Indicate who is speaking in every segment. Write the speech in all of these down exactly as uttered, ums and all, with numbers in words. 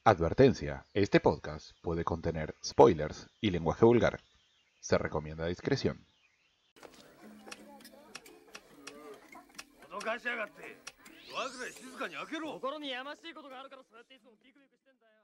Speaker 1: Advertencia, este podcast puede contener spoilers y lenguaje vulgar. Se recomienda discreción.
Speaker 2: 脅かしやがってドアぐらい静かに開けろ。
Speaker 3: 心にやましいことがあるからそうやっていつもビクビクしてんだよ。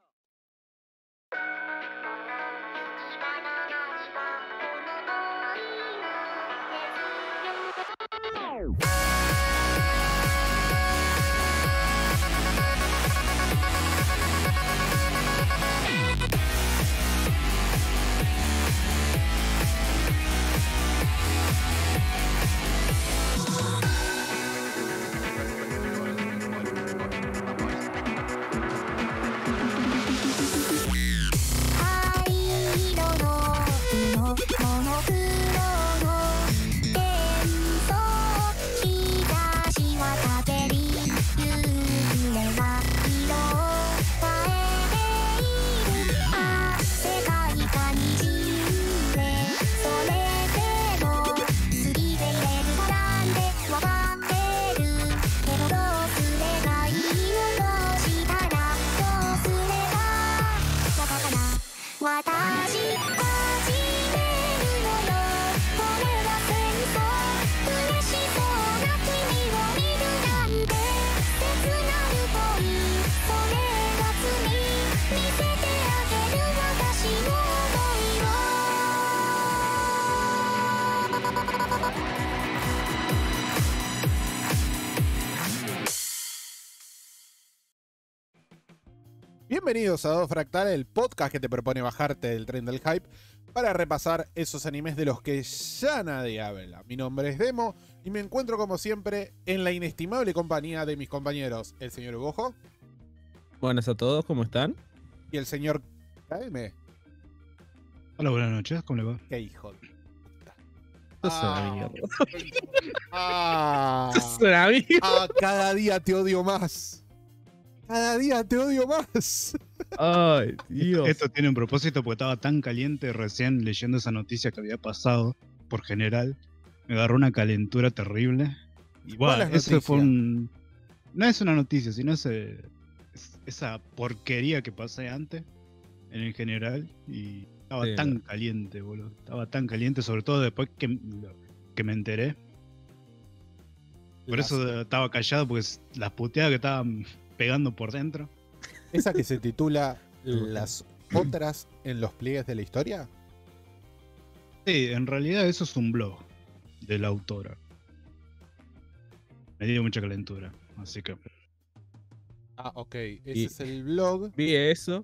Speaker 4: Bienvenidos a Dado Fractal, el podcast que te propone bajarte del tren del hype para repasar esos animes de los que ya nadie habla. Mi nombre es Demo y me encuentro como siempre en la inestimable compañía de mis compañeros, el señor Ugojo.
Speaker 5: Buenas a todos, ¿cómo están?
Speaker 4: Y el señor K M.
Speaker 6: Hola, buenas noches, ¿cómo le va?
Speaker 4: Qué hijo de puta.
Speaker 5: Esto es una mierda.
Speaker 4: Ah,
Speaker 5: Esto es una mierda.
Speaker 4: ah, cada día te odio más. Cada día te odio más.
Speaker 5: Ay, Dios.
Speaker 6: Esto tiene un propósito porque estaba tan caliente recién leyendo esa noticia que había pasado por general. Me agarró una calentura terrible. Y
Speaker 4: ¿Cuál
Speaker 6: bueno,
Speaker 4: es
Speaker 6: eso
Speaker 4: noticia?
Speaker 6: fue un... No es una noticia, sino ese... es- esa porquería que pasé antes, en el general. Y estaba
Speaker 5: Sí,
Speaker 6: tan
Speaker 5: no.
Speaker 6: caliente, boludo. Estaba tan caliente, sobre todo después que, que me enteré. Por
Speaker 4: Las-
Speaker 6: eso estaba callado, porque las puteadas que estaban pegando por dentro.
Speaker 4: Esa que se titula Las otras en los pliegues de la historia.
Speaker 6: Sí, en realidad eso es un blog de la autora. Me dio mucha calentura, así que...
Speaker 4: Ah, ok. Ese
Speaker 5: Y-
Speaker 4: es el blog.
Speaker 5: Vi eso.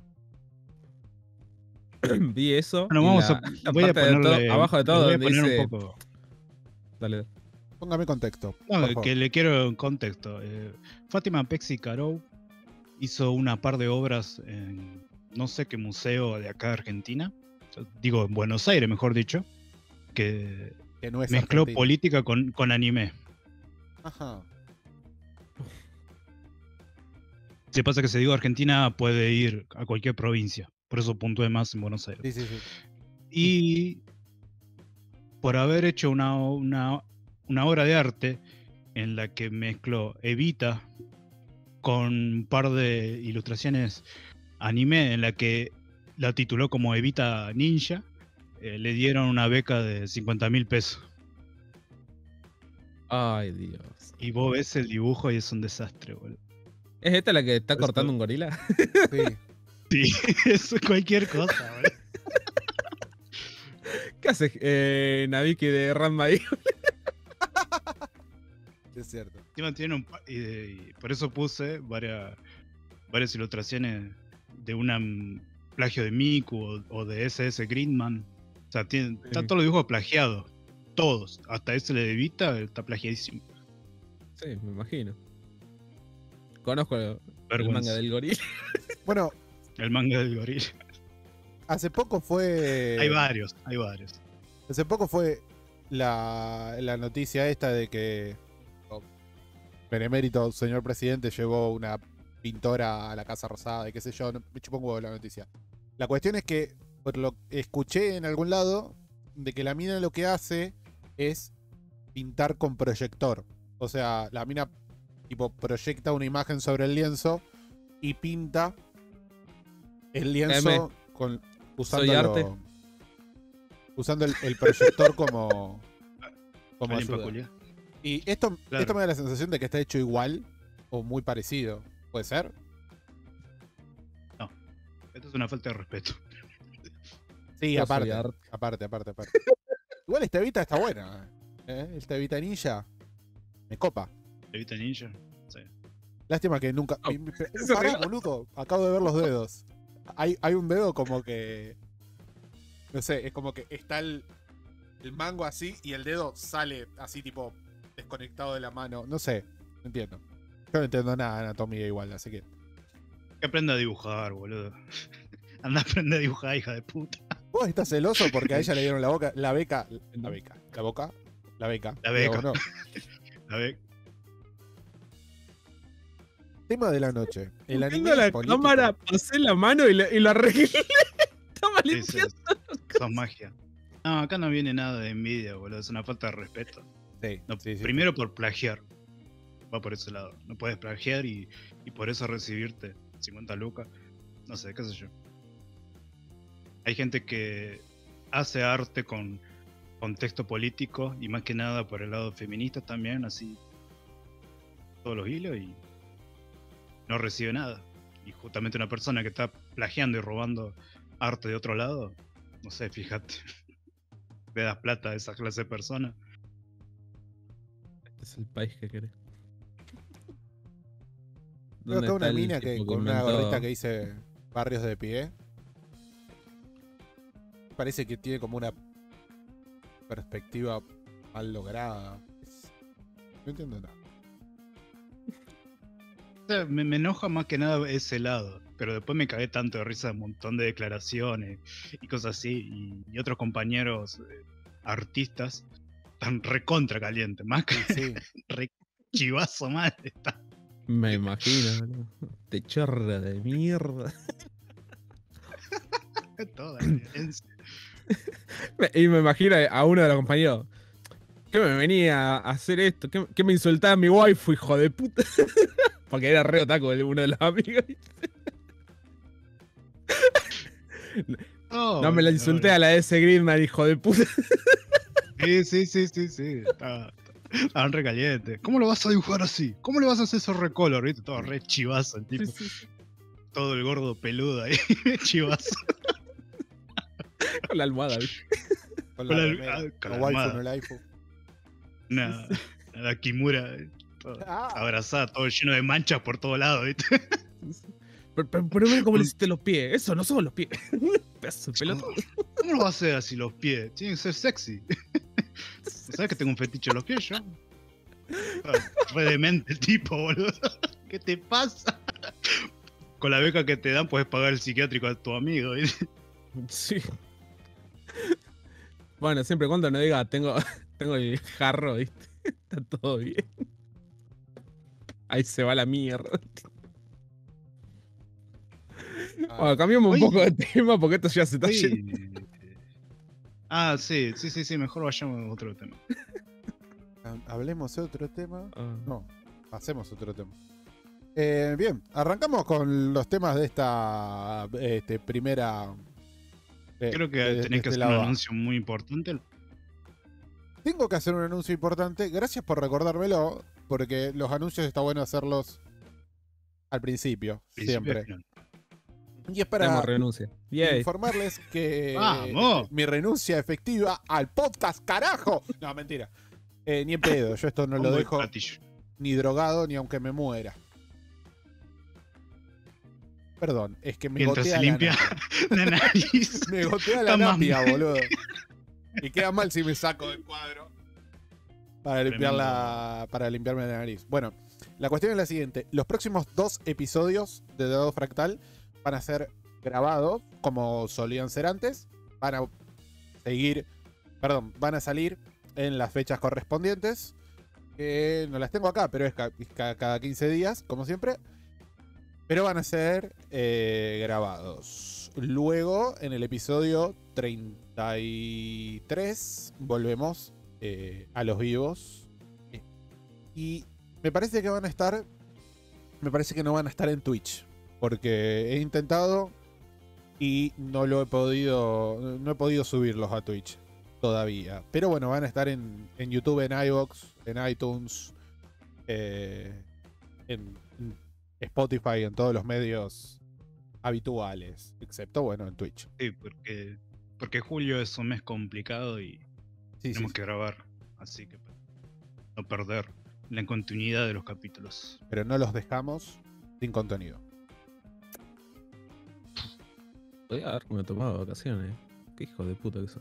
Speaker 5: Vi eso.
Speaker 6: Bueno,
Speaker 5: y
Speaker 6: vamos
Speaker 5: la-
Speaker 6: a... Voy a
Speaker 5: aparte de todo-
Speaker 6: ponerle...
Speaker 5: abajo de todo,
Speaker 6: le voy a
Speaker 5: donde
Speaker 6: poner
Speaker 5: dice-
Speaker 6: un poco...
Speaker 5: Dale.
Speaker 4: Póngame contexto.
Speaker 6: No,
Speaker 4: por favor.
Speaker 6: que le quiero un contexto. Eh, Fátima Pexi Carou hizo una par de obras en no sé qué museo de acá de Argentina. O sea, digo, en Buenos Aires, mejor dicho. Que
Speaker 4: Que no es
Speaker 6: mezcló
Speaker 4: argentino.
Speaker 6: política con, con anime.
Speaker 4: Ajá.
Speaker 6: Si pasa que se digo Argentina, puede ir a cualquier provincia. Por eso puntué más en Buenos Aires.
Speaker 4: Sí, sí, sí.
Speaker 6: Y por haber hecho una, una, una obra de arte en la que mezcló Evita con un par de ilustraciones anime, en la que la tituló como Evita Ninja, eh, le dieron una beca de cincuenta mil pesos.
Speaker 5: Ay, Dios.
Speaker 6: Y vos ves el dibujo y es un desastre, boludo.
Speaker 5: ¿Es esta la que está
Speaker 6: Esto-
Speaker 5: cortando un gorila?
Speaker 4: Sí.
Speaker 6: Sí, es cualquier cosa, boludo.
Speaker 5: ¿Qué hace eh, Nabiki de Ranma ahí?
Speaker 4: Es cierto.
Speaker 6: Encima tiene un pa- y, y por eso puse varias, varias ilustraciones de un plagio de Miku o, o de S S Greenman. O sea, tiene, está
Speaker 5: Sí.
Speaker 6: todos los dibujos plagiados. Todos. Hasta ese de Vita está plagiadísimo.
Speaker 5: Sí, me imagino. Conozco el, el
Speaker 6: Vergüenza.
Speaker 5: manga del gorila.
Speaker 4: Bueno,
Speaker 6: El manga del gorila.
Speaker 4: hace poco fue.
Speaker 6: Hay varios, hay varios.
Speaker 4: Hace poco fue la, la noticia esta de que oh, benemérito señor presidente llevó una pintora a la Casa Rosada y qué sé yo, no- me chupó un huevo la noticia. La cuestión es que, por lo escuché en algún lado, de que la mina lo que hace es pintar con proyector. O sea, la mina tipo proyecta una imagen sobre el lienzo y pinta el lienzo
Speaker 5: M.
Speaker 4: con,
Speaker 5: Soy arte.
Speaker 4: usándolo, usando el, el proyector como, como
Speaker 6: Alguien
Speaker 4: ayuda.
Speaker 6: peculiar.
Speaker 4: Y esto,
Speaker 6: Claro.
Speaker 4: esto me da la sensación de que está hecho igual o muy parecido. ¿Puede ser?
Speaker 6: Esto es una falta de respeto.
Speaker 4: Sí,
Speaker 5: Yo
Speaker 4: aparte,
Speaker 5: soy arte.
Speaker 4: aparte, aparte, aparte. Igual esta Evita está buena. ¿eh? Esta Evita Ninja me copa.
Speaker 6: Evita Ninja. Sí.
Speaker 4: Lástima que nunca.
Speaker 5: Oh,
Speaker 4: mi- mi- pero-
Speaker 5: ese
Speaker 4: pará,
Speaker 5: reloj.
Speaker 4: boludo. Acabo de ver los dedos. Hay, hay un dedo como que. No sé, es como que está el, el mango así y el dedo sale así, tipo, desconectado de la mano. No sé, no entiendo. Yo no entiendo nada de anatomía igual, así que.
Speaker 6: Que aprenda a dibujar, boludo. Anda a aprender a dibujar, hija de puta.
Speaker 4: Vos estás celoso porque a ella le dieron la boca, la beca. La beca. La boca. La beca.
Speaker 6: La beca.
Speaker 4: Digo, no.
Speaker 6: A ver,
Speaker 4: Tema de la noche. El anime
Speaker 5: Viendo la
Speaker 4: político.
Speaker 5: cámara, pasé la mano y, la- y lo arreglé. Estaba
Speaker 6: sí, sí,
Speaker 5: limpiando.
Speaker 6: sos magia. No, acá no viene nada de envidia, boludo. Es una falta de respeto.
Speaker 4: Sí,
Speaker 6: No,
Speaker 4: sí, sí.
Speaker 6: primero por plagiar. Va por ese lado. No puedes plagiar y, y por eso recibirte cincuenta lucas. No sé, qué sé yo. Hay gente que hace arte con contexto político y más que nada por el lado feminista también, así todos los hilos y no recibe nada. Y justamente una persona que está plagiando y robando arte de otro lado, no sé, fíjate, le das plata a esa clase de persona.
Speaker 5: Este es el país que querés.
Speaker 4: Veo
Speaker 5: ¿Dónde
Speaker 4: acá una
Speaker 5: está el
Speaker 4: mina que
Speaker 5: tipo
Speaker 4: con una
Speaker 5: inventó-
Speaker 4: gorrita que dice Barrios de Pie. Parece que tiene como una perspectiva mal lograda. Es- No entiendo nada.
Speaker 6: O sea, me, me enoja más que nada ese lado, pero después me cagué tanto de risa de un montón de declaraciones y cosas así, y, y otros compañeros eh, artistas están recontra calientes, más que
Speaker 4: Sí, sí.
Speaker 6: re chivazo mal está.
Speaker 5: Me imagino, boludo. Te chorra de mierda.
Speaker 6: Toda la violencia.
Speaker 5: Y me imagino a uno de los compañeros. ¿Qué me venía a hacer esto? ¿Qué, qué me insultaba mi waifu, hijo de puta? Porque era re otaku de uno de los amigos.
Speaker 6: Oh,
Speaker 5: No me la insulté a la S. Gridman, hijo de puta.
Speaker 6: Sí, sí, sí, sí, sí. Estaba- Estaban re calientes. ¿Cómo lo vas a dibujar así? ¿Cómo le vas a hacer esos recolor? ¿Viste? Todo re chivazo el tipo. Todo el gordo peludo ahí. Chivazo.
Speaker 5: Con la almohada, ¿viste?
Speaker 4: Con
Speaker 6: Con
Speaker 4: la
Speaker 6: la-
Speaker 4: remera.
Speaker 6: ah, con
Speaker 4: No
Speaker 6: la
Speaker 4: waifu,
Speaker 6: almohada.
Speaker 4: no laifu.
Speaker 6: Una, la Kimura eh, toda
Speaker 4: Ah.
Speaker 6: abrazada, todo lleno de manchas por todos lados, ¿viste?
Speaker 5: Pero, pero, pero mira cómo le hiciste los pies. Eso no son los pies. Pedazo de pelotudo.
Speaker 6: ¿Cómo lo vas a hacer así los pies? Tienen que ser sexy. ¿Sabes que tengo un fetiche en los pies yo? Ah, Re demente el tipo, boludo. ¿Qué te pasa? Con la beca que te dan puedes pagar el psiquiátrico a tu amigo, ¿viste?
Speaker 5: Sí. Bueno, siempre y cuando no diga tengo, tengo el jarro, ¿viste? Está todo bien. Ahí se va la mierda. Bueno, cambiamos un
Speaker 6: Oye.
Speaker 5: poco de tema porque esto ya se está yendo.
Speaker 6: Sí. Ah, sí, sí, sí, sí, mejor vayamos a otro tema.
Speaker 4: Ha- Hablemos de otro tema.
Speaker 5: Ah.
Speaker 4: No, pasemos a otro tema. Eh, bien, arrancamos con los temas de esta este, primera. de-
Speaker 6: Creo que
Speaker 4: de- de
Speaker 6: tenés que
Speaker 4: este
Speaker 6: hacer un
Speaker 4: lado A.
Speaker 6: anuncio muy importante.
Speaker 4: Tengo que hacer un anuncio importante. Gracias por recordármelo, porque los anuncios está bueno hacerlos al principio,
Speaker 6: Principio
Speaker 4: siempre.
Speaker 6: y final.
Speaker 4: Y es para
Speaker 5: Tenemos renuncia. Yay.
Speaker 4: informarles que
Speaker 6: ¡Vamos!
Speaker 4: mi renuncia efectiva al podcast, carajo. No, mentira. Eh, ni en pedo, yo esto no lo
Speaker 6: Bombo y
Speaker 4: dejo
Speaker 6: platillo.
Speaker 4: ni drogado ni aunque me muera. Perdón, es que me
Speaker 6: Mientras
Speaker 4: gotea
Speaker 6: se
Speaker 4: la
Speaker 6: limpia
Speaker 4: napia.
Speaker 6: la nariz.
Speaker 4: Me gotea la
Speaker 6: Está más
Speaker 4: napia,
Speaker 6: mal.
Speaker 4: boludo. Y queda mal si me saco del cuadro. Para limpiar la, para limpiarme la nariz. Bueno, la cuestión es la siguiente. Los próximos dos episodios de Dado Fractal van a ser grabados como solían ser antes. Van a seguir, perdón, van a salir en las fechas correspondientes. Que no las tengo acá, pero es ca- ca- cada quince días, como siempre. Pero van a ser eh, grabados. Luego, en el episodio treinta y tres, volvemos eh, a los vivos. Eh, Y me parece que van a estar. Me parece que no van a estar en Twitch. Porque he intentado y no lo he podido, no he podido subirlos a Twitch todavía. Pero bueno, van a estar en, en YouTube, en iVoox, en iTunes, eh, en, en Spotify, en todos los medios habituales, excepto, bueno, en Twitch.
Speaker 6: Sí, porque, porque julio es un mes complicado y
Speaker 4: Sí,
Speaker 6: tenemos
Speaker 4: sí,
Speaker 6: que grabar, así que para no perder la continuidad de los capítulos.
Speaker 4: pero no los dejamos sin contenido.
Speaker 5: Podría haberme tomado vacaciones. Qué hijo de puta que son.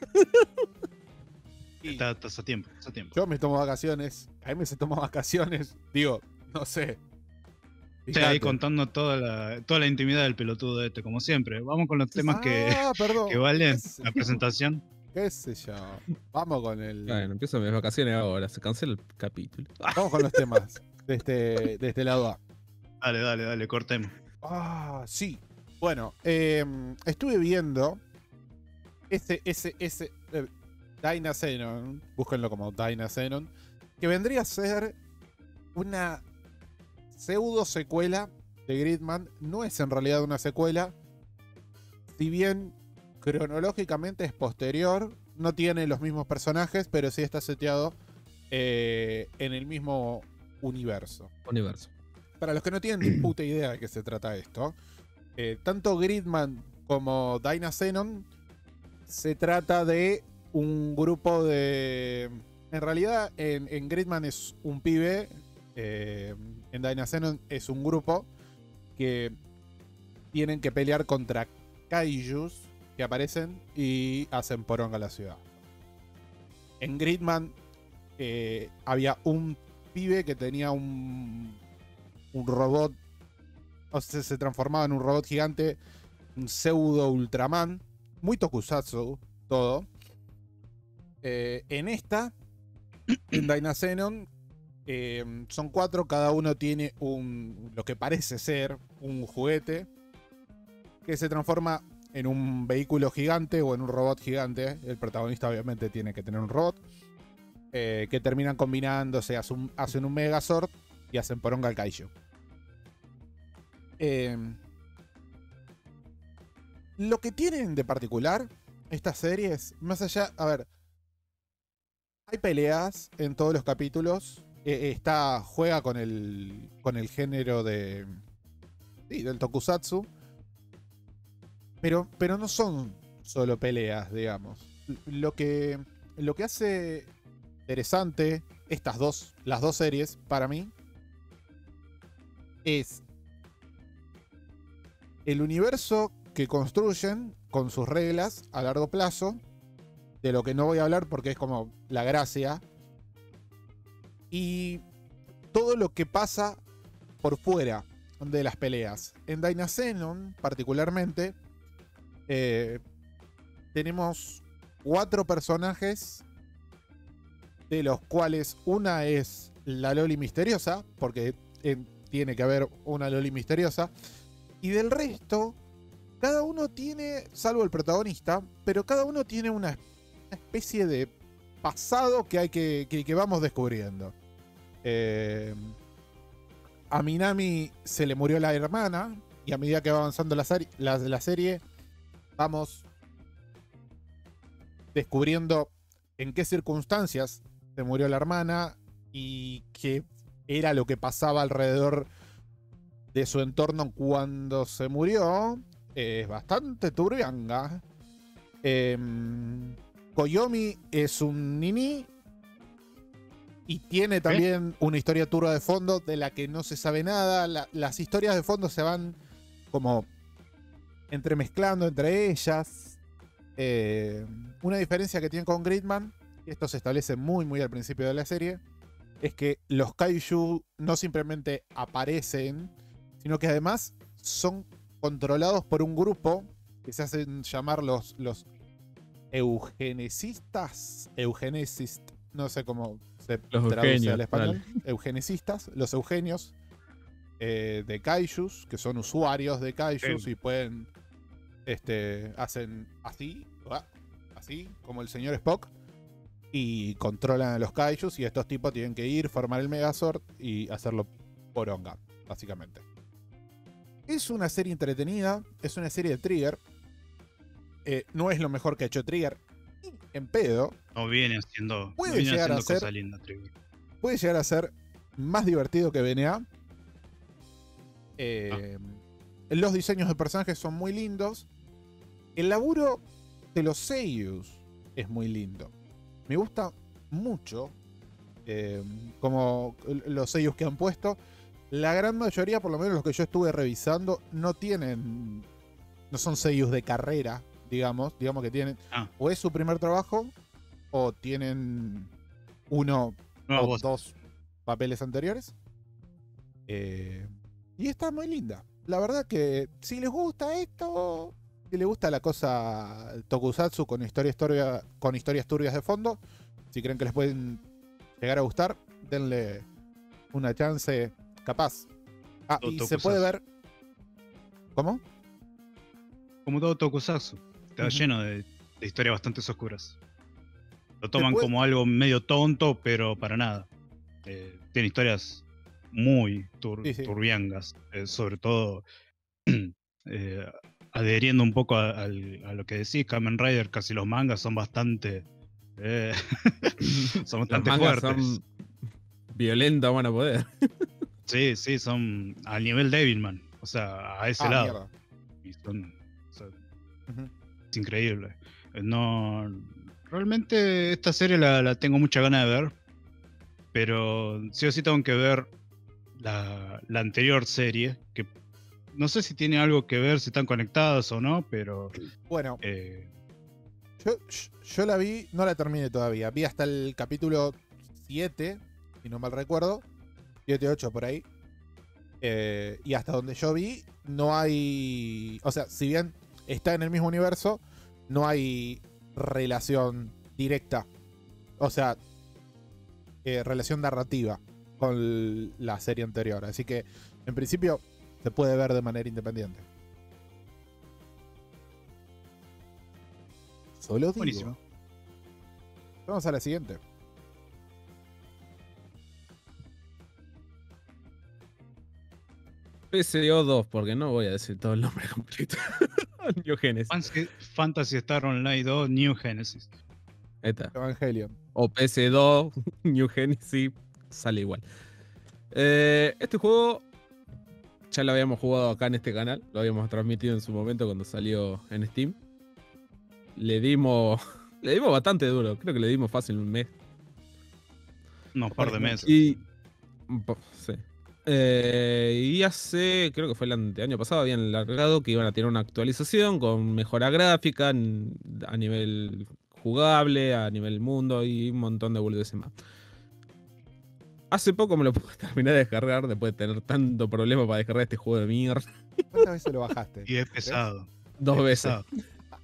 Speaker 6: Está- Estás a tiempo, estás a tiempo.
Speaker 4: Yo me tomo vacaciones, Jaime se toma vacaciones, digo, no sé.
Speaker 6: Estoy ahí
Speaker 4: Fíjate.
Speaker 6: contando toda la, toda la intimidad del pelotudo este, como siempre. Vamos con los temas que,
Speaker 4: Ah, perdón.
Speaker 6: que valen
Speaker 4: ¿Qué sé
Speaker 6: la
Speaker 4: yo?
Speaker 6: presentación.
Speaker 4: ¿Qué sé yo? Vamos con el.
Speaker 5: Bueno, empiezo mis vacaciones ahora. Se cancela el capítulo.
Speaker 4: Vamos con los temas de este, de este lado A.
Speaker 6: Dale, dale, dale, cortemos.
Speaker 4: Ah, sí. Bueno, eh, estuve viendo ese, ese, ese eh, Dyna Xenon, búsquenlo como Dyna Xenon, que vendría a ser una pseudo secuela de Gridman. No es en realidad una secuela, si bien cronológicamente es posterior, no tiene los mismos personajes, pero sí está seteado eh, en el mismo universo.
Speaker 5: Universo.
Speaker 4: Para los que no tienen ni puta idea de qué se trata esto, eh, tanto Gridman como Dyna Xenon se trata de un grupo de... En realidad, en, en Gridman es un pibe, eh, en Dyna Xenon es un grupo que tienen que pelear contra kaijus que aparecen y hacen poronga a la ciudad. En Gridman eh, había un pibe que tenía un, un robot, o sea, se transformaba en un robot gigante, un pseudo Ultraman, muy tokusatsu todo. Eh, en esta, en Dyna Xenon, eh, son cuatro, cada uno tiene un, lo que parece ser un juguete que se transforma en un vehículo gigante o en un robot gigante. El protagonista obviamente tiene que tener un robot. Eh, que terminan combinándose, hacen un, hacen un Megazord y hacen poronga al Kaiju. Eh, lo que tienen de particular estas series, más allá, a ver, hay peleas en todos los capítulos. Eh, está, juega con el, con el género de, sí, del tokusatsu. Pero, pero no son solo peleas, digamos. Lo que, lo que hace interesante estas dos, las dos series, para mí, es el universo que construyen con sus reglas a largo plazo, de lo que no voy a hablar porque es como la gracia, y todo lo que pasa por fuera de las peleas. En Dyna Xenon, particularmente, eh, tenemos cuatro personajes, de los cuales una es la Loli misteriosa, porque eh, tiene que haber una Loli misteriosa, y del resto, cada uno tiene, salvo el protagonista, pero cada uno tiene una especie de pasado que hay que, que, que vamos descubriendo. Eh, a Minami se le murió la hermana, y a medida que va avanzando la, seri la, la serie, vamos descubriendo en qué circunstancias se murió la hermana y qué era lo que pasaba alrededor de su entorno cuando se murió. Eh, es bastante turbianga. Eh, Koyomi es un nini y tiene también una historia turba de fondo de la que no se sabe nada. La, las historias de fondo se van como entremezclando entre ellas. Eh, una diferencia que tiene con Gridman, y esto se establece muy muy al principio de la serie, es que los kaiju no simplemente aparecen, sino que además son controlados por un grupo que se hacen llamar los, los eugenesistas, eugenesist, no sé cómo se
Speaker 5: Los
Speaker 4: traduce
Speaker 5: eugenios,
Speaker 4: al español, eugenesistas, los eugenios eh, de kaijus, que son usuarios de kaijus y pueden, este, hacen así, así, como el señor Spock, y controlan a los kaijus, y estos tipos tienen que ir, formar el Megazord y hacerlo poronga, básicamente. Es una serie entretenida, es una serie de Trigger. Eh, no es lo mejor que ha hecho Trigger, en pedo.
Speaker 6: No viene haciendo,
Speaker 4: Puede
Speaker 6: no viene
Speaker 4: llegar a
Speaker 6: haciendo
Speaker 4: ser-
Speaker 6: cosas lindas, Trigger.
Speaker 4: Puede llegar a ser más divertido que B N A. Eh, Los diseños de personajes son muy lindos. El laburo de los seiyus es muy lindo. Me gusta mucho eh, como los seiyus que han puesto. La gran mayoría, por lo menos los que yo estuve revisando, no tienen, no son seiyus de carrera, digamos, digamos que tienen,
Speaker 6: Ah.
Speaker 4: o es su primer trabajo, o tienen uno
Speaker 6: Nueva
Speaker 4: o
Speaker 6: voz.
Speaker 4: dos papeles anteriores. Eh, y está muy linda. La verdad que si les gusta esto, si les gusta la cosa tokusatsu con, historia, historia, con historias turbias de fondo, si creen que les pueden llegar a gustar, denle una chance capaz. Ah,
Speaker 6: Todo
Speaker 4: y se
Speaker 6: tokusatsu.
Speaker 4: puede ver... ¿Cómo?
Speaker 6: Como todo Tokusatsu. Está
Speaker 4: Ujú.
Speaker 6: lleno de, de historias bastante oscuras. Lo toman
Speaker 4: puede-
Speaker 6: como algo medio tonto, pero para nada. Eh, tiene historias muy tur-
Speaker 4: Sí, sí.
Speaker 6: turbiangas. eh, sobre todo eh, adheriendo un poco a, al- a lo que decís, Kamen Rider, casi los mangas son bastante... eh, son
Speaker 5: Los
Speaker 6: bastante
Speaker 5: mangas
Speaker 6: fuertes.
Speaker 5: son violentos, van a poder.
Speaker 6: Sí, sí, son al nivel Devilman. O sea, a ese
Speaker 4: Ah,
Speaker 6: lado.
Speaker 4: mierda.
Speaker 6: Y son, o sea,
Speaker 4: Ujú.
Speaker 6: es increíble. Eh, No, realmente esta serie la, la tengo mucha ganas de ver, pero sí o sí tengo que ver la, la anterior serie, que no sé si tiene algo que ver, si están conectadas o no, pero
Speaker 4: Bueno,
Speaker 6: eh,
Speaker 4: yo, yo la vi, no la terminé todavía. Vi hasta el capítulo siete, si no mal recuerdo. siete, ocho por ahí. Eh, y hasta donde yo vi, no hay... O sea, si bien está en el mismo universo, no hay relación directa. O sea, eh, relación narrativa con la serie anterior. Así que, en principio, se puede ver de manera independiente. Solo digo.
Speaker 6: buenísimo.
Speaker 4: Vamos a la siguiente.
Speaker 5: P S O dos, porque no voy a decir todo el nombre completo. New Genesis.
Speaker 6: Fantasy, Fantasy Star Online dos New Genesis.
Speaker 5: Ahí está.
Speaker 4: Evangelion.
Speaker 5: O P S dos, New Genesis, sale igual. Eh, este juego ya lo habíamos jugado acá en este canal, lo habíamos transmitido en su momento cuando salió en Steam. Le dimos, le dimos bastante duro, creo que le dimos fácil un mes.
Speaker 6: Unos par de meses.
Speaker 5: Y, un po- sí. Eh, y hace, creo que fue el ante- año pasado, habían largado que iban a tener una actualización con mejora gráfica n- a nivel jugable, a nivel mundo y un montón de boludeces más. Hace poco me lo pude terminar de descargar después de tener tanto problema para descargar este juego de mierda.
Speaker 4: ¿Cuántas veces lo bajaste?
Speaker 6: Y es pesado.
Speaker 5: Dos
Speaker 6: es
Speaker 5: veces.
Speaker 6: pesado.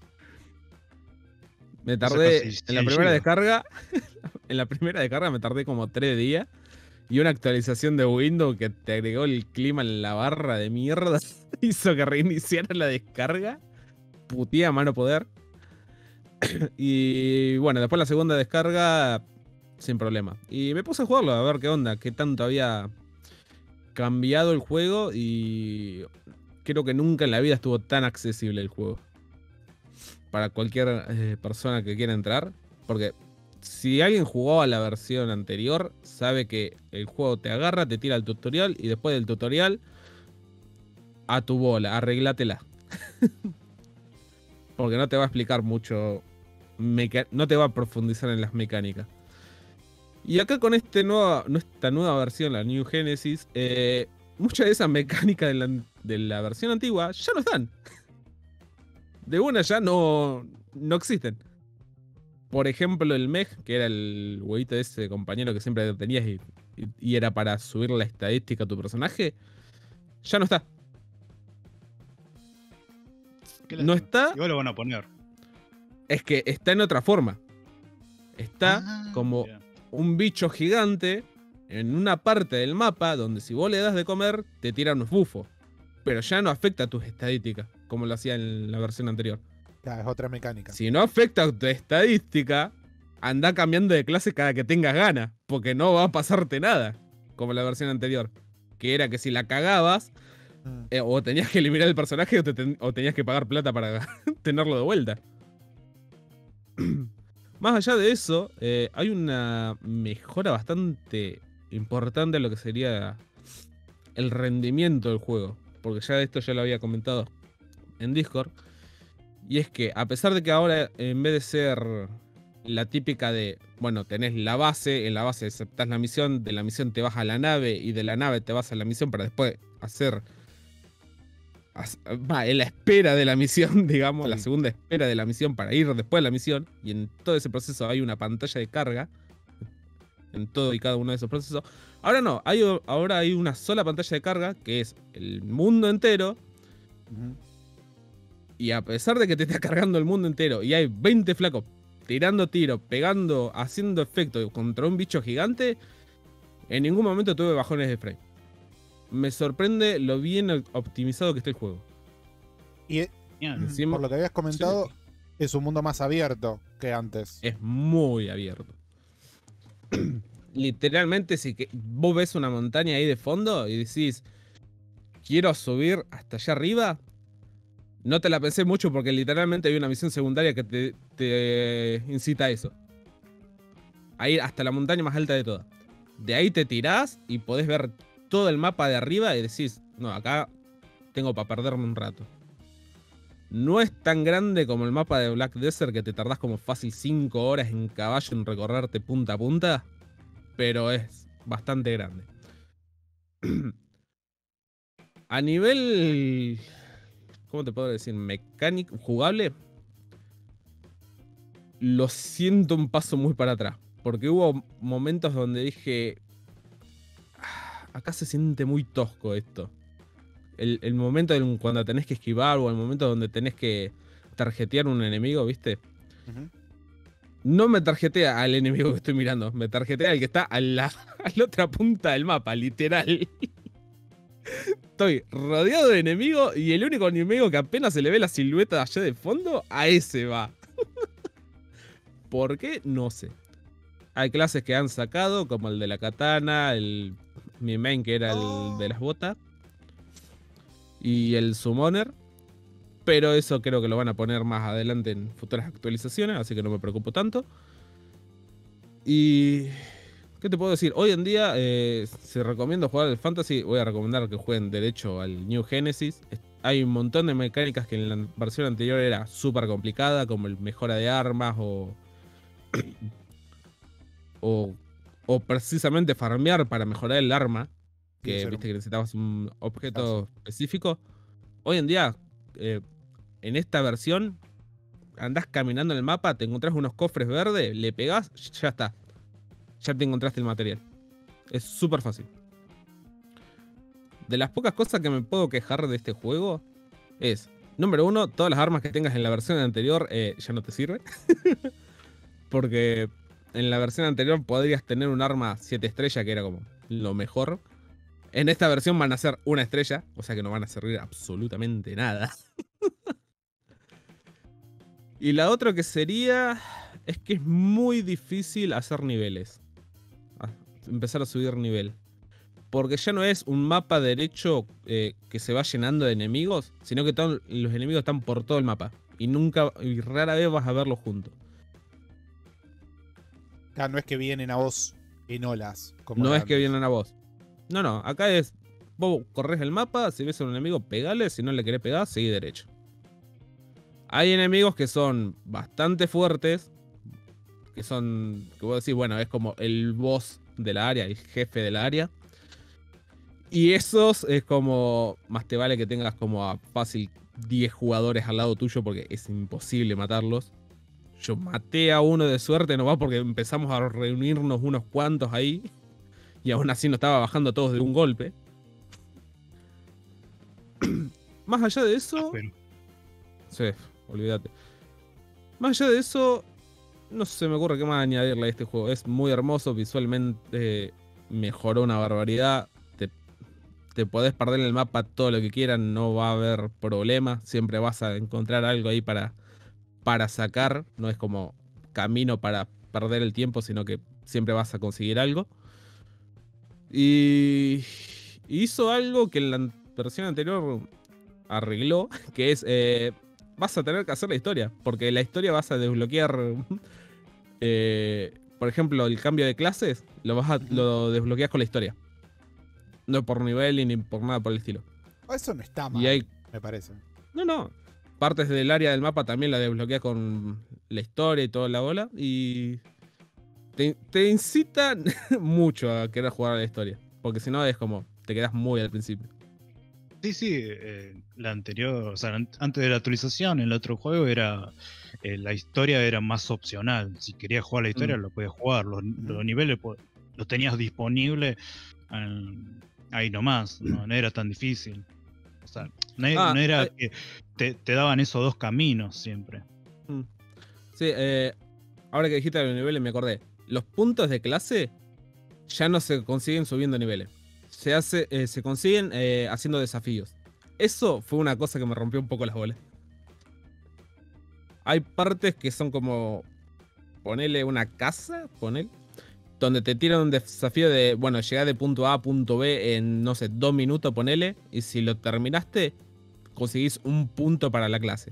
Speaker 5: Me
Speaker 6: Eso
Speaker 5: tardé
Speaker 6: casi
Speaker 5: en la
Speaker 6: cien
Speaker 5: primera
Speaker 6: gigas.
Speaker 5: descarga. En la primera descarga me tardé como tres días. Y una actualización de Windows que te agregó el clima en la barra de mierda hizo que reiniciara la descarga. Putía a mano poder. Y bueno, después la segunda descarga sin problema. Y me puse a jugarlo a ver qué onda, qué tanto había cambiado el juego. Y creo que nunca en la vida estuvo tan accesible el juego para cualquier eh, persona que quiera entrar. Porque si alguien jugó a la versión anterior, sabe que el juego te agarra, te tira el tutorial y después del tutorial, a tu bola, arreglátela. Porque no te va a explicar mucho, meca- no te va a profundizar en las mecánicas. Y acá con este nueva, no, esta nueva versión, la New Genesis, eh, muchas de esas mecánicas de la, de la versión antigua ya no están. De una ya no, no existen. Por ejemplo, el Mej, que era el huevito de ese compañero que siempre tenías y, y- y era para subir la estadística a tu personaje, ya no está.
Speaker 6: Qué
Speaker 5: No
Speaker 6: lástima.
Speaker 5: está,
Speaker 6: Igual lo van a poner.
Speaker 5: es que está en otra forma. Está
Speaker 6: Ah,
Speaker 5: como
Speaker 6: mira.
Speaker 5: un bicho gigante en una parte del mapa donde si vos le das de comer, te tira unos bufos. Pero ya no afecta a tus estadísticas, como lo hacía en la versión anterior.
Speaker 4: Ya, es otra mecánica.
Speaker 5: Si no afecta a tu estadística, anda cambiando de clase cada que tengas ganas, porque no va a pasarte nada, como la versión anterior, que era que si la cagabas,
Speaker 4: Mm.
Speaker 5: Eh, o tenías que eliminar el personaje o, te ten- o tenías que pagar plata para tenerlo de vuelta. Más allá de eso, eh, hay una mejora bastante importante en lo que sería el rendimiento del juego. Porque ya de esto ya lo había comentado en Discord. Y es que a pesar de que ahora en vez de ser la típica de, bueno, tenés la base, en la base aceptás la misión, de la misión te vas a la nave y de la nave te vas a la misión para después hacer... Va, en la espera de la misión, digamos,
Speaker 4: Sí.
Speaker 5: la segunda espera de la misión para ir después de la misión. Y en todo ese proceso hay una pantalla de carga. En todo y cada uno de esos procesos. Ahora no, hay, ahora hay una sola pantalla de carga, que es el mundo entero.
Speaker 4: Ujú.
Speaker 5: Y a pesar de que te está cargando el mundo entero y hay veinte flacos tirando tiro, pegando, haciendo efecto contra un bicho gigante, en ningún momento tuve bajones de frame. Me sorprende lo bien optimizado que está el juego.
Speaker 4: Y eh,
Speaker 6: Genial.
Speaker 5: Encima-
Speaker 4: por lo que habías comentado,
Speaker 5: Sí.
Speaker 4: es un mundo más abierto que antes.
Speaker 5: Es muy abierto. Literalmente, si que vos ves una montaña ahí de fondo y decís, quiero subir hasta allá arriba, no te la pensé mucho porque literalmente hay una misión secundaria que te, te incita a eso. A ir hasta la montaña más alta de todas. De ahí te tirás y podés ver todo el mapa de arriba y decís, no, acá tengo para perderme un rato. No es tan grande como el mapa de Black Desert, que te tardás como fácil cinco horas en caballo en recorrerte punta a punta, pero es bastante grande. A nivel, ¿cómo te puedo decir? Mecánico, jugable, lo siento un paso muy para atrás, porque hubo momentos donde dije, "Ah, acá se siente muy tosco esto". El, el momento en cuando tenés que esquivar o el momento donde tenés que tarjetear un enemigo, ¿viste?
Speaker 4: Ujú.
Speaker 5: No me tarjetea al enemigo que estoy mirando, me tarjetea al que está a la, a la otra punta del mapa, literal. Estoy rodeado de enemigos y el único enemigo que apenas se le ve la silueta de allá de fondo, a ese va. ¿Por qué? No sé. Hay clases que han sacado, como el de la katana, el mi main que era el de las botas, y el summoner. Pero eso creo que lo van a poner más adelante en futuras actualizaciones, así que no me preocupo tanto. Y... ¿qué te puedo decir? Hoy en día, eh, si recomiendo jugar al Fantasy, voy a recomendar que jueguen derecho al New Genesis. Es- Hay un montón de mecánicas que en la versión anterior era súper complicada, como el mejora de armas o, o, o precisamente farmear para mejorar el arma,
Speaker 4: Sí,
Speaker 5: que
Speaker 4: ser
Speaker 5: viste que necesitabas un objeto
Speaker 4: Caso.
Speaker 5: específico. Hoy en día, eh, en esta versión, andás caminando en el mapa, te encontrás unos cofres verdes, le pegás, ya está. Ya te encontraste el material. Es súper fácil. De las pocas cosas que me puedo quejar de este juego es, número uno, todas las armas que tengas en la versión anterior eh, ya no te sirven. Porque en la versión anterior podrías tener un arma siete estrellas, que era como lo mejor. En esta versión van a ser una estrella, o sea que no van a servir absolutamente nada. Y la otra que sería es que es muy difícil hacer niveles. A- empezar a subir nivel. Porque ya no es un mapa derecho eh, que se va llenando de enemigos, sino que todos los enemigos están por todo el mapa. Y nunca, y rara vez vas a verlos juntos.
Speaker 4: Acá no es que vienen a vos en olas. Como
Speaker 5: No
Speaker 4: era
Speaker 5: es que
Speaker 4: antes.
Speaker 5: vienen a vos. No, no, acá es, vos corres el mapa, si ves a un enemigo, pegale, si no le querés pegar, seguí derecho. Hay enemigos que son bastante fuertes, que son, que vos decís, bueno, es como el boss de la área, el jefe de la área. Y esos es como, más te vale que tengas como a fácil diez jugadores al lado tuyo porque es imposible matarlos. Yo maté a uno de suerte nomás porque empezamos a reunirnos unos cuantos ahí. Y aún así no estaba bajando a todos de un golpe. Más allá de eso...
Speaker 6: Pero
Speaker 5: Sí, olvídate. Más allá de eso, no se me ocurre qué más añadirle a este juego. Es muy hermoso, visualmente eh, mejoró una barbaridad. Te, te podés perder en el mapa todo lo que quieras, no va a haber problema. Siempre vas a encontrar algo ahí para, para sacar. No es como camino para perder el tiempo, sino que siempre vas a conseguir algo. Y hizo algo que en la versión anterior arregló, que es, eh, vas a tener que hacer la historia, porque la historia vas a desbloquear, eh, por ejemplo, el cambio de clases, lo, vas a, lo desbloqueas con la historia. No por nivel ni por nada por el estilo.
Speaker 4: Eso no está mal,
Speaker 5: Y hay,
Speaker 4: me parece.
Speaker 5: no, no, partes del área del mapa también la desbloqueas con la historia y toda la bola, y te, te incitan mucho a querer jugar a la historia, porque si no es como, te quedas muy al principio.
Speaker 6: Sí, sí, eh, la anterior, o sea, an- antes de la actualización, el otro juego era, eh, la historia era más opcional. Si querías jugar la historia,
Speaker 5: Mm.
Speaker 6: lo podías jugar. Los, los niveles po- los tenías disponibles en- ahí nomás, no, no era tan difícil. O sea, no, e-
Speaker 5: Ah,
Speaker 6: no era
Speaker 5: eh.
Speaker 6: que te, te daban esos dos caminos siempre.
Speaker 5: Mm. Sí, eh, ahora que dijiste los niveles me acordé. Los puntos de clase ya no se consiguen subiendo niveles. Se, hace, eh, se consiguen eh, haciendo desafíos. Eso fue una cosa que me rompió un poco las bolas. Hay partes que son como, ponele una casa, ponele, donde te tiran un desafío de, bueno, llegar de punto A a punto B en, no sé, dos minutos, ponele, y si lo terminaste, conseguís un punto para la clase.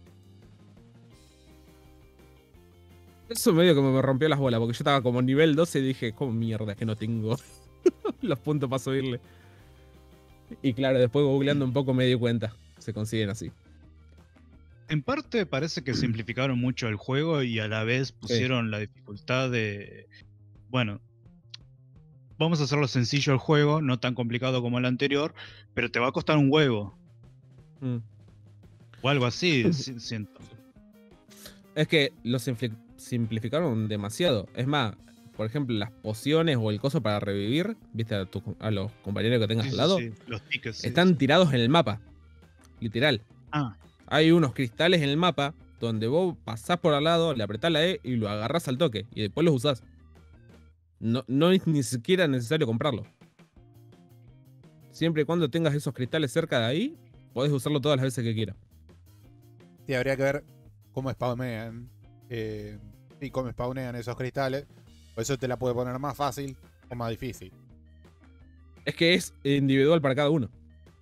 Speaker 5: Eso medio como me rompió las bolas, porque yo estaba como nivel doce y dije, ¿cómo mierda es que no tengo los puntos para subirle? Y claro, después googleando un poco me di cuenta, se consiguen así.
Speaker 6: En parte parece que simplificaron mucho el juego y a la vez pusieron la dificultad de, bueno, vamos a hacerlo sencillo el juego, no tan complicado como el anterior, pero te va a costar un huevo.
Speaker 5: Mm.
Speaker 6: O algo así, si- siento.
Speaker 5: Es que lo simpli- simplificaron demasiado. Es más, por ejemplo, las pociones o el coso para revivir, viste, a, tu- a los compañeros que tengas
Speaker 6: Sí,
Speaker 5: al
Speaker 6: sí,
Speaker 5: lado,
Speaker 6: sí, los tickets. sí,
Speaker 5: están
Speaker 6: sí.
Speaker 5: tirados en el mapa. Literal.
Speaker 6: Ah,
Speaker 5: Hay unos cristales en el mapa donde vos pasás por al lado, le apretás la E y lo agarrás al toque. Y después los usás. No, no es ni siquiera necesario comprarlo. Siempre y cuando tengas esos cristales cerca de ahí, podés usarlo todas las veces que quieras.
Speaker 4: Sí, habría que ver cómo spawnean. Eh, y cómo spawnean esos cristales. Por eso te la puede poner más fácil o más difícil.
Speaker 5: Es que es individual para cada uno.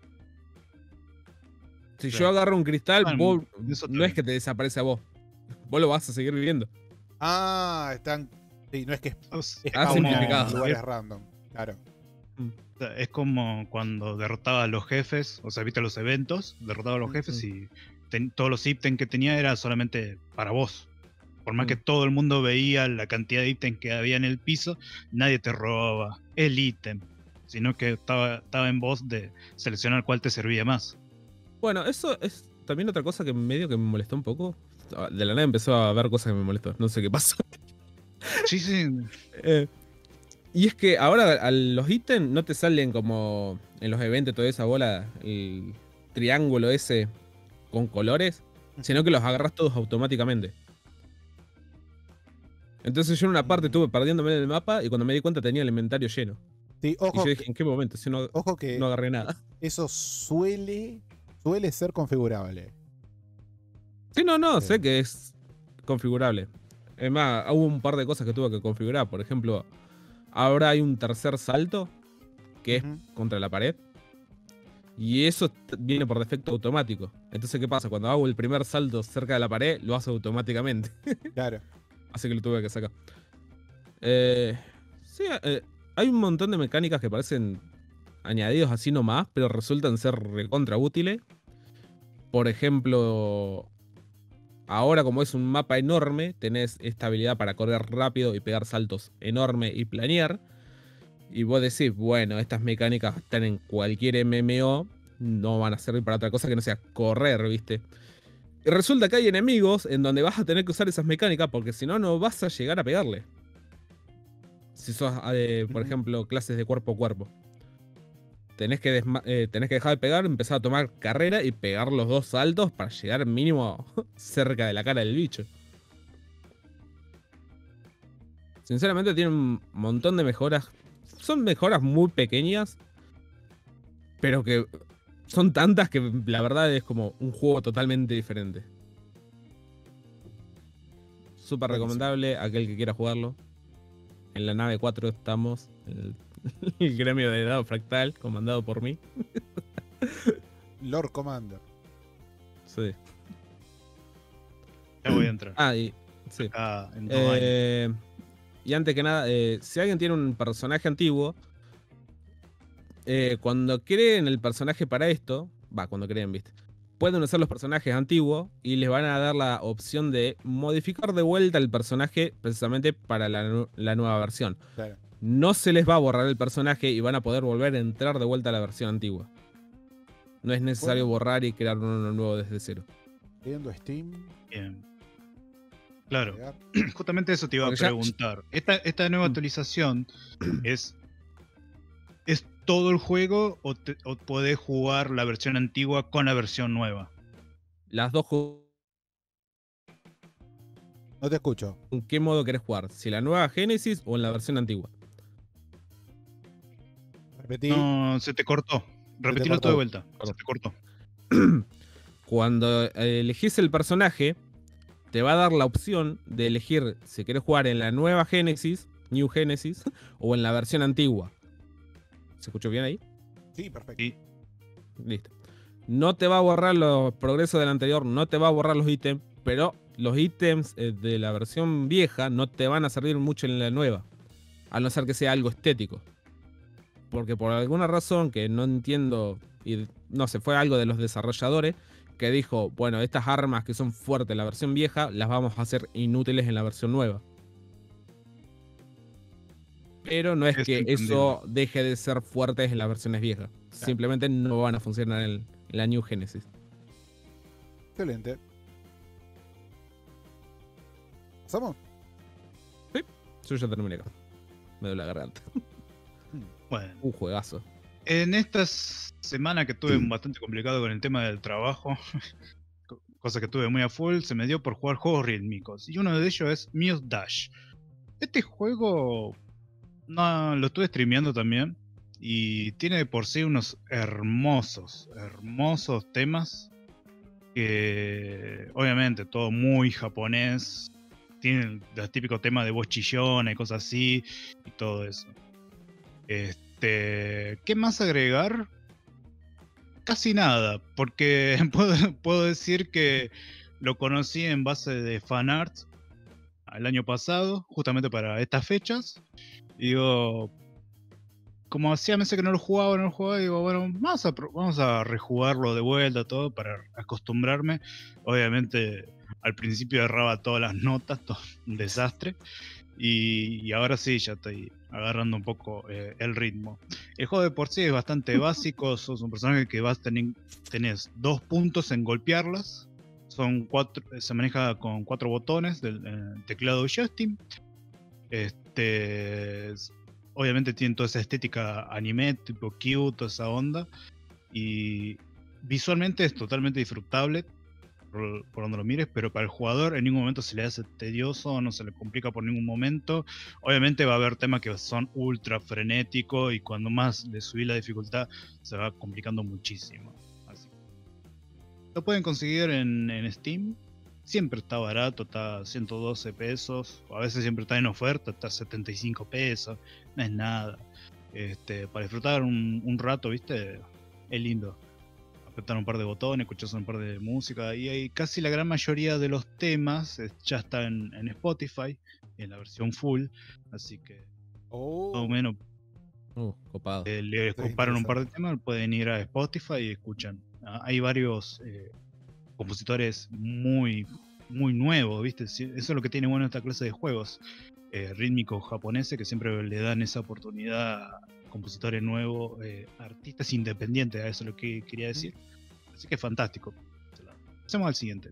Speaker 5: Si yo
Speaker 6: Claro.
Speaker 5: agarro un cristal,
Speaker 6: Ah,
Speaker 5: vos,
Speaker 6: eso
Speaker 5: no
Speaker 6: también.
Speaker 5: es que te desaparece a vos. Vos lo vas a seguir viviendo.
Speaker 4: Ah, están. Sí, no es que
Speaker 6: o sea,
Speaker 5: Ah,
Speaker 4: spawnean
Speaker 5: simplificado.
Speaker 4: en lugares random. Claro.
Speaker 6: o sea, es como cuando derrotaba a los jefes, o sea, viste los eventos, derrotaba a los
Speaker 5: Mm,
Speaker 6: jefes
Speaker 5: mm.
Speaker 6: y ten- todos los ítems que tenía era solamente para vos. Por más
Speaker 5: Mm.
Speaker 6: que todo el mundo veía la cantidad de ítems que había en el piso, nadie te robaba el ítem, sino que estaba, estaba en vos de seleccionar cuál te servía más.
Speaker 5: Bueno, eso es también otra cosa que medio que me molestó un poco. De la nada empezó a ver cosas que me molestó. No sé qué pasó.
Speaker 6: Sí, sí,
Speaker 5: Eh, y es que ahora a los ítems no te salen como en los eventos, toda esa bola, el triángulo ese con colores, sino que los agarras todos automáticamente. Entonces yo en una parte estuve perdiéndome en el mapa y cuando me di cuenta tenía el inventario lleno.
Speaker 4: Sí,
Speaker 5: Y
Speaker 4: ojo,
Speaker 5: yo
Speaker 4: que,
Speaker 5: dije, ¿en qué momento? Si no,
Speaker 4: ojo que
Speaker 5: no agarré nada.
Speaker 4: eso suele, suele ser configurable.
Speaker 5: Sí, no, no,
Speaker 4: Sí.
Speaker 5: sé que es configurable. Es más, hubo un par de cosas que tuve que configurar. Por ejemplo, ahora hay un tercer salto que es
Speaker 4: Ujú.
Speaker 5: contra la pared. Y eso t- viene por defecto automático. Entonces, ¿qué pasa? Cuando hago el primer salto cerca de la pared, lo hace automáticamente.
Speaker 4: Claro.
Speaker 5: Así que lo tuve que sacar. Eh, sí, eh, hay un montón de mecánicas que parecen añadidos así nomás, pero resultan ser recontra útiles. Por ejemplo, ahora como es un mapa enorme, tenés esta habilidad para correr rápido y pegar saltos enorme y planear. Y vos decís, bueno, estas mecánicas están en cualquier M M O, no van a servir para otra cosa que no sea correr, ¿viste? Y resulta que hay enemigos en donde vas a tener que usar esas mecánicas porque si no, no vas a llegar a pegarle. Si sos, eh, por
Speaker 4: Ujú.
Speaker 5: ejemplo, clases de cuerpo a cuerpo. Tenés que, desma- eh, tenés que dejar de pegar, empezar a tomar carrera y pegar los dos saltos para llegar mínimo cerca de la cara del bicho. Sinceramente tiene un montón de mejoras. Son mejoras muy pequeñas, pero que son tantas que la verdad es como un juego totalmente diferente. Súper
Speaker 4: Buenísimo.
Speaker 5: recomendable a aquel que quiera jugarlo. En la nave cuatro estamos, el, el gremio de dado fractal, comandado por mí.
Speaker 4: Lord Commander.
Speaker 5: Sí.
Speaker 6: Ya voy a entrar.
Speaker 5: Ah, y. Sí.
Speaker 6: Acá en dos años.
Speaker 5: Eh, y antes que nada, eh, si alguien tiene un personaje antiguo, eh, cuando creen el personaje para esto, va, cuando creen, viste, pueden usar los personajes antiguos y les van a dar la opción de modificar de vuelta el personaje precisamente para la, nu- la nueva versión.
Speaker 4: Claro.
Speaker 5: No se les va a borrar el personaje y van a poder volver a entrar de vuelta a la versión antigua. No es necesario
Speaker 4: Bueno.
Speaker 5: borrar y crear uno nuevo desde cero.
Speaker 4: Viendo Steam.
Speaker 6: Bien. Claro,
Speaker 4: agregar.
Speaker 6: justamente eso te iba a
Speaker 5: Porque ya-
Speaker 6: preguntar. Esta, esta nueva
Speaker 5: Mm.
Speaker 6: actualización es, ¿es todo el juego o, te- o podés jugar la versión antigua con la versión nueva?
Speaker 5: Las dos ju-
Speaker 4: No te escucho.
Speaker 5: ¿En qué modo querés jugar? ¿Si la nueva Genesis o en la versión antigua?
Speaker 4: Repetí.
Speaker 6: No, se te cortó. Repetilo todo de vuelta.
Speaker 5: Perdón.
Speaker 6: Se te cortó.
Speaker 5: Cuando eh, elegís el personaje, te va a dar la opción de elegir si querés jugar en la nueva Genesis, New Genesis, o en la versión antigua. ¿Se escuchó bien ahí?
Speaker 4: Sí, perfecto.
Speaker 6: Sí.
Speaker 5: Listo. No te va a borrar los progresos del anterior, no te va a borrar los ítems, pero los ítems eh, de la versión vieja no te van a servir mucho en la nueva. A no ser que sea algo estético. Porque por alguna razón que no entiendo, y no sé, fue algo de los desarrolladores que dijo, bueno, estas armas que son fuertes en la versión vieja, las vamos a hacer inútiles en la versión nueva. Pero no es
Speaker 6: Es
Speaker 5: que
Speaker 6: entendible.
Speaker 5: eso deje de ser fuertes en las versiones viejas. Simplemente no van a funcionar en, el- en la New Genesis.
Speaker 4: Excelente. ¿Pasamos?
Speaker 5: Yo ya terminé acá. Me duele la garganta.
Speaker 6: Bueno,
Speaker 5: Un juegazo.
Speaker 6: en esta semana que tuve bastante complicado con el tema del trabajo, co- cosa que tuve muy a full, se me dio por jugar juegos rítmicos. Y uno de ellos es Muse Dash. Este juego no, lo estuve streameando también. Y tiene de por sí unos hermosos, hermosos temas. Que obviamente todo muy japonés. Tiene los típicos temas de voz chillona y cosas así. Y todo eso. Este, ¿qué más agregar? Casi nada, porque puedo, puedo decir que lo conocí en base de fanart el año pasado, justamente para estas fechas. Y digo, como hacía meses que no lo jugaba, no lo jugaba, digo, bueno, vamos a, pro- vamos a rejugarlo de vuelta, todo, para acostumbrarme. Obviamente, al principio erraba todas las notas, todo un desastre. Y, y ahora sí, ya estoy agarrando un poco eh, el ritmo. El juego de por sí es bastante básico. Sos un personaje que vas teni- tenés dos puntos en golpearlas. Son cuatro, se maneja con cuatro botones del eh, teclado joystick. Este, es- obviamente tiene toda esa estética anime, tipo cute, toda esa onda. Y visualmente es totalmente disfrutable por, por donde lo mires, pero para el jugador en ningún momento se le hace tedioso, no se le complica por ningún momento. Obviamente va a haber temas que son ultra frenéticos y cuando más le subí la dificultad se va complicando muchísimo. Así. Lo pueden conseguir en, en Steam. Siempre está barato, está a ciento doce pesos. O a veces siempre está en oferta, está a setenta y cinco pesos. No es nada. Este, para disfrutar un, un rato, ¿viste? Es lindo. Apretar un par de botones, escuchar un par de música. Y hay casi la gran mayoría de los temas eh, ya está en, en Spotify, en la versión full. Así que
Speaker 4: Oh,
Speaker 6: más o menos
Speaker 5: Uh, copado.
Speaker 6: eh, le
Speaker 4: Está
Speaker 6: comparan un par de
Speaker 4: interesante.
Speaker 6: temas, pueden ir a Spotify y escuchan. Ah, hay varios eh, compositores muy, muy nuevos, ¿viste? Sí, eso es lo que tiene bueno esta clase de juegos eh, rítmicos japoneses, que siempre le dan esa oportunidad a compositores nuevos, eh, artistas independientes, a eso es lo que quería decir. Así que fantástico. Pasemos al siguiente.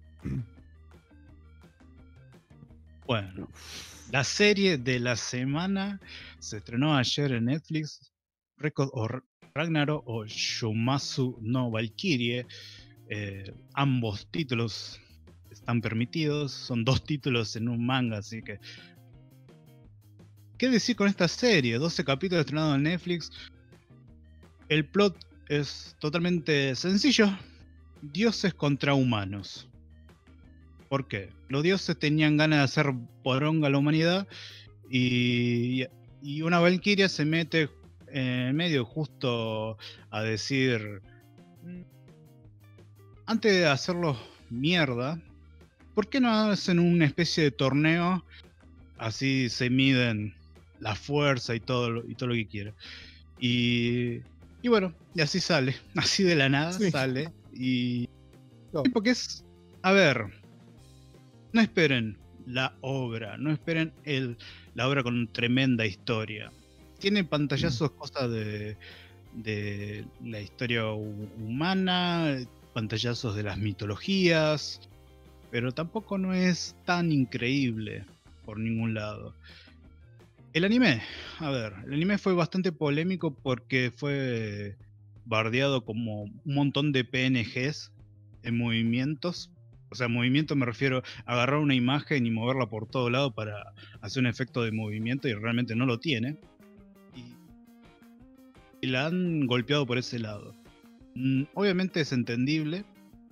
Speaker 6: Bueno, la serie de la semana se estrenó ayer en Netflix, Record o R- Ragnarok o Shumasu no Valkyrie. Eh, ambos títulos están permitidos, son dos títulos en un manga, así que... ¿Qué decir con esta serie? doce capítulos estrenados en Netflix. El plot es totalmente sencillo. Dioses contra humanos. ¿Por qué? Los dioses tenían ganas de hacer poronga a la humanidad y, y una valquiria se mete en medio justo a decir mm, antes de hacerlos mierda, ¿por qué no hacen una especie de torneo? Así se miden la fuerza y todo lo, y todo lo que quieran. Y, y bueno, y así sale. Así de la nada
Speaker 4: Sí.
Speaker 6: sale. Y.
Speaker 4: No.
Speaker 6: y Porque es. A ver. No esperen la obra. No esperen el, la obra con tremenda historia. Tiene pantallazos, cosas de. de la historia hu- humana. Pantallazos de las mitologías. Pero tampoco no es tan increíble por ningún lado. El anime, a ver, el anime fue bastante polémico porque fue bardeado como un montón de P N Gs en movimientos. O sea, movimiento me refiero a agarrar una imagen y moverla por todo lado para hacer un efecto de movimiento y realmente no lo tiene. Y, y la han golpeado por ese lado. Mm, obviamente es entendible.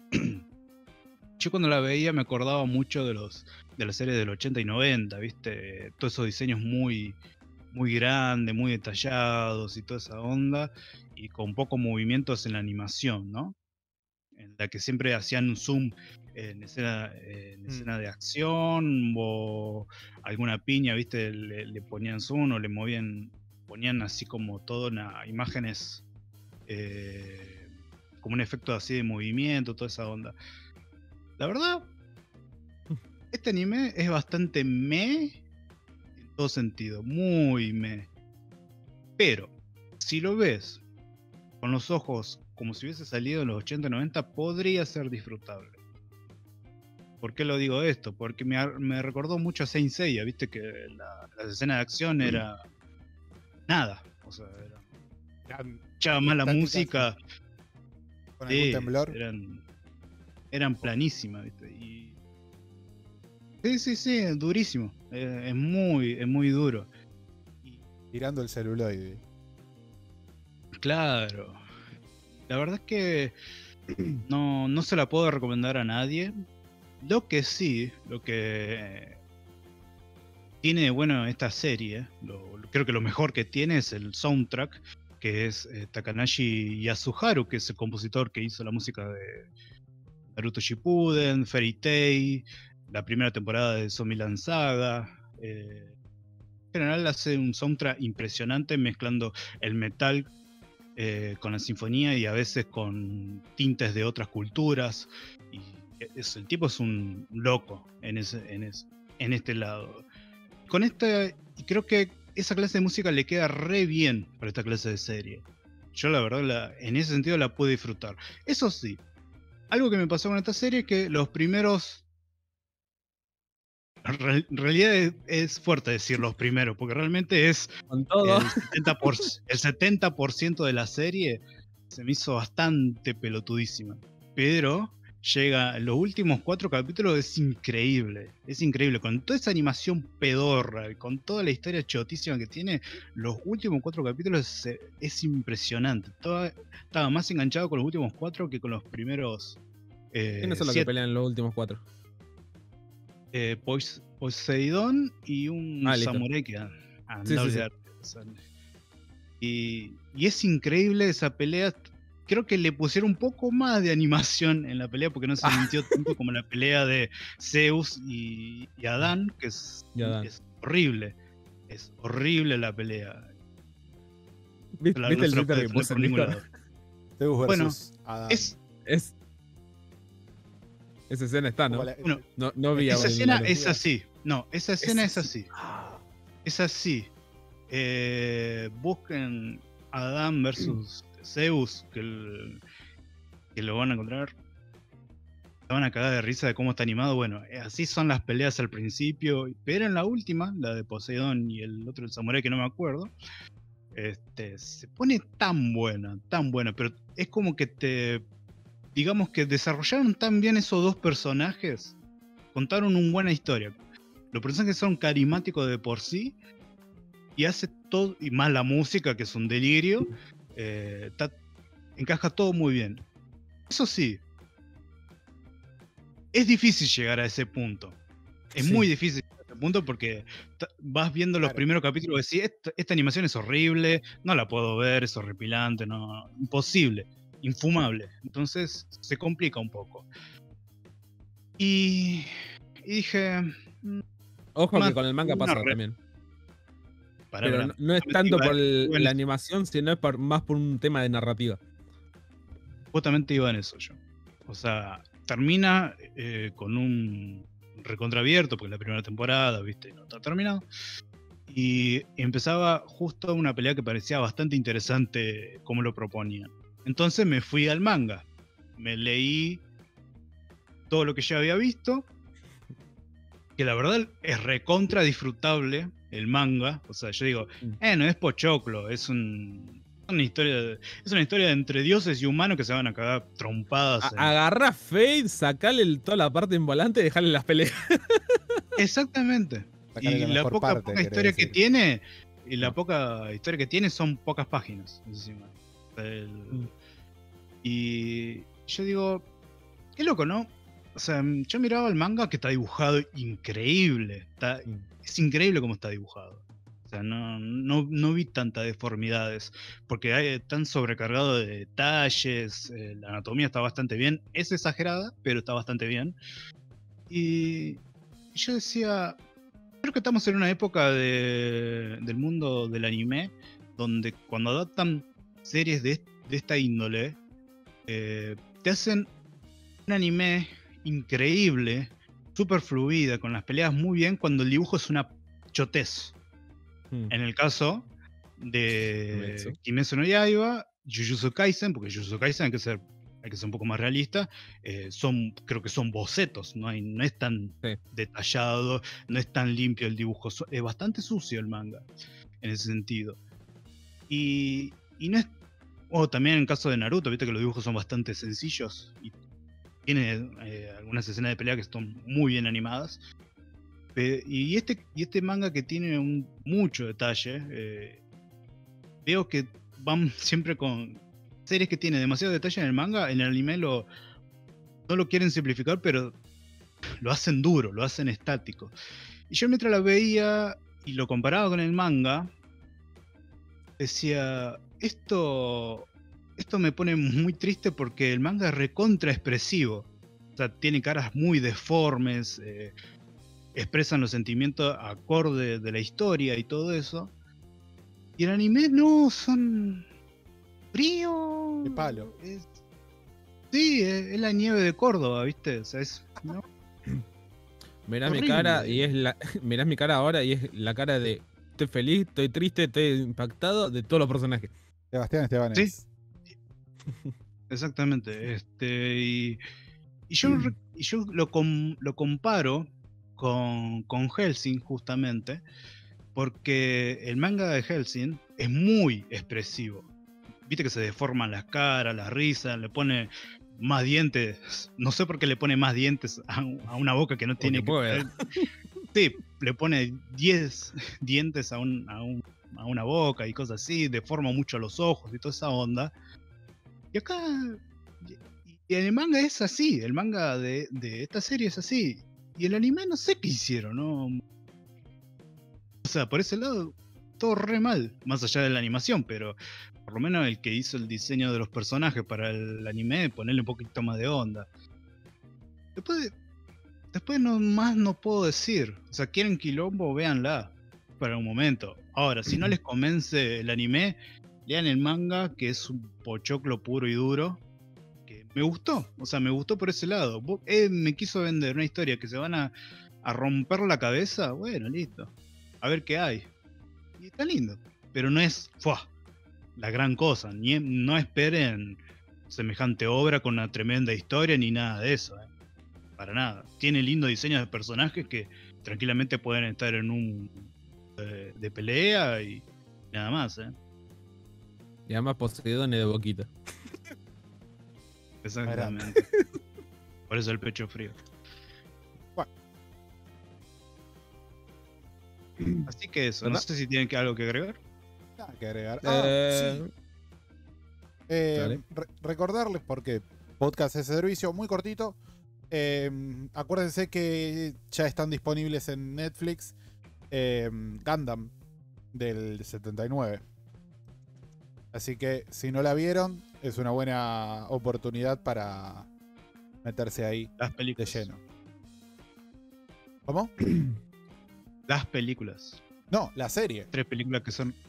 Speaker 6: Yo cuando la veía me acordaba mucho de los de las series del ochenta y noventa, ¿viste? Todos esos diseños muy, muy grandes, muy detallados y toda esa onda, y con pocos movimientos en la animación, ¿no? En la que siempre hacían un zoom en escena, en
Speaker 4: Mm.
Speaker 6: escena de acción o alguna piña, ¿viste? Le, le ponían zoom o le movían, ponían así como todo una imágenes, eh, como un efecto así de movimiento, toda esa onda. La verdad, este anime es bastante meh en todo sentido, muy meh. Pero, si lo ves con los ojos como si hubiese salido en los ochenta noventa, podría ser disfrutable. ¿Por qué lo digo esto? Porque me, ar- me recordó mucho a Saint Seiya, viste que la, la escena de acción era nada. O sea, era,
Speaker 4: Eran
Speaker 6: escuchaba más la
Speaker 4: estáticas,
Speaker 6: música.
Speaker 4: con
Speaker 6: Sí,
Speaker 4: algún temblor.
Speaker 6: eran, eran planísimas, ¿viste? Y... Sí, sí, sí, durísimo. Eh, es muy, es muy duro. Y,
Speaker 4: Tirando el celuloide.
Speaker 6: claro. La verdad es que no, no se la puedo recomendar a nadie. Lo que sí, lo que tiene de bueno esta serie, lo- lo- creo que lo mejor que tiene es el soundtrack, que es eh, Takanashi Yasuharu, que es el compositor que hizo la música de Naruto Shippuden, Fairy Tail, la primera temporada de Zombieland Saga. eh, en general hace un soundtrack impresionante mezclando el metal eh, con la sinfonía y a veces con tintes de otras culturas. Y es, el tipo es un loco en, ese, en, ese, en este lado. Con esta, y creo que esa clase de música le queda re bien para esta clase de serie. Yo la verdad la, en ese sentido la pude disfrutar. Eso sí, algo que me pasó con esta serie es que los primeros... En realidad es, es fuerte decir los primeros, porque realmente es
Speaker 5: Con todo.
Speaker 6: el setenta por ciento, el setenta por ciento de la serie se me hizo bastante pelotudísima. Pero llega, los últimos cuatro capítulos es increíble. Es increíble. Con toda esa animación pedorra, con toda la historia chotísima que tiene, los últimos cuatro capítulos es, es impresionante. Toda- estaba más enganchado con los últimos cuatro que con los primeros. Eh,
Speaker 5: ¿Quiénes son los que
Speaker 6: siete.
Speaker 5: pelean en los últimos cuatro?
Speaker 6: Eh, Pois- Poseidón y un
Speaker 5: Ah, listo.
Speaker 6: samurái que ah,
Speaker 5: Sí, sí,
Speaker 6: andaba
Speaker 5: sí.
Speaker 6: de arte, o sea, y, y es increíble esa pelea. Creo que le pusieron un poco más de animación en la pelea porque no se sintió tanto como la pelea de Zeus y, y Adán, que es,
Speaker 5: Y Adán.
Speaker 6: es horrible. Es horrible la pelea.
Speaker 5: ¿Viste,
Speaker 6: La-
Speaker 5: viste
Speaker 6: no
Speaker 5: el
Speaker 6: se lo
Speaker 5: Twitter
Speaker 6: puede
Speaker 5: que
Speaker 6: defender
Speaker 5: puse
Speaker 6: por
Speaker 5: en
Speaker 6: ningún
Speaker 5: Discord?
Speaker 6: lado.
Speaker 4: Zeus
Speaker 6: Bueno,
Speaker 4: versus Adán.
Speaker 6: Es,
Speaker 5: Es, esa escena está, ¿no?
Speaker 4: Como la-
Speaker 6: bueno,
Speaker 5: No, no vi
Speaker 6: esa
Speaker 5: a
Speaker 6: escena
Speaker 5: Evangelion.
Speaker 6: es así. No, esa escena
Speaker 5: Es
Speaker 6: es así. Es así. Eh, busquen Adán versus Zeus, que, el- que lo van a encontrar. Se van a cagar de risa de cómo está animado. Bueno, eh, así son las peleas al principio. Pero en la última, la de Poseidón y el otro, el samurái que no me acuerdo, este, se pone tan buena, tan buena. Pero es como que te. Digamos que desarrollaron tan bien esos dos personajes. Contaron una buena historia. Los personajes son carismáticos de por sí. Y hace todo. Y más la música, que es un delirio. eh, ta- encaja todo muy bien. Eso sí. Es difícil llegar a ese punto. Es
Speaker 5: Sí.
Speaker 6: muy difícil llegar a ese punto porque ta- vas viendo los
Speaker 4: Claro.
Speaker 6: primeros capítulos y decís, esta, esta animación es horrible, no la puedo ver, es horripilante, no, imposible. infumable. Entonces se complica un poco. Y, y dije, mm,
Speaker 5: Ojo
Speaker 6: Más
Speaker 5: que con el manga
Speaker 6: una
Speaker 5: pasa
Speaker 6: re-
Speaker 5: también.
Speaker 6: para,
Speaker 5: Pero
Speaker 6: para,
Speaker 5: no, no es
Speaker 6: justamente
Speaker 5: tanto
Speaker 6: iba-
Speaker 5: por el-
Speaker 6: iba en
Speaker 5: la
Speaker 6: eso,
Speaker 5: animación, sino es por- más por un tema de narrativa.
Speaker 6: justamente iba en eso yo. O sea, termina eh, con un recontraabierto, porque es la primera temporada, viste, no está terminado. Y empezaba justo una pelea que parecía bastante interesante como lo proponían. Entonces me fui al manga. Me leí todo lo que ya había visto. Que la verdad es recontra disfrutable el manga. O sea, yo digo,
Speaker 5: Mm.
Speaker 6: eh, no es pochoclo, es un, una historia de- es una historia entre dioses y humanos que se van a cagar trompadas.
Speaker 5: A-
Speaker 6: en-
Speaker 5: agarrá Fade, sacale el- toda la parte en volante y dejale las peleas.
Speaker 6: Exactamente.
Speaker 4: Sacale
Speaker 6: Y
Speaker 4: la
Speaker 6: la
Speaker 4: mejor
Speaker 6: poca,
Speaker 4: parte,
Speaker 6: poca
Speaker 4: querés
Speaker 6: historia que
Speaker 4: decir.
Speaker 6: tiene, y la
Speaker 5: No.
Speaker 6: poca historia que tiene son pocas páginas encima. El-
Speaker 5: Mm.
Speaker 6: Y yo digo, qué loco, ¿no? O sea, yo miraba el manga que está dibujado increíble. Está,
Speaker 5: Mm.
Speaker 6: es increíble cómo está dibujado. O sea, no, no, no vi tantas deformidades. Porque hay, están sobrecargados de detalles. eh, la anatomía está bastante bien. Es exagerada, pero está bastante bien. Y yo decía, creo que estamos en una época de- del mundo del anime donde cuando adaptan series de, de esta índole, eh, te hacen un anime increíble, súper fluida, con las peleas muy bien, cuando el dibujo es una chotez.
Speaker 5: Mm.
Speaker 6: En el caso de
Speaker 5: Kimetsu.
Speaker 6: Kimetsu no Yaiba, Jujutsu Kaisen, porque Jujutsu Kaisen hay que ser, hay que ser un poco más realista, eh, son, creo que son bocetos, no, hay, no es tan
Speaker 5: Sí.
Speaker 6: detallado, no es tan limpio el dibujo, so- es bastante sucio el manga en ese sentido. Y, y no es. O también en el caso de Naruto, viste que los dibujos son bastante sencillos y tiene eh, algunas escenas de pelea que están muy bien animadas. Pe- y, este, y este manga que tiene un, mucho detalle, eh, veo que van siempre con series que tienen demasiado detalle en el manga, en el anime lo, no lo quieren simplificar, pero lo hacen duro, lo hacen estático. Y yo mientras la veía y lo comparaba con el manga, decía, esto, esto me pone muy triste porque el manga es recontra expresivo. O sea, tiene caras muy deformes, eh, expresan los sentimientos acorde de la historia y todo eso. Y el anime no, son frío.
Speaker 4: De palo.
Speaker 6: Es- sí, es, es la nieve de Córdoba, ¿viste? O sea, es, no,
Speaker 5: Mirá mi
Speaker 6: Horrible.
Speaker 5: cara y es la. Mirá mi cara ahora y es la cara de. Estoy feliz, estoy triste, estoy impactado de todos los personajes.
Speaker 4: Sebastián Estebanes.
Speaker 6: exactamente. Este, y, y yo, re- y yo lo, com- lo comparo con, con Hellsing, justamente, porque el manga de Hellsing es muy expresivo. Viste que se deforman las caras, las risas, le pone más dientes. No sé por qué le pone más dientes a, un- a una boca que no tiene que
Speaker 5: puede.
Speaker 6: tener. Sí, le pone diez dientes a, un, a, un- a una boca y cosas así, deforma mucho los ojos y toda esa onda. Y acá. Y, y el manga es así, el manga de, de esta serie es así. Y el anime no sé qué hicieron, ¿no? O sea, por ese lado, todo re mal, más allá de la animación, pero por lo menos el que hizo el diseño de los personajes para el anime, ponerle un poquito más de onda. Después, después no más no puedo decir. O sea, quieren quilombo, véanla para un momento. Ahora, si no les convence el anime, lean el manga, que es un pochoclo puro y duro. Que me gustó, o sea, me gustó por ese lado. Vos- eh, me quiso vender una historia que se van a, a romper la cabeza. Bueno, listo. A ver qué hay. Y está lindo. Pero no es ¡fua! La gran cosa. Ni, no esperen semejante obra con una tremenda historia ni nada de eso. ¿eh? Para nada. Tiene lindo diseño de personajes que tranquilamente pueden estar en un eh, de pelea y nada más. ¿eh?
Speaker 5: Y además Poseidón es de boquita.
Speaker 6: Exactamente. Por eso el pecho frío.
Speaker 4: Bueno.
Speaker 6: Así que eso.
Speaker 5: ¿Verdad?
Speaker 6: No sé si tienen que- algo que agregar.
Speaker 4: Nada que agregar. Ah,
Speaker 5: Eh,
Speaker 4: sí. Eh,
Speaker 5: dale.
Speaker 4: re- recordarles porque podcast es servicio muy cortito. Eh, acuérdense que ya están disponibles en Netflix eh, Gundam del setenta y nueve. Así que si no la vieron, es una buena oportunidad para meterse ahí
Speaker 6: Las
Speaker 4: de
Speaker 6: películas.
Speaker 4: lleno. ¿Cómo?
Speaker 6: Las películas.
Speaker 4: No, la serie.
Speaker 6: Tres películas que son.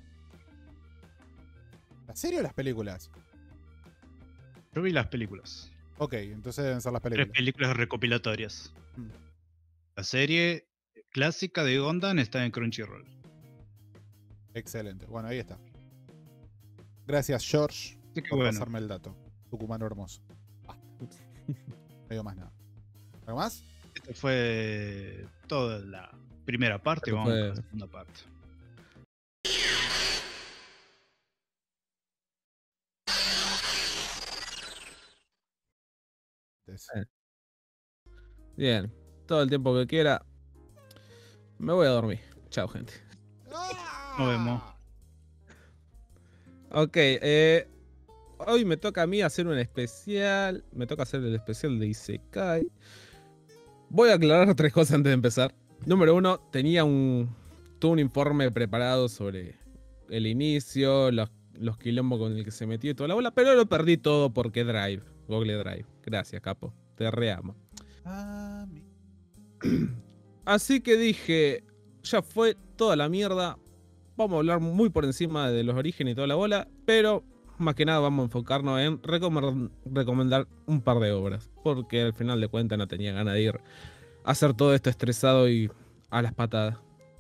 Speaker 4: ¿La serie o las películas?
Speaker 6: Yo vi las películas.
Speaker 4: Ok, entonces deben ser las
Speaker 6: Tres
Speaker 4: películas.
Speaker 6: películas recopilatorias.
Speaker 4: Mm.
Speaker 6: La serie clásica de Gundam está en Crunchyroll.
Speaker 4: Excelente. Bueno, ahí está. Gracias, George,
Speaker 6: Así que
Speaker 4: por
Speaker 6: bueno,
Speaker 4: pasarme el dato. Tucumano hermoso. Basta. No digo más nada. ¿Algo más?
Speaker 6: esta fue toda la primera parte.
Speaker 5: Esto
Speaker 6: Vamos
Speaker 5: fue-
Speaker 6: a la segunda parte.
Speaker 4: Entonces,
Speaker 5: Bien, todo el tiempo que quiera. Me voy a dormir. Chao, gente.
Speaker 6: Nos vemos.
Speaker 5: Ok, eh, hoy me toca a mí hacer un especial. Me toca hacer el especial de Isekai. Voy a aclarar tres cosas antes de empezar. Número uno, tenía un, todo un informe preparado sobre el inicio, los, los quilombos con el que se metió y toda la bola, pero lo perdí todo porque Drive, Google Drive. Gracias, capo. Te reamo.
Speaker 4: ah, mi-
Speaker 5: Así que dije, ya fue toda la mierda. Vamos a hablar muy por encima de los orígenes y toda la bola, pero más que nada vamos a enfocarnos en recomendar, recomendar un par de obras, porque al final de cuentas no tenía ganas de ir a hacer todo esto estresado y a las patadas.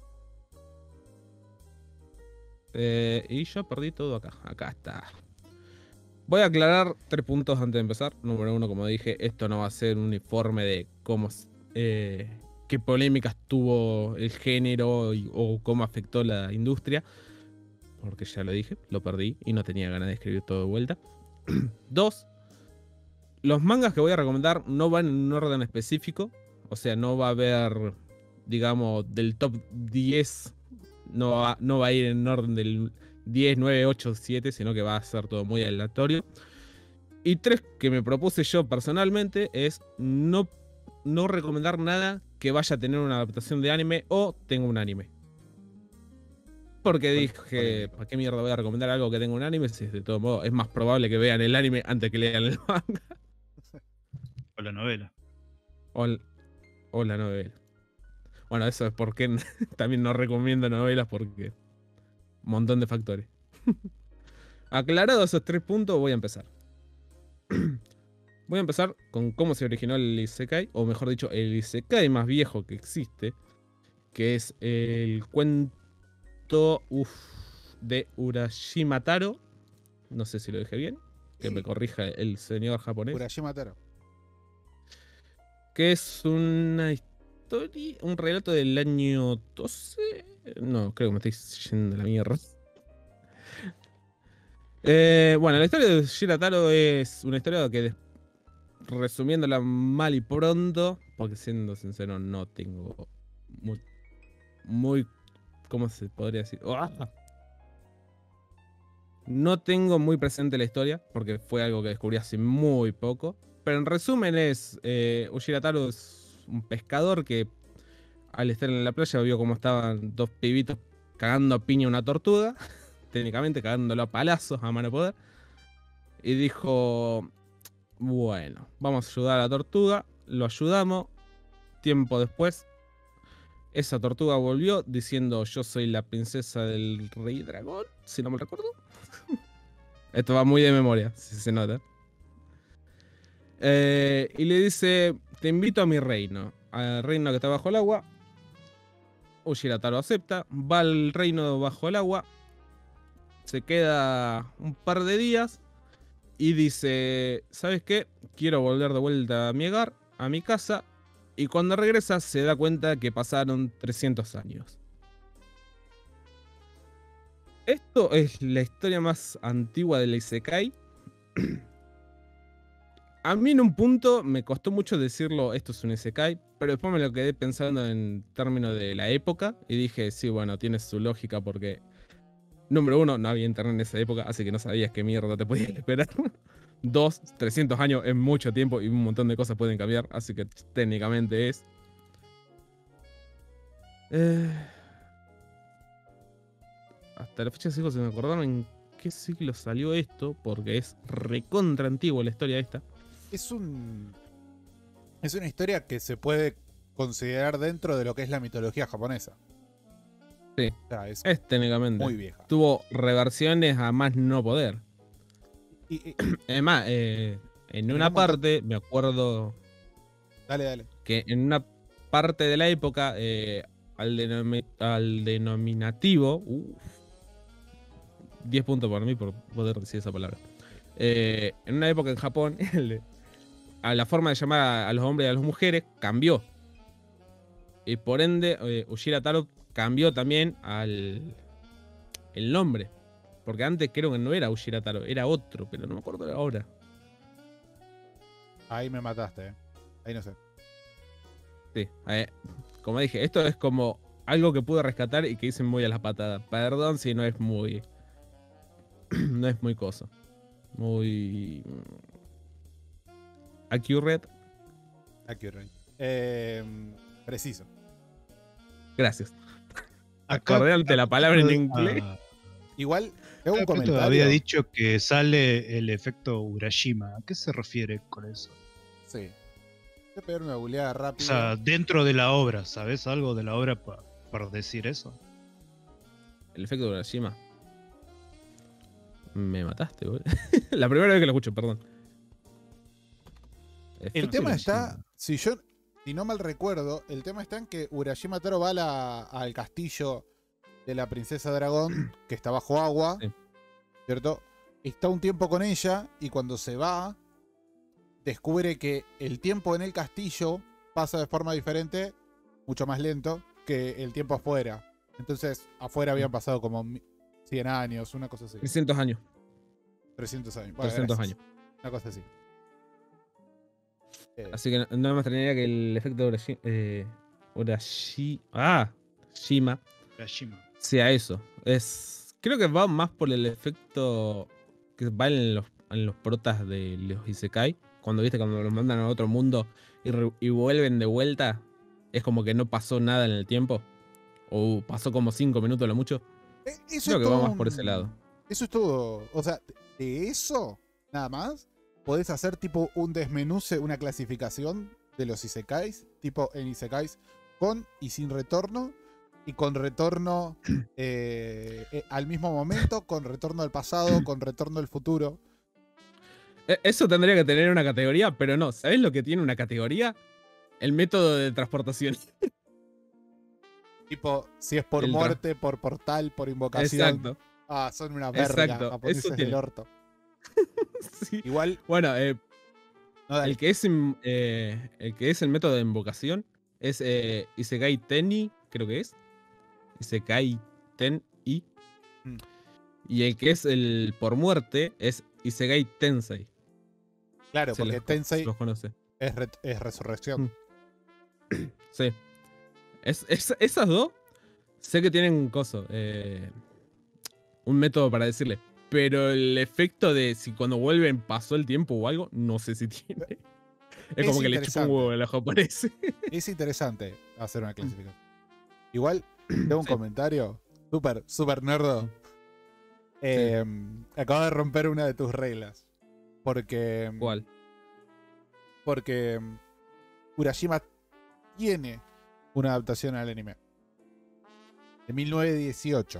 Speaker 5: Eh, y yo perdí todo acá, acá está. Voy a aclarar tres puntos antes de empezar. Número uno, como dije, esto no va a ser un informe de cómo, eh, qué polémicas tuvo el género y- o cómo afectó la industria. Porque ya lo dije, lo perdí y no tenía ganas de escribir todo de vuelta. Dos, los mangas que voy a recomendar no van en un orden específico. O sea, no va a haber, digamos, del top diez. No va, no va a ir en orden del diez, nueve, ocho, siete, sino que va a ser todo muy aleatorio. Y tres que me propuse yo personalmente es no, no recomendar nada que vaya a tener una adaptación de anime o tenga un anime. Porque
Speaker 4: Pol-
Speaker 5: dije,
Speaker 4: polémico.
Speaker 5: ¿para qué mierda voy a recomendar algo que tenga un anime? Si de todo modo es más probable que vean el anime antes que lean el manga
Speaker 6: O la novela.
Speaker 5: o, el- o la novela. Bueno, eso es porque también no recomiendo novelas porque un montón de factores. Aclarados esos tres puntos, voy a empezar. Voy a empezar con cómo se originó el Isekai, o mejor dicho, el Isekai más viejo que existe, que es el cuento uf, de Urashima Taro. No sé si lo dije bien, que me corrija el señor japonés.
Speaker 4: Urashima Taro.
Speaker 5: Que es una historia, un relato del año doce. No, creo que me estoy yendo a la mierda. Eh, bueno, la historia de Shirataro es una historia que, des- resumiéndola mal y pronto, porque siendo sincero, no tengo muy, muy ¿cómo se podría decir? ¡Ah! No tengo muy presente la historia, porque fue algo que descubrí hace muy poco. Pero en resumen es, eh, Ushirataro es un pescador que al estar en la playa vio cómo estaban dos pibitos cagando a piña a una tortuga, técnicamente cagándolo a palazos a mano poder. Y dijo, bueno, vamos a ayudar a la tortuga, lo ayudamos. Tiempo después, esa tortuga volvió diciendo, yo soy la princesa del rey dragón, si no me recuerdo. Esto va muy de memoria, si se nota. Eh, y le dice, te invito a mi reino, al reino que está bajo el agua. Ushirataro acepta, va al reino bajo el agua, se queda un par de días y dice, ¿sabes qué? Quiero volver de vuelta a mi hogar, a mi casa. Y cuando regresa se da cuenta que pasaron trescientos años. Esto es la historia más antigua del Isekai. A mí en un punto me costó mucho decirlo, esto es un Isekai, pero después me lo quedé pensando en términos de la época y dije, sí, bueno, tiene su lógica porque, número uno, no había internet en esa época, así que no sabías qué mierda te podías esperar. Dos, trescientos años es mucho tiempo y un montón de cosas pueden cambiar, así que técnicamente es. Eh... Hasta la fecha sigo se me acordaron en qué siglo salió esto, porque es recontra antiguo la historia esta.
Speaker 4: Es un. Es una historia que se puede considerar dentro de lo que es la mitología japonesa.
Speaker 5: Sí.
Speaker 4: O sea, es
Speaker 5: Es técnicamente.
Speaker 4: muy vieja.
Speaker 5: Tuvo reversiones a más no poder.
Speaker 4: Y, y-
Speaker 5: Además, eh, en
Speaker 4: Pero
Speaker 5: una
Speaker 4: un montón-
Speaker 5: parte, me acuerdo
Speaker 4: dale, dale.
Speaker 5: que en una parte de la época, eh, al, denomi- al denominativo. Uf, diez puntos para mí por poder decir esa palabra. Eh, en una época en Japón, el- a la forma de llamar a, a los hombres y a las mujeres cambió. Y por ende, eh, Ujira Taro cambió también al el nombre. Porque antes creo que no era Ujira Taro, era otro, pero no me acuerdo ahora.
Speaker 4: Ahí me mataste, eh. Ahí no sé.
Speaker 5: Sí, eh, como dije, esto es como algo que pude rescatar y que hice muy a las patadas. Perdón si no es muy. No es muy cosa. Muy. Accurate.
Speaker 4: Accurate. Eh, preciso.
Speaker 5: Gracias.
Speaker 6: Acá,
Speaker 5: Acordé ante la palabra en
Speaker 6: ah,
Speaker 5: inglés.
Speaker 4: Igual, tengo un
Speaker 6: acá
Speaker 4: comentario.
Speaker 6: había dicho que sale el efecto Urashima. ¿A qué se refiere con eso?
Speaker 4: Sí. Voy a pegar una googleada
Speaker 6: O
Speaker 4: rápida.
Speaker 6: sea, dentro de la obra, ¿sabes algo de la obra pa- para decir eso?
Speaker 5: El efecto de Urashima. Me mataste, boludo. La primera vez que lo escucho, perdón.
Speaker 4: El
Speaker 5: Efecto
Speaker 4: tema
Speaker 5: Urashima.
Speaker 4: está, si yo, si no mal recuerdo, el tema está en que Urashima Taro va a la- al castillo de la princesa dragón, que está bajo agua,
Speaker 5: Sí.
Speaker 4: ¿cierto? Está un tiempo con ella y cuando se va, descubre que el tiempo en el castillo pasa de forma diferente, mucho más lento, que el tiempo afuera. Entonces, afuera habían pasado como mi- cien años, una cosa así.
Speaker 5: trescientos años.
Speaker 4: trescientos años. Bueno,
Speaker 5: trescientos
Speaker 4: gracias.
Speaker 5: años.
Speaker 4: Una cosa así. Eh,
Speaker 5: Así que no, no me extrañaría que el efecto de Urashi, eh, Urashi- ah, Shima
Speaker 6: Urashima.
Speaker 5: sea eso. Es, creo que va más por el efecto que va en los, en los protas de los Isekai. Cuando viste, cuando los mandan a otro mundo y, re- y vuelven de vuelta, es como que no pasó nada en el tiempo. O pasó como cinco minutos a lo mucho.
Speaker 4: eh, eso
Speaker 5: Creo
Speaker 4: es
Speaker 5: que va
Speaker 4: todo
Speaker 5: más por
Speaker 4: un-
Speaker 5: ese lado.
Speaker 4: Eso es todo. O sea, de eso, nada más, podés hacer tipo un desmenuce, una clasificación de los isekais, tipo en isekais con y sin retorno, y con retorno eh, eh, al mismo momento, con retorno al pasado, con retorno al futuro.
Speaker 5: E- Eso tendría que tener una categoría, pero no. ¿Sabes lo que tiene una categoría? El método de transportación.
Speaker 4: Tipo, si es por
Speaker 5: El tra-
Speaker 4: muerte, por portal, por invocación.
Speaker 5: Exacto.
Speaker 4: Ah, son una verga,
Speaker 5: Exacto,
Speaker 4: japoneses
Speaker 5: eso
Speaker 4: del
Speaker 5: tiene.
Speaker 4: orto.
Speaker 5: Sí.
Speaker 4: Igual,
Speaker 5: Bueno, eh,
Speaker 4: no, dale.
Speaker 5: el que es in- eh, el que es el método de invocación es eh, Isekai Teni, creo que es. Isekai Ten-I.
Speaker 4: Mm.
Speaker 5: Y el que es el por muerte es Isekai Tensei.
Speaker 4: Claro,
Speaker 5: Se
Speaker 4: porque
Speaker 5: los,
Speaker 4: Tensei
Speaker 5: los conoce.
Speaker 4: es, re- es resurrección.
Speaker 5: Mm. Sí. Es, es- esas dos sé que tienen coso. eh, un método para decirle. Pero el efecto de si cuando vuelven pasó el tiempo o algo, no sé si tiene. Es,
Speaker 4: Es
Speaker 5: como que le chupa
Speaker 4: interesante.
Speaker 5: un huevo a los japoneses.
Speaker 4: Es interesante hacer una clasificación. Igual, tengo un
Speaker 5: Sí.
Speaker 4: comentario súper, súper nerdo. Eh, Acabo de romper una de tus reglas. Porque.
Speaker 5: ¿Cuál?
Speaker 4: Porque mm, Urashima tiene una adaptación al anime. De mil novecientos dieciocho.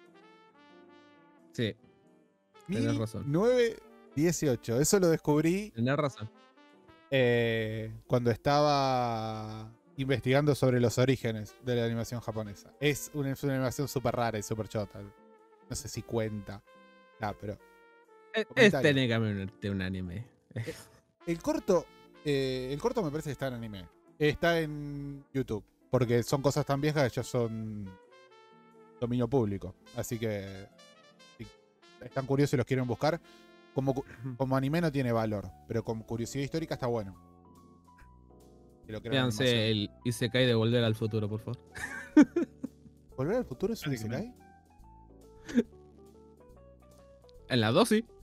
Speaker 5: Sí, tenés razón.
Speaker 4: mil novecientos dieciocho. Eso lo descubrí
Speaker 5: tenés razón.
Speaker 4: eh, cuando estaba investigando sobre los orígenes de la animación japonesa. Es una, es una animación súper rara y súper chota. No sé si cuenta. Ah, pero
Speaker 5: Es, es
Speaker 4: Comentario.
Speaker 5: técnicamente un anime.
Speaker 4: el corto, eh, el corto me parece que está en anime. Está en YouTube. Porque son cosas tan viejas que ya son dominio público. Así que si están curiosos y los quieren buscar, como, cu- como anime no tiene valor. Pero como curiosidad histórica está bueno. Si lo quieren animación.
Speaker 5: Fíjense el Isekai de Volver al Futuro, por favor.
Speaker 4: ¿Volver al futuro es un
Speaker 6: Básicamente.
Speaker 4: isekai?
Speaker 5: En la dos sí.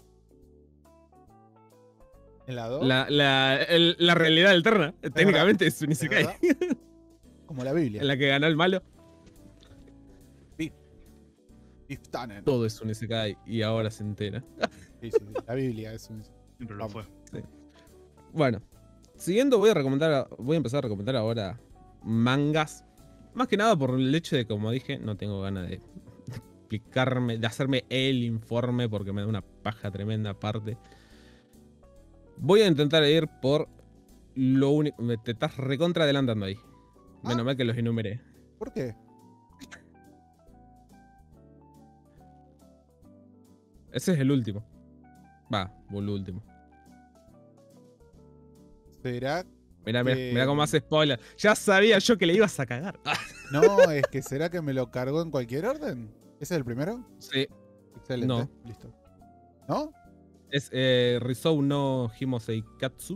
Speaker 4: ¿En la dos?
Speaker 5: La, la, el- la realidad alterna. Técnicamente es un
Speaker 4: ¿Es
Speaker 5: Isekai.
Speaker 4: verdad? Como la Biblia.
Speaker 5: En la que ganó el malo.
Speaker 4: Iftanen.
Speaker 5: Todo es un Isekai y ahora se entera.
Speaker 4: Sí, sí, la Biblia es un.
Speaker 6: Siempre lo fue.
Speaker 5: Bueno, siguiendo voy a recomendar, voy a empezar a recomendar ahora mangas. Más que nada por el hecho de, como dije, no tengo ganas de explicarme, de hacerme el informe porque me da una paja tremenda aparte. Voy a intentar ir por lo único. Te estás recontra adelantando ahí. Menos
Speaker 4: Ah.
Speaker 5: mal que los enumeré.
Speaker 4: ¿Por qué?
Speaker 5: Ese es el último. Va, el último.
Speaker 4: ¿Será?
Speaker 5: Mirá, mirá,
Speaker 4: Eh,
Speaker 5: mirá cómo hace spoiler. Ya sabía yo que le ibas a cagar.
Speaker 4: No, es que ¿será que me lo cargó en cualquier orden? ¿Ese es el primero?
Speaker 5: Sí,
Speaker 4: Excelente.
Speaker 5: No.
Speaker 4: Listo. ¿No?
Speaker 5: es eh, Rizou no Himosei Katsu.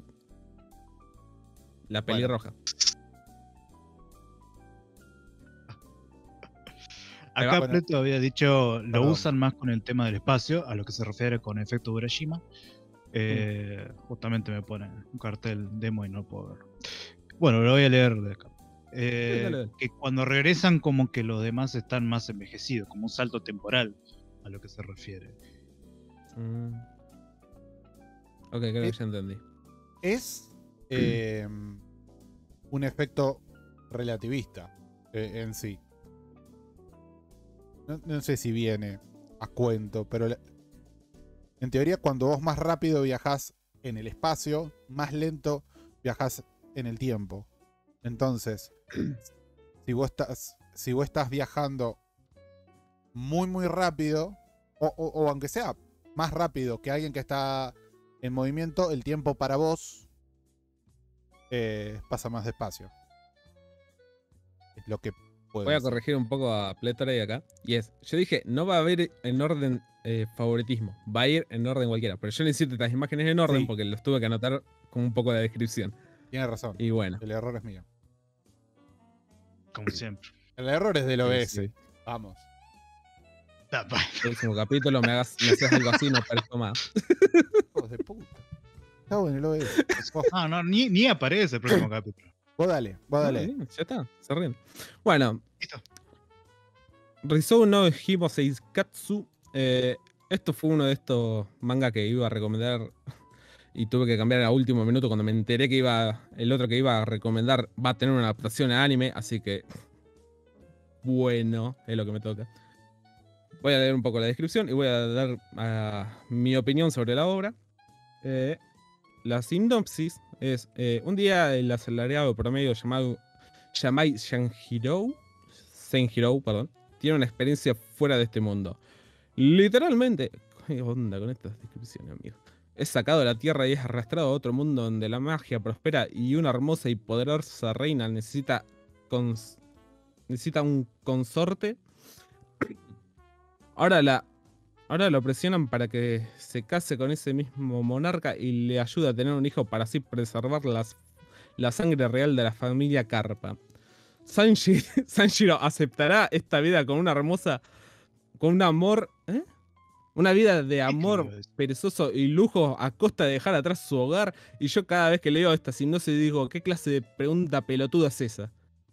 Speaker 5: La
Speaker 4: Bueno.
Speaker 5: pelirroja. Ahí va.
Speaker 6: Acá
Speaker 4: Bueno.
Speaker 6: Pleto había dicho, lo
Speaker 4: Perdón.
Speaker 6: usan más con el tema del espacio, a lo que se refiere con efecto Urashima. Eh, Justamente me pone un cartel demo y no puedo verlo. Bueno, lo voy a leer de acá. Eh,
Speaker 5: dale, dale.
Speaker 6: Que cuando regresan como que los demás están más envejecidos, como un salto temporal a lo que se refiere.
Speaker 5: Mm. Ok, creo que
Speaker 4: Eh,
Speaker 5: ya entendí.
Speaker 4: Es eh, un efecto relativista eh, en sí. No, no sé si viene a cuento, pero la- en teoría cuando vos más rápido viajás en el espacio, más lento viajás en el tiempo. Entonces, si vos estás, si vos estás viajando muy muy rápido, o, o- o aunque sea más rápido que alguien que está en movimiento, el tiempo para vos eh, pasa más despacio. Es lo que puedo
Speaker 5: Voy a
Speaker 4: decir.
Speaker 5: corregir un poco a Pletora acá. Y es, yo dije, no va a haber en orden eh, favoritismo. Va a ir en orden cualquiera. Pero yo necesito estas imágenes en orden
Speaker 4: Sí.
Speaker 5: porque los tuve que anotar con un poco de descripción.
Speaker 4: Tiene razón.
Speaker 5: Y bueno.
Speaker 4: El error es mío.
Speaker 6: Como siempre.
Speaker 4: El error es del O B S.
Speaker 5: Sí, sí.
Speaker 4: Vamos.
Speaker 5: Próximo capítulo me hagas, me haces algo así, no parezco más.
Speaker 4: Hijos de puta. Cago en el O B S. Vos,
Speaker 6: Ah, no, ni, ni aparece el próximo capítulo.
Speaker 4: vos dale, vos dale.
Speaker 5: Ah, bien, ya está, se ríen. Bueno,
Speaker 6: Listo.
Speaker 5: Rizou no Himosei Katsu. Eh, esto fue uno de estos mangas que iba a recomendar y tuve que cambiar a último minuto cuando me enteré que iba el otro que iba a recomendar va a tener una adaptación a anime, así que bueno, es lo que me toca. Voy a leer un poco la descripción y voy a dar ah, mi opinión sobre la obra. Eh, la sinopsis es eh, un día el asalariado promedio llamado Yamai Senhiro, Senhiro, perdón, tiene una experiencia fuera de este mundo. Literalmente, ¿qué onda con estas descripciones, amigo? Es sacado de la tierra y es arrastrado a otro mundo donde la magia prospera y una hermosa y poderosa reina necesita, cons- necesita un consorte. Ahora la, ahora lo presionan para que se case con ese mismo monarca y le ayuda a tener un hijo para así preservar las, la sangre real de la familia Carpa. Sanji, Sanjiro aceptará esta vida con una hermosa, con un amor, ¿eh? Una vida de amor
Speaker 6: iba a decir?
Speaker 5: perezoso y lujo a costa de dejar atrás su hogar. Y yo cada vez que leo esta sinopsis digo, ¿qué clase de pregunta pelotuda es esa?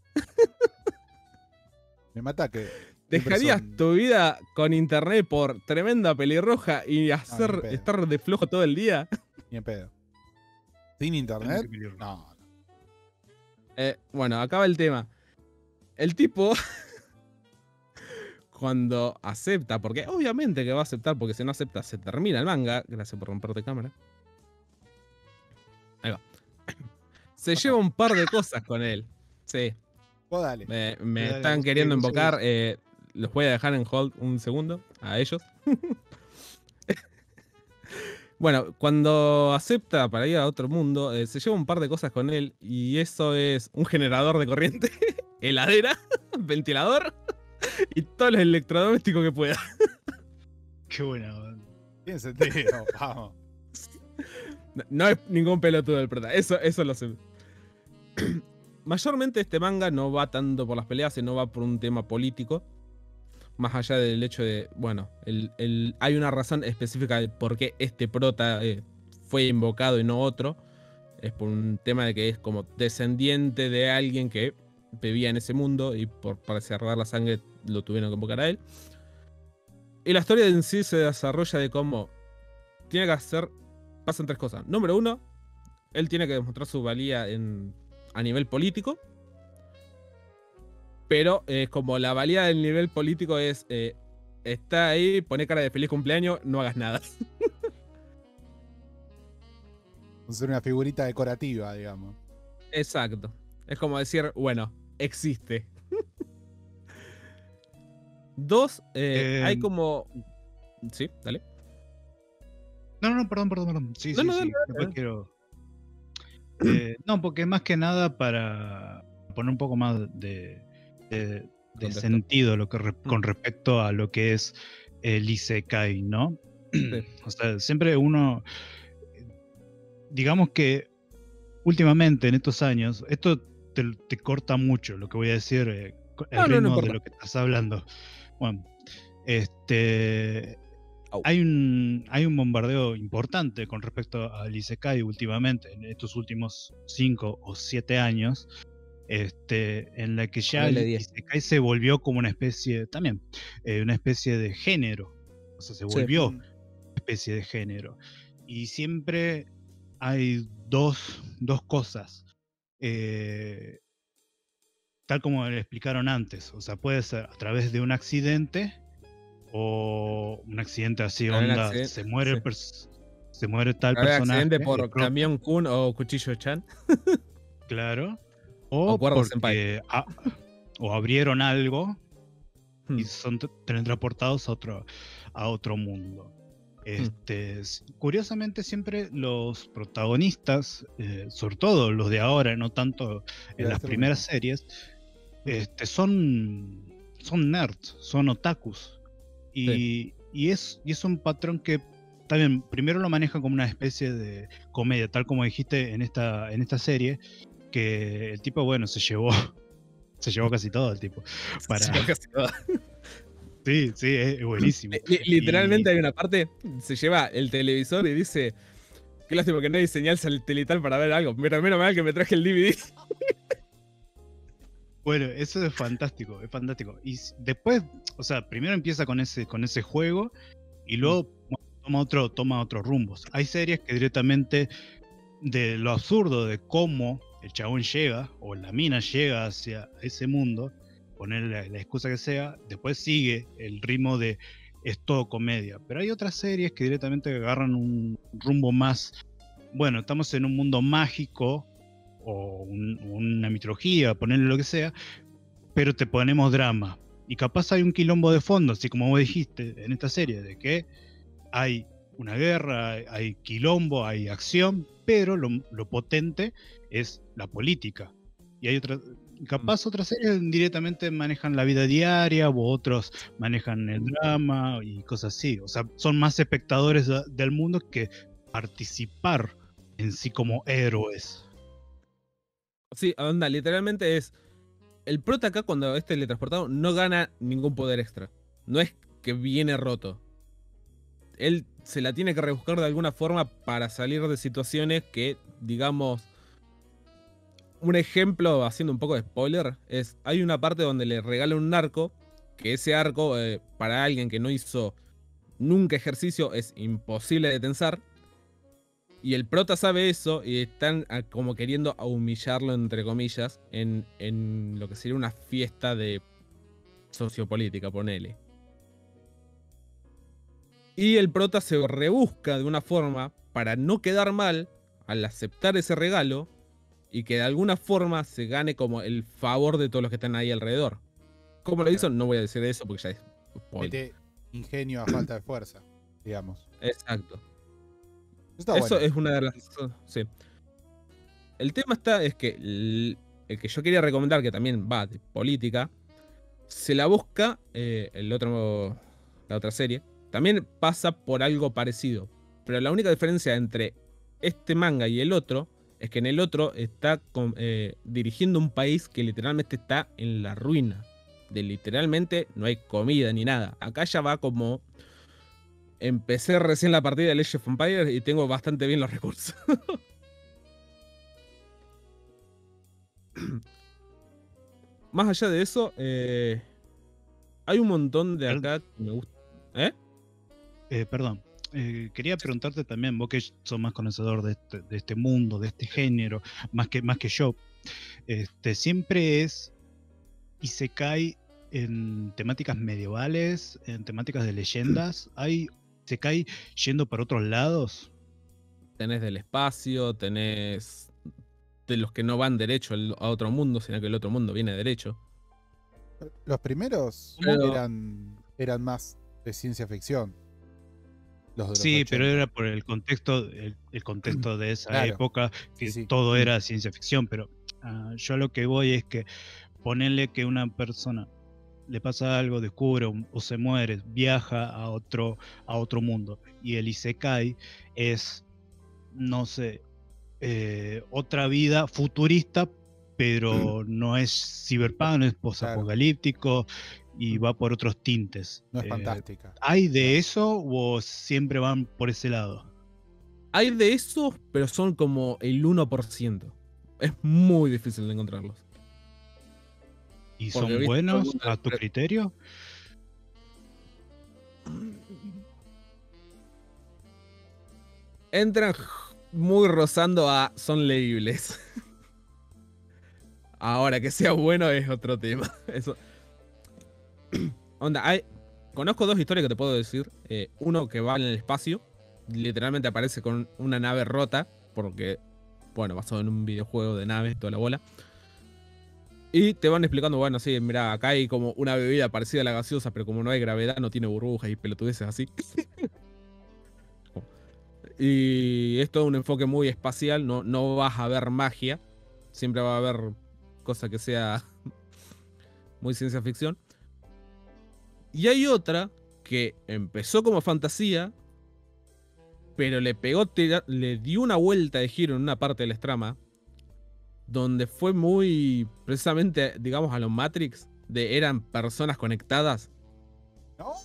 Speaker 4: Me mata que.
Speaker 5: ¿Dejarías
Speaker 4: son-
Speaker 5: tu vida con internet por tremenda pelirroja y hacer
Speaker 4: pedo.
Speaker 5: estar de flojo todo el día?
Speaker 4: Ni en pedo. ¿Sin internet?
Speaker 6: Qué peligro.
Speaker 4: No, no.
Speaker 5: Eh, bueno, acaba el tema. El tipo, cuando acepta, porque obviamente que va a aceptar, porque si no acepta se termina el manga. Gracias por romperte cámara. Ahí va. Se lleva un par de cosas con él. Sí,
Speaker 4: Vos dale.
Speaker 5: me, me
Speaker 6: Dale,
Speaker 5: están
Speaker 6: vos
Speaker 5: queriendo
Speaker 6: seguí, vos
Speaker 5: invocar. eh, los voy a dejar en hold un segundo a ellos. Bueno, cuando acepta para ir a otro mundo, eh, se lleva un par de cosas con él y eso es un generador de corriente, heladera, ventilador y todos los electrodomésticos que pueda.
Speaker 6: Qué buena onda.
Speaker 4: Tiene sentido. Vamos.
Speaker 5: No, no es ningún pelotudo del prota, eso, eso lo sé. Mayormente este manga no va tanto por las peleas, sino va por un tema político. Más allá del hecho de, bueno, el, el, hay una razón específica de por qué este prota eh, fue invocado y no otro. Es por un tema de que es como descendiente de alguien que vivía en ese mundo y por preservar la sangre lo tuvieron que invocar a él. Y la historia en sí se desarrolla de cómo tiene que hacer. Pasan tres cosas. Número uno, él tiene que demostrar su valía en, a nivel político. Pero eh, como la valía del nivel político es. Eh, está ahí, pone cara de feliz cumpleaños, no hagas nada.
Speaker 4: Ser una figurita decorativa, digamos.
Speaker 5: Exacto. Es como decir, bueno, existe. Dos, eh,
Speaker 6: Eh,
Speaker 5: hay como. Sí, dale.
Speaker 6: No, no, no, perdón, perdón, perdón. Sí,
Speaker 5: No,
Speaker 6: sí,
Speaker 5: no,
Speaker 6: sí.
Speaker 5: dale, dale,
Speaker 6: Después
Speaker 5: dale.
Speaker 6: quiero. Eh, no, porque más que nada para poner un poco más de, de, de
Speaker 5: Contexto.
Speaker 6: sentido lo que re-
Speaker 5: Mm.
Speaker 6: con respecto a lo que es el Isekai, ¿no?
Speaker 5: Sí.
Speaker 6: O sea, siempre uno. Digamos que últimamente, en estos años, esto te, te corta mucho lo que voy a decir, eh, co- el
Speaker 5: No, no, no
Speaker 6: ritmo de
Speaker 5: importa.
Speaker 6: lo que estás hablando. Bueno, este.
Speaker 5: Au.
Speaker 6: Hay un, hay un bombardeo importante con respecto al Isekai últimamente, en estos últimos cinco o siete años, este, en la que ya el
Speaker 5: Ponele diez.
Speaker 6: Isekai se volvió como una especie, también, eh, una especie de género. O sea, se volvió
Speaker 4: Mm.
Speaker 6: una especie de género. Y siempre hay dos, dos cosas. eh, tal como le explicaron antes. O sea, puede ser a través de un accidente o un accidente así,
Speaker 5: Haber
Speaker 6: onda,
Speaker 5: accidente,
Speaker 6: se muere, el
Speaker 5: sí.
Speaker 6: pers- se muere tal
Speaker 5: Haber
Speaker 6: personaje,
Speaker 5: accidente por
Speaker 6: explota,
Speaker 5: Camión Kun o Cuchillo Chan.
Speaker 6: claro,
Speaker 5: O
Speaker 6: o
Speaker 5: Cuerdo Senpai.
Speaker 6: porque a- o abrieron algo
Speaker 5: Hmm.
Speaker 6: y son t- transportados a otro, a otro mundo. Este, s- curiosamente siempre los protagonistas, eh, sobre todo los de ahora, no tanto en
Speaker 4: Iba a
Speaker 6: las
Speaker 4: decir lo
Speaker 6: primeras
Speaker 4: mismo.
Speaker 6: series, este, son, son nerds, son otakus. Y, y, es, y es un patrón que también primero lo maneja como una especie de comedia, tal como dijiste en esta, en esta serie, que el tipo, bueno, se llevó, se llevó casi todo el tipo. Para...
Speaker 5: Sí, casi todo.
Speaker 6: Sí, sí, es, es buenísimo.
Speaker 5: Li- Literalmente
Speaker 6: Y-
Speaker 5: hay una parte, se lleva el televisor y dice, qué lástima que no hay señal satelital para ver algo, pero menos mal que me traje el D V D.
Speaker 6: Bueno, eso es fantástico, es fantástico. Y s- después, o sea, primero empieza con ese, con ese juego y luego toma otro, toma otros rumbos. Hay series que directamente de lo absurdo de cómo el chabón llega o la mina llega hacia ese mundo, poner la, la excusa que sea, después sigue el ritmo de es todo comedia. Pero hay otras series que directamente agarran un rumbo más, bueno, estamos en un mundo mágico o un- una mitología, ponerle lo que sea, pero te ponemos drama. Y capaz hay un quilombo de fondo, así como vos dijiste en esta serie, de que hay una guerra, hay, hay quilombo, hay acción, pero lo, lo potente es la política. Y hay otras, capaz otras series directamente manejan la vida diaria, o otros manejan el drama y cosas así. O sea, son más espectadores de- del mundo que participar en sí como héroes.
Speaker 5: Sí, onda, literalmente es. El prota acá, cuando es teletransportado, no gana ningún poder extra. No es que viene roto. Él se la tiene que rebuscar de alguna forma para salir de situaciones que, digamos. Un ejemplo, haciendo un poco de spoiler, es. Hay una parte donde le regalan un arco. Que ese arco, eh, para alguien que no hizo nunca ejercicio, es imposible de tensar. Y el prota sabe eso y están a- como queriendo a humillarlo, entre comillas, en, en lo que sería una fiesta de sociopolítica, ponele. Y el prota se rebusca de una forma para no quedar mal al aceptar ese regalo y que de alguna forma se gane como el favor de todos los que están ahí alrededor. ¿Cómo lo hizo? No voy a decir eso porque ya es spoiler.
Speaker 4: Mete ingenio a falta de fuerza, digamos.
Speaker 5: Exacto.
Speaker 4: Está
Speaker 5: Eso
Speaker 4: bueno.
Speaker 5: es una de las. Sí. El tema está, es que el, el que yo quería recomendar, que también va de política, se la busca eh, el otro, la otra serie. También pasa por algo parecido. Pero la única diferencia entre este manga y el otro es que en el otro está con- eh, dirigiendo un país que literalmente está en la ruina. De literalmente no hay comida ni nada. Acá ya va como. Empecé recién la partida de Age of Empires y tengo bastante bien los recursos. Más allá de eso, eh, hay un montón de acá que me gusta. ¿Eh?
Speaker 6: Eh, perdón. Eh, quería preguntarte también, vos que sos más conocedor de este, de este mundo, de este género, más que, más que yo, este, siempre es Isekai en temáticas medievales, en temáticas de leyendas. ¿Hay Isekai yendo para otros lados?
Speaker 5: Tenés del espacio, tenés de los que no van derecho al- a otro mundo, sino que el otro mundo viene derecho.
Speaker 4: Los primeros
Speaker 5: Pero-
Speaker 4: eran, eran más de ciencia ficción. Los de los
Speaker 6: Sí, pero
Speaker 4: ochenta.
Speaker 6: era por el contexto, el, el contexto de esa
Speaker 4: Claro.
Speaker 6: época, que
Speaker 4: Sí, sí.
Speaker 6: todo era ciencia ficción, pero ah, yo a lo que voy es que ponerle que una persona le pasa algo, descubre o, o se muere, viaja a otro, a otro mundo, y el Isekai es, no sé, eh, otra vida futurista, pero no es cyberpunk, no es posapocalíptico y va por otros tintes.
Speaker 4: No es
Speaker 6: Eh,
Speaker 4: fantástica.
Speaker 6: ¿Hay de eso o siempre van por ese lado?
Speaker 5: Hay de esos, pero son como el uno por ciento. Es muy difícil de encontrarlos.
Speaker 6: ¿Y
Speaker 5: Porque,
Speaker 6: son
Speaker 5: viste, todo el
Speaker 6: buenos
Speaker 5: mundo-
Speaker 6: a tu criterio?
Speaker 5: Entran muy rozando a son leíbles. Ahora, que sea bueno es otro tema. Eso. Onda, hay. Conozco dos historias que te puedo decir. Eh, uno que va en el espacio. Literalmente aparece con una nave rota. Porque, bueno, basado en un videojuego de naves, toda la bola. Y te van explicando, bueno, sí, mira, acá hay como una bebida parecida a la gaseosa, pero como no hay gravedad, no tiene burbujas y pelotudeces así. Y esto es un enfoque muy espacial, no, no vas a ver magia. Siempre va a haber cosa que sea muy ciencia ficción. Y hay otra que empezó como fantasía, pero le pegó, tira- le dio una vuelta de giro en una parte de la trama, donde fue muy, precisamente, digamos, a los Matrix, de eran personas conectadas.
Speaker 4: ¿No?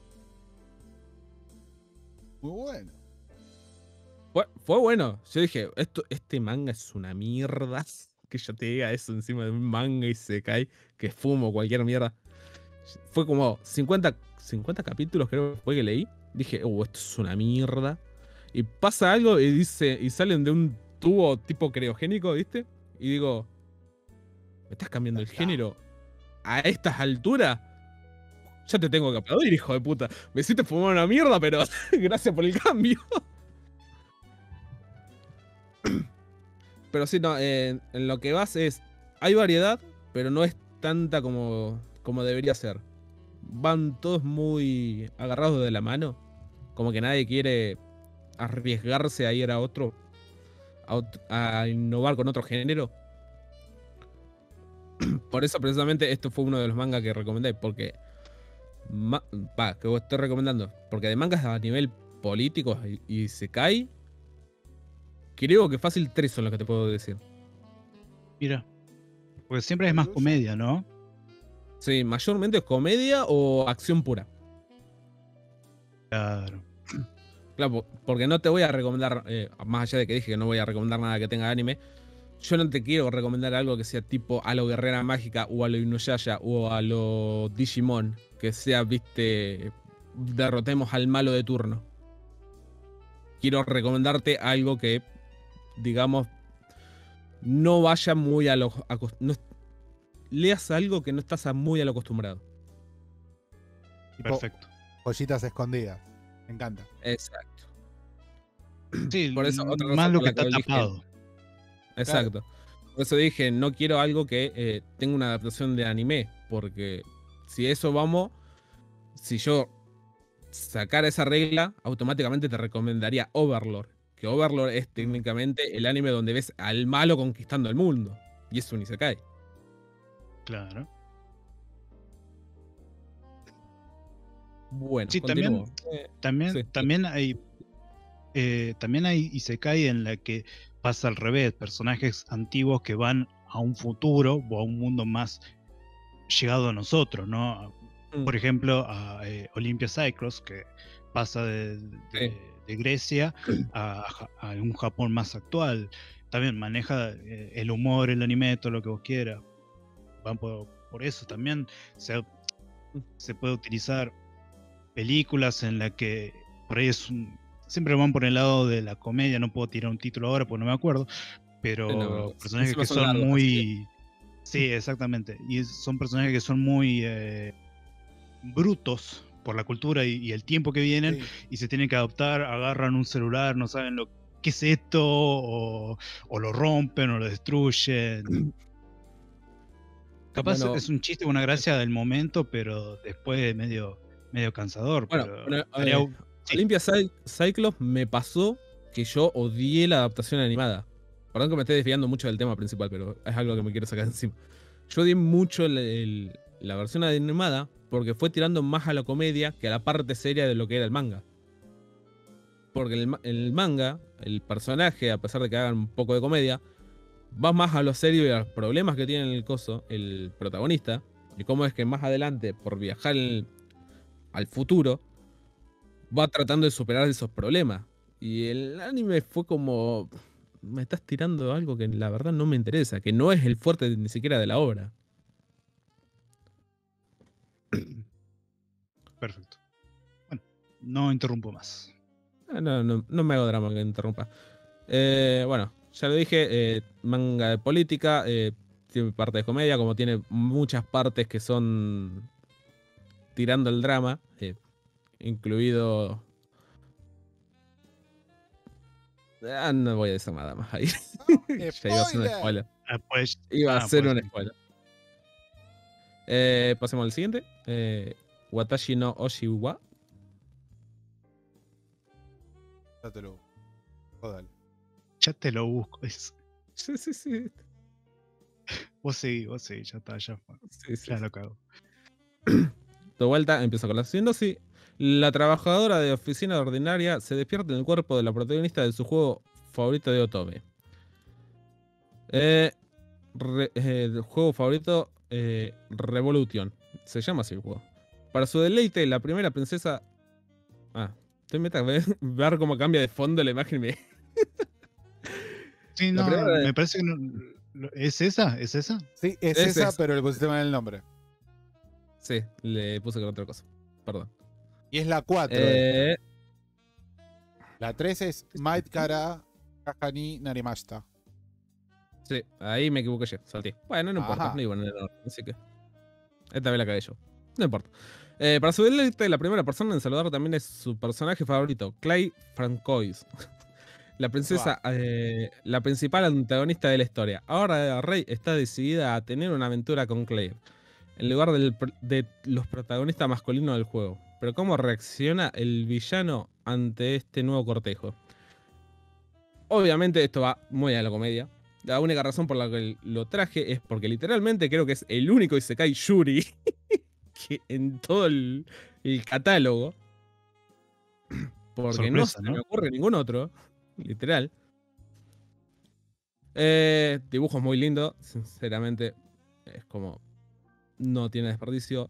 Speaker 4: Muy bueno.
Speaker 5: Fue, fue bueno. Yo dije, esto, este manga es una mierda. Que yo te diga eso encima de un manga y se cae, que fumo cualquier mierda. Fue como cincuenta, cincuenta capítulos creo que fue que leí. Dije, oh, esto es una mierda. Y pasa algo y dice, y salen de un tubo tipo criogénico, ¿viste? Y digo, ¿me estás cambiando el género a estas alturas? Ya te tengo que aplaudir, hijo de puta. Me hiciste fumar una mierda, pero gracias por el cambio. Pero sí, no, eh, en lo que vas es, hay variedad, pero no es tanta como, como debería ser. Van todos muy agarrados de la mano, como que nadie quiere arriesgarse a ir a otro, a, ot- a innovar con otro género. Por eso precisamente esto fue uno de los mangas que recomendé, porque ma- pa, que vos estoy recomendando, porque de mangas a nivel político y, y se cae, creo que fácil tres son los que te puedo decir.
Speaker 6: Mira, porque siempre es más comedia, ¿no?
Speaker 5: Sí, mayormente comedia o acción pura.
Speaker 6: Claro.
Speaker 5: Claro, po- porque no te voy a recomendar, eh, más allá de que dije que no voy a recomendar nada que tenga anime, yo no te quiero recomendar algo que sea tipo a lo Guerrera Mágica o a lo Inuyasha o a lo Digimon, que sea, viste, derrotemos al malo de turno. Quiero recomendarte algo que, digamos, no vaya muy a lo... acos- no, leas algo que no estás a- muy a lo acostumbrado.
Speaker 4: Tipo,
Speaker 6: Perfecto.
Speaker 4: joyitas escondidas. Me encanta.
Speaker 5: Exacto.
Speaker 6: Sí,
Speaker 5: Por eso, otra razón
Speaker 6: más lo
Speaker 5: por
Speaker 6: que
Speaker 5: la que
Speaker 6: está
Speaker 5: lo dije.
Speaker 6: tapado.
Speaker 5: Exacto. Por eso dije, no quiero algo que eh, tenga una adaptación de anime, porque si eso vamos, si yo sacara esa regla, automáticamente te recomendaría Overlord. Que Overlord es técnicamente el anime donde ves al malo conquistando el mundo. Y eso ni se cae.
Speaker 6: Claro.
Speaker 5: Bueno,
Speaker 6: Sí,
Speaker 5: continúo.
Speaker 6: también,
Speaker 5: Eh,
Speaker 6: también,
Speaker 5: sí.
Speaker 6: también hay eh, también hay Isekai en la que pasa al revés, personajes antiguos que van a un futuro o a un mundo más llegado a nosotros, ¿no?
Speaker 5: Mm.
Speaker 6: Por ejemplo, a eh, Olympia Cyclos, que pasa de, de-
Speaker 5: Sí.
Speaker 6: de Grecia a, Ja- a un Japón más actual. También maneja eh, el humor, el anime, todo lo que vos quieras. Van por, por eso también se, se puede utilizar películas en las que por ahí es un, siempre van por el lado de la comedia, no puedo tirar un título ahora porque no me acuerdo, pero
Speaker 5: Sí, no,
Speaker 6: personajes
Speaker 5: encima
Speaker 6: que
Speaker 5: son
Speaker 6: son
Speaker 5: largos,
Speaker 6: muy... Sí, exactamente. Y son personajes que son muy eh, brutos por la cultura y, y el tiempo que vienen
Speaker 4: Sí.
Speaker 6: y se tienen que adaptar, agarran un celular, no saben lo qué es esto, o, o lo rompen o lo destruyen. Capaz
Speaker 5: Bueno,
Speaker 6: es un chiste, una gracia del momento, pero después es medio, medio cansador.
Speaker 5: bueno,
Speaker 6: Pero
Speaker 5: bueno,
Speaker 6: estaría-
Speaker 5: eh,
Speaker 6: sí.
Speaker 5: Olympia Cy- Cyclops me pasó que yo odié la adaptación animada. Perdón que me esté desviando mucho del tema principal, pero es algo que me quiero sacar encima. Yo odié mucho el- el- la versión animada porque fue tirando más a la comedia que a la parte seria de lo que era el manga. Porque el, ma- el manga, el personaje, a pesar de que hagan un poco de comedia, va más a lo serio y a los problemas que tiene el coso, el protagonista, y cómo es que más adelante, por viajar el- al futuro, va tratando de superar esos problemas. Y el anime fue como, me estás tirando algo que la verdad no me interesa, que no es el fuerte ni siquiera de la obra.
Speaker 6: Perfecto. Bueno, no interrumpo más.
Speaker 5: Ah, No, no, no me hago drama que interrumpa. Eh, bueno, ya lo dije, eh, manga de política, eh, tiene parte de comedia, como tiene muchas partes que son tirando el drama, eh, incluido... Ah, no voy a decir nada más ahí. Ya iba a ser un
Speaker 4: ¡Spoiler!
Speaker 5: spoiler.
Speaker 6: Ah, pues,
Speaker 5: Iba a
Speaker 6: ah,
Speaker 5: ser
Speaker 6: pues,
Speaker 5: un spoiler. Eh, pasemos al siguiente. Eh, Watashi no Oshiwa.
Speaker 4: Ya te lo. Jódale.
Speaker 6: ya te lo busco. es-
Speaker 5: Sí, sí, sí.
Speaker 6: Vos sí, vos sí, ya está, ya fue.
Speaker 5: sí, sí,
Speaker 6: Ya
Speaker 5: sí.
Speaker 6: lo cago.
Speaker 5: De vuelta, empiezo con la sinopsis. La trabajadora de oficina ordinaria se despierta en el cuerpo de la protagonista de su juego favorito de Otome. Eh, re- eh, el juego favorito, eh, Revolution. Se llama así el juego. Para su deleite, la primera princesa. Ah, estoy meta a ver, ver cómo cambia de fondo la imagen. y Me...
Speaker 6: Sí,
Speaker 5: La
Speaker 6: no,
Speaker 5: primera-
Speaker 6: me parece que no. lo- ¿Es esa? ¿Es esa?
Speaker 4: Sí, es,
Speaker 5: Es
Speaker 4: esa,
Speaker 5: esa.
Speaker 4: pero le pusiste mal el nombre.
Speaker 5: Sí, le puse con otra cosa. Perdón.
Speaker 4: Y es la cuatro.
Speaker 5: Eh,
Speaker 4: La tres es Might Kara Kakani Narimashita.
Speaker 5: sí, ahí me equivoqué yo. Salté. Bueno, no importa.
Speaker 4: Ajá.
Speaker 5: No iba en el orden, así que. Esta vez la cagué yo. No importa. Eh, para su deleite, la primera persona en saludar también es su personaje favorito, Clay Francois. La princesa, eh, la principal antagonista de la historia. Ahora Rey está decidida a tener una aventura con Claire, en lugar del pr- de los protagonistas masculinos del juego. Pero ¿cómo reacciona el villano ante este nuevo cortejo? Obviamente esto va muy a la comedia. La única razón por la que lo traje es porque literalmente creo que es el único Isekai Yuri que en todo el, el catálogo. Porque no
Speaker 6: Sorpresa,
Speaker 5: se
Speaker 6: ¿no?
Speaker 5: me ocurre ningún otro. Literal. Eh, dibujos muy lindos. Sinceramente, es como. No tiene desperdicio.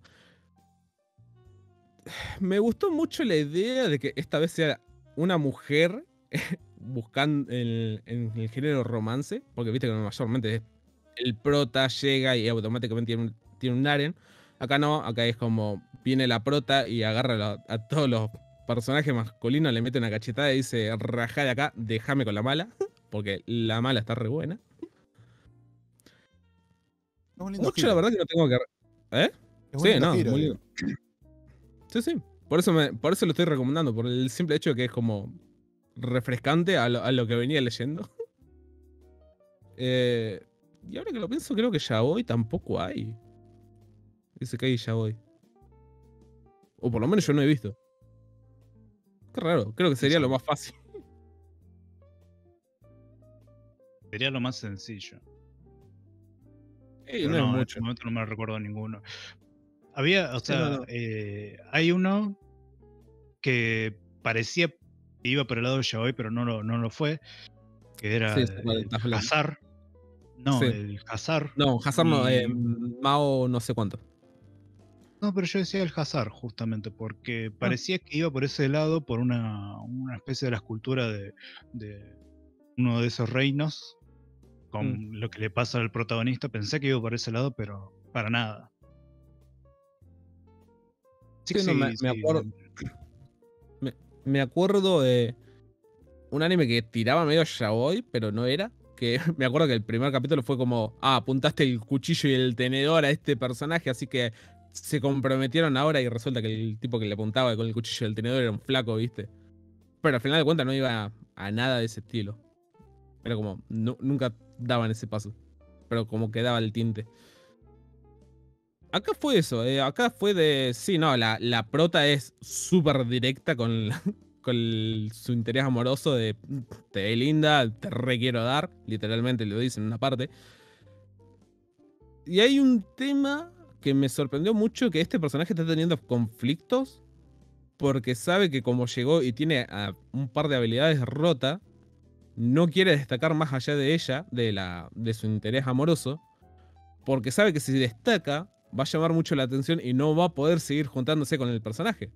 Speaker 5: Me gustó mucho la idea de que esta vez sea una mujer buscando en, en el género romance. Porque viste que mayormente es el prota llega y automáticamente tiene un, tiene un harem. Acá no, acá es como viene la prota y agarra a, la- a todos los personajes masculinos, le mete una cachetada y dice, rajá de acá, déjame con la mala. Porque la mala está re buena.
Speaker 4: Es un lindo
Speaker 5: Mucho,
Speaker 4: giro.
Speaker 5: la verdad que no tengo que... ¿Eh?
Speaker 4: Es un
Speaker 5: Sí,
Speaker 4: lindo
Speaker 5: no,
Speaker 4: giro,
Speaker 5: muy
Speaker 4: digo.
Speaker 5: lindo. Sí, sí. Por eso, me, por eso lo estoy recomendando, por el simple hecho de que es como refrescante a lo, a lo que venía leyendo. Eh, y ahora que lo pienso, creo que Yaoi tampoco hay. Dice que hay Yaoi. O por lo menos yo no he visto. Qué raro, creo que sería lo más fácil.
Speaker 6: Sería lo más sencillo.
Speaker 5: Ey,
Speaker 6: Pero
Speaker 5: no,
Speaker 6: no,
Speaker 5: es
Speaker 6: en
Speaker 5: mucho.
Speaker 6: este momento no me recuerdo ninguno. Había, o
Speaker 5: Sí,
Speaker 6: sea,
Speaker 5: no, no.
Speaker 6: eh, hay uno que parecía que iba por el lado de Yaoi, pero no lo, no lo fue. Que era
Speaker 5: Sí, sé cuál
Speaker 6: el
Speaker 5: estás hablando.
Speaker 6: Hazard. No,
Speaker 5: Sí.
Speaker 6: el Hazard.
Speaker 5: No, Hazard no, eh,
Speaker 6: y-
Speaker 5: Mao no sé cuánto.
Speaker 6: No, pero yo decía el Hazard, justamente, porque parecía que iba por ese lado, por una, una especie de la escultura de, de uno de esos reinos, con lo que le pasa al protagonista. Pensé que iba por ese lado, pero para nada.
Speaker 5: Sí, no, me, me acuerdo, Me, me acuerdo de un anime que tiraba medio yaoi, pero no era. Que me acuerdo que el primer capítulo fue como, ah, apuntaste el cuchillo y el tenedor a este personaje, así que se comprometieron ahora y resulta que el tipo que le apuntaba con el cuchillo y el tenedor era un flaco, ¿viste? Pero al final de cuentas no iba a, a nada de ese estilo. Era como, no, nunca daban ese paso. Pero como que daba el tinte. Acá fue eso, eh, acá fue de, sí, no, la, la prota es súper directa con la- con el- su interés amoroso de te ve linda, te re quiero dar, literalmente lo dice en una parte. Y hay un tema que me sorprendió mucho, que este personaje está teniendo conflictos porque sabe que como llegó y tiene ah, un par de habilidades rota, no quiere destacar más allá de ella, de, la, de su interés amoroso, porque sabe que si destaca va a llamar mucho la atención y no va a poder seguir juntándose con el personaje.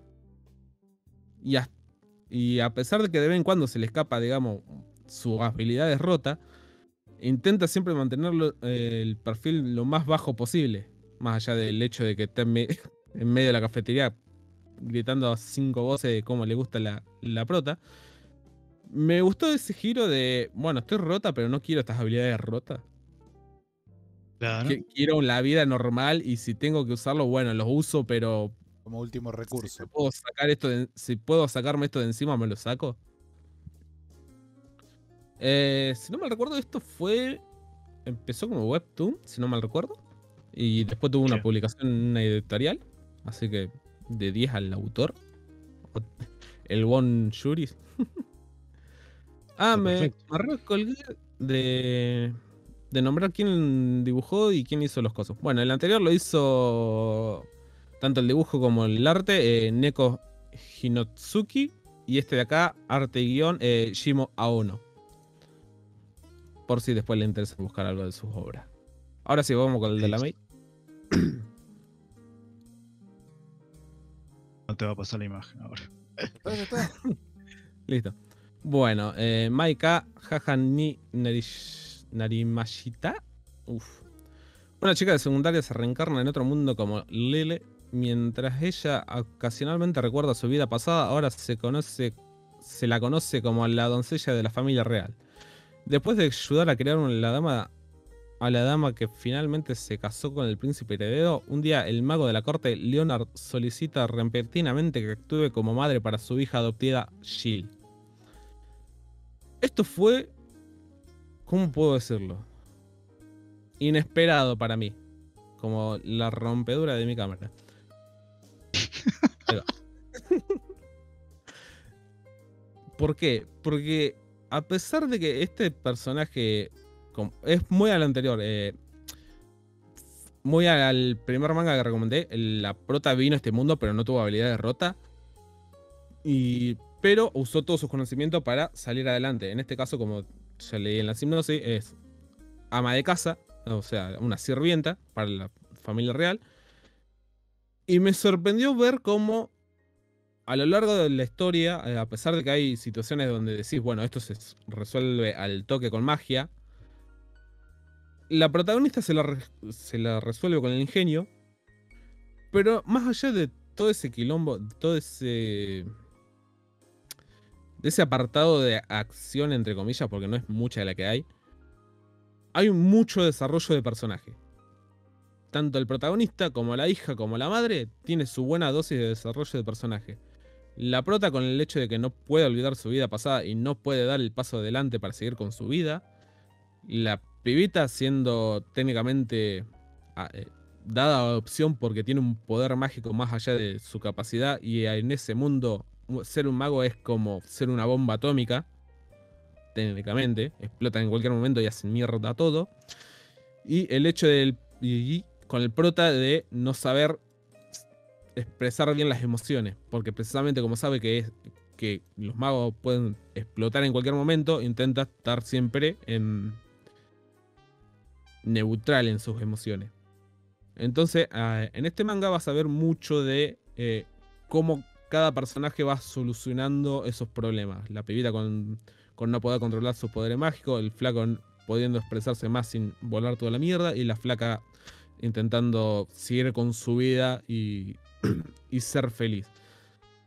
Speaker 5: Y hasta Y a pesar de que de vez en cuando se le escapa, digamos, su habilidad es rota, intenta siempre mantenerlo eh, el perfil lo más bajo posible. Más allá del hecho de que esté en, me- en medio de la cafetería gritando a cinco voces de cómo le gusta la, la prota. Me gustó ese giro de, bueno, estoy rota, pero no quiero estas habilidades rotas.
Speaker 6: Claro.
Speaker 5: Que- Quiero la vida normal y si tengo que usarlo, bueno, los uso, pero
Speaker 4: Como último
Speaker 5: si
Speaker 4: recurso.
Speaker 5: me puedo sacar esto de- si puedo sacarme esto de encima, me lo saco. Eh, si no mal recuerdo, esto fue. Empezó como webtoon, si no mal recuerdo. Y después tuvo una
Speaker 6: Sí.
Speaker 5: publicación en una editorial. Así que de diez al autor. El Bon Yuri. ah,
Speaker 6: Está
Speaker 5: me,
Speaker 6: perfecto.
Speaker 5: me recolgué de, de nombrar quién dibujó y quién hizo los cosos. Bueno, el anterior lo hizo tanto el dibujo como el arte, eh, Neko Hinotsuki. Y este de acá, arte y guión, eh, Shimo Aono. Por si después le interesa buscar algo de sus obras. Ahora sí, vamos con el de la May.
Speaker 6: No te va a pasar la imagen ahora.
Speaker 4: Ya está.
Speaker 5: Listo. Bueno, eh, Maika Hahan ni Narish- Narimashita. Uf. Una chica de secundaria se reencarna en otro mundo como Lele. Mientras ella ocasionalmente recuerda su vida pasada, ahora se conoce, se la conoce como la doncella de la familia real. Después de ayudar a crear una- la dama, a la dama que finalmente se casó con el príncipe heredero, un día el mago de la corte, Leonard, solicita repentinamente que actúe como madre para su hija adoptiva, Jill. Esto fue, ¿cómo puedo decirlo? Inesperado para mí. Como la rompedura de mi cámara. Ahí va. ¿Por qué? Porque a pesar de que este personaje com- es muy al anterior, eh, muy al primer manga que recomendé, el- la prota vino a este mundo pero no tuvo habilidades rota. Y, pero usó todos sus conocimientos para salir adelante. En este caso, como ya leí en la hipnosis, es ama de casa, o sea, una sirvienta para la familia real. Y me sorprendió ver cómo a lo largo de la historia, eh, a pesar de que hay situaciones donde decís, bueno, esto se s- resuelve al toque con magia, la protagonista se la, re- se la resuelve con el ingenio. Pero más allá de todo ese quilombo, de todo ese. de ese apartado de acción, entre comillas, porque no es mucha la que hay, hay mucho desarrollo de personaje. Tanto el protagonista como la hija como la madre tiene su buena dosis de desarrollo de personaje. La prota con el hecho de que no puede olvidar su vida pasada y no puede dar el paso adelante para seguir con su vida. La pibita siendo técnicamente ah, eh, dada a adopción porque tiene un poder mágico más allá de su capacidad y en ese mundo ser un mago es como ser una bomba atómica. Técnicamente, explotan en cualquier momento y hacen mierda todo. Y el hecho del y con el prota de no saber expresar bien las emociones, porque precisamente como sabe que es que los magos pueden explotar en cualquier momento, intenta estar siempre en neutral en sus emociones. Entonces, uh, en este manga vas a ver mucho de eh, cómo cada personaje va solucionando esos problemas. La pibita con, con no poder controlar sus poderes mágicos, el flaco pudiendo expresarse más sin volar toda la mierda, y la flaca intentando seguir con su vida y, y ser feliz.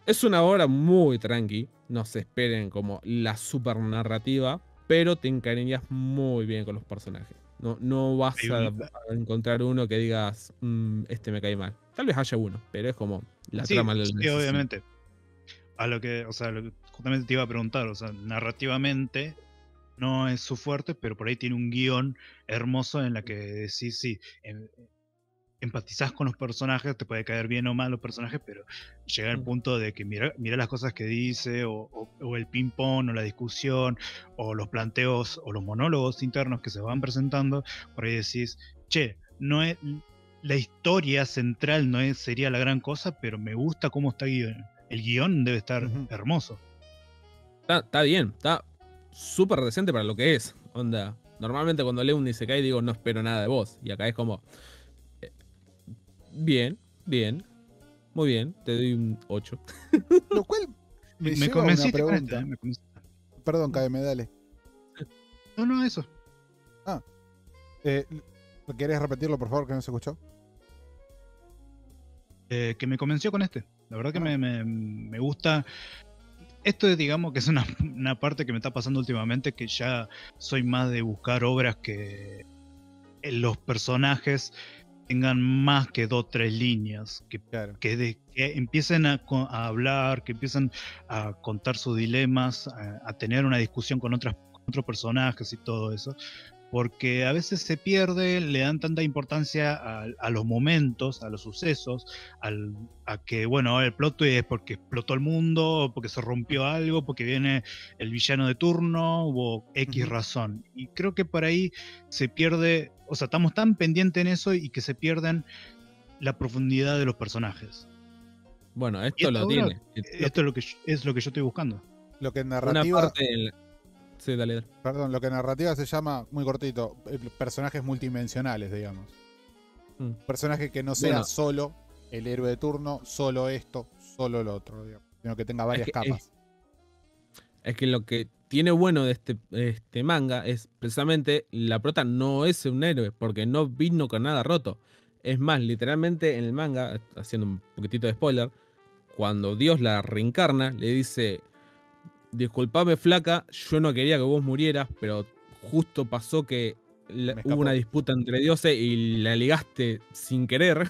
Speaker 5: Es una obra muy tranqui. No se esperen como la super narrativa, pero te encariñas muy bien con los personajes. No, no vas
Speaker 6: Hay
Speaker 5: a,
Speaker 6: un-
Speaker 5: a encontrar uno que digas, "Mm, este me cae mal". Tal vez haya uno, pero es como la
Speaker 6: Sí,
Speaker 5: trama lo
Speaker 6: sí,
Speaker 5: necesita.
Speaker 6: obviamente. A lo que, o sea, lo que justamente te iba a preguntar, o sea, narrativamente no es su fuerte, pero por ahí tiene un guión hermoso en la que decís, sí, em- empatizás con los personajes, te puede caer bien o mal los personajes, pero llega al
Speaker 5: Mm.
Speaker 6: punto de que mira, mira las cosas que dice, o, o- o el ping-pong, o la discusión, o los planteos, o los monólogos internos que se van presentando, por ahí decís, che, no es, la historia central no es, sería la gran cosa, pero me gusta cómo está guion. El guión debe estar
Speaker 4: Ujú.
Speaker 6: hermoso.
Speaker 5: Está, está bien, está súper decente para lo que es. Onda, normalmente cuando leo un Isekai digo, no espero nada de vos. Y acá es como, eh, bien, bien, muy bien, te doy un ocho.
Speaker 4: Lo cual me,
Speaker 6: Me,
Speaker 4: lleva a una
Speaker 6: convenciste con este,
Speaker 4: pregunta.
Speaker 6: ¿eh? Me convenciste.
Speaker 4: Perdón, K M, dale.
Speaker 6: No, no, eso.
Speaker 4: Eh, ¿Querés repetirlo, por favor, que no se escuchó?
Speaker 6: Eh, que me convenció con este. La verdad que
Speaker 4: Ah.
Speaker 6: me, me- me gusta. Esto es, digamos, que es una, una parte que me está pasando últimamente, que ya soy más de buscar obras que eh, los personajes tengan más que dos o tres líneas, que,
Speaker 4: Claro.
Speaker 6: que, de- que empiecen a, co- a hablar, que empiecen a contar sus dilemas, a, a tener una discusión con, otras, con otros personajes y todo eso. Porque a veces se pierde, le dan tanta importancia a, a los momentos, a los sucesos, al, a que, bueno, ahora el plot twist es porque explotó el mundo, porque se rompió algo, porque viene el villano de turno, hubo X
Speaker 4: Ujú.
Speaker 6: razón. Y creo que por ahí se pierde, o sea, estamos tan pendientes en eso y que se pierden la profundidad de los personajes.
Speaker 5: Bueno,
Speaker 6: Y
Speaker 5: esto
Speaker 6: esta
Speaker 5: lo
Speaker 6: obra,
Speaker 5: tiene.
Speaker 6: esto es lo que yo- es lo que yo estoy buscando.
Speaker 4: Lo que en
Speaker 5: Una
Speaker 4: narrativa.
Speaker 5: parte. en la- Sí, dale, dale.
Speaker 4: Perdón, lo que en narrativa se llama, muy cortito, eh, personajes multidimensionales, digamos.
Speaker 5: Mm.
Speaker 4: Personaje que no sea
Speaker 5: Bueno.
Speaker 4: solo el héroe de turno, solo esto, solo lo otro, digamos, sino que tenga varias
Speaker 5: que-
Speaker 4: capas.
Speaker 5: Es que lo que tiene bueno de este, este manga es precisamente la prota no es un héroe, porque no vino con nada roto. Es más, literalmente en el manga, haciendo un poquitito de spoiler, cuando Dios la reencarna, le dice: disculpame flaca, yo no quería que vos murieras, pero justo pasó que la-
Speaker 4: Me
Speaker 5: hubo
Speaker 4: escapó.
Speaker 5: una disputa entre dioses y la ligaste sin querer.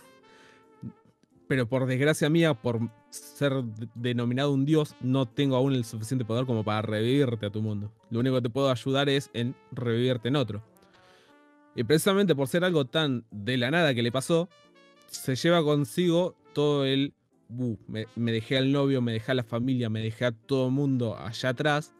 Speaker 5: Pero por desgracia mía, por ser de- denominado un dios, no tengo aún el suficiente poder como para revivirte a tu mundo. Lo único que te puedo ayudar es en revivirte en otro. Y precisamente por ser algo tan de la nada que le pasó, se lleva consigo todo el... "Uh, me, me dejé al novio, me dejé a la familia, me dejé a todo el mundo allá atrás.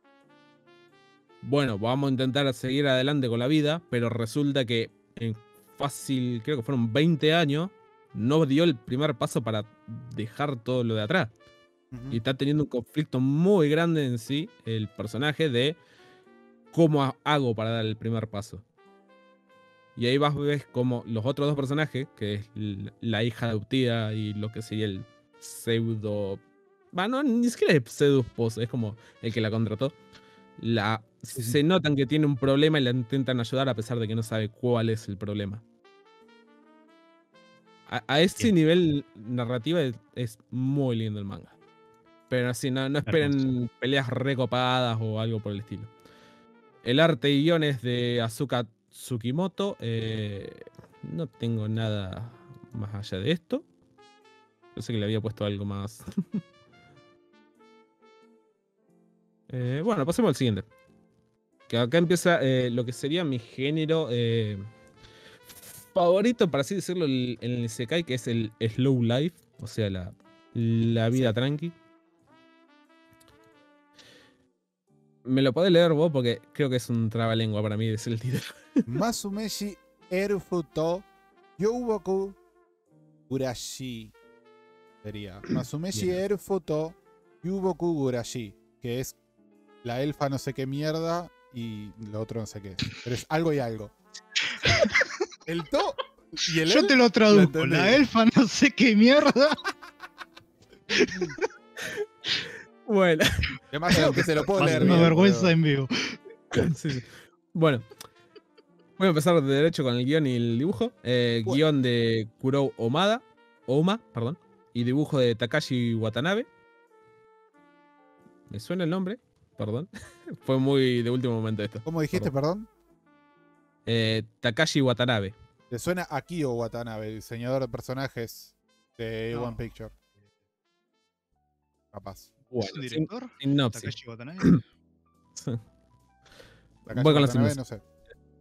Speaker 5: Bueno, vamos a intentar seguir adelante con la vida", pero resulta que en fácil, creo que fueron veinte años, no dio el primer paso para dejar todo lo de atrás.
Speaker 4: Ujú.
Speaker 5: Y está teniendo un conflicto muy grande en sí, el personaje, de cómo ha- hago para dar el primer paso. Y ahí vas, ves como los otros dos personajes, que es l- la hija adoptiva y lo que sería el pseudo... Bueno, ni siquiera es pseudo esposo, es como el que la contrató. La,
Speaker 4: Sí, sí.
Speaker 5: Se notan que tiene un problema y la intentan ayudar a pesar de que no sabe cuál es el problema. A, a ese
Speaker 6: Bien.
Speaker 5: nivel narrativa es, es muy lindo el manga. Pero así, no, no esperen peleas recopadas o algo por el estilo. El arte y guiones de Asuka Tsukimoto. eh, no tengo nada más allá de esto. Yo sé que le había puesto algo más. Eh, bueno, pasemos al siguiente. Que acá empieza eh, lo que sería mi género eh, favorito, para así decirlo, el- en el Isekai, que es el slow life, o sea, la, la vida
Speaker 4: Sí.
Speaker 5: tranqui. Me lo podés leer vos porque creo que es un trabalengua para mí decir el título.
Speaker 4: Masumeshi Erufuto Youboku Gurashi. Sería Masumeshi
Speaker 6: Bien.
Speaker 4: Erufuto Yuboku Gurashi. Que es la elfa no sé qué mierda y lo otro no sé qué. Pero es algo y algo. El to y el
Speaker 6: Yo
Speaker 4: el
Speaker 6: te lo traduzco.
Speaker 4: entendí.
Speaker 6: La elfa no sé qué mierda.
Speaker 5: Bueno,
Speaker 4: Demasiado que se lo puedo leer
Speaker 6: Una
Speaker 4: bien,
Speaker 6: vergüenza
Speaker 4: boludo.
Speaker 6: en vivo.
Speaker 5: sí, sí. Bueno, voy a empezar de derecho con el guión y el dibujo. Eh,
Speaker 4: Bueno.
Speaker 5: Guión de Kurou Omada, Oma, perdón, y dibujo de Takashi Watanabe. me suena el nombre, perdón. Fue muy de último momento esto.
Speaker 4: ¿Cómo dijiste,
Speaker 5: Perdón.
Speaker 4: perdón?
Speaker 5: Eh, Takashi Watanabe.
Speaker 4: ¿Le suena a Kyo Watanabe, diseñador de personajes de
Speaker 6: No.
Speaker 4: One Picture? Capaz.
Speaker 5: Bueno,
Speaker 6: ¿Es un
Speaker 5: sin-
Speaker 6: director?
Speaker 5: sinopsis.
Speaker 6: Takashi Watanabe.
Speaker 4: Takashi
Speaker 5: Voy con la
Speaker 4: Watanabe,
Speaker 5: sinopsis.
Speaker 4: no sé.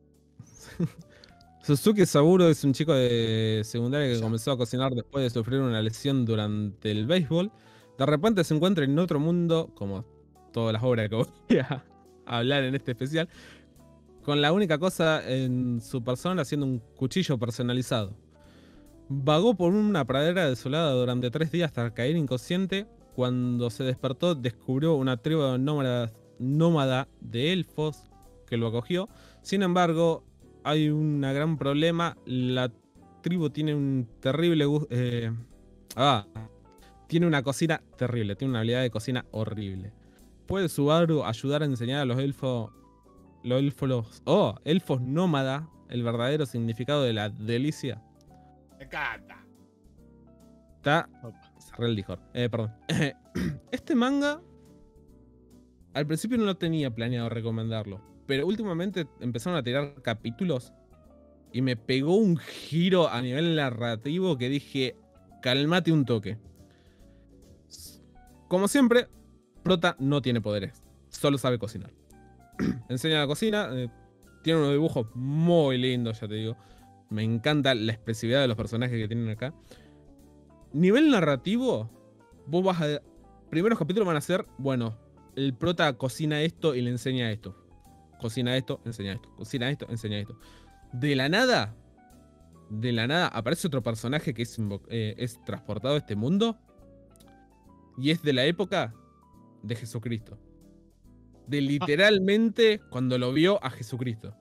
Speaker 5: Suzuki Saburo es un chico de secundaria que
Speaker 4: Ya.
Speaker 5: comenzó a cocinar después de sufrir una lesión durante el béisbol. De repente se encuentra en otro mundo, como todas las obras que voy a hablar en este especial, con la única cosa en su persona siendo un cuchillo personalizado. Vagó por una pradera desolada durante tres días hasta caer inconsciente. Cuando se despertó, descubrió una tribu nómada, nómada de elfos que lo acogió. Sin embargo, hay un gran problema. La tribu tiene un terrible gu- eh, ah, tiene una cocina terrible, tiene una habilidad de cocina horrible. ¿Puede Subaru ayudar a enseñar a los elfos, los elfos, oh, elfos nómada, el verdadero significado de la delicia?
Speaker 4: Me encanta.
Speaker 5: Está.
Speaker 6: Opa.
Speaker 5: Cerré el Discord. Eh, perdón. Este manga. Al principio no lo tenía planeado recomendarlo. Pero últimamente empezaron a tirar capítulos. Y me pegó un giro a nivel narrativo que dije. Calmate un toque. Como siempre, Prota no tiene poderes. Solo sabe cocinar. Enseña la cocina. eh, tiene unos dibujos muy lindos, ya te digo. Me encanta la expresividad de los personajes que tienen acá. Nivel narrativo, vos vas a... Primeros capítulos van a ser, bueno, el prota cocina esto y le enseña esto. Cocina esto, enseña esto. Cocina esto, enseña esto. De la nada, de la nada, aparece otro personaje que es, invo- eh, es transportado a este mundo. Y es de la época de Jesucristo. De literalmente cuando lo vio a Jesucristo.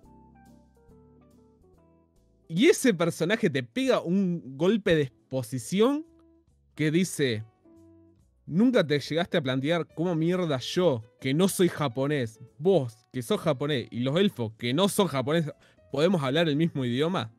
Speaker 5: Y ese personaje te pega un golpe de exposición que dice, nunca te llegaste a plantear cómo mierda yo, que no soy japonés, vos, que sos japonés, y los elfos, que no son japoneses, podemos hablar el mismo idioma.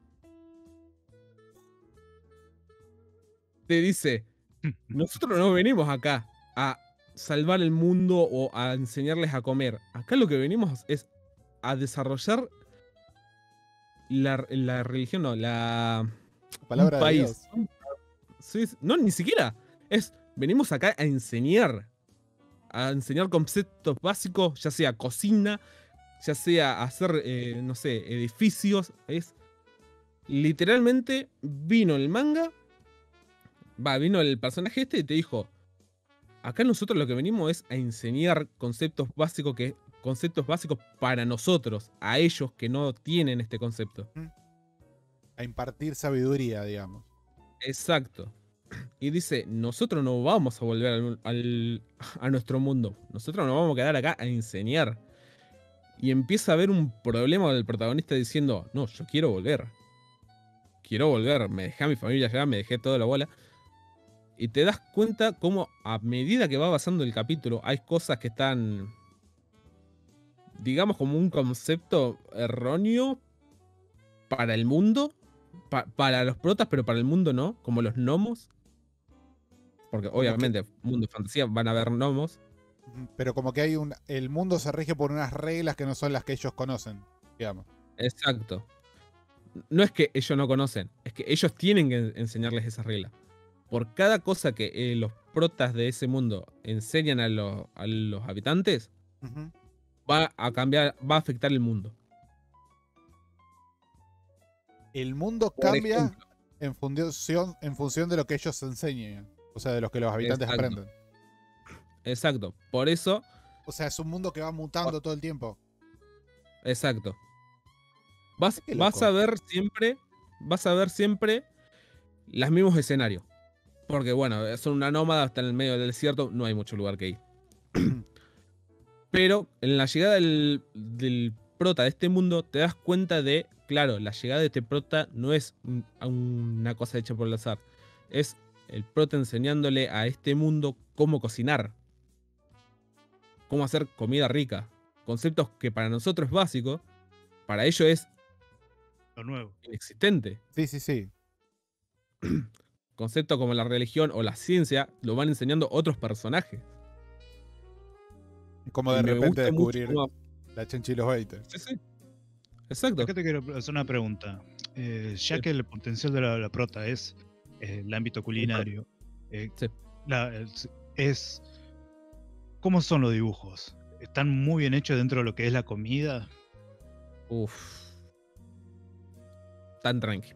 Speaker 5: Te dice, nosotros no venimos acá a salvar el mundo o a enseñarles a comer. Acá lo que venimos es a desarrollar la, la religión, no, la...
Speaker 4: Palabra
Speaker 5: un
Speaker 4: de
Speaker 5: país.
Speaker 4: Dios.
Speaker 5: Un- sí, sí, no, ni siquiera. Es, venimos acá a enseñar. A enseñar conceptos básicos, ya sea cocina, ya sea hacer, eh, no sé, edificios. Es literalmente vino el manga. Va, vino el personaje este y te dijo, acá nosotros lo que venimos es a enseñar conceptos básicos que conceptos básicos para nosotros, a ellos que no tienen este concepto.
Speaker 4: A impartir sabiduría, digamos.
Speaker 5: Exacto. Y dice, nosotros no vamos a volver al, al- a nuestro mundo. Nosotros nos vamos a quedar acá a enseñar. Y empieza a haber un problema del protagonista diciendo, no, yo quiero volver. Quiero volver. Me dejé a mi familia allá, me dejé toda la bola. Y te das cuenta cómo a medida que va pasando el capítulo, hay cosas que están, digamos, como un concepto erróneo para el mundo. Pa- para los protas, pero para el mundo no, como los gnomos. Porque obviamente, mundo de fantasía, van a haber gnomos.
Speaker 4: Ujú. Pero como que hay un. El mundo se rige por unas reglas que no son las que ellos conocen, digamos.
Speaker 5: Exacto. No es que ellos no conocen, es que ellos tienen que enseñarles esas reglas. Por cada cosa que eh, los protas de ese mundo enseñan a, los- a los habitantes,
Speaker 4: Ujú.
Speaker 5: va a cambiar, va a afectar el mundo.
Speaker 4: El mundo
Speaker 5: Por
Speaker 4: cambia
Speaker 5: ejemplo.
Speaker 4: en función, en función de lo que ellos enseñan. O sea, de lo que los habitantes
Speaker 5: Exacto.
Speaker 4: aprenden.
Speaker 5: Exacto. Por eso,
Speaker 4: O sea, es un mundo que va mutando todo el tiempo.
Speaker 5: exacto. Vas,
Speaker 4: Qué
Speaker 5: vas
Speaker 4: loco.
Speaker 5: a ver siempre, vas a ver siempre los mismos escenarios. Porque bueno, son una nómada, está en el medio del desierto, no hay mucho lugar que ir. Pero en la llegada del, del prota de este mundo, te das cuenta de, claro, la llegada de este prota no es un- una cosa hecha por el azar. Es el prota enseñándole a este mundo cómo cocinar. Cómo hacer comida rica. Conceptos que para nosotros es básico, para ellos es
Speaker 6: Lo nuevo.
Speaker 5: inexistente.
Speaker 4: Sí, sí, sí.
Speaker 5: Conceptos como la religión o la ciencia lo van enseñando otros personajes.
Speaker 4: Es como de
Speaker 5: Y me
Speaker 4: repente
Speaker 5: gusta mucho
Speaker 4: descubrir
Speaker 5: cómo-
Speaker 4: la Chenchi y los veinte.
Speaker 5: Sí, sí. Exacto.
Speaker 6: Acá te quiero hacer una pregunta. Eh, ya
Speaker 5: Sí.
Speaker 6: que el potencial de la, la prota es eh, el ámbito culinario, eh,
Speaker 5: Sí.
Speaker 6: la- es, es- ¿cómo son los dibujos? ¿Están muy bien hechos dentro de lo que es la comida?
Speaker 5: Uf. Tan tranqui.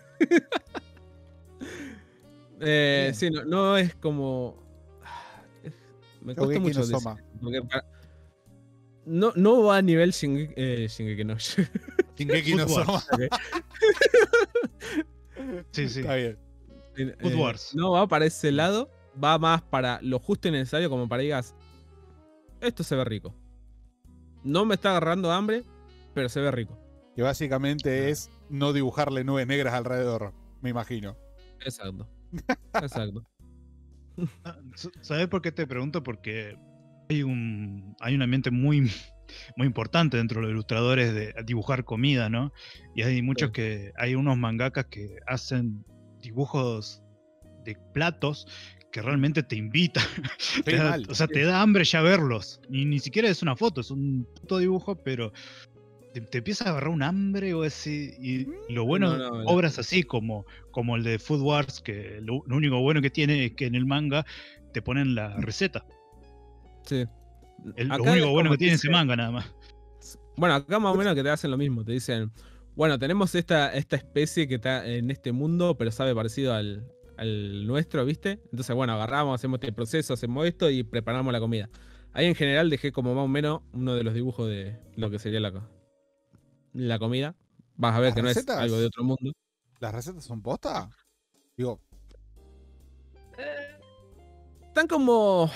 Speaker 5: eh,
Speaker 4: Bien.
Speaker 5: sí, no, no es como. es- Me cuesta
Speaker 4: Shogeki
Speaker 5: mucho
Speaker 4: no
Speaker 5: decir,
Speaker 4: Soma.
Speaker 5: porque para- no, no va a nivel Shingeki, eh, Shingeki no.
Speaker 4: Shingeki no
Speaker 6: Food
Speaker 4: Soma.
Speaker 6: Sí, sí.
Speaker 4: Está bien.
Speaker 6: Food
Speaker 5: Eh,
Speaker 6: Wars.
Speaker 5: no va para ese lado, va más para lo justo y necesario, como para digas, esto se ve rico. No me está agarrando hambre, pero se ve rico.
Speaker 4: Que básicamente es no dibujarle nubes negras alrededor, me imagino.
Speaker 5: Exacto. Exacto.
Speaker 6: Ah, s- ¿Sabes por qué te pregunto? Porque hay un, hay un ambiente muy, muy importante dentro de los ilustradores de dibujar comida, ¿no? Y hay muchos
Speaker 5: Sí.
Speaker 6: que, hay unos mangakas que hacen dibujos de platos que realmente te invitan. Te da-
Speaker 4: mal.
Speaker 6: o sea, te da hambre ya verlos. Ni, ni siquiera es una foto, es un puto dibujo, pero te, te empieza a agarrar un hambre o así. Y lo bueno,
Speaker 5: no, no, la-
Speaker 6: obras así como, como el de Food Wars, que lo, lo único bueno que tiene es que en el manga te ponen la receta.
Speaker 5: Sí.
Speaker 6: El- lo
Speaker 5: Acá
Speaker 6: único
Speaker 5: es
Speaker 6: bueno
Speaker 5: como
Speaker 6: que tiene
Speaker 5: dice-
Speaker 6: ese manga nada más.
Speaker 5: Bueno, acá más o menos que te hacen lo mismo. Te dicen, bueno, tenemos esta, esta especie que está en este mundo, pero sabe parecido al, al nuestro, ¿viste? Entonces, bueno, agarramos, hacemos este proceso, hacemos esto y preparamos la comida. Ahí en general dejé como más o menos uno de los dibujos de lo que sería la, co- la comida. Vas a ver
Speaker 4: ¿Las
Speaker 5: que no es
Speaker 4: recetas?
Speaker 5: algo de otro mundo.
Speaker 4: ¿Las recetas son posta? Digo,
Speaker 5: Están como...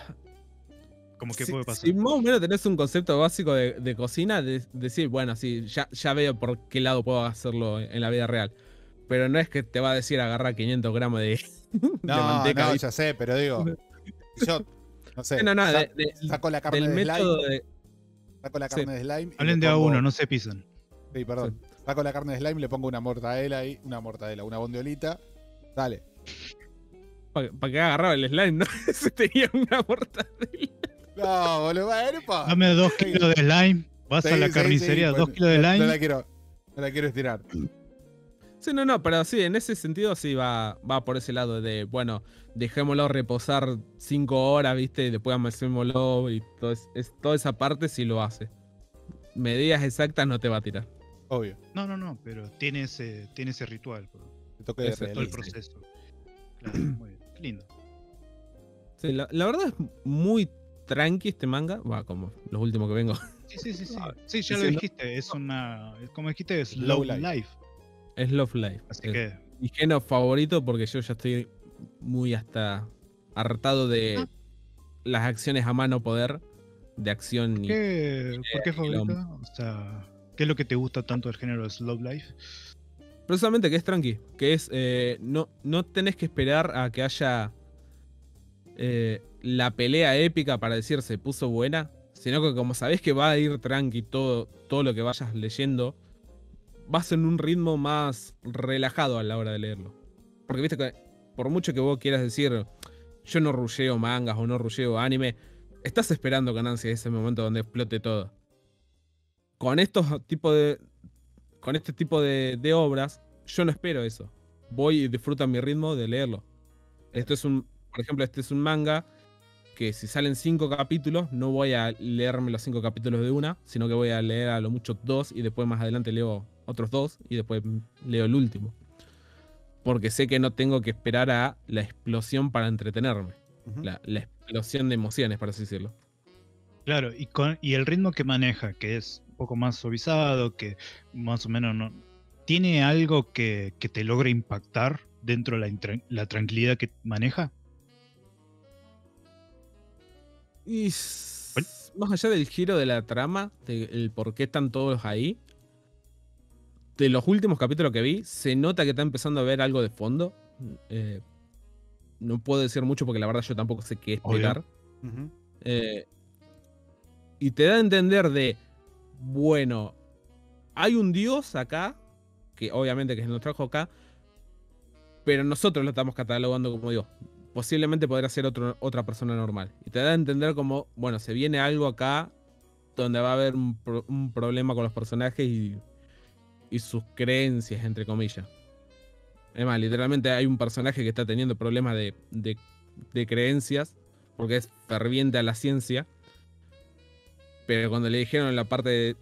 Speaker 6: Como que
Speaker 5: si,
Speaker 6: puede pasar.
Speaker 5: si más o menos tenés un concepto básico de, de cocina, de, decir, bueno, sí, ya, ya veo por qué lado puedo hacerlo en la vida real. Pero no es que te va a decir agarrar quinientos gramos de, de
Speaker 4: no,
Speaker 5: manteca.
Speaker 4: no,
Speaker 5: ¿viste?
Speaker 4: ya sé, pero digo, yo, no sé,
Speaker 5: No, no,
Speaker 4: sa-
Speaker 5: de- de-
Speaker 4: saco la carne
Speaker 5: del
Speaker 4: de
Speaker 5: método
Speaker 4: slime,
Speaker 5: de...
Speaker 4: saco la
Speaker 5: sí.
Speaker 4: carne de slime. y
Speaker 6: Hablen
Speaker 4: le
Speaker 6: de a
Speaker 4: pongo-
Speaker 6: uno, no se pisan.
Speaker 4: Sí, perdón. Saco la carne de slime y le pongo una mortadela ahí, una mortadela, una bondiolita. Dale.
Speaker 5: Para que agarraba el slime, ¿no? Se tenía una mortadela.
Speaker 4: No, boludo, bueno, pa.
Speaker 6: Dame dos
Speaker 4: Sí.
Speaker 6: kilos de slime. Vas
Speaker 4: Sí,
Speaker 6: a la
Speaker 4: sí,
Speaker 6: carnicería,
Speaker 4: sí,
Speaker 6: dos
Speaker 4: bueno,
Speaker 6: kilos de
Speaker 4: no- No
Speaker 6: slime.
Speaker 4: la quiero, no la quiero estirar.
Speaker 5: Sí, no, no, pero sí, en ese sentido sí va, va por ese lado de, bueno, dejémoslo reposar cinco horas, ¿viste? Y después amasémoslo y todo es, es- toda esa parte sí lo hace. Medidas exactas no te va a tirar.
Speaker 4: Obvio.
Speaker 6: No, no, no, pero tiene ese, tiene ese ritual.
Speaker 4: Te toque de
Speaker 5: Ese-
Speaker 6: Todo el
Speaker 4: realista.
Speaker 6: proceso. Claro, muy bien. Qué lindo.
Speaker 5: Sí, la, la verdad es muy tranqui este manga. Va, como los últimos que vengo.
Speaker 6: Sí, sí, sí, sí.
Speaker 5: Ah,
Speaker 6: Sí, ya lo
Speaker 5: diciendo-
Speaker 6: dijiste. Es una. es Como dijiste, es
Speaker 4: Low
Speaker 6: Low
Speaker 4: life.
Speaker 6: Life.
Speaker 5: Es Love Life.
Speaker 6: Así
Speaker 5: Es
Speaker 6: que.
Speaker 5: mi género favorito porque yo ya estoy muy hasta hartado de
Speaker 6: Ah.
Speaker 5: las acciones a mano poder. De acción y...
Speaker 6: ¿Qué, ¿Por qué
Speaker 5: quilombo.
Speaker 6: favorito? O sea, ¿qué es lo que te gusta tanto del género de Love Life?
Speaker 5: Precisamente que es tranqui, que es eh, no, no tenés que esperar a que haya eh, la pelea épica para decir se puso buena, sino que como sabés que va a ir tranqui todo, todo lo que vayas leyendo, vas en un ritmo más relajado a la hora de leerlo. Porque viste que por mucho que vos quieras decir yo no rusheo mangas o no rusheo anime, estás esperando con ansia ese momento donde explote todo. Con estos tipos de, con este tipo de, de obras, yo no espero eso. Voy y disfruto a mi ritmo de leerlo. Esto es un, por ejemplo, este es un manga que si salen cinco capítulos, no voy a leerme los cinco capítulos de una, sino que voy a leer a lo mucho dos y después más adelante leo otros dos y después leo el último. Porque sé que no tengo que esperar a la explosión para entretenerme.
Speaker 4: Ujú.
Speaker 5: La, la explosión de emociones, por así decirlo.
Speaker 6: Claro, y, con, y el ritmo que maneja, que es un poco más suavizado, que más o menos no. ¿Tiene algo que, que te logre impactar dentro de la, intran- la tranquilidad que maneja?
Speaker 5: Y s- más allá del giro de la trama, del por qué están todos ahí, de los últimos capítulos que vi, se nota que está empezando a ver algo de fondo. Eh, no puedo decir mucho porque la verdad yo tampoco sé qué
Speaker 6: Obvio.
Speaker 5: esperar.
Speaker 4: Ujú.
Speaker 5: Eh, y te da a entender de, bueno, hay un dios acá, que obviamente que nos trajo acá, pero nosotros lo estamos catalogando como dios. posiblemente podría ser otro, otra persona normal. Y te da a entender como, bueno, se viene algo acá donde va a haber un, pro- un problema con los personajes y, y sus creencias, entre comillas. Es más, literalmente hay un personaje que está teniendo problemas de, de, de creencias porque es ferviente a la ciencia. Pero cuando le dijeron en la parte de...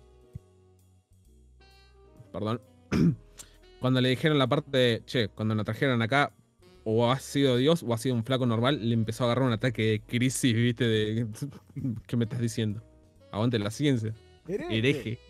Speaker 5: Perdón. Cuando le dijeron la parte de, che, cuando nos trajeron acá, o ha sido Dios o ha sido un flaco normal, le empezó a agarrar un ataque de crisis, ¿viste? De, ¿qué me estás diciendo? Aguante la ciencia. Hereje.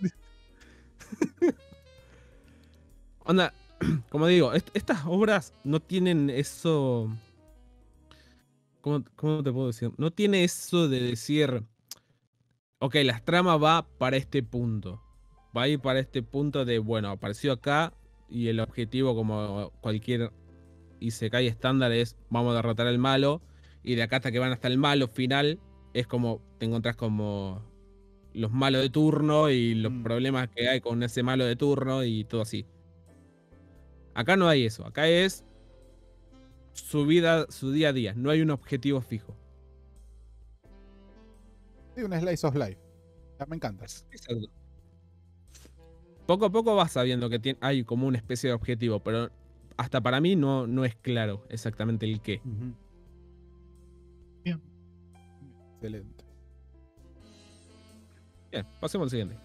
Speaker 5: Onda, como digo, est- estas obras no tienen eso... ¿Cómo, cómo te puedo decir? No tiene eso de decir... Ok, la trama va para este punto. Va a ir para este punto de, bueno, apareció acá y el objetivo, como cualquier Isekai estándar, es vamos a derrotar al malo. Y de acá hasta que van hasta el malo final, es como te encontrás como los malos de turno y los
Speaker 4: Mm.
Speaker 5: problemas que hay con ese malo de turno y todo así. Acá no hay eso. Acá es su vida, su día a día. No hay un objetivo fijo.
Speaker 4: Sí, un slice of life. Ya me encanta.
Speaker 5: Exacto. Poco a poco vas sabiendo que tiene, hay como una especie de objetivo, pero hasta para mí no, no es claro exactamente el qué.
Speaker 4: Ujú.
Speaker 6: Bien.
Speaker 4: Excelente.
Speaker 5: Bien, pasemos al siguiente.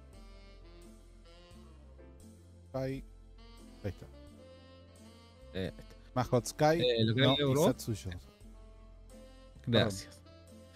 Speaker 4: Ahí, ahí está.
Speaker 5: Eh,
Speaker 4: Más Hot Sky.
Speaker 5: Eh, ¿lo querés
Speaker 4: no
Speaker 5: leer vos?
Speaker 4: Isatsuyo.
Speaker 5: gracias.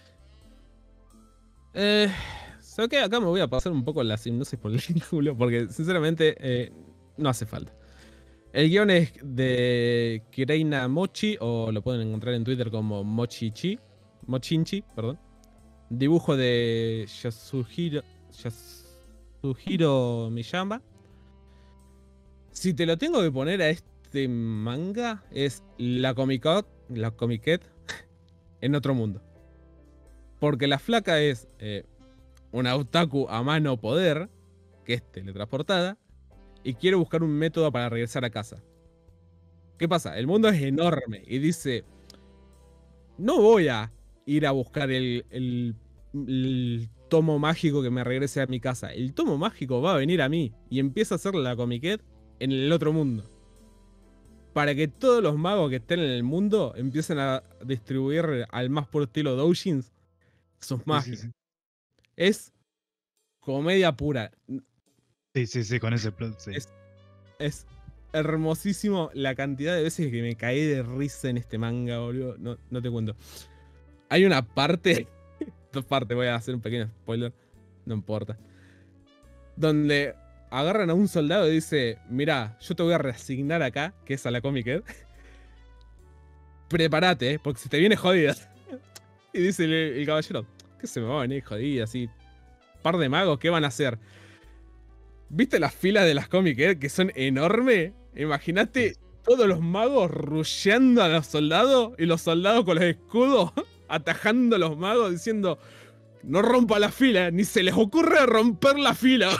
Speaker 5: Eh, ¿sabes qué? Acá me voy a pasar un poco la hipnosis por el Julio, porque sinceramente eh, no hace falta. El guión es de Kireina Mochi, o lo pueden encontrar en Twitter como Mochichi, Mochinchi, perdón. Dibujo de Yasuhiro, Yasuhiro Miyama. Si te lo tengo que poner a este manga, es la Comic-Con, la Comiquet en otro mundo. Porque la flaca es eh, una otaku a mano poder, que es teletransportada, y quiere buscar un método para regresar a casa. ¿Qué pasa? El mundo es enorme y dice, no voy a ir a buscar el, el, el tomo mágico que me regrese a mi casa. El tomo mágico va a venir a mí y empieza a hacer la Comiquet en el otro mundo. Para que todos los magos que estén en el mundo empiecen a distribuir al más puro estilo doujins sus magias.
Speaker 6: Sí, sí,
Speaker 5: Es comedia pura.
Speaker 6: sí, sí, sí, con ese plot, sí.
Speaker 5: Es, es hermosísimo la cantidad de veces que me caí de risa en este manga, boludo. No, no te cuento. Hay una parte, dos partes, voy a hacer un pequeño spoiler, no importa. Donde agarran a un soldado y dice, mirá, yo te voy a reasignar acá, que es a la Comic-Con. Prepárate, porque se te viene jodida. Y dice el, el caballero, ¿qué se me va a venir jodida? Así, par de magos, ¿qué van a hacer? ¿Viste las filas de las Comic-Con que son enormes? Imagínate todos los magos rusheando a los soldados y los soldados con los escudos atajando a los magos diciendo, no rompa la fila, ni se les ocurre romper la fila.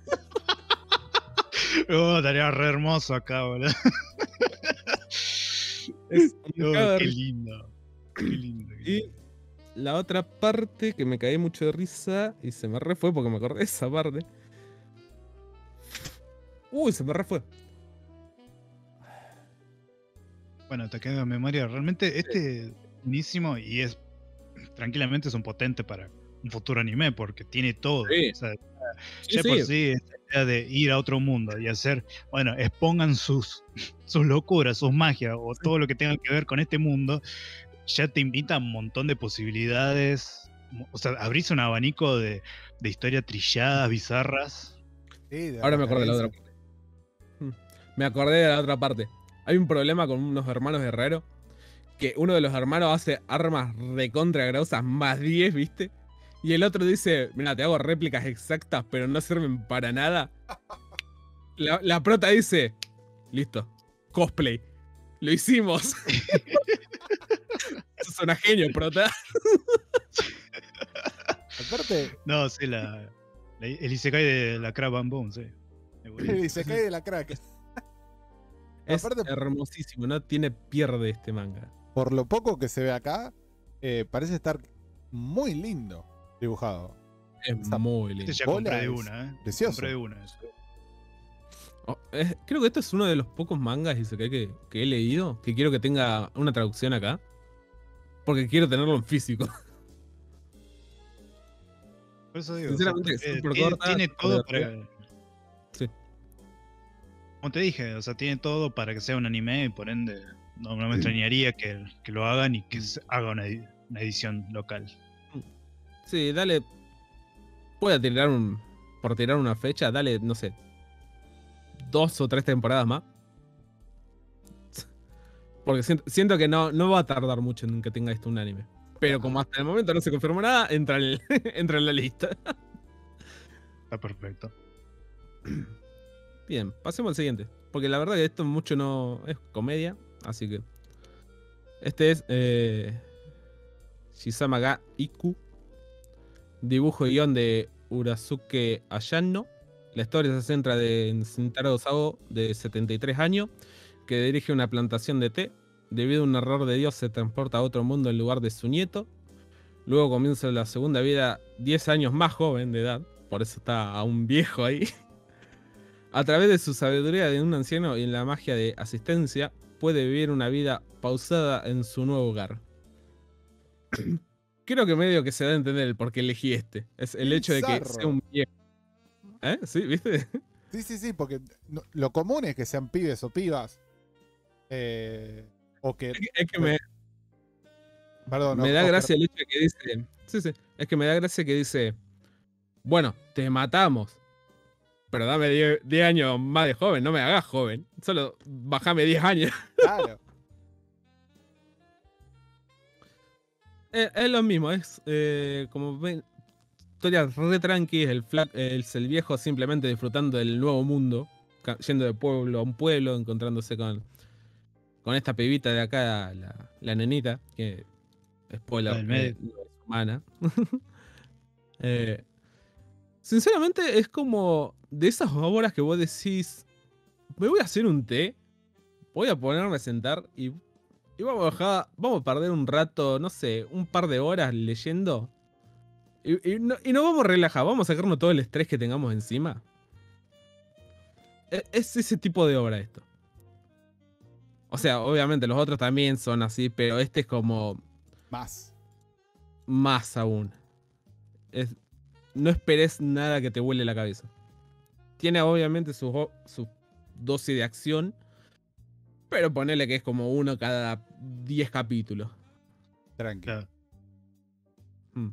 Speaker 6: Oh, estaría re hermoso acá, boludo.
Speaker 5: Es
Speaker 6: Oh,
Speaker 5: un cago de
Speaker 6: qué
Speaker 5: risa.
Speaker 6: lindo. Qué lindo. qué
Speaker 5: Y
Speaker 6: lindo.
Speaker 5: la otra parte que me caí mucho de risa y se me re fue porque me acordé de esa parte. Uy, se me re fue.
Speaker 6: Bueno, te queda en memoria. Realmente este es buenísimo y es tranquilamente es un potente para un futuro anime porque tiene todo.
Speaker 5: Sí.
Speaker 6: O sea,
Speaker 5: Sí,
Speaker 6: ya
Speaker 5: sí.
Speaker 6: por sí, esta idea de ir a otro mundo y hacer, bueno, expongan sus, sus locuras, sus magias o todo lo que tenga que ver con este mundo, ya te invita a un montón de posibilidades. O sea, abrís un abanico de, de historias trilladas, bizarras.
Speaker 4: Sí, de
Speaker 5: Ahora me acordé de la otra
Speaker 4: referencia.
Speaker 5: parte. Mm. Me acordé de la otra parte. Hay un problema con unos hermanos guerreros. Que uno de los hermanos hace armas recontra grosas más diez, ¿viste? Y el otro dice, mira, te hago réplicas exactas, pero no sirven para nada. La, la prota dice, listo, cosplay. Lo hicimos. Sos una genio, prota.
Speaker 4: Aparte,
Speaker 6: No, sí, la, la- el Isekai de la Crab and Bone, sí. Es buenísimo.
Speaker 4: y se cae de la crack.
Speaker 5: Es
Speaker 4: Aparte-
Speaker 5: hermosísimo, no tiene pierde este manga.
Speaker 4: por lo poco que se ve acá, eh, parece estar muy lindo dibujado.
Speaker 5: Es
Speaker 4: Esa
Speaker 5: muy lindo.
Speaker 6: Este ya
Speaker 4: bola
Speaker 6: compré de
Speaker 4: es
Speaker 6: una, ¿eh?
Speaker 4: precioso.
Speaker 6: Compré de una. Eso.
Speaker 5: Oh, es- creo que esto es uno de los pocos mangas isekai que, que he leído que quiero que tenga una traducción acá. Porque quiero tenerlo en físico.
Speaker 6: Por eso digo,
Speaker 5: Sinceramente,
Speaker 6: o sea, eh,
Speaker 5: súper
Speaker 6: tiene,
Speaker 5: corta,
Speaker 6: tiene
Speaker 5: súper
Speaker 6: todo
Speaker 5: divertida.
Speaker 6: para.
Speaker 5: Sí.
Speaker 6: Como te dije, o sea, tiene todo para que sea un anime y por ende no, no me
Speaker 1: Sí.
Speaker 6: extrañaría que, que lo hagan y que
Speaker 5: Mm.
Speaker 6: se haga una, edi- una edición local.
Speaker 5: Sí, dale. Voy a tirar un. Por tirar una fecha, dale, no sé. Dos o tres temporadas más. Porque siento, siento que no, no va a tardar mucho en que tenga esto un anime. Pero como hasta el momento no se confirmó nada, entra en, el- entra en la lista.
Speaker 6: Está perfecto.
Speaker 5: Bien, pasemos al siguiente. Porque la verdad que esto mucho no es comedia. Así que. Este es. Eh, Shizama ga Iku. Dibujo y guión de Urasuke Ayano. La historia se centra de- en Shintaro Sago, de setenta y tres años, que dirige una plantación de té. Debido a un error de Dios, se transporta a otro mundo en lugar de su nieto. Luego comienza la segunda vida, diez años más joven de edad. Por eso está aún viejo ahí. A través de su sabiduría de un anciano y en la magia de asistencia, puede vivir una vida pausada en su nuevo hogar. Creo que medio que se da a entender el por qué elegí este. Es el
Speaker 4: Qué
Speaker 5: hecho de que
Speaker 4: bizarro.
Speaker 5: sea un viejo. ¿Eh? ¿Sí? ¿Viste?
Speaker 4: Sí, sí, sí, porque no- lo común es que sean pibes o pibas. eh, o que.
Speaker 5: Es que, es que me,
Speaker 4: Perdón,
Speaker 5: me
Speaker 4: o-
Speaker 5: da
Speaker 4: o que-
Speaker 5: gracia el hecho de que dice. Sí, sí. Es que me da gracia que dice. Bueno, te matamos. Pero dame diez años más de joven, no me hagas joven. Solo bajame diez años.
Speaker 4: Claro.
Speaker 5: Es, es lo mismo, es eh, como ven, historia re tranqui, el, fla- es el viejo simplemente disfrutando del nuevo mundo, ca- yendo de pueblo a un pueblo, encontrándose con, con esta pibita de acá, la, la nenita, que, spoiler,
Speaker 6: La del medio.
Speaker 5: eh, no es humana. Eh, sinceramente es como de esas obras que vos decís, me voy a hacer un té, voy a ponerme a sentar y, y vamos, a bajar- vamos a perder un rato, no sé, un par de horas leyendo. Y, y no, y nos vamos a relajar, vamos a sacarnos todo el estrés que tengamos encima. E- Es ese tipo de obra esto. O sea, obviamente los otros también son así, pero este es como
Speaker 4: Más.
Speaker 5: más aún. Es, no esperes nada que te vuele la cabeza. Tiene obviamente su, jo- su dosis de acción, pero ponele que es como uno cada diez capítulos.
Speaker 4: Tranqui.
Speaker 6: Claro.
Speaker 5: Mm.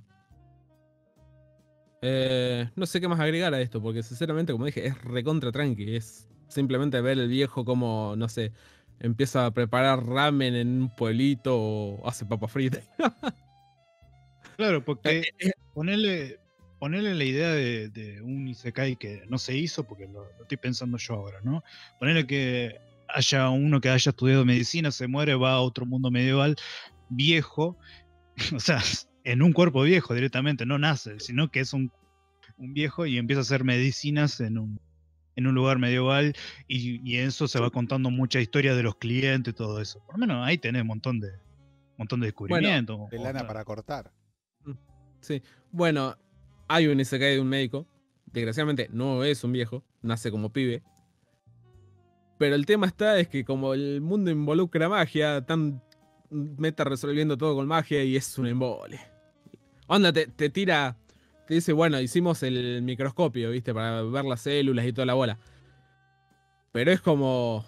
Speaker 5: Eh, no sé qué más agregar a esto, porque sinceramente, como dije, es recontra tranqui. Es simplemente ver el viejo como, no sé, empieza a preparar ramen en un pueblito o hace papas fritas.
Speaker 6: Claro, porque
Speaker 5: Eh, eh,
Speaker 6: ponerle, ponerle la idea de, de un Isekai que no se hizo, porque lo, lo estoy pensando yo ahora, ¿no? Ponerle que haya uno que haya estudiado medicina, se muere, va a otro mundo medieval viejo, o sea, en un cuerpo viejo directamente, no nace, sino que es un, un viejo y empieza a hacer medicinas en un, en un lugar medieval y, y eso se va contando mucha historia de los clientes y todo eso. Por lo menos ahí tenés un montón de, montón de descubrimientos.
Speaker 4: De
Speaker 6: o-
Speaker 4: lana
Speaker 6: o-
Speaker 4: para cortar.
Speaker 5: sí. Bueno, hay un isekai de un médico. Desgraciadamente no es un viejo, nace como pibe. Pero el tema está es que como el mundo involucra magia, tan meta resolviendo todo con magia y es un embole. Onda, te, te tira, te dice, bueno, hicimos el microscopio, ¿viste? Para ver las células y toda la bola. Pero es como...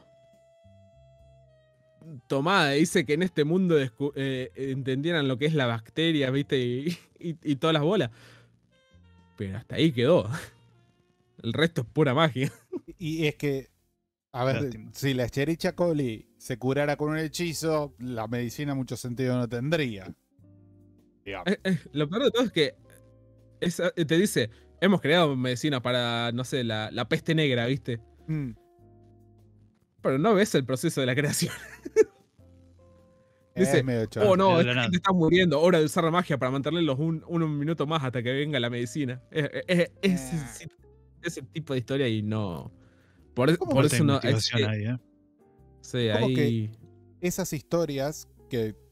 Speaker 5: Tomada, dice que en este mundo descu- eh, entendieran lo que es la bacteria, ¿viste? Y, y- y todas las bolas. Pero hasta ahí quedó. El resto es pura magia.
Speaker 4: Y es que, a ver,
Speaker 6: Lástima.
Speaker 4: si la Escherichia coli se curara con un hechizo, la medicina mucho sentido no tendría. Digamos.
Speaker 5: Eh, eh, lo peor de todo es que es- eh, te dice, hemos creado medicina para, no sé, la, la peste negra, ¿viste?
Speaker 4: Mm,
Speaker 5: Pero no ves el proceso de la creación. Dice,
Speaker 4: es medio chato.
Speaker 5: oh no,
Speaker 6: de la
Speaker 5: esta
Speaker 6: nada.
Speaker 5: gente está muriendo, hora de usar la magia para mantenerlos un, un minuto más hasta que venga la medicina. Es, es- es- es
Speaker 4: Eh.
Speaker 5: ese, ese tipo de historia y no... Por,
Speaker 4: ¿Cómo
Speaker 5: por
Speaker 6: Falta
Speaker 5: eso no...
Speaker 6: investigación
Speaker 5: es-
Speaker 6: ahí, ¿eh?
Speaker 5: sí,
Speaker 4: ¿Cómo
Speaker 5: ahí...
Speaker 4: Esas historias que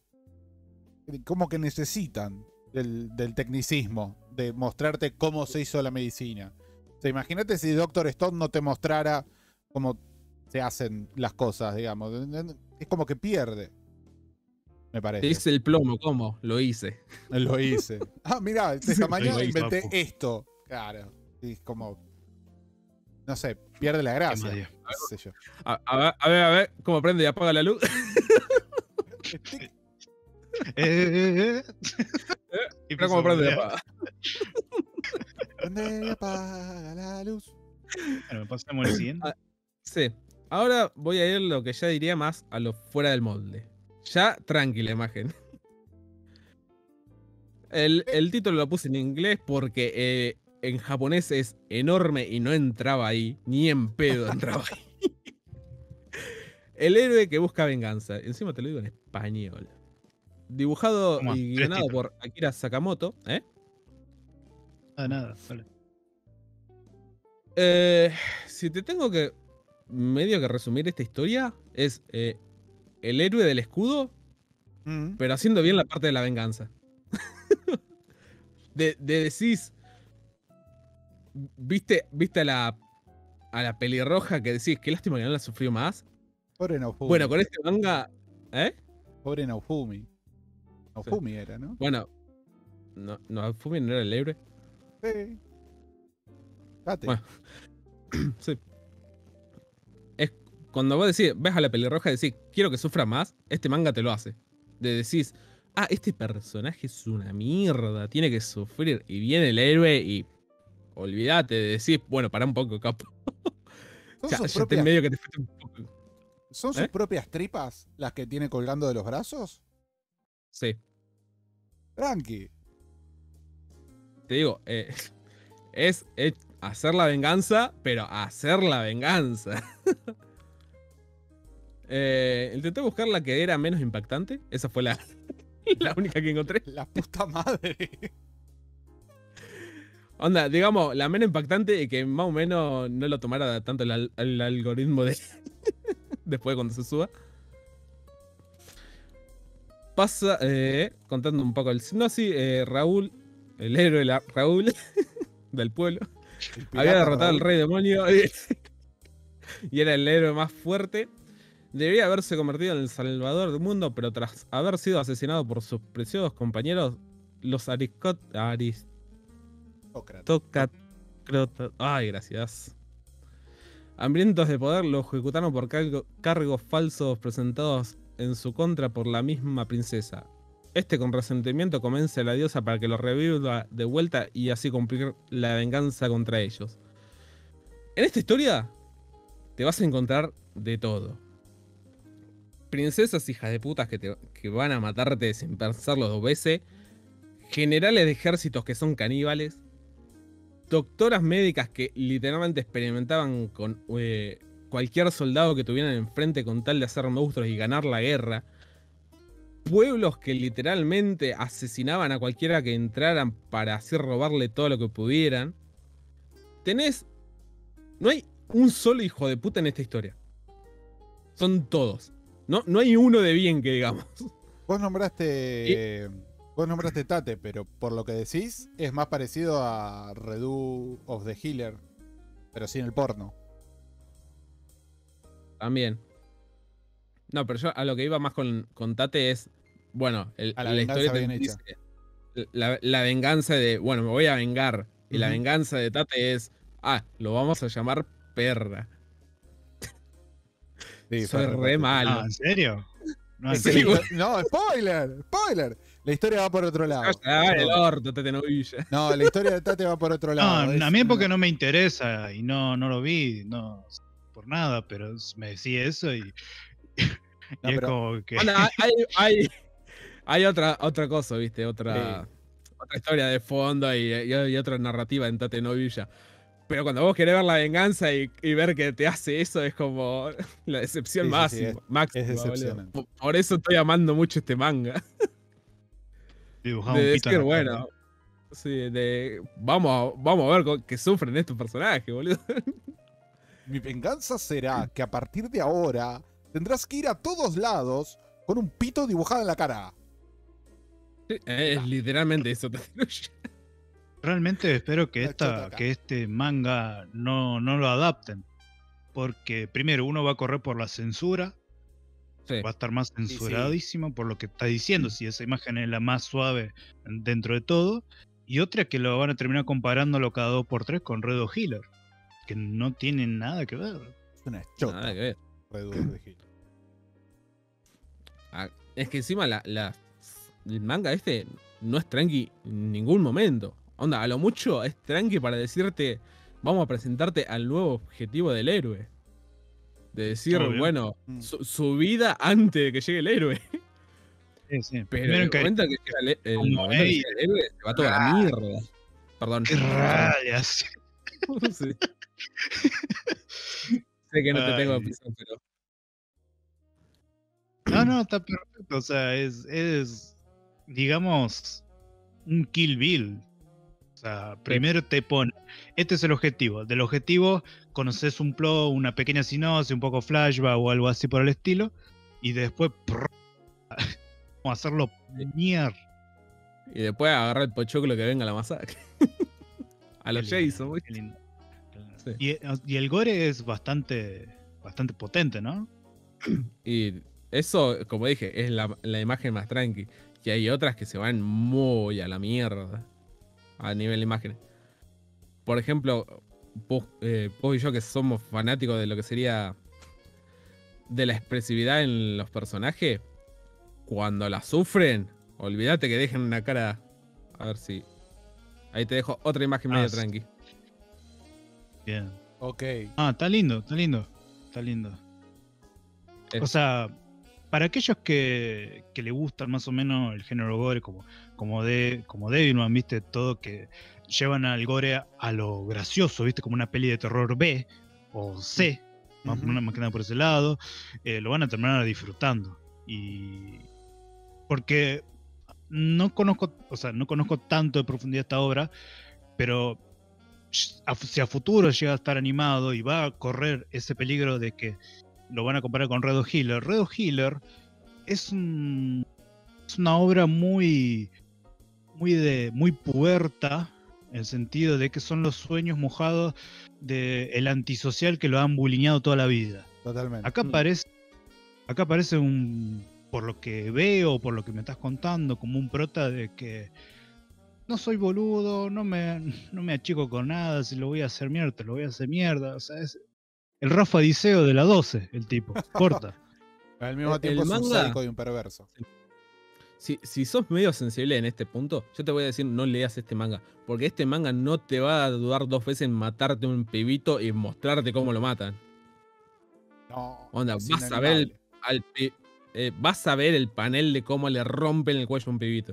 Speaker 4: como que necesitan del, del tecnicismo, de mostrarte cómo se hizo la medicina. O sea, imagínate si Doctor Stone no te mostrara cómo se hacen las cosas, digamos. Es como que pierde, me parece.
Speaker 5: Te dice el plomo, ¿cómo? Lo hice.
Speaker 4: Lo hice. Ah, mirá, esta mañana
Speaker 6: Lo hice,
Speaker 4: inventé
Speaker 6: papu.
Speaker 4: esto. Claro. Y es como... No sé, pierde la gracia.
Speaker 6: Qué magia.
Speaker 4: qué sé yo.
Speaker 5: A, a ver, a ver, a ver, ¿cómo prende y apaga la luz?
Speaker 4: Tic,
Speaker 6: Eh, eh, eh. Y
Speaker 5: Mira cómo prende y apaga.
Speaker 4: prende y apaga la luz.
Speaker 6: Bueno, pasemos al siguiente.
Speaker 5: Ah, Sí. Ahora voy a ir lo que ya diría más a lo fuera del molde. Ya tranquila imagen. El, el título lo puse en inglés porque eh, en japonés es enorme y no entraba ahí. Ni en pedo entraba ahí. El héroe que busca venganza. Encima te lo digo en español. Dibujado
Speaker 6: Toma,
Speaker 5: y
Speaker 6: tres
Speaker 5: guionado
Speaker 6: títulos.
Speaker 5: por Akira Sakamoto. ¿eh?
Speaker 6: Nada, nada. Dale.
Speaker 5: Eh, si te tengo que medio que resumir esta historia, es eh, el héroe del escudo,
Speaker 4: Mm.
Speaker 5: pero haciendo bien la parte de la venganza. de, de decís, ¿viste, viste a la a la pelirroja que decís, qué lástima que no la sufrió más?
Speaker 4: Pobre Naofumi.
Speaker 5: Bueno, con este manga, ¿eh?
Speaker 4: Pobre Naofumi. Naofumi era, ¿no?
Speaker 5: Bueno, no, no, Fumi no era el héroe.
Speaker 4: Sí. Date.
Speaker 5: Bueno. Sí. Es cuando vos decís, ves a la pelirroja y decís, quiero que sufra más, este manga te lo hace. De decís, ah, este personaje es una mierda, tiene que sufrir. Y viene el héroe y olvídate de decir, bueno, pará un poco, capo.
Speaker 4: ¿Son,
Speaker 5: Ya,
Speaker 4: sus
Speaker 5: ya te
Speaker 4: propias,
Speaker 5: medio que te fuiste un poco.
Speaker 4: ¿son sus
Speaker 5: ¿Eh?
Speaker 4: propias tripas las que tiene colgando de los brazos?
Speaker 5: Sí,
Speaker 4: Tranqui.
Speaker 5: te digo, eh, es, es hacer la venganza, pero hacer la venganza. eh, intenté buscar la que era menos impactante. Esa fue la, la única que encontré.
Speaker 4: La puta madre.
Speaker 5: Onda, digamos, la menos impactante y que más o menos no lo tomara tanto el, al- el algoritmo de después cuando se suba. Pasa, eh, contando un poco el sinopsis, eh, Raúl, el héroe la- Raúl del pueblo,
Speaker 4: El pirata
Speaker 5: había derrotado al
Speaker 4: Raúl.
Speaker 5: rey demonio y, y era el héroe más fuerte. Debería haberse convertido en el salvador del mundo, pero tras haber sido asesinado por sus preciosos compañeros, los ariscot, aris,
Speaker 4: Sócrates.
Speaker 5: Toca. crota- Ay, gracias. Hambrientos de poder, lo ejecutaron por cargo- cargos falsos presentados en su contra por la misma princesa. Este, con resentimiento, convence a la diosa para que lo reviva de vuelta y así cumplir la venganza contra ellos. En esta historia te vas a encontrar de todo. Princesas hijas de putas que, te, que van a matarte sin pensarlo dos veces. Generales de ejércitos que son caníbales. Doctoras médicas que literalmente experimentaban con eh, cualquier soldado que tuvieran enfrente con tal de hacer monstruos y ganar la guerra. Pueblos que literalmente asesinaban a cualquiera que entraran para así robarle todo lo que pudieran. Tenés... No hay un solo hijo de puta en esta historia. Son todos. No, no hay uno de bien que digamos.
Speaker 4: Vos nombraste. Vos nombraste Tate, pero por lo que decís, es más parecido a Redo of the Healer, pero sin el porno.
Speaker 5: También. No, pero yo a lo que iba más con, con Tate es, bueno, el-
Speaker 4: A la
Speaker 5: la,
Speaker 4: venganza
Speaker 5: historia te
Speaker 4: bien hecha.
Speaker 5: dice, la, la venganza de, bueno, me voy a vengar. Y la
Speaker 4: Ujú.
Speaker 5: venganza de Tate es, ah, lo vamos a llamar perra.
Speaker 4: Sí,
Speaker 5: Soy
Speaker 4: fue
Speaker 5: re
Speaker 4: repetido.
Speaker 5: malo.
Speaker 6: Ah, ¿en serio? No,
Speaker 4: Es
Speaker 6: en
Speaker 4: que
Speaker 5: Sí,
Speaker 4: la
Speaker 6: serio.
Speaker 4: histo- no, spoiler, spoiler. La historia va por otro lado.
Speaker 5: Ah, el
Speaker 4: No,
Speaker 5: orto, Tate Novilla.
Speaker 4: no, la historia de Tate va por otro lado.
Speaker 6: No,
Speaker 4: Es
Speaker 6: a mí porque
Speaker 4: una-
Speaker 6: no me interesa y no, no lo vi, no por nada, pero me decía eso y, y
Speaker 4: No,
Speaker 6: es
Speaker 4: pero-
Speaker 6: como que
Speaker 5: Bueno, hay, hay, hay, hay otra, otra cosa, ¿viste? Otra, otra historia de fondo y, y- y otra narrativa en Tate Novilla. Pero cuando vos querés ver la venganza y, y ver que te hace eso, es como la decepción
Speaker 4: Sí, sí, sí,
Speaker 5: máxima.
Speaker 4: es-
Speaker 5: máxima,
Speaker 4: es
Speaker 5: boludo.
Speaker 4: decepcionante.
Speaker 5: Por, por eso estoy amando mucho este manga.
Speaker 6: dibujaba
Speaker 5: De
Speaker 6: un pito en
Speaker 5: decir,
Speaker 6: la cara.
Speaker 5: bueno, sí, de vamos a, vamos a ver co- que sufren estos personajes, boludo.
Speaker 4: Mi venganza será que a partir de ahora tendrás que ir a todos lados con un pito dibujado en la cara.
Speaker 5: Sí, es literalmente eso. Te destruye.
Speaker 6: Realmente espero que,
Speaker 4: La chota
Speaker 6: esta,
Speaker 4: acá.
Speaker 6: que este manga no, no lo adapten. Porque primero uno va a correr por la censura,
Speaker 5: Sí.
Speaker 6: va a estar más
Speaker 4: sí.
Speaker 6: censuradísimo por lo que está diciendo, si esa imagen es la más suave dentro de todo. Y otra que lo van a terminar comparándolo cada dos por tres con Redo Healer, que no tienen nada que ver.
Speaker 4: Es una chota.
Speaker 5: Nada que ver.
Speaker 4: Red Bull de Gil.
Speaker 5: Ah, es que encima la, la- el manga este no es tranqui en ningún momento. Onda, a lo mucho es tranqui para decirte, vamos a presentarte al nuevo objetivo del héroe. De decir,
Speaker 6: Obvio.
Speaker 5: bueno,
Speaker 4: Mm.
Speaker 5: su, su vida antes de que llegue el héroe.
Speaker 6: Sí, sí.
Speaker 5: Pero
Speaker 6: Primero
Speaker 5: en
Speaker 6: en
Speaker 5: el
Speaker 6: que
Speaker 5: momento que llega el, el
Speaker 6: como
Speaker 5: momento que
Speaker 6: ey,
Speaker 5: llega el héroe, se va toda la mierda. Perdón.
Speaker 6: qué rayas.
Speaker 5: Sí. Sé que no te tengo
Speaker 6: Ay.
Speaker 5: prisa, pero.
Speaker 6: No, no, está perfecto. O sea, es, es digamos, un Kill Bill. O sea, primero te pone, este es el objetivo. Del objetivo conoces un plot, una pequeña sinopsis, un poco flashback o algo así por el estilo. Y después, prrr, vamos a hacerlo mierda.
Speaker 5: Y después agarrar el pochoclo que venga a la masacre. A los
Speaker 6: Qué lindo,
Speaker 5: Jason,
Speaker 6: qué
Speaker 5: ¿viste?
Speaker 6: lindo, qué lindo.
Speaker 5: Sí.
Speaker 6: Y, y el gore es bastante, bastante potente, ¿no?
Speaker 5: Y eso, como dije, es la, la imagen más tranqui. Y hay otras que se van muy a la mierda a nivel de imágenes. Por ejemplo, vos, eh, vos y yo que somos fanáticos de lo que sería de la expresividad en los personajes, cuando la sufren, olvídate que dejen una cara. A ver si. Ahí te dejo otra imagen
Speaker 6: Ah,
Speaker 5: medio
Speaker 6: sí.
Speaker 5: tranqui.
Speaker 6: Bien.
Speaker 4: Ok.
Speaker 6: Ah, está lindo, está lindo. Está lindo.
Speaker 5: Es-
Speaker 6: O sea, para aquellos que, que le gustan más o menos el género gore, como, como, de, como Devilman, viste, todo que llevan al gore a, a lo gracioso, viste, como una peli de terror B o C, más,
Speaker 4: Ujú.
Speaker 6: más que nada por ese lado, eh, lo van a terminar disfrutando. Y porque no conozco, o sea, no conozco tanto de profundidad esta obra, pero a- si a futuro llega a estar animado y va a correr ese peligro de que lo van a comparar con Redo Healer. Redo Healer es, un, es una obra muy, muy, de, muy puberta, en el sentido de que son los sueños mojados del antisocial que lo han bulineado toda la vida.
Speaker 4: Totalmente.
Speaker 6: Acá
Speaker 5: Mm.
Speaker 6: parece, acá parece un, por lo que veo, por lo que me estás contando, como un prota de que no soy boludo, no me, no me achico con nada, si lo voy a hacer mierda, te lo voy a hacer mierda. O sea, es el Rafa Diceo de la doce, el tipo. Corta.
Speaker 4: Al mismo
Speaker 5: El-
Speaker 4: tiempo
Speaker 5: el
Speaker 4: es un
Speaker 5: manga-
Speaker 4: sádico y un perverso.
Speaker 5: Si, si sos medio sensible en este punto, yo te voy a decir no leas este manga. Porque este manga no te va a dudar dos veces en matarte un pibito y mostrarte cómo lo matan.
Speaker 4: No.
Speaker 5: Onda,
Speaker 4: es
Speaker 5: vas a ver el,
Speaker 4: inanimable.
Speaker 5: al pi- eh, vas a ver el panel de cómo le rompen el cuello a un pibito.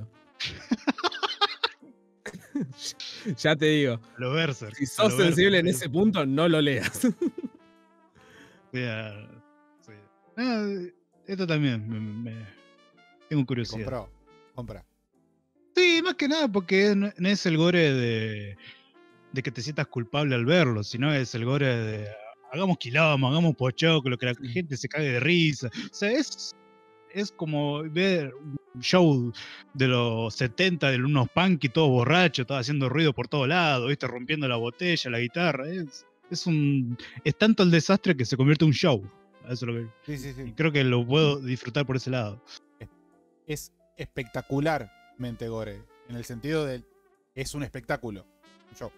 Speaker 5: Ya te digo,
Speaker 6: A lo Berserk.
Speaker 5: si
Speaker 6: a
Speaker 5: sos
Speaker 6: lo
Speaker 5: sensible en
Speaker 6: Berserk.
Speaker 5: ese punto, no lo leas.
Speaker 6: O sea, sí. Ah, esto también me, me- tengo curiosidad.
Speaker 4: Compró. Compra.
Speaker 6: Sí, más que nada porque no, no es el gore de, de que te sientas culpable al verlo, sino es el gore de hagamos quilombo, hagamos pochoclo, que la gente se cague de risa. O sea, es, es como ver un show de los setenta de unos punky todos borrachos, todos haciendo ruido por todos lados, ¿viste? Rompiendo la botella, la guitarra. Es, es un es tanto el desastre que se convierte en un show. Eso es lo que,
Speaker 4: Sí, sí,
Speaker 6: y
Speaker 4: sí.
Speaker 6: creo que lo puedo disfrutar por ese lado.
Speaker 4: Es espectacularmente gore. En el sentido de. Es un espectáculo. Un show.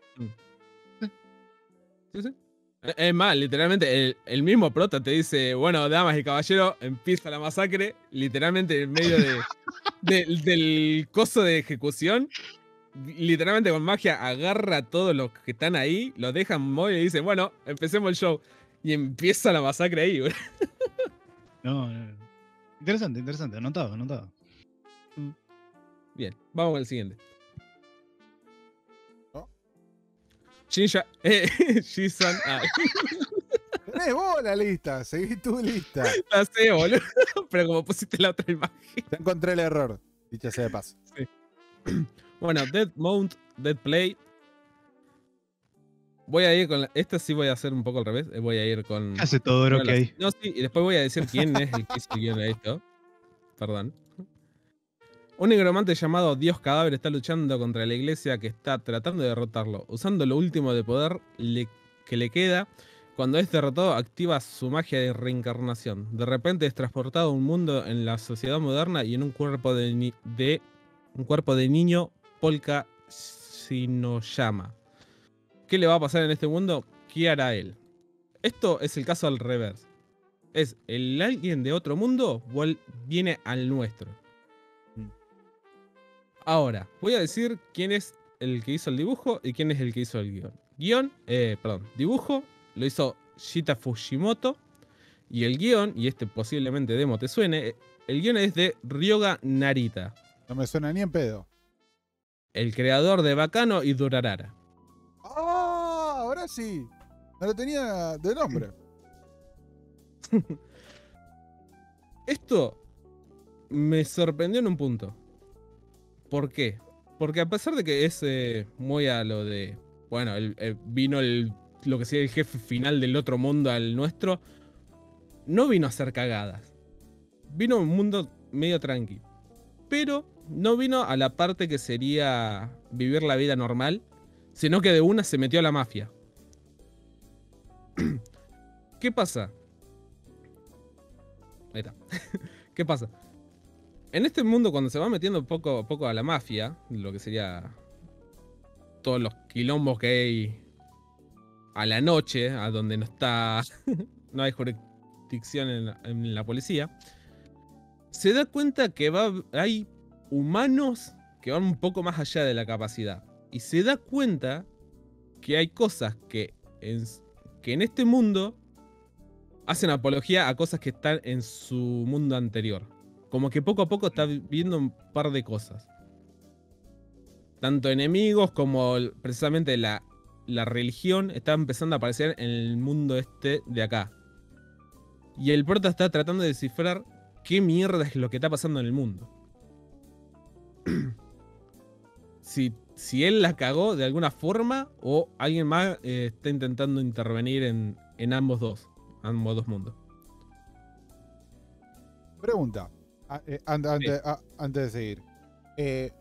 Speaker 5: Sí, sí. Eh, Es más, literalmente, el, el mismo prota te dice, bueno, damas y caballeros, empieza la masacre, literalmente en medio de, de- del coso de ejecución, literalmente con magia agarra a todos los que están ahí, los dejan móviles y dice, bueno, empecemos el show. Y empieza la masacre ahí, boludo.
Speaker 6: No, no. Interesante, interesante, anotado, anotado.
Speaker 5: Bien, vamos con el siguiente.
Speaker 4: ¿No?
Speaker 5: Shinsha, eh, Shisan, ah,
Speaker 4: Tenés vos la lista. Seguí tu lista.
Speaker 5: la sé, boludo, pero como pusiste la otra imagen.
Speaker 4: Ya encontré el error. Dicha sea de paso.
Speaker 5: Bueno, Dead Mount, Dead Play. Voy a ir con la, esta sí voy a hacer un poco al revés. eh, Voy a ir con.
Speaker 6: Hace todo lo
Speaker 5: no,
Speaker 6: que
Speaker 5: las-
Speaker 6: hay.
Speaker 5: No, sí, y después voy a decir quién es el que hizo el guión de esto. Perdón. Un negromante llamado Dios Cadáver está luchando contra la iglesia que está tratando de derrotarlo. Usando lo último de poder le- que le queda, cuando es derrotado activa su magia de reencarnación. De repente es transportado a un mundo en la sociedad moderna y en un cuerpo de, ni- de un cuerpo de niño Polka Shinoyama. ¿Qué le va a pasar en este mundo? ¿Qué hará él? Esto es el caso al revés. Es el alguien de otro mundo vuel- viene al nuestro. Ahora, voy a decir quién es el que hizo el dibujo y quién es el que hizo el guión. Guión, eh, perdón, dibujo lo hizo Shita Fujimoto. Y el guión, y este posiblemente demo te suene, el guión es de Ryoga Narita,
Speaker 4: No me suena ni en pedo.
Speaker 5: el creador de Bacano y Durarara.
Speaker 4: ¡Ah! Ahora sí. No lo tenía de nombre.
Speaker 5: Esto me sorprendió en un punto. ¿Por qué? Porque a pesar de que es eh, muy a lo de... Bueno, el- el- vino el, lo que sería el jefe final del otro mundo al nuestro. No vino a hacer cagadas. Vino a un mundo medio tranqui. Pero no vino a la parte que sería vivir la vida normal. Sino que de una se metió a la mafia. ¿Qué pasa? Ahí está. ¿Qué pasa? En este mundo, cuando se va metiendo poco a poco a la mafia, lo que sería todos los quilombos que hay a la noche, a donde no está, no hay jurisdicción en la, en la policía, se da cuenta que va, hay humanos que van un poco más allá de la capacidad. Y se da cuenta que hay cosas que en, que en este mundo hacen apología a cosas que están en su mundo anterior. Como que poco a poco está viendo un par de cosas. Tanto enemigos como el- precisamente la, la religión está empezando a aparecer en el mundo este de acá. Y el prota está tratando de descifrar qué mierda es lo que está pasando en el mundo. si, si él la cagó de alguna forma o alguien más eh, está intentando intervenir en, en ambos dos. Ambos dos mundos.
Speaker 4: Pregunta. Ah, eh, an- ante- ah, antes de seguir. Eh,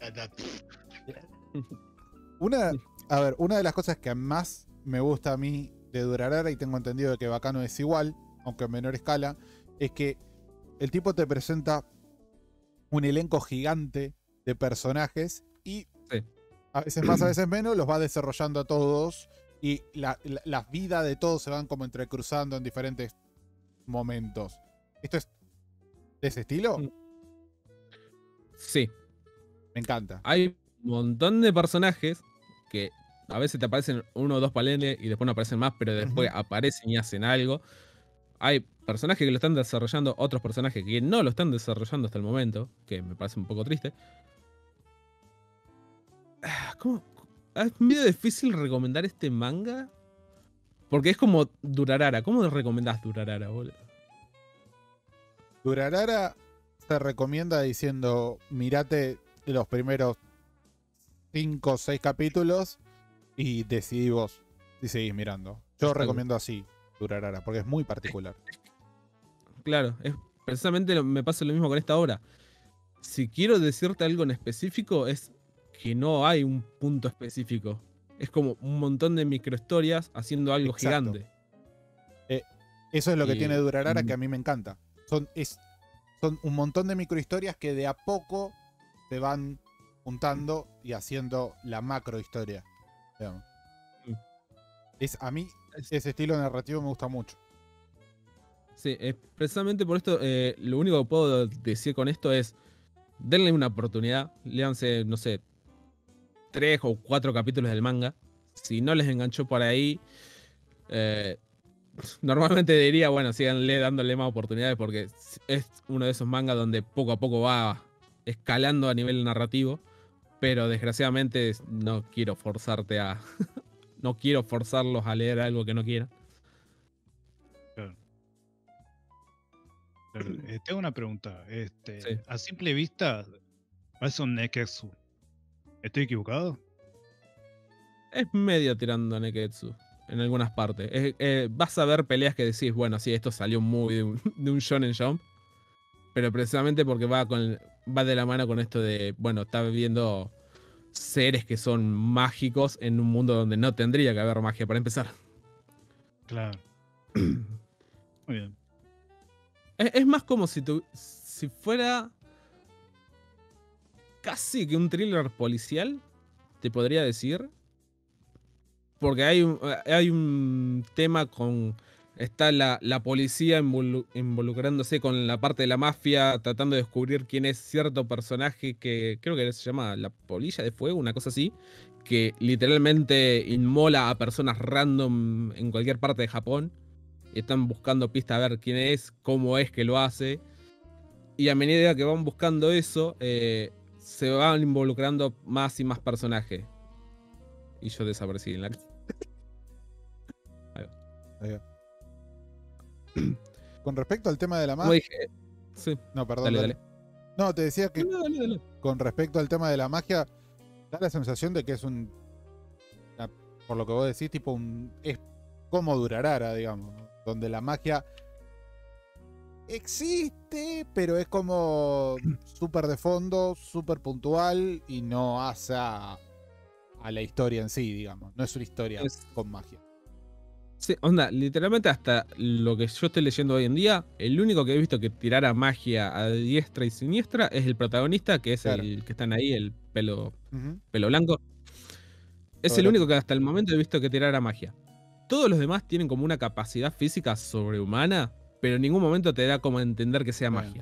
Speaker 4: una, a ver, una de las cosas que más me gusta a mí de Durarara, y tengo entendido de que Bacano es igual, aunque en menor escala, es que el tipo te presenta un elenco gigante de personajes y
Speaker 5: Sí.
Speaker 4: a veces más, a veces menos, los va desarrollando a todos y la, la, las vidas de todos se van como entrecruzando en diferentes momentos. ¿Esto es de ese estilo?
Speaker 5: Mm. Sí.
Speaker 4: Me encanta.
Speaker 5: Hay un montón de personajes que a veces te aparecen uno o dos paleles y después no aparecen más, pero después
Speaker 4: Ujú.
Speaker 5: aparecen y hacen algo. Hay personajes que lo están desarrollando, otros personajes que no lo están desarrollando hasta el momento, que me parece un poco triste. Ah, ¿Cómo? Es medio difícil recomendar este manga. Porque es como Durarara. ¿Cómo recomendás Durarara, boludo?
Speaker 4: Durarara se recomienda diciendo, mirate los primeros cinco o seis capítulos y decidí vos si seguís mirando. Yo
Speaker 5: Exacto.
Speaker 4: recomiendo así Durarara, porque es muy particular.
Speaker 5: Claro, es precisamente lo- me pasa lo mismo con esta obra. Si quiero decirte algo en específico, es que no hay un punto específico. Es como un montón de microhistorias haciendo algo
Speaker 4: Exacto.
Speaker 5: gigante.
Speaker 4: Eso es lo que
Speaker 5: Y-
Speaker 4: tiene Durarara,
Speaker 5: y-
Speaker 4: que a mí me encanta. Son, es, son un montón de microhistorias que de a poco se van juntando y haciendo la macrohistoria. digamos.
Speaker 5: Mm.
Speaker 4: Es, a mí
Speaker 5: Es-
Speaker 4: ese estilo narrativo me gusta mucho.
Speaker 5: Sí, es precisamente por esto, eh, lo único que puedo decir con esto es, denle una oportunidad, léanse, no sé, tres o cuatro capítulos del manga. Si no les enganchó por ahí, eh, normalmente diría, bueno, síganle dándole más oportunidades porque es uno de esos mangas donde poco a poco va escalando a nivel narrativo, pero desgraciadamente no quiero forzarte a... no quiero forzarlos a leer algo que no quieran.
Speaker 6: Claro. Claro, eh, tengo una pregunta. Este,
Speaker 5: Sí.
Speaker 6: A simple vista, parece un Neketsu. ¿Estoy equivocado?
Speaker 5: Es medio tirando a Neketsu en algunas partes. Es- eh, vas a ver peleas que decís, bueno, sí, esto salió muy de un, de un Shonen Jump. Pero precisamente porque va con va de la mano con esto de, bueno, está viendo seres que son mágicos en un mundo donde no tendría que haber magia, para empezar.
Speaker 6: Claro. Muy bien.
Speaker 5: Es, es más como si, tu, si fuera casi que un thriller policial, te podría decir. Porque hay un, hay un tema con... Está la, la policía involu- involucrándose con la parte de la mafia, tratando de descubrir quién es cierto personaje que creo que se llama la polilla de fuego, una cosa así, que literalmente inmola a personas random en cualquier parte de Japón. Y están buscando pistas a ver quién es, cómo es que lo hace. Y a medida que van buscando eso, eh, se van involucrando más y más personajes. Y yo desaparecí en la... Ahí va.
Speaker 4: Ahí va. Con respecto al tema de la
Speaker 5: Como
Speaker 4: magia.
Speaker 5: dije, sí.
Speaker 4: No, perdón.
Speaker 5: Dale,
Speaker 4: dale.
Speaker 5: dale.
Speaker 4: No, te decía que
Speaker 5: Dale, dale, dale.
Speaker 4: con respecto al tema de la magia, da la sensación de que es un. una- por lo que vos decís, tipo un. Es como Durarara, digamos. ¿No? Donde la magia existe, pero es como súper de fondo, súper puntual y no hace a, a la historia en sí, digamos. No es una historia
Speaker 5: Es-
Speaker 4: con magia.
Speaker 5: Sí, onda, literalmente hasta lo que yo estoy leyendo hoy en día, el único que he visto que tirara magia a diestra y siniestra es el protagonista, que es
Speaker 4: Claro.
Speaker 5: el que están ahí, el pelo,
Speaker 4: Ujú.
Speaker 5: pelo blanco. Es
Speaker 4: Todo
Speaker 5: el
Speaker 4: lo-
Speaker 5: único que hasta el momento he visto que tirara magia. Todos los demás tienen como una capacidad física sobrehumana, pero en ningún momento te da como a entender que sea
Speaker 4: Bien.
Speaker 5: magia.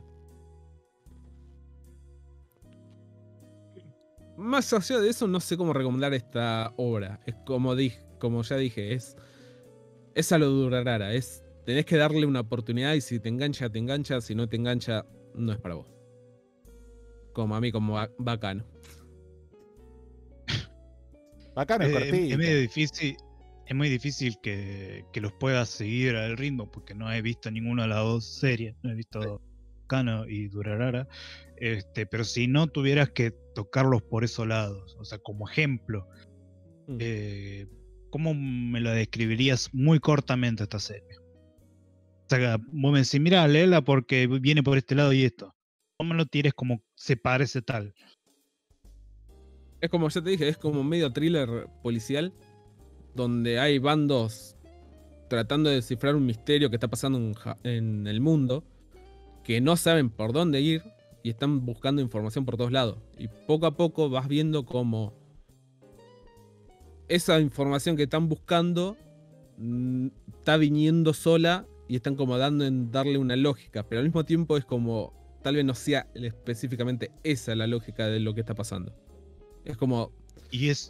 Speaker 5: Más allá de eso, no sé cómo recomendar esta obra. Es como dije, como ya dije, es, es a lo Durarara. Es, tenés que darle una oportunidad y si te engancha, te engancha. Si no te engancha, no es para vos. Como a mí, como ba- bacano.
Speaker 4: Bacano, es
Speaker 6: Eh, es,
Speaker 4: cortito.
Speaker 6: es medio difícil, es muy difícil que, que los puedas seguir al ritmo porque no he visto ninguna de las dos series, no he visto Kano y Durarara, este, pero si no tuvieras que tocarlos por esos lados, o sea, como ejemplo,
Speaker 5: Mm.
Speaker 6: eh, ¿cómo me la describirías muy cortamente esta serie? O sea, vos me decís, mira, léela porque viene por este lado y esto. No me lo tires como se parece tal.
Speaker 5: Es como ya te dije, es como medio thriller policial, donde hay bandos tratando de descifrar un misterio que está pasando en, Ja- en el mundo, que no saben por dónde ir y están buscando información por todos lados. Y poco a poco vas viendo cómo esa información que están buscando mm, está viniendo sola y están como dando en darle una lógica, pero al mismo tiempo es como tal vez no sea específicamente esa la lógica de lo que está pasando. Es como,
Speaker 6: Y es,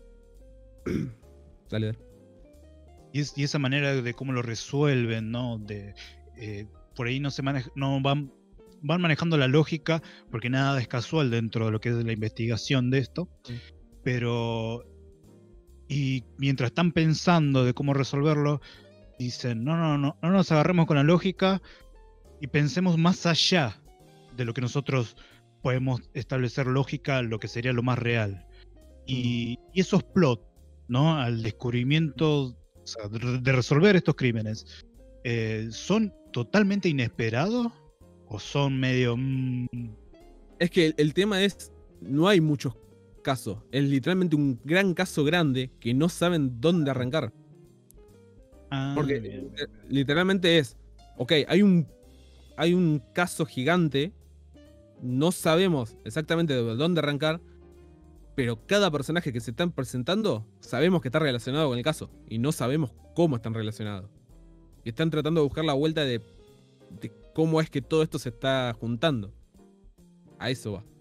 Speaker 5: dale, dale.
Speaker 6: Y, es- y esa manera de cómo lo resuelven, ¿no? De, eh, por ahí no se maneja, no van, van manejando la lógica, porque nada es casual dentro de lo que es la investigación de esto.
Speaker 5: Sí.
Speaker 6: Pero. Y mientras están pensando de cómo resolverlo, dicen, no, no, no, no nos agarremos con la lógica y pensemos más allá de lo que nosotros podemos establecer lógica, lo que sería lo más real. Y, y esos plots, ¿no? Al descubrimiento, o sea, de de resolver estos crímenes, eh, ¿son totalmente inesperados? ¿O son medio... mm,
Speaker 5: Es que el, el tema es, no hay muchos casos. Es literalmente un gran caso grande que no saben dónde arrancar.
Speaker 6: ah,
Speaker 5: Porque
Speaker 6: bien.
Speaker 5: eh, literalmente es, ok, hay un, hay un caso gigante, no sabemos exactamente de dónde arrancar, pero cada personaje que se están presentando sabemos que está relacionado con el caso y no sabemos cómo están relacionados. Y están tratando de buscar la vuelta de, de cómo es que todo esto se está juntando. A eso va.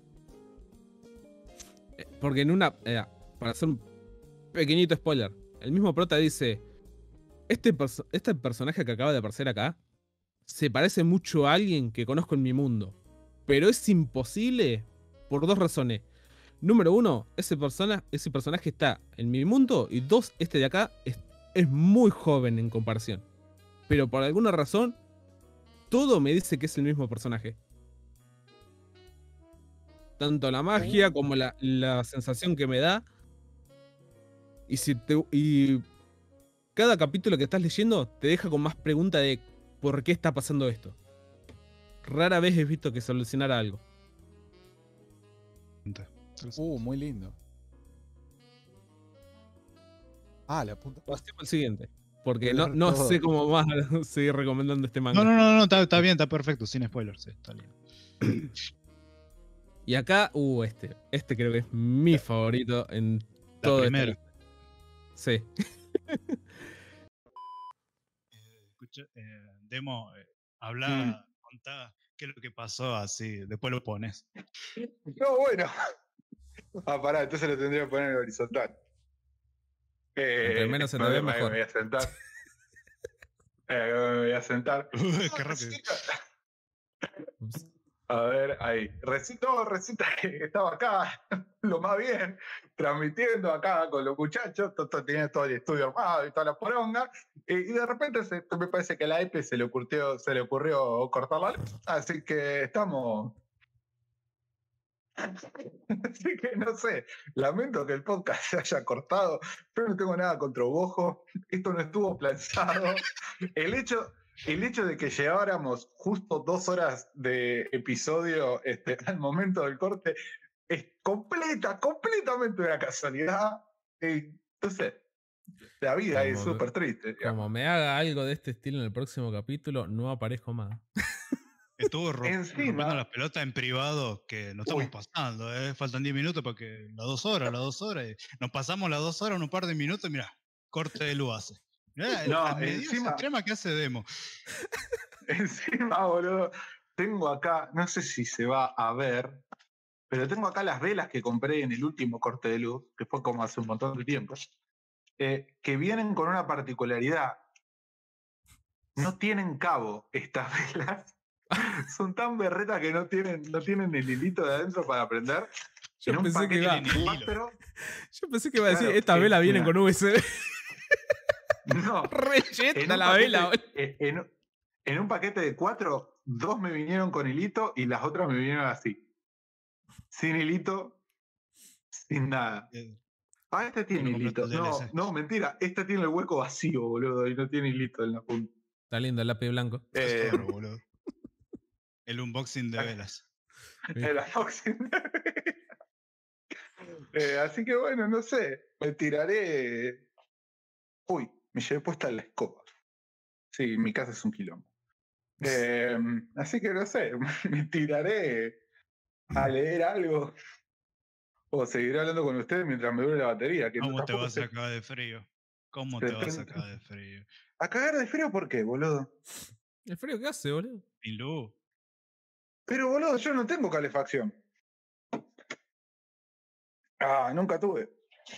Speaker 5: Eh, Porque en una... eh, para hacer un pequeñito spoiler, el mismo prota dice, este, perso- este personaje que acaba de aparecer acá se parece mucho a alguien que conozco en mi mundo, pero es imposible por dos razones. Número uno, ese, persona, ese personaje está en mi mundo, y dos, este de acá es, es muy joven en comparación. Pero por alguna razón, todo me dice que es el mismo personaje. Tanto la magia como la, la sensación que me da. Y, si te, y cada capítulo que estás leyendo te deja con más preguntas de por qué está pasando esto. Rara vez he visto que solucionara algo.
Speaker 4: Uh, muy lindo. Ah, la punta.
Speaker 5: Pasemos al siguiente. Porque
Speaker 4: Voy a
Speaker 5: no,
Speaker 4: ver
Speaker 5: no
Speaker 4: todo.
Speaker 5: sé cómo más seguir recomendando este manga.
Speaker 6: No, no, no, no, está, está bien, está perfecto, sin spoilers, sí, está bien.
Speaker 5: Y acá, uh, este. Este creo que es mi favorito en
Speaker 6: La
Speaker 5: todo
Speaker 6: primera.
Speaker 5: este. Sí.
Speaker 6: Escucha, eh, Demo, eh, habla,
Speaker 7: Mm.
Speaker 6: contá qué es lo que pasó así, después lo pones.
Speaker 7: No, bueno. Ah, pará, entonces lo tendría que poner en horizontal. Eh,
Speaker 5: Entre menos se te ve,
Speaker 7: problema,
Speaker 5: mejor.
Speaker 7: Me voy a sentar. Eh, me voy a sentar.
Speaker 6: Qué rápido.
Speaker 7: Recita.
Speaker 5: Ups.
Speaker 7: A ver, ahí. Recita, no, recita que estaba acá, lo más bien, transmitiendo acá con los muchachos. Toto tenía todo el estudio armado y toda la poronga. Y, y de repente se, me parece que a la E P E se le ocurrió, se le ocurrió cortar la luz. Así que estamos. Así que no sé, lamento que el podcast se haya cortado. Yo no tengo nada contra Bojo. Esto no estuvo planchado. El hecho, el hecho de que lleváramos justo dos horas de episodio este, al momento del corte es completa, completamente una casualidad. Y, no sé, la vida es
Speaker 5: Como-
Speaker 7: súper triste. digamos.
Speaker 5: Como me haga algo de este estilo en el próximo capítulo, no aparezco más.
Speaker 6: Estuvo ro-
Speaker 7: Encima-
Speaker 6: rompiendo las pelotas en privado, que nos estamos
Speaker 7: Uy.
Speaker 6: pasando, ¿eh? Faltan diez minutos para que las dos horas, las dos horas. y Nos pasamos las dos horas en un par de minutos y mirá, corte de luz hace. Mirá,
Speaker 7: No,
Speaker 6: las medidas
Speaker 7: encima-
Speaker 6: extremas que hace Demo.
Speaker 7: Encima, boludo, tengo acá, no sé si se va a ver, pero tengo acá las velas que compré en el último corte de luz, que fue como hace un montón de tiempo, eh, que vienen con una particularidad. No tienen cabo estas velas. Son tan berretas que no tienen, no tienen el hilito de adentro para prender.
Speaker 5: Yo
Speaker 7: En un
Speaker 5: pensé que
Speaker 7: paquete
Speaker 5: iba,
Speaker 6: ni hilo.
Speaker 7: cuatro,
Speaker 5: yo pensé que iba a decir,
Speaker 7: Claro,
Speaker 5: esta
Speaker 7: eh,
Speaker 5: vela viene
Speaker 7: mira.
Speaker 5: con U S B.
Speaker 7: no,
Speaker 5: Re
Speaker 7: en
Speaker 5: cheta
Speaker 7: un
Speaker 5: la
Speaker 7: paquete-
Speaker 5: vela, boludo.
Speaker 7: eh, en, en un paquete de cuatro, dos me vinieron con hilito y las otras me vinieron así. Sin hilito, sin nada.
Speaker 6: Eh,
Speaker 7: Ah, este tiene
Speaker 6: Lo compraste
Speaker 7: hilito.
Speaker 6: el
Speaker 7: No,
Speaker 6: D L C.
Speaker 7: no, mentira. Este tiene el hueco vacío, boludo, y no tiene hilito en la punta.
Speaker 5: Está lindo el lápiz blanco.
Speaker 7: Eh,
Speaker 6: zorro, boludo. El unboxing de velas.
Speaker 7: el unboxing. Eh, así que bueno, no sé. Me tiraré. Uy, me llevé puesta la escoba. Sí, mi casa es un quilombo. Eh, así que no sé, me tiraré a leer algo. O seguiré hablando con ustedes mientras me dure la batería. Que no,
Speaker 6: ¿Cómo te
Speaker 7: tampoco
Speaker 6: vas
Speaker 7: sé.
Speaker 6: a sacar de frío? ¿Cómo te vas a
Speaker 7: Setenta.
Speaker 6: sacar de frío?
Speaker 7: ¿A cagar de frío por qué, boludo?
Speaker 5: ¿El frío qué hace, boludo?
Speaker 6: Sin luz.
Speaker 7: Pero boludo, yo no tengo calefacción. Ah, nunca tuve.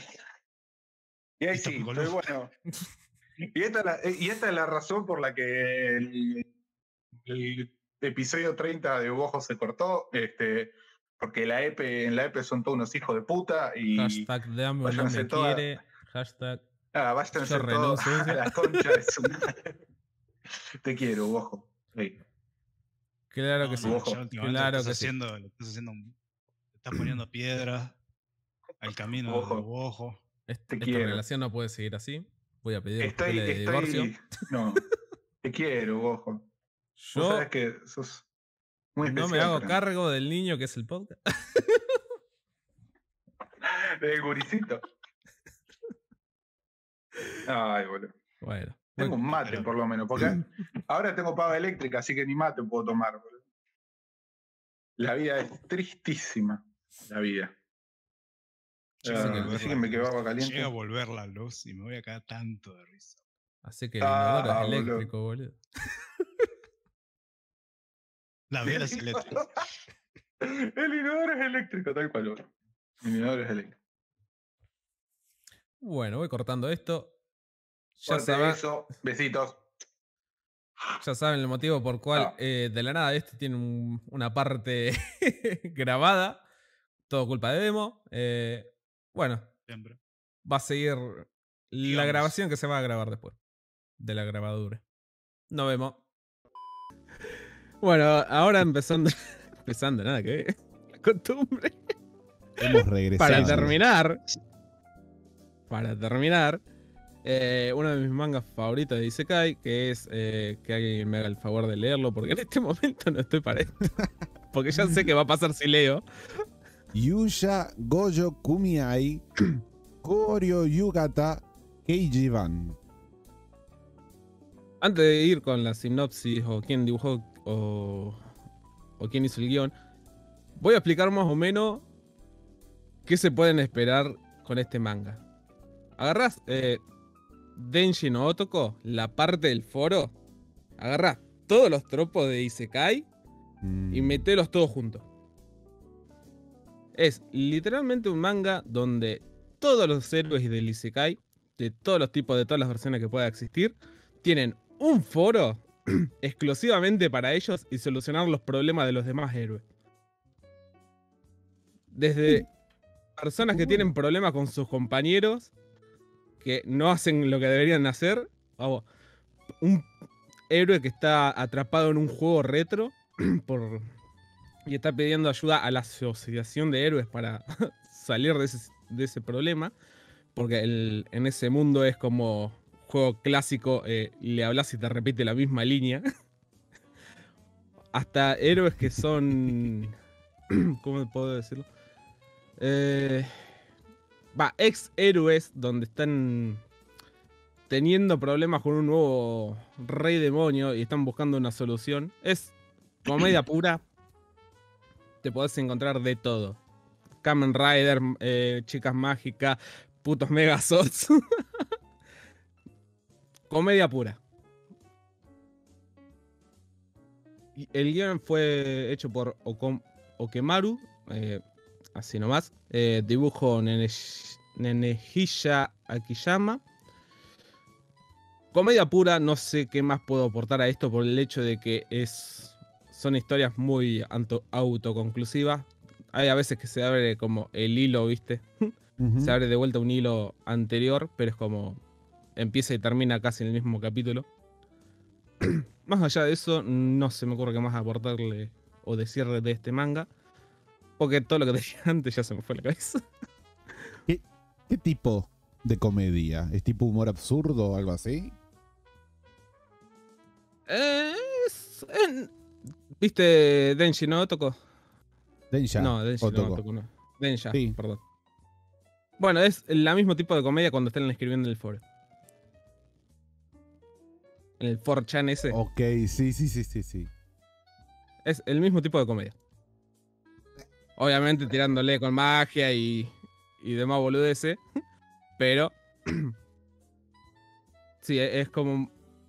Speaker 7: Y ahí
Speaker 6: Y
Speaker 7: sí,
Speaker 6: tampoco
Speaker 7: pero
Speaker 6: luz.
Speaker 7: bueno. Y esta, es la, y esta es la razón por la que el, el episodio treinta de Bojo se cortó. Este, porque la E P E, en la E P E son todos unos hijos de puta. Y
Speaker 5: Hashtag Dame no
Speaker 7: váyanse
Speaker 5: me
Speaker 7: toda-
Speaker 5: quiere. Hashtag
Speaker 7: ah, váyanse
Speaker 5: yo
Speaker 7: todos
Speaker 5: renuncio.
Speaker 7: a la concha de su madre. Te quiero, Bojo. Sí.
Speaker 5: Claro
Speaker 6: No,
Speaker 5: que sí.
Speaker 6: no,
Speaker 7: Ojo.
Speaker 6: ya últimamente
Speaker 5: Claro
Speaker 6: le estás
Speaker 5: que sí.
Speaker 6: haciendo, le estás haciendo, le estás poniendo piedras al camino
Speaker 7: Ojo.
Speaker 6: de Bojo.
Speaker 5: Est-
Speaker 7: Te
Speaker 5: esta
Speaker 7: quiero.
Speaker 5: relación no puede seguir así. Voy a pedir los
Speaker 7: Estoy,
Speaker 5: papeles de divorcio.
Speaker 7: estoy. No. Te quiero, Bojo. Vos
Speaker 5: Yo
Speaker 7: sabés que sos muy
Speaker 5: no
Speaker 7: especial.
Speaker 5: me hago
Speaker 7: para mí.
Speaker 5: cargo del niño que es el podcast.
Speaker 7: Del guricito. Ay, boludo.
Speaker 5: Bueno.
Speaker 7: Tengo
Speaker 5: voy-
Speaker 7: un mate,
Speaker 6: pero-
Speaker 7: por lo menos. Porque ahora tengo paga eléctrica, así que ni mate puedo tomar, boludo. La vida es tristísima. La vida.
Speaker 6: Llega a
Speaker 7: Ah,
Speaker 6: volver
Speaker 7: decí
Speaker 6: la
Speaker 7: que me quedaba
Speaker 6: luz.
Speaker 7: caliente.
Speaker 6: Llega a volver la luz y me voy a caer tanto de risa.
Speaker 5: Así que el
Speaker 7: Ah,
Speaker 5: inodoro es
Speaker 7: boludo.
Speaker 5: eléctrico, boludo.
Speaker 6: La vela es eléctrica.
Speaker 7: El inodoro es eléctrico, tal cual, boludo. El inodoro es eléctrico.
Speaker 5: Bueno, voy cortando esto. Ya
Speaker 7: Fuerte
Speaker 5: saben,
Speaker 7: beso, besitos.
Speaker 5: ya saben el motivo por cual
Speaker 7: Ah.
Speaker 5: eh, de la nada este tiene un- una parte grabada. Todo culpa de Demo. Eh, bueno,
Speaker 6: Siempre.
Speaker 5: va a seguir la
Speaker 6: Digamos.
Speaker 5: grabación que se va a grabar después de la grabadura. Nos vemos. Bueno, ahora empezando. Empezando, nada que ver. La costumbre.
Speaker 4: Hemos regresado.
Speaker 5: Para terminar. Para terminar. eh, uno de mis mangas favoritos de Isekai. Que es eh, que alguien me haga el favor de leerlo. Porque en este momento no estoy para esto. Porque ya sé que va a pasar si leo.
Speaker 4: Yuya Goyo Kumiai Koryo Yugata Keijiban.
Speaker 5: Antes de ir con la sinopsis o quién dibujó o, o quién hizo el guión, voy a explicar más o menos qué se pueden esperar con este manga. Agarrás eh, Denji no Otoko, la parte del foro, agarrás todos los tropos de Isekai
Speaker 4: Mm.
Speaker 5: y metelos todos juntos. Es literalmente un manga donde todos los héroes del Isekai, de todos los tipos, de todas las versiones que pueda existir, tienen un foro exclusivamente para ellos y solucionar los problemas de los demás héroes. Desde personas que tienen problemas con sus compañeros, que no hacen lo que deberían hacer, vamos, un héroe que está atrapado en un juego retro por, y está pidiendo ayuda a la asociación de héroes para salir de ese, de ese problema, porque el, en ese mundo es como juego clásico, eh, le hablas y te repite la misma línea. Hasta héroes que son... ¿Cómo puedo decirlo? Eh, va, ex héroes donde están teniendo problemas con un nuevo rey demonio y están buscando una solución. Es comedia pura. Te podés encontrar de todo. Kamen Rider, eh, chicas mágicas, putos megazots. Comedia pura. Y el guion fue hecho por Oko- Okemaru, eh, así nomás. Eh, dibujo Nenesh- Nenehisa Akiyama. Comedia pura, no sé qué más puedo aportar a esto por el hecho de que es, son historias muy auto- autoconclusivas. Hay a veces que se abre como el hilo, ¿viste?
Speaker 4: Ujú.
Speaker 5: Se abre de vuelta un hilo anterior, pero es como empieza y termina casi en el mismo capítulo. Más allá de eso, no se me ocurre qué más aportarle o decir de este manga, porque todo lo que decía antes ya se me fue la cabeza.
Speaker 4: ¿Qué, qué tipo de comedia? ¿Es tipo humor absurdo o algo así?
Speaker 5: Eh, es- eh, ¿Viste Denji no Otoko?
Speaker 4: Densha.
Speaker 5: No, Denji no
Speaker 4: Otoko.
Speaker 5: Otoko, no. Densha,
Speaker 4: Sí.
Speaker 5: perdón. Bueno, es el mismo tipo de comedia cuando están escribiendo en el foro. En el cuatro chan ese.
Speaker 4: Ok, sí, sí, sí, sí, sí.
Speaker 5: Es el mismo tipo de comedia. Obviamente tirándole con magia y, y demás boludeces. Pero... sí, es como...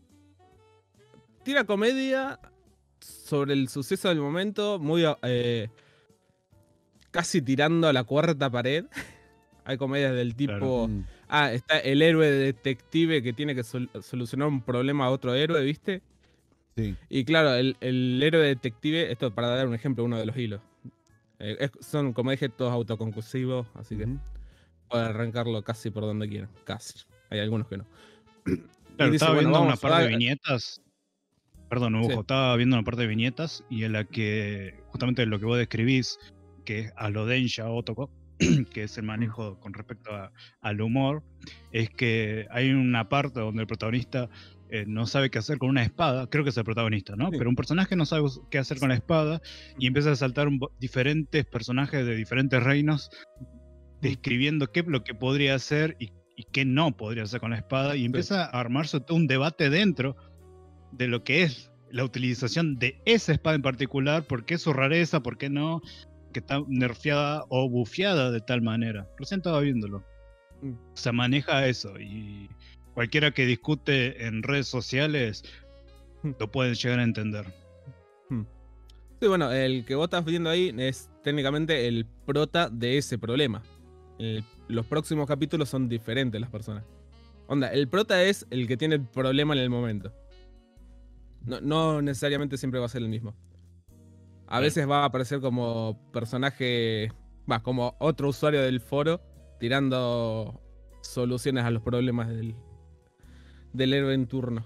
Speaker 5: Tira comedia sobre el suceso del momento, muy... eh, casi tirando a la cuarta pared. Hay comedias del tipo...
Speaker 6: Claro.
Speaker 4: Mm.
Speaker 5: Ah, está el héroe detective que tiene que sol- solucionar un problema a otro héroe, ¿viste?
Speaker 4: Sí.
Speaker 5: Y claro, el, el héroe detective, esto para dar un ejemplo, uno de los hilos. Eh, es- son, como dije, todos autoconclusivos, así que
Speaker 4: Ujú.
Speaker 5: pueden arrancarlo casi por donde quieran. Casi. Hay algunos que no.
Speaker 6: Claro,
Speaker 5: Y dice,
Speaker 6: estaba
Speaker 5: bueno,
Speaker 6: viendo una
Speaker 5: vamos a
Speaker 6: parte de
Speaker 5: dar-
Speaker 6: viñetas. Perdón, Hugo,
Speaker 5: Sí.
Speaker 6: estaba viendo una parte de viñetas y en la que justamente lo que vos describís, que es a lo Densha Otoko, que es el manejo con respecto a- al humor, es que hay una parte donde el protagonista eh, no sabe qué hacer con una espada, creo que es el protagonista, ¿no?
Speaker 5: Sí.
Speaker 6: Pero un personaje no sabe us- qué hacer con la espada y empieza a saltar un, bo- diferentes personajes de diferentes reinos describiendo qué es lo que podría hacer y, y qué no podría hacer con la espada y empieza a armarse todo un debate dentro de lo que es la utilización de esa espada en particular, por qué su rareza, por qué no, que está nerfeada o bufeada de tal manera. Recién estaba viéndolo.
Speaker 5: Mm.
Speaker 6: O sea, maneja eso y cualquiera que discute en redes sociales
Speaker 5: Mm.
Speaker 6: lo pueden llegar a entender.
Speaker 5: Sí, bueno, el que vos estás viendo ahí es técnicamente el prota de ese problema. El- los próximos capítulos son diferentes las personas. Onda, el prota es el que tiene el problema en el momento. No, no necesariamente siempre va a ser el mismo. A
Speaker 6: Claro.
Speaker 5: veces va a aparecer como personaje, va, como otro usuario del foro tirando soluciones a los problemas del, del héroe en turno.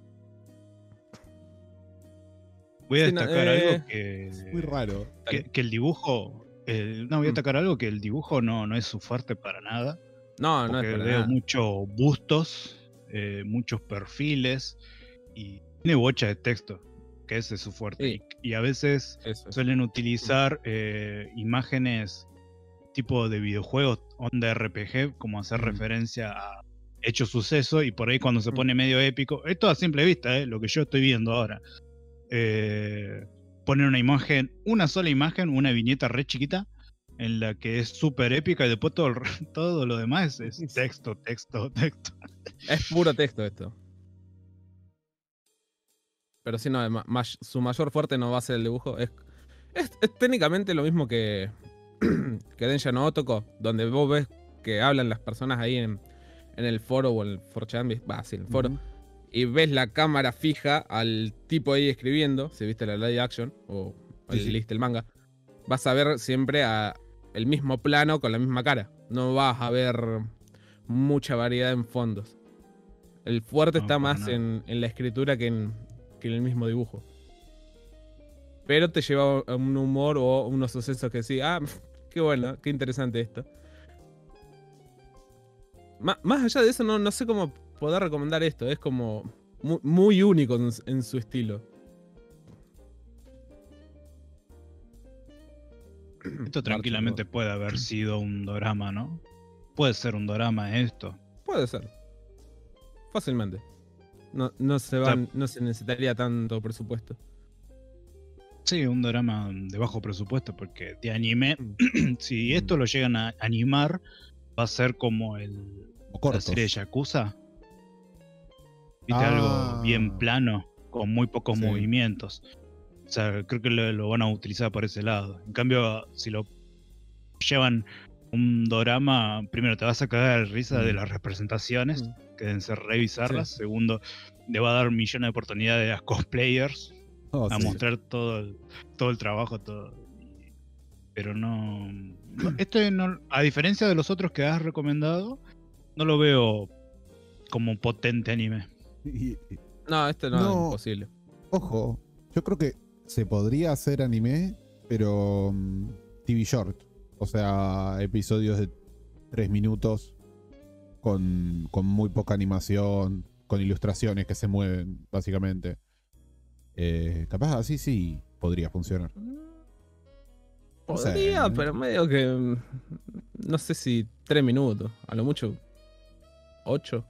Speaker 6: Voy a
Speaker 5: Sí, no,
Speaker 6: destacar
Speaker 5: eh,
Speaker 6: algo que,
Speaker 4: Es muy raro.
Speaker 6: que, que el dibujo, el- no, voy a
Speaker 5: Mm.
Speaker 6: destacar algo que el dibujo no, no es su fuerte para nada.
Speaker 5: No, no es
Speaker 6: Porque
Speaker 5: para
Speaker 6: veo
Speaker 5: nada.
Speaker 6: muchos bustos, eh, muchos perfiles y tiene bocha de texto, que ese es su fuerte.
Speaker 5: Sí.
Speaker 6: Y, y a veces
Speaker 5: Eso es.
Speaker 6: suelen utilizar eh, imágenes tipo de videojuegos, onda R P G, como hacer
Speaker 4: Mm.
Speaker 6: referencia a hechos sucesos, y por ahí cuando se pone medio épico, esto a simple vista, eh, lo que yo estoy viendo ahora, eh, ponen una imagen, una sola imagen, una viñeta re chiquita, en la que es súper épica, y después todo, el re- todo lo demás es, es texto, texto, texto.
Speaker 5: Es puro texto esto. Pero sí, no, ma- ma- su mayor fuerte no va a ser el dibujo. Es, es, es técnicamente lo mismo que, que Densha no Otoko, donde vos ves que hablan las personas ahí en, en el foro o en el four chan, va, sí, en el foro,
Speaker 4: Ujú.
Speaker 5: y ves la cámara fija al tipo ahí escribiendo, si viste la live action o
Speaker 4: Sí,
Speaker 5: el
Speaker 4: sí.
Speaker 5: list del manga, vas a ver siempre a el mismo plano con la misma cara. No vas a ver mucha variedad en fondos. El fuerte
Speaker 6: No,
Speaker 5: está
Speaker 6: para
Speaker 5: más
Speaker 6: nada.
Speaker 5: en, en la escritura que en, que en el mismo dibujo. Pero te lleva a un humor o unos sucesos que sí, ah, qué bueno, qué interesante esto. Ma- más allá de eso, no, no sé cómo poder recomendar esto. Es como muy, muy único en, en su estilo.
Speaker 6: Esto tranquilamente puede haber sido un dorama, ¿no? Puede ser un dorama esto.
Speaker 5: Puede ser. Fácilmente. No, no, se van, no se necesitaría tanto presupuesto.
Speaker 6: Sí, un drama de bajo presupuesto, porque de anime,
Speaker 5: Mm.
Speaker 6: si esto lo llegan a animar, va a ser como el,
Speaker 4: O
Speaker 6: la
Speaker 4: cortos.
Speaker 6: serie de Yakuza. Viste,
Speaker 4: Ah.
Speaker 6: algo bien plano, con muy pocos
Speaker 4: Sí.
Speaker 6: movimientos. O sea, creo que lo, lo van a utilizar por ese lado. En cambio, si lo llevan un dorama, primero te vas a cagar de risa de
Speaker 4: Mm.
Speaker 6: las representaciones,
Speaker 5: Mm.
Speaker 6: que deben ser re bizarras. Segundo, le va a dar millones de oportunidades a cosplayers
Speaker 4: Oh,
Speaker 6: a
Speaker 4: sí.
Speaker 6: mostrar todo el, todo el trabajo, todo. Pero no, no- Este no, a diferencia de los otros que has recomendado, no lo veo como potente anime.
Speaker 4: Y- y-
Speaker 5: No, este no,
Speaker 4: No.
Speaker 5: es imposible.
Speaker 4: ojo, yo creo que se podría hacer anime, pero mm, T V short. O sea, episodios de tres minutos con, con muy poca animación, con ilustraciones que se mueven, básicamente. Eh, capaz así sí podría funcionar. No sé,
Speaker 5: Podría,
Speaker 4: ¿eh?
Speaker 5: pero medio que. mm, No sé si tres minutos. A lo mucho. Ocho.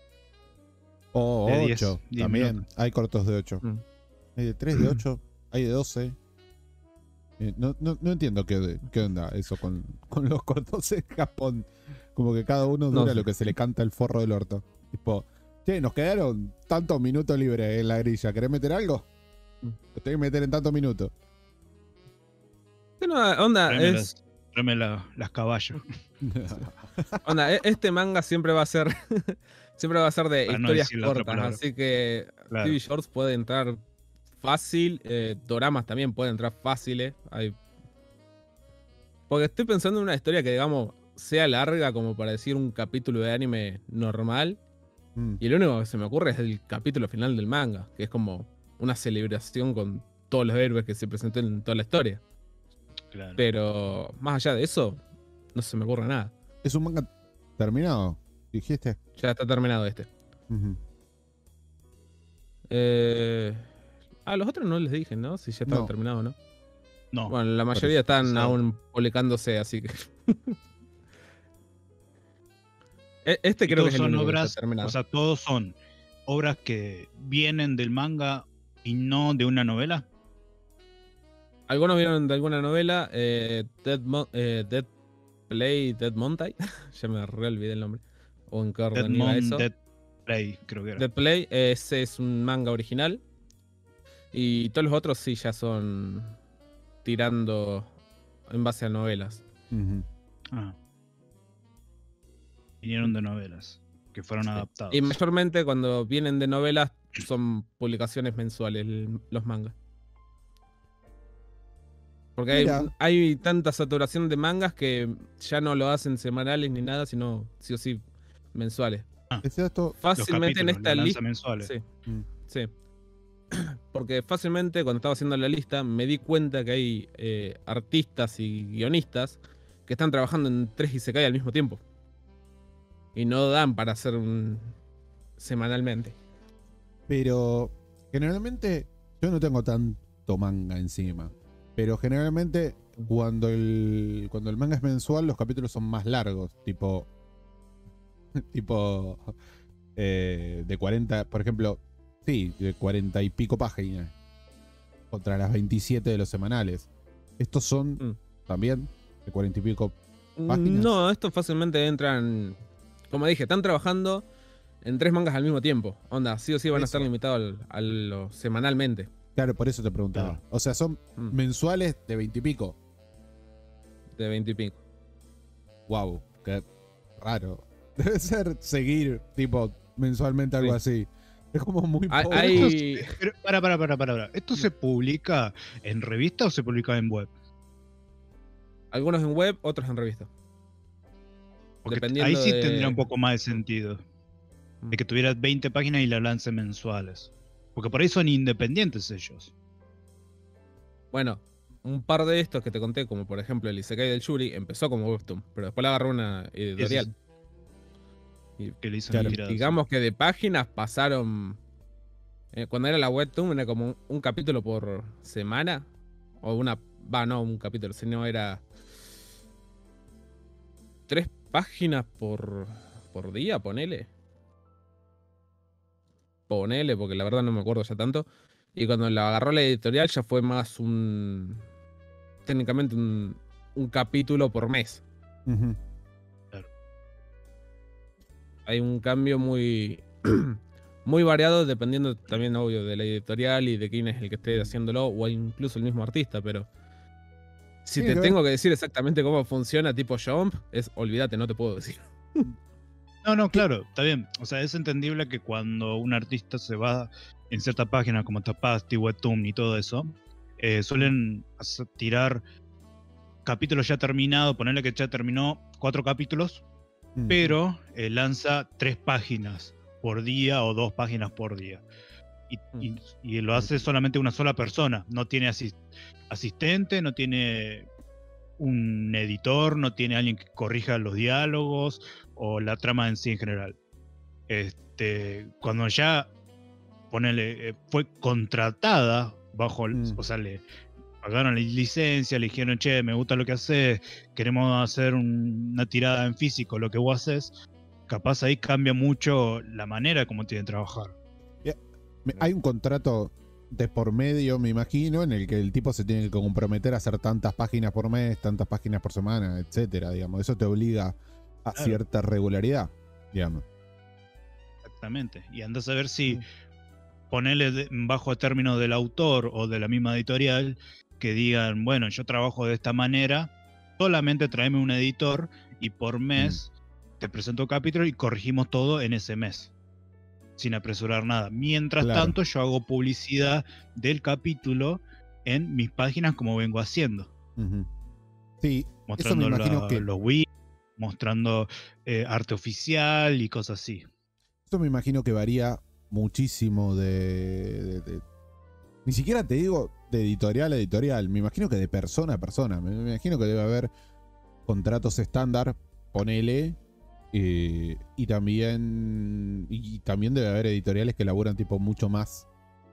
Speaker 4: O
Speaker 6: De diez,
Speaker 4: ocho
Speaker 6: diez
Speaker 4: también.
Speaker 6: minutos.
Speaker 4: Hay cortos de ocho.
Speaker 5: Mm.
Speaker 4: Hay de tres, de ocho, hay de doce. Eh, no, no, no entiendo qué, qué onda eso con, con los cortos en Japón. Como que cada uno
Speaker 5: No
Speaker 4: dura
Speaker 5: sé.
Speaker 4: lo que se le canta el forro del orto. Tipo, che, nos quedaron tantos minutos libres en la grilla. ¿Querés meter algo?
Speaker 5: Mm.
Speaker 4: Lo tenés que meter en tantos minutos.
Speaker 5: ¿Qué no, onda,
Speaker 6: Tráeme,
Speaker 5: es,
Speaker 6: las, tráeme la- las caballos.
Speaker 5: onda, e- este manga siempre va a ser. siempre va a ser de
Speaker 6: Para no
Speaker 5: historias
Speaker 6: decir la otra
Speaker 5: cortas.
Speaker 6: palabra.
Speaker 5: Así que
Speaker 6: Claro.
Speaker 5: T V Shorts puede entrar fácil. Eh, doramas también pueden entrar fáciles. Hay... Porque estoy pensando en una historia que, digamos, sea larga como para decir un capítulo de anime normal.
Speaker 4: Mm.
Speaker 5: Y lo único que se me ocurre es el capítulo final del manga, que es como una celebración con todos los héroes que se presentó en toda la historia.
Speaker 6: Claro.
Speaker 5: Pero más allá de eso, no se me ocurre nada.
Speaker 4: ¿Es un manga terminado? ¿Dijiste?
Speaker 5: Ya está terminado este.
Speaker 4: Ujú.
Speaker 5: Eh... Ah, los otros no les dije, ¿no? Si ya estaban
Speaker 4: No.
Speaker 5: terminados o no.
Speaker 6: No,
Speaker 5: Bueno, la mayoría están
Speaker 6: eso.
Speaker 5: aún publicándose, así que. E- este
Speaker 6: y
Speaker 5: creo que
Speaker 6: todos
Speaker 5: es el
Speaker 6: son
Speaker 5: único que
Speaker 6: obras,
Speaker 5: está terminado.
Speaker 6: o sea, todos son obras que vienen del manga y no de una novela.
Speaker 5: Algunos vieron de alguna novela, eh, Dead, Mo- eh, Dead Play, Dead Mountain. Ya me re olvidé el nombre. O en qué orden iba
Speaker 6: Deadmon
Speaker 5: eso.
Speaker 6: Dead Play, creo que era.
Speaker 5: Dead Play, ese es un manga original. Y todos los otros sí ya son tirando en base a novelas.
Speaker 4: Ujú.
Speaker 6: Ah. Vinieron de novelas que fueron adaptados.
Speaker 5: Y mayormente cuando vienen de novelas son publicaciones mensuales el- los mangas. Porque hay,
Speaker 4: Mira.
Speaker 5: hay tanta saturación de mangas que ya no lo hacen semanales ni nada, sino sí o sí mensuales.
Speaker 4: ¿Es esto?
Speaker 6: Los
Speaker 5: Fácilmente en
Speaker 6: capítulos,
Speaker 5: esta
Speaker 6: los lanza
Speaker 5: lista.
Speaker 6: mensuales.
Speaker 5: Sí,
Speaker 4: Mm.
Speaker 5: sí. Porque fácilmente cuando estaba haciendo la lista me di cuenta que hay eh, artistas y guionistas que están trabajando en tres Isekai al mismo tiempo. Y no dan para hacer un semanalmente.
Speaker 4: Pero generalmente yo no tengo tanto manga encima. Pero generalmente cuando el, cuando el manga es mensual, los capítulos son más largos. Tipo. Tipo. eh, de cuarenta, por ejemplo. Sí, de cuarenta y pico páginas. Contra las veintisiete de los semanales. Estos son
Speaker 5: Mm.
Speaker 4: también de cuarenta y pico páginas.
Speaker 5: No, estos fácilmente entran. Como dije, están trabajando en tres mangas al mismo tiempo. Onda, sí o sí van a
Speaker 4: Eso.
Speaker 5: estar limitados al- a lo semanalmente.
Speaker 4: Claro, por eso te preguntaba.
Speaker 6: Claro.
Speaker 4: O sea, son
Speaker 5: Mm,
Speaker 4: mensuales de veinte y pico.
Speaker 5: de veinte y pico.
Speaker 4: Wow, qué raro. Debe ser seguir, tipo, mensualmente algo así. Es como muy
Speaker 5: Hay-
Speaker 4: pobre.
Speaker 5: hay-
Speaker 6: Esto se- pero, para, para, para, para, para. ¿Esto se publica en revista o se publica en web?
Speaker 5: Algunos en web, otros en revista.
Speaker 6: Porque
Speaker 5: Dependiendo
Speaker 6: ahí sí
Speaker 5: de-
Speaker 6: tendría un poco más de sentido.
Speaker 5: Mm.
Speaker 6: De que tuviera veinte páginas y la lance mensuales. Porque por ahí son independientes ellos.
Speaker 5: Bueno, un par de estos que te conté, como por ejemplo el Isekai del Yuri, empezó como webtoon, pero después le agarró una editorial. Y
Speaker 6: Que le hizo
Speaker 4: Claro.
Speaker 6: una tirada.
Speaker 5: digamos que de páginas pasaron. eh, cuando era la webtoon, era como un, un capítulo por semana. O una. Va, no, un capítulo, sino era. Tres páginas por. por día, ponele. Ponele, porque la verdad no me acuerdo ya tanto. Y cuando la agarró la editorial ya fue más un. Técnicamente un, un capítulo por mes.
Speaker 4: Ujú.
Speaker 5: Hay un cambio muy. muy variado, dependiendo también, obvio, de la editorial y de quién es el que esté haciéndolo, o incluso el mismo artista, pero. Si
Speaker 4: Sí,
Speaker 5: te
Speaker 4: que
Speaker 5: tengo que decir exactamente cómo funciona tipo Jump, es olvídate, no te puedo decir.
Speaker 6: No, no, claro, está bien. O sea, es entendible que cuando un artista se va en cierta página como Tapasti, Webtoon y todo eso, eh, suelen hacer- tirar capítulos ya terminados, ponerle que ya terminó cuatro capítulos,
Speaker 4: Mm.
Speaker 6: pero eh, lanza tres páginas por día o dos páginas por día. Y, y- y lo hace solamente una sola persona. No tiene asis- asistente, no tiene un editor, no tiene alguien que corrija los diálogos o la trama en sí en general. Este, cuando ya ponele, eh, fue contratada bajo, el-
Speaker 4: Mm.
Speaker 6: o sea, le pagaron la licencia, le dijeron, che, me gusta lo que haces, queremos hacer un- una tirada en físico, lo que vos haces, capaz ahí cambia mucho la manera como tienen que trabajar.
Speaker 4: Me- Hay un contrato de por medio, me imagino, en el que el tipo se tiene que comprometer a hacer tantas páginas por mes, tantas páginas por semana, etcétera, digamos. Eso te obliga a
Speaker 6: Claro.
Speaker 4: cierta regularidad, digamos.
Speaker 6: Exactamente. Y andás a ver si ponerle de- bajo término del autor o de la misma editorial que digan, bueno, yo trabajo de esta manera, solamente tráeme un editor y por mes te presento capítulo y corregimos todo en ese mes, sin apresurar nada. Mientras
Speaker 4: Claro.
Speaker 6: tanto, yo hago publicidad del capítulo en mis páginas como vengo haciendo,
Speaker 4: Ujú. Sí, eso me
Speaker 6: mostrando
Speaker 4: imagino
Speaker 6: la-
Speaker 4: que
Speaker 6: los wiki, mostrando eh, arte oficial y cosas así.
Speaker 4: Esto me imagino que varía muchísimo de, de- de- Ni siquiera te digo de editorial a editorial. Me imagino que de persona a persona. Me, me imagino que debe haber contratos estándar, ponele. eh, y también. Y también debe haber editoriales que elaboran tipo mucho más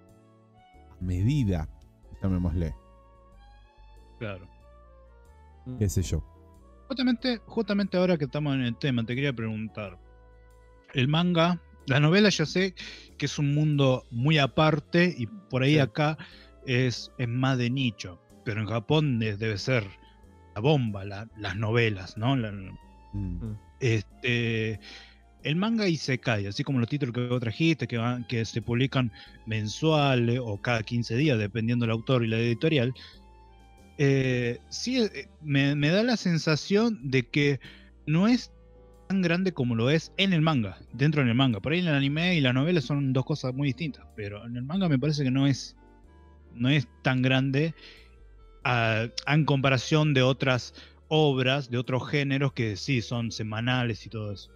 Speaker 4: a medida. Llamémosle.
Speaker 6: Claro.
Speaker 4: Qué sé yo.
Speaker 6: Justamente, justamente ahora que estamos en el tema, te quería preguntar. El manga, la novela ya sé que es un mundo muy aparte y por ahí
Speaker 5: Sí.
Speaker 6: acá es, es más de nicho, pero en Japón es- debe ser la bomba, la- las novelas, ¿no? La-
Speaker 4: Mm.
Speaker 6: este, el manga isekai, así como los títulos que vos trajiste, que, van, que se publican mensuales o cada quince días, dependiendo del autor y la editorial, eh, sí eh, me, me da la sensación de que no es tan grande como lo es en el manga, dentro del manga. Por ahí en el anime y la novela son dos cosas muy distintas, pero en el manga me parece que no es, no es tan grande a- a en comparación de otras obras, de otros géneros que sí son semanales y todo eso.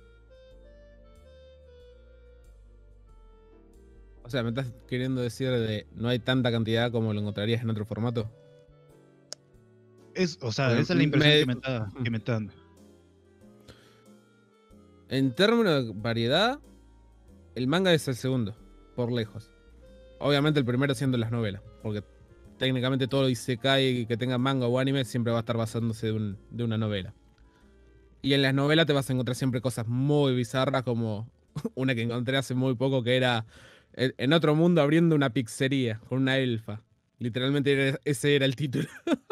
Speaker 5: O sea, ¿me estás queriendo decir de no hay tanta cantidad como lo encontrarías en otro formato?
Speaker 6: Es, o sea,
Speaker 5: Bueno,
Speaker 6: esa es la impresión
Speaker 5: me-
Speaker 6: que, me está, que me está dando.
Speaker 5: En términos de variedad, el manga es el segundo, por lejos. Obviamente el primero siendo las novelas, porque técnicamente todo Isekai que tenga manga o anime siempre va a estar basándose de, un- de una novela. Y en las novelas te vas a encontrar siempre cosas muy bizarras, como una que encontré hace muy poco que era en en otro mundo abriendo una pizzería con una elfa. Literalmente era- ese era el título.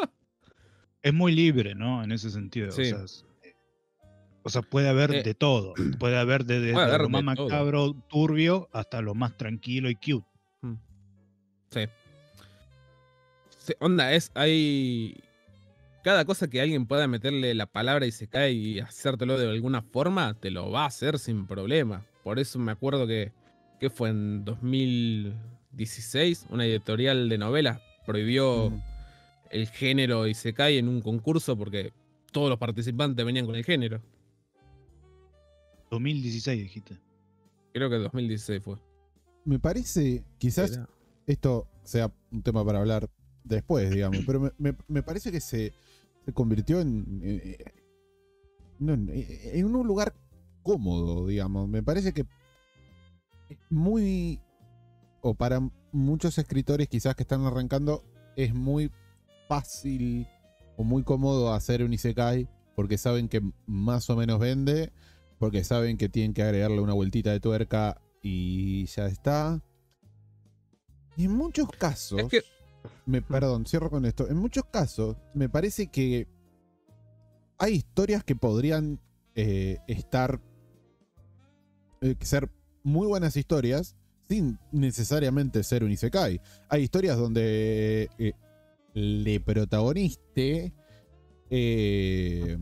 Speaker 6: Es muy libre, ¿no? En ese sentido.
Speaker 5: Sí.
Speaker 6: O sea, es- o sea, puede haber
Speaker 5: Eh,
Speaker 6: de todo. Puede haber de- desde
Speaker 5: Puede haber
Speaker 6: lo más
Speaker 5: de todo.
Speaker 6: macabro, turbio, hasta lo más tranquilo y cute.
Speaker 5: Mm. Sí. Sí, onda, es. Hay. Cada cosa que alguien pueda meterle la palabra y se cae y hacértelo de alguna forma, te lo va a hacer sin problema. Por eso me acuerdo que, que fue en dos mil dieciséis, una editorial de novelas prohibió
Speaker 4: Mm.
Speaker 5: el género Isekai en un concurso porque todos los participantes venían con el género.
Speaker 6: dos mil dieciséis dijiste.
Speaker 5: Creo que dos mil dieciséis fue.
Speaker 4: Me parece, quizás
Speaker 5: Era-
Speaker 4: esto sea un tema para hablar después, digamos, pero me, me- me parece que se, se convirtió en, en, no, en- en un lugar cómodo, digamos. Me parece que es muy, o para muchos escritores quizás que están arrancando, es muy fácil o muy cómodo hacer un Isekai porque saben que más o menos vende, porque saben que tienen que agregarle una vueltita de tuerca y ya está. Y en muchos casos,
Speaker 5: Es que-
Speaker 4: me, perdón, cierro con esto. En muchos casos, me parece que hay historias que podrían eh, estar, eh, ser muy buenas historias sin necesariamente ser un Isekai. Hay historias donde eh, le protagoniste eh,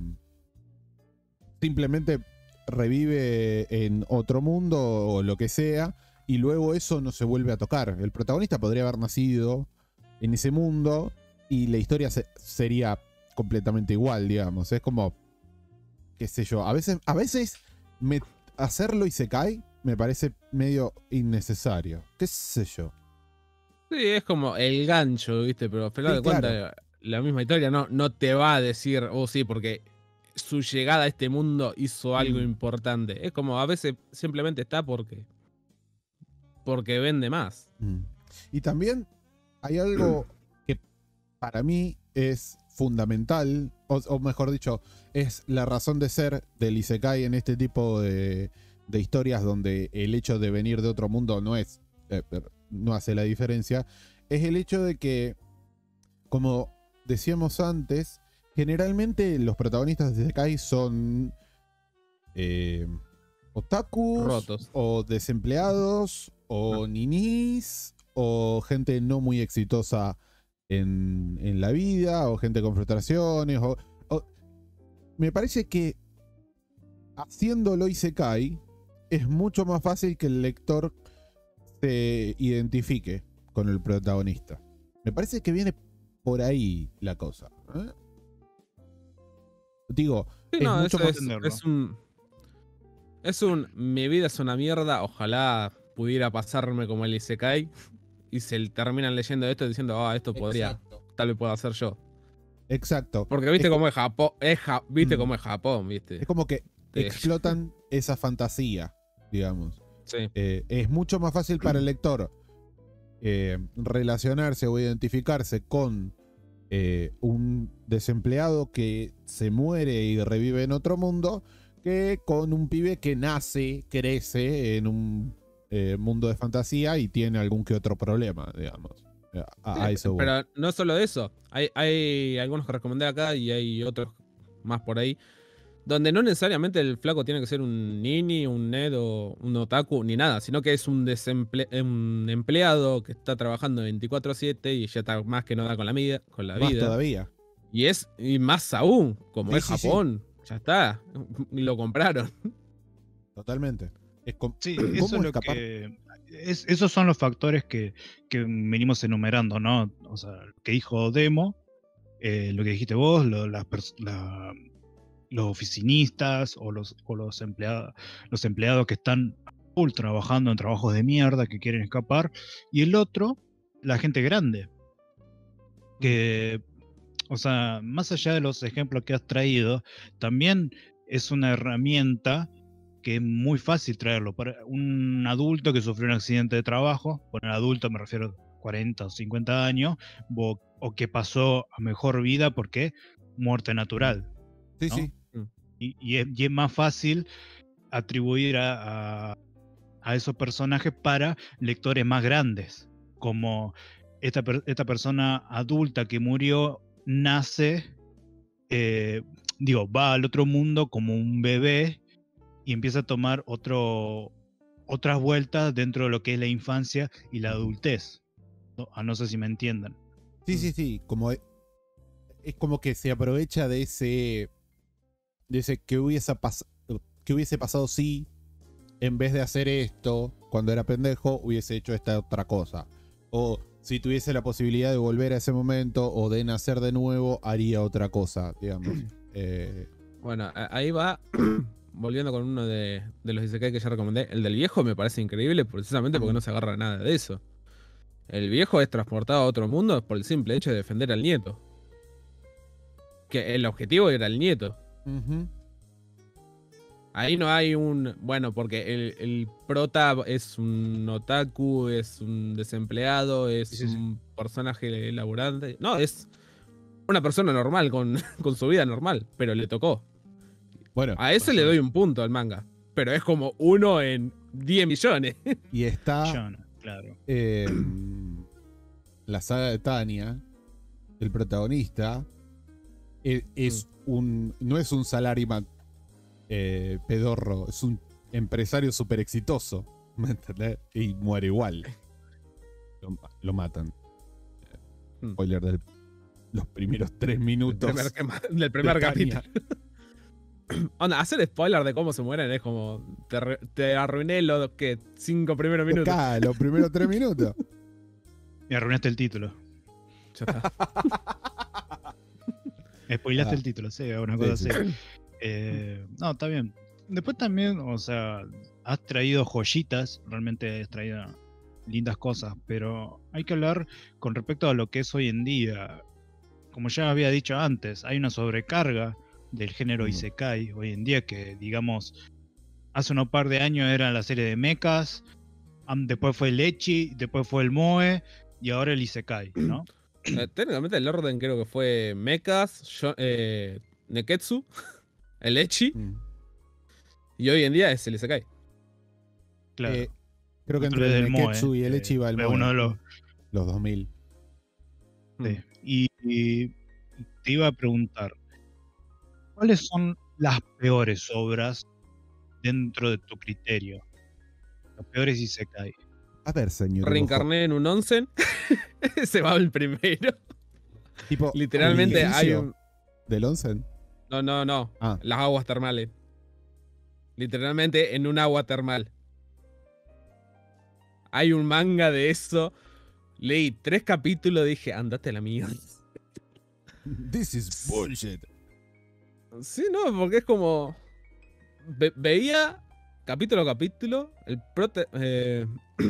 Speaker 4: simplemente revive en otro mundo o lo que sea, y luego eso no se vuelve a tocar. El protagonista podría haber nacido en ese mundo y la historia se- sería completamente igual, digamos. Es como, qué sé yo, a veces, a veces me, hacerlo y se cae me parece medio innecesario. ¿Qué sé yo?
Speaker 5: Sí, es como el gancho, ¿viste? Pero al final
Speaker 4: Sí,
Speaker 5: de cuentas,
Speaker 4: claro.
Speaker 5: la misma historia no, no te va a decir, oh sí, porque su llegada a este mundo hizo algo
Speaker 4: Mm.
Speaker 5: importante. Es como a veces simplemente está porque. Porque vende más.
Speaker 4: Mm. Y también hay algo que para mí es fundamental, o, o mejor dicho, es la razón de ser del Isekai en este tipo de, de historias donde el hecho de venir de otro mundo no es, eh, no hace la diferencia, es el hecho de que, como decíamos antes, generalmente los protagonistas de Isekai son eh, otakus,
Speaker 5: Rotos.
Speaker 4: o desempleados, o ninis, o gente no muy exitosa en, en la vida, o gente con frustraciones. O, o- me parece que haciéndolo Isekai es mucho más fácil que el lector se identifique con el protagonista. Me parece que viene por ahí la cosa. ¿eh? Digo,
Speaker 5: Sí,
Speaker 4: es
Speaker 5: no,
Speaker 4: mucho
Speaker 5: eso
Speaker 4: más...
Speaker 5: es,
Speaker 6: entenderlo.
Speaker 5: es un. Es un. Mi vida es una mierda. Ojalá pudiera pasarme como el Isekai. Y se terminan leyendo esto diciendo, ah, esto podría.
Speaker 4: Exacto.
Speaker 5: Tal vez pueda hacer yo.
Speaker 4: Exacto.
Speaker 5: Porque viste
Speaker 4: Es
Speaker 5: cómo es Japón. Es Ja- viste
Speaker 4: Mm.
Speaker 5: cómo es Japón, viste.
Speaker 4: Es como que
Speaker 5: Sí.
Speaker 4: explotan esa fantasía, digamos.
Speaker 5: Sí.
Speaker 4: Eh, es mucho más fácil para el lector eh, relacionarse o identificarse con eh, un desempleado que se muere y revive en otro mundo que con un pibe que nace, crece en un eh, mundo de fantasía y tiene algún que otro problema, digamos. A, a
Speaker 5: Sí,
Speaker 4: eso voy.
Speaker 5: pero no solo eso. Hay, hay algunos que recomendé acá y hay otros más por ahí. Donde no necesariamente el flaco tiene que ser un nini, un ned o un otaku, ni nada. Sino que es un, desemple- un empleado que está trabajando veinticuatro siete y ya está más que no da con la, vida, con la
Speaker 4: Más
Speaker 5: vida.
Speaker 4: todavía.
Speaker 5: Y es y más aún, como
Speaker 4: Sí,
Speaker 5: es
Speaker 4: sí, sí.
Speaker 5: Japón. Ya está. Lo compraron.
Speaker 4: Totalmente. Es com-
Speaker 6: Sí,
Speaker 4: ¿Cómo
Speaker 6: eso es lo
Speaker 4: escapar?
Speaker 6: que. es- esos son los factores que, que venimos enumerando, ¿no? O sea, lo que dijo Demo, eh, lo que dijiste vos, lo- las pers- la- los oficinistas o los, o los empleados, los empleados que están full trabajando en trabajos de mierda, que quieren escapar, y el otro, la gente grande. Que, o sea, más allá de los ejemplos que has traído, también es una herramienta que es muy fácil traerlo. Para un adulto que sufrió un accidente de trabajo, con el adulto me refiero cuarenta o cincuenta años, o, o que pasó a mejor vida porque muerte natural.
Speaker 4: Sí,
Speaker 6: ¿no?
Speaker 4: sí.
Speaker 6: Y, y, es, y es más fácil atribuir a, a, a esos personajes para lectores más grandes, como esta, esta persona adulta que murió nace, eh, digo, va al otro mundo como un bebé y empieza a tomar otro, otras vueltas dentro de lo que es la infancia y la adultez. No, ah, no sé si me entiendan.
Speaker 4: Sí, sí, sí. Como, es como que se aprovecha de ese. De ese que hubiese, pas, que hubiese pasado si en vez de hacer esto cuando era pendejo, hubiese hecho esta otra cosa. O si tuviese la posibilidad de volver a ese momento o de nacer de nuevo, haría otra cosa, digamos. eh,
Speaker 5: Bueno, ahí va. Volviendo con uno de, de los isekai que ya recomendé. El del viejo me parece increíble precisamente porque no se agarra nada de eso. El viejo es transportado a otro mundo por el simple hecho de defender al nieto. Que el objetivo era el nieto.
Speaker 4: uh-huh.
Speaker 5: Ahí no hay un... Bueno, porque el, el prota es un otaku, es un desempleado, es
Speaker 6: Sí, sí, sí.
Speaker 5: un personaje laburante. No, es una persona normal, con, con su vida normal, pero le tocó.
Speaker 4: Bueno,
Speaker 5: A ese le doy un punto al manga. Pero es como uno en diez millones.
Speaker 4: y está
Speaker 6: Yo no, claro.
Speaker 4: eh, la saga de Tania, el protagonista es, es un no es un salaryman eh, pedorro, es un empresario súper exitoso, ¿me entendés? Y muere igual. Lo, lo matan.
Speaker 5: Hmm.
Speaker 4: Spoiler de los primeros tres minutos.
Speaker 5: Del primer, del primer
Speaker 4: de
Speaker 5: capítulo.
Speaker 4: Tania.
Speaker 5: Onda, hacer spoiler de cómo se mueren es como. Te, re- te arruiné los que cinco primeros minutos.
Speaker 4: Acá, los primeros tres minutos.
Speaker 6: Me arruinaste el título.
Speaker 5: Ya está.
Speaker 6: Spoilaste
Speaker 4: Ah.
Speaker 6: el título, sí, una cosa
Speaker 4: Sí,
Speaker 6: así. Eh, no, está bien. Después también, o sea, has traído joyitas, realmente has traído lindas cosas, pero hay que hablar con respecto a lo que es hoy en día. Como ya había dicho antes, hay una sobrecarga del género
Speaker 4: Mm.
Speaker 6: Isekai hoy en día que, digamos, hace unos par de años era la serie de mechas, am- después fue el Ecchi, después fue el Moe y ahora el Isekai, ¿no?
Speaker 5: Eh, técnicamente el orden creo que fue Mechas, Sho- eh, Neketsu, el Ecchi,
Speaker 4: Mm.
Speaker 5: y hoy en día es el Isekai.
Speaker 6: Claro.
Speaker 4: Eh, creo que
Speaker 6: Otro
Speaker 4: entre el
Speaker 6: del Moe,
Speaker 4: Neketsu y el
Speaker 6: eh,
Speaker 4: Echi va el
Speaker 6: fue
Speaker 4: Moe,
Speaker 6: uno de los-
Speaker 4: los dos mil.
Speaker 6: Sí. Y, y te iba a preguntar, ¿cuáles son las peores obras dentro de tu criterio? Las peores Isekai.
Speaker 4: A ver, señor. Rojo.
Speaker 5: Reencarné en un onsen. Ese va el primero.
Speaker 4: Tipo,
Speaker 5: Literalmente
Speaker 4: ¿el
Speaker 5: hay
Speaker 4: edificio
Speaker 5: un.
Speaker 4: del onsen.
Speaker 5: No, no, no.
Speaker 4: Ah.
Speaker 5: Las aguas termales. Literalmente en un agua termal. Hay un manga de eso. Leí tres capítulos, dije, andate a la mierda.
Speaker 4: This is bullshit.
Speaker 5: Sí, no, porque es como. Ve- veía capítulo a capítulo. El prota. eh,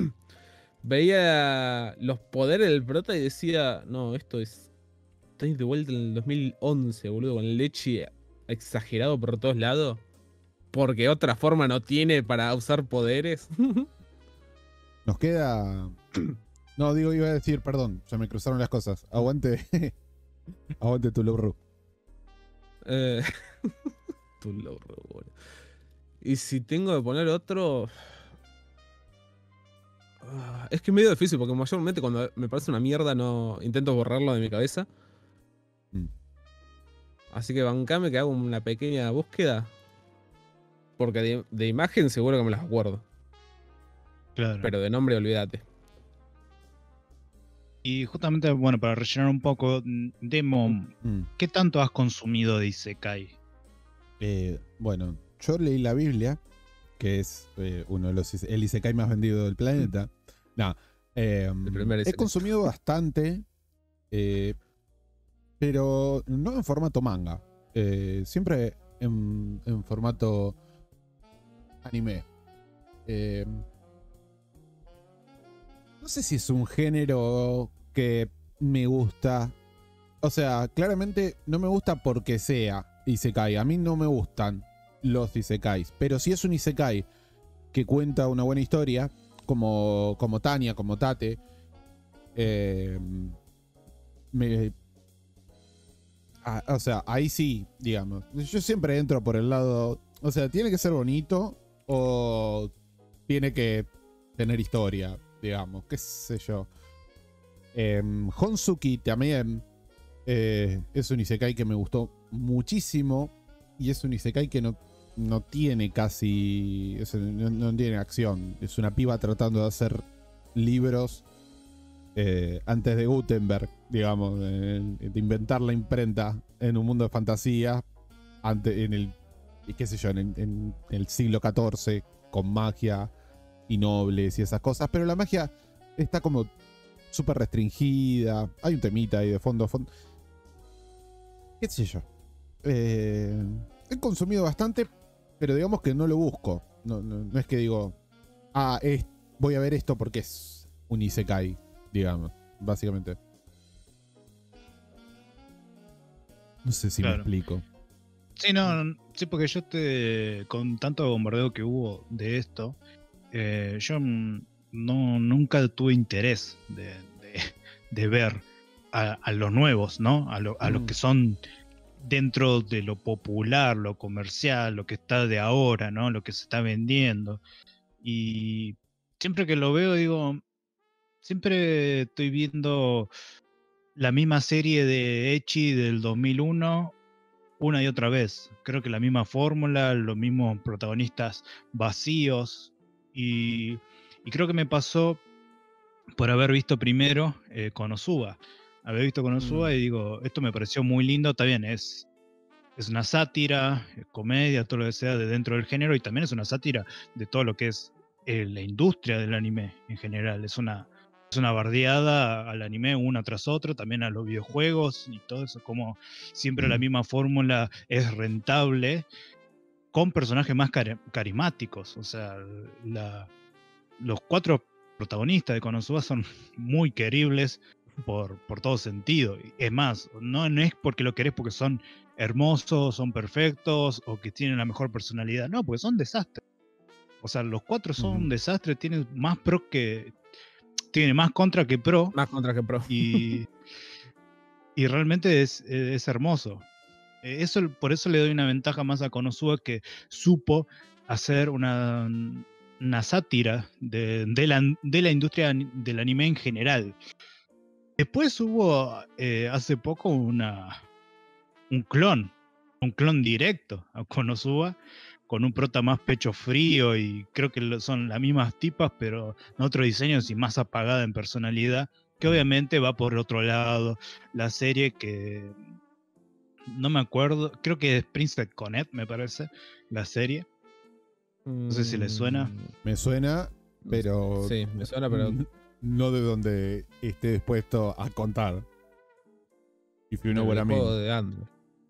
Speaker 5: veía los poderes del prota y decía, no, esto es. Estoy de vuelta en el dos mil once, boludo, con el leche exagerado por todos lados. Porque otra forma no tiene para usar poderes.
Speaker 4: Nos queda. No, digo, iba a decir, perdón, se me cruzaron las cosas. Aguante. Aguante tu Lobru.
Speaker 5: Eh, tu logro, boludo. Y si tengo que poner otro. Ah, es que es medio difícil porque mayormente cuando me parece una mierda no intento borrarlo de mi cabeza.
Speaker 4: Mm.
Speaker 5: Así que bancame que hago una pequeña búsqueda. Porque de, de imagen seguro que me las acuerdo.
Speaker 6: Claro.
Speaker 5: Pero de nombre olvídate.
Speaker 6: Y justamente, bueno, para rellenar un poco, mm, Demo,
Speaker 4: Mm.
Speaker 6: ¿qué tanto has consumido de Isekai?
Speaker 4: Eh, bueno, yo leí la Biblia, que es eh, uno de los ise- el Isekai más vendido del planeta. No, eh,
Speaker 5: El primer
Speaker 4: he
Speaker 5: Isekai.
Speaker 4: consumido bastante, eh, pero no en formato manga. Eh, siempre en, en formato anime. Eh, no sé si es un género que me gusta. O sea, claramente no me gusta porque sea Isekai. A mí no me gustan los Isekais. Pero si es un Isekai que cuenta una buena historia, como, como Tania, como Tate, Eh, me, ah, o sea, ahí sí, digamos. Yo siempre entro por el lado. O sea, tiene que ser bonito o tiene que tener historia, digamos. Qué sé yo. Eh, Honsuki también eh, es un isekai que me gustó muchísimo. Y es un isekai que no, no tiene casi. Es, no, no tiene acción. Es una piba tratando de hacer libros. Eh, antes de Gutenberg, digamos, de, de inventar la imprenta en un mundo de fantasía, ante, en el, qué sé yo, en, en, en el siglo catorce, con magia y nobles y esas cosas, pero la magia está como súper restringida, hay un temita ahí de fondo, fondo. Qué sé yo. Eh, he consumido bastante, pero digamos que no lo busco. No, no, no es que digo, ah, es, voy a ver esto porque es un isekai. Digamos, básicamente. No sé si
Speaker 6: Claro.
Speaker 4: me explico.
Speaker 6: Sí, no, no, sí, porque yo te. Con tanto bombardeo que hubo de esto, eh, yo mm, no, nunca tuve interés de, de, de ver a, a los nuevos, ¿no? A lo, a los
Speaker 4: Mm.
Speaker 6: que son dentro de lo popular, lo comercial, lo que está de ahora, ¿no? Lo que se está vendiendo. Y siempre que lo veo, digo. Siempre estoy viendo la misma serie de Ecchi del dos mil uno una y otra vez. Creo que la misma fórmula, los mismos protagonistas vacíos. Y, y creo que me pasó por haber visto primero eh, Konosuba. Haber visto Konosuba
Speaker 4: Mm.
Speaker 6: y digo, esto me pareció muy lindo. Está bien, es, es una sátira, es comedia, todo lo que sea de dentro del género. Y también es una sátira de todo lo que es eh, la industria del anime en general. Es una... Es una bardeada al anime una tras otra, también a los videojuegos y todo eso, como siempre la misma fórmula es rentable con personajes más cari- carismáticos. O sea, la, los cuatro protagonistas de Konosuba son muy queribles por, por todo sentido. Es más, no, no es porque lo querés porque son hermosos, son perfectos o que tienen la mejor personalidad, no, porque son desastres. O sea, los cuatro son
Speaker 4: Ujú.
Speaker 6: desastres, tienen más pro que... Tiene más contra que pro.
Speaker 5: Más contra que pro.
Speaker 6: Y, y realmente es, es hermoso. Eso, por eso le doy una ventaja más a Konosuba, que supo hacer una, una sátira de, de, la, de la industria del anime en general. Después hubo eh, hace poco una, un clon, un clon directo a Konosuba, con un prota más pecho frío y creo que son las mismas tipas, pero en otro diseño y más apagada en personalidad, que obviamente va por otro lado. La serie que no me acuerdo, creo que es Princess Connect, me parece, la serie. No sé si le suena.
Speaker 5: Mm,
Speaker 4: Me suena, pero.
Speaker 5: Sí, me suena, pero.
Speaker 4: n- No de donde esté dispuesto a contar. If you know what I
Speaker 5: el
Speaker 4: mean.
Speaker 5: juego de Android.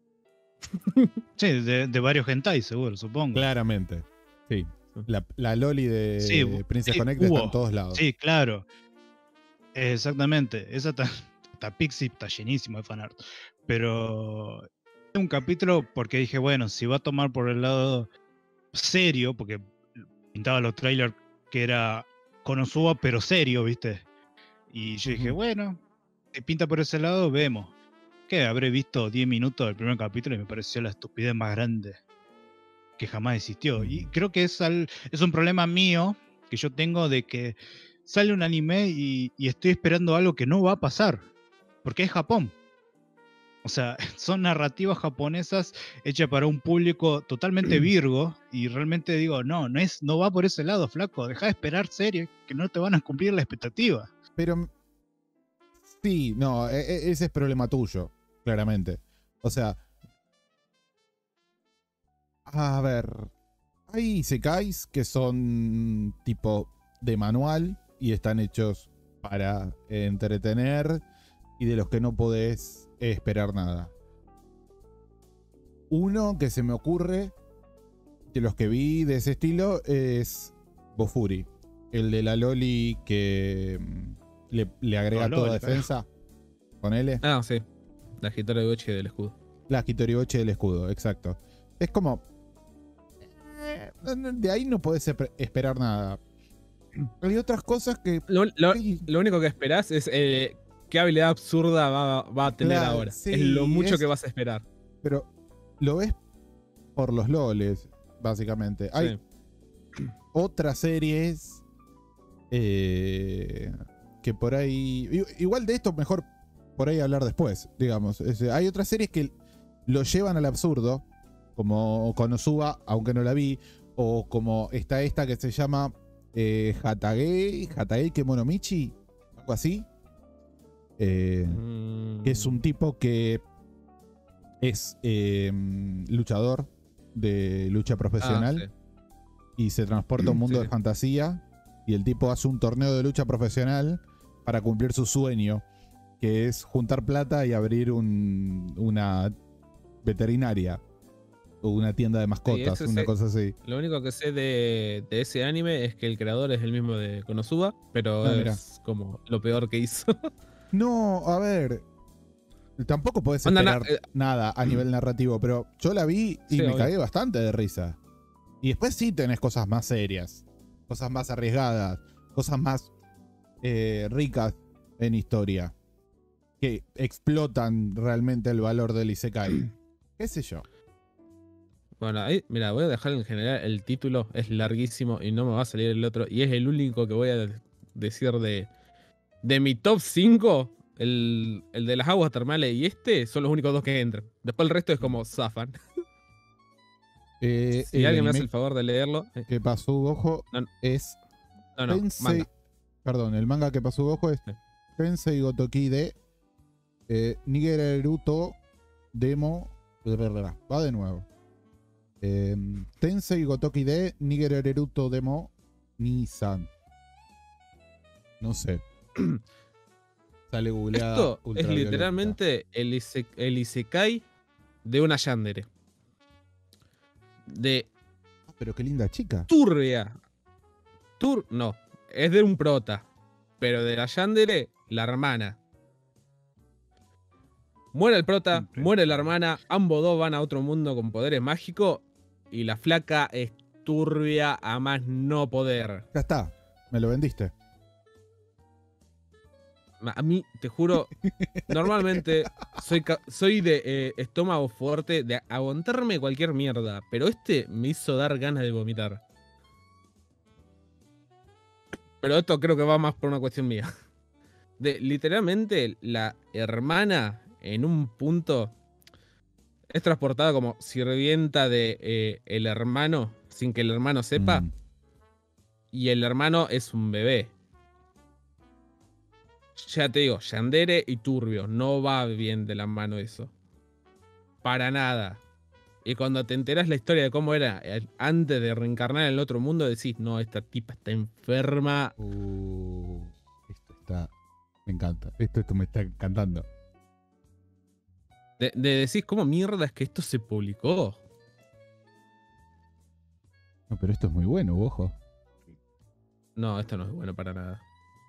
Speaker 6: Sí, de, de varios hentai, seguro, supongo.
Speaker 4: Claramente. Sí. La, la Loli de
Speaker 6: Sí,
Speaker 4: Princess
Speaker 6: sí,
Speaker 4: Connect está
Speaker 6: hubo.
Speaker 4: en todos lados.
Speaker 6: Sí, claro. Exactamente. Esa está, está Pixie, está llenísimo de fanart. Pero un capítulo porque dije, bueno, si va a tomar por el lado serio, porque pintaba los trailers que era Konosuba, pero serio, ¿viste? Y yo dije,
Speaker 4: Ujú.
Speaker 6: bueno, si pinta por ese lado, vemos. Que habré visto diez minutos del primer capítulo y me pareció la estupidez más grande que jamás existió. Y
Speaker 4: Ujú.
Speaker 6: creo que es, al, es un problema mío que yo tengo de que sale un anime y, y estoy esperando algo que no va a pasar. Porque es Japón. O sea, son narrativas japonesas hechas para un público totalmente virgo. Y realmente digo, no, no, es, no va por ese lado, flaco. Deja de esperar series que no te van a cumplir la expectativa.
Speaker 4: Pero. Sí, no, e- e- ese es problema tuyo, claramente. O sea. A ver. Hay isekais que son tipo de manual y están hechos para entretener y de los que no podés esperar nada. Uno que se me ocurre de los que vi de ese estilo es Bofuri, el de la Loli que mm, le, le agrega
Speaker 6: No,
Speaker 4: toda
Speaker 6: Loli,
Speaker 4: defensa. Ponele.
Speaker 5: Ah, sí. La Hitori Bochi del escudo.
Speaker 4: La Hitoriboche del escudo, exacto. Es como. eh, De ahí no podés esper- esperar nada. hay otras cosas que.
Speaker 5: Lo, lo-
Speaker 4: Sí.
Speaker 5: lo único que esperás es eh, qué habilidad absurda va, va a tener
Speaker 4: Claro,
Speaker 5: ahora.
Speaker 4: sí,
Speaker 5: es lo mucho
Speaker 4: es-
Speaker 5: que vas a esperar.
Speaker 4: Pero lo ves por los loles, básicamente. Hay
Speaker 5: Sí.
Speaker 4: otras series eh, que por ahí. i- Igual de esto, mejor por ahí hablar después, digamos. Es, hay otras series que lo llevan al absurdo, como Konosuba, aunque no la vi, o como está esta que se llama eh, Hatage, Hatage Kemonomichi, algo así. Eh,
Speaker 5: Mm,
Speaker 4: que es un tipo que es eh, luchador de lucha profesional
Speaker 5: ah,
Speaker 4: y se transporta a un mundo
Speaker 5: Sí,
Speaker 4: de
Speaker 5: sí.
Speaker 4: fantasía y el tipo hace un torneo de lucha profesional para cumplir su sueño, que es juntar plata y abrir un- una veterinaria o una tienda de mascotas,
Speaker 5: ese
Speaker 4: una
Speaker 5: se-
Speaker 4: cosa así.
Speaker 5: sí. Lo único que sé de, de ese anime es que el creador es el mismo de Konosuba, pero
Speaker 4: Ah, mirá.
Speaker 5: es como lo peor que hizo.
Speaker 4: No, a ver. Tampoco podés
Speaker 5: Onda, na-
Speaker 4: esperar
Speaker 5: eh,
Speaker 4: nada a nivel narrativo, pero yo la vi y
Speaker 5: Sí,
Speaker 4: me
Speaker 5: obvio.
Speaker 4: cagué bastante de risa. Y después sí tenés cosas más serias, cosas más arriesgadas, cosas más eh, ricas en historia, que explotan realmente el valor del Isekai. ¿Qué sé yo?
Speaker 5: Bueno, ahí, mira, voy a dejar en general el título, es larguísimo y no me va a salir el otro. Y es el único que voy a de- decir de, de mi top cinco. El, el de las aguas termales y este son los únicos dos que entran. Después el resto es como zafan.
Speaker 4: Eh,
Speaker 5: Si
Speaker 4: el
Speaker 5: alguien me hace
Speaker 4: anime
Speaker 5: el favor de leerlo. eh,
Speaker 4: que pasó ojo
Speaker 5: No, no.
Speaker 4: es
Speaker 5: No, no,
Speaker 4: Tensei-
Speaker 5: manga.
Speaker 4: Perdón, el manga que pasó ojo es
Speaker 5: Sí.
Speaker 4: Tensei Gotoki de eh, Nigereruto Demo. Va de nuevo. Eh, Tensei Gotoki de Nigereruto Demo Nissan. No sé. Sale googleada.
Speaker 5: Esto es
Speaker 4: ultravioleta.
Speaker 5: literalmente el, ise- el Isekai de una yandere. De
Speaker 4: Ah, pero qué linda chica.
Speaker 5: turbia. Tur no, es de un prota. Pero de la yandere, la hermana. Muere el prota,
Speaker 6: Ok.
Speaker 5: muere la hermana, ambos dos van a otro mundo con poderes mágicos y la flaca es turbia a más no poder.
Speaker 4: Ya está. Me lo vendiste.
Speaker 5: A mí, te juro, normalmente soy, ca- soy de eh, estómago fuerte, de aguantarme cualquier mierda, pero este me hizo dar ganas de vomitar. Pero esto creo que va más por una cuestión mía. De, literalmente, la hermana en un punto es transportada como sirvienta de eh, el hermano, sin que el hermano sepa,
Speaker 4: Mm.
Speaker 5: y el hermano es un bebé. Ya te digo, yandere y turbio, no va bien de la mano eso. Para nada. Y cuando te enterás la historia de cómo era eh, antes de reencarnar en el otro mundo, decís, no, esta tipa está enferma.
Speaker 4: Uh, esto está. Me encanta. Esto, esto me está encantando.
Speaker 5: De, de decís, ¿cómo mierda es que esto se publicó?
Speaker 4: No, pero esto es muy bueno, ojo.
Speaker 5: No, esto no es bueno para nada.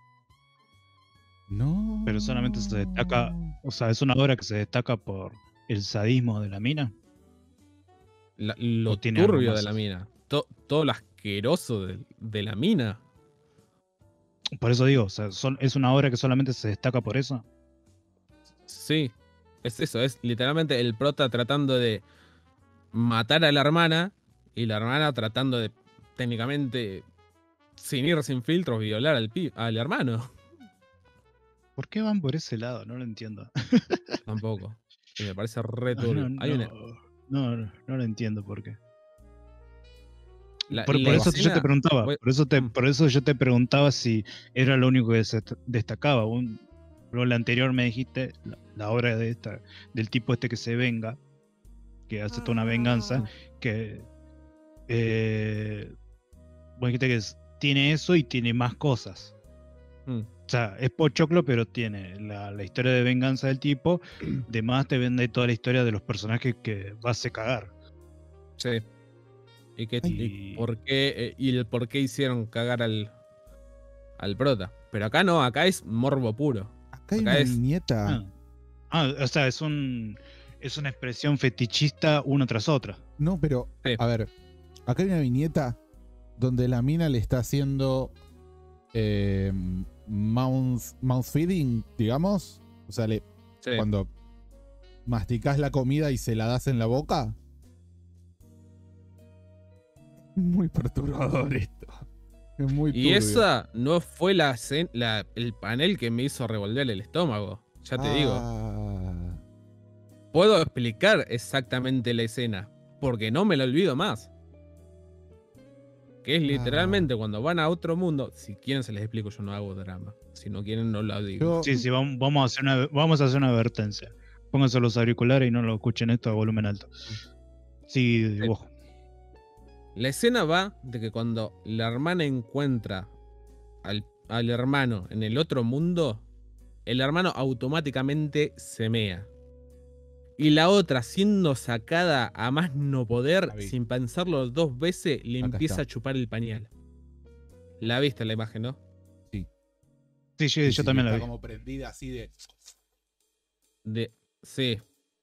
Speaker 4: No.
Speaker 6: Pero solamente se destaca, o sea, es una obra que se destaca por el sadismo de la mina.
Speaker 5: La- lo
Speaker 6: ¿O tiene algo
Speaker 5: turbio
Speaker 6: más?
Speaker 5: de la mina. To- todo lo asqueroso de, de la mina.
Speaker 6: Por eso digo, o sea, son- es una obra que solamente se destaca por eso.
Speaker 5: Sí, es eso, es literalmente el prota tratando de matar a la hermana y la hermana tratando de, técnicamente, sin ir sin filtros, violar al, pi- al hermano.
Speaker 6: ¿Por qué van por ese lado? No lo entiendo.
Speaker 5: Tampoco. Y me parece re
Speaker 6: No,
Speaker 5: turbio.
Speaker 6: no,
Speaker 5: Hay una-
Speaker 6: no, no, no lo entiendo por qué.
Speaker 5: la-
Speaker 6: por
Speaker 5: la
Speaker 6: por eso yo
Speaker 5: escena-
Speaker 6: te preguntaba,
Speaker 5: voy-
Speaker 6: por eso, te,
Speaker 5: Mm.
Speaker 6: por eso yo te preguntaba si era lo único que se destacaba. Un, lo la anterior me dijiste, la, la obra de esta, del tipo este que se venga, que hace toda una venganza, que eh, vos dijiste que es- tiene eso y tiene más cosas.
Speaker 5: Mm.
Speaker 6: O sea, es pochoclo, pero tiene la, la historia de venganza del tipo. Además te vende toda la historia de los personajes que vas a cagar.
Speaker 5: Sí. ¿Y, qué,
Speaker 6: Ay.
Speaker 5: y por qué, eh, y el por qué hicieron cagar al, al prota? Pero acá no, acá es morbo puro.
Speaker 4: Acá hay
Speaker 5: Acá
Speaker 4: una
Speaker 5: es-
Speaker 4: viñeta.
Speaker 6: Ah. Ah, o sea, es un es una expresión fetichista una tras otra.
Speaker 4: No, pero,
Speaker 5: Sí.
Speaker 4: a ver, acá hay una viñeta donde la mina le está haciendo eh, mouth, mouth feeding, digamos. O sea, le,
Speaker 5: Sí.
Speaker 4: cuando masticás la comida y se la das en la boca. Muy perturbador esto. Es muy
Speaker 5: Y
Speaker 4: turbio.
Speaker 5: esa no fue la, cen- la- el panel que me hizo revolver el estómago. Ya te digo.
Speaker 4: Ah,
Speaker 5: Puedo explicar exactamente la escena, porque no me la olvido más. Que es literalmente cuando van a otro mundo. Si quieren se les explico, yo no hago drama. Si no quieren, no lo digo.
Speaker 4: yo-
Speaker 6: Sí, sí, vam- vamos a hacer una, vamos a hacer una advertencia. Pónganse los auriculares y no lo escuchen esto a volumen alto. Sí,
Speaker 5: Sí.
Speaker 6: vos.
Speaker 5: La escena va de que cuando la hermana encuentra al, al hermano en el otro mundo, el hermano automáticamente se mea. Y la otra, siendo sacada a más no poder,
Speaker 4: La vi.
Speaker 5: sin pensarlo dos veces, le
Speaker 4: Acá
Speaker 5: empieza
Speaker 4: está.
Speaker 5: a chupar el pañal. La viste la imagen, ¿no?
Speaker 6: Sí,
Speaker 4: sí,
Speaker 6: sí, yo
Speaker 4: sí,
Speaker 6: también la
Speaker 4: está
Speaker 6: vi.
Speaker 4: como prendida así de.
Speaker 5: De. Sí.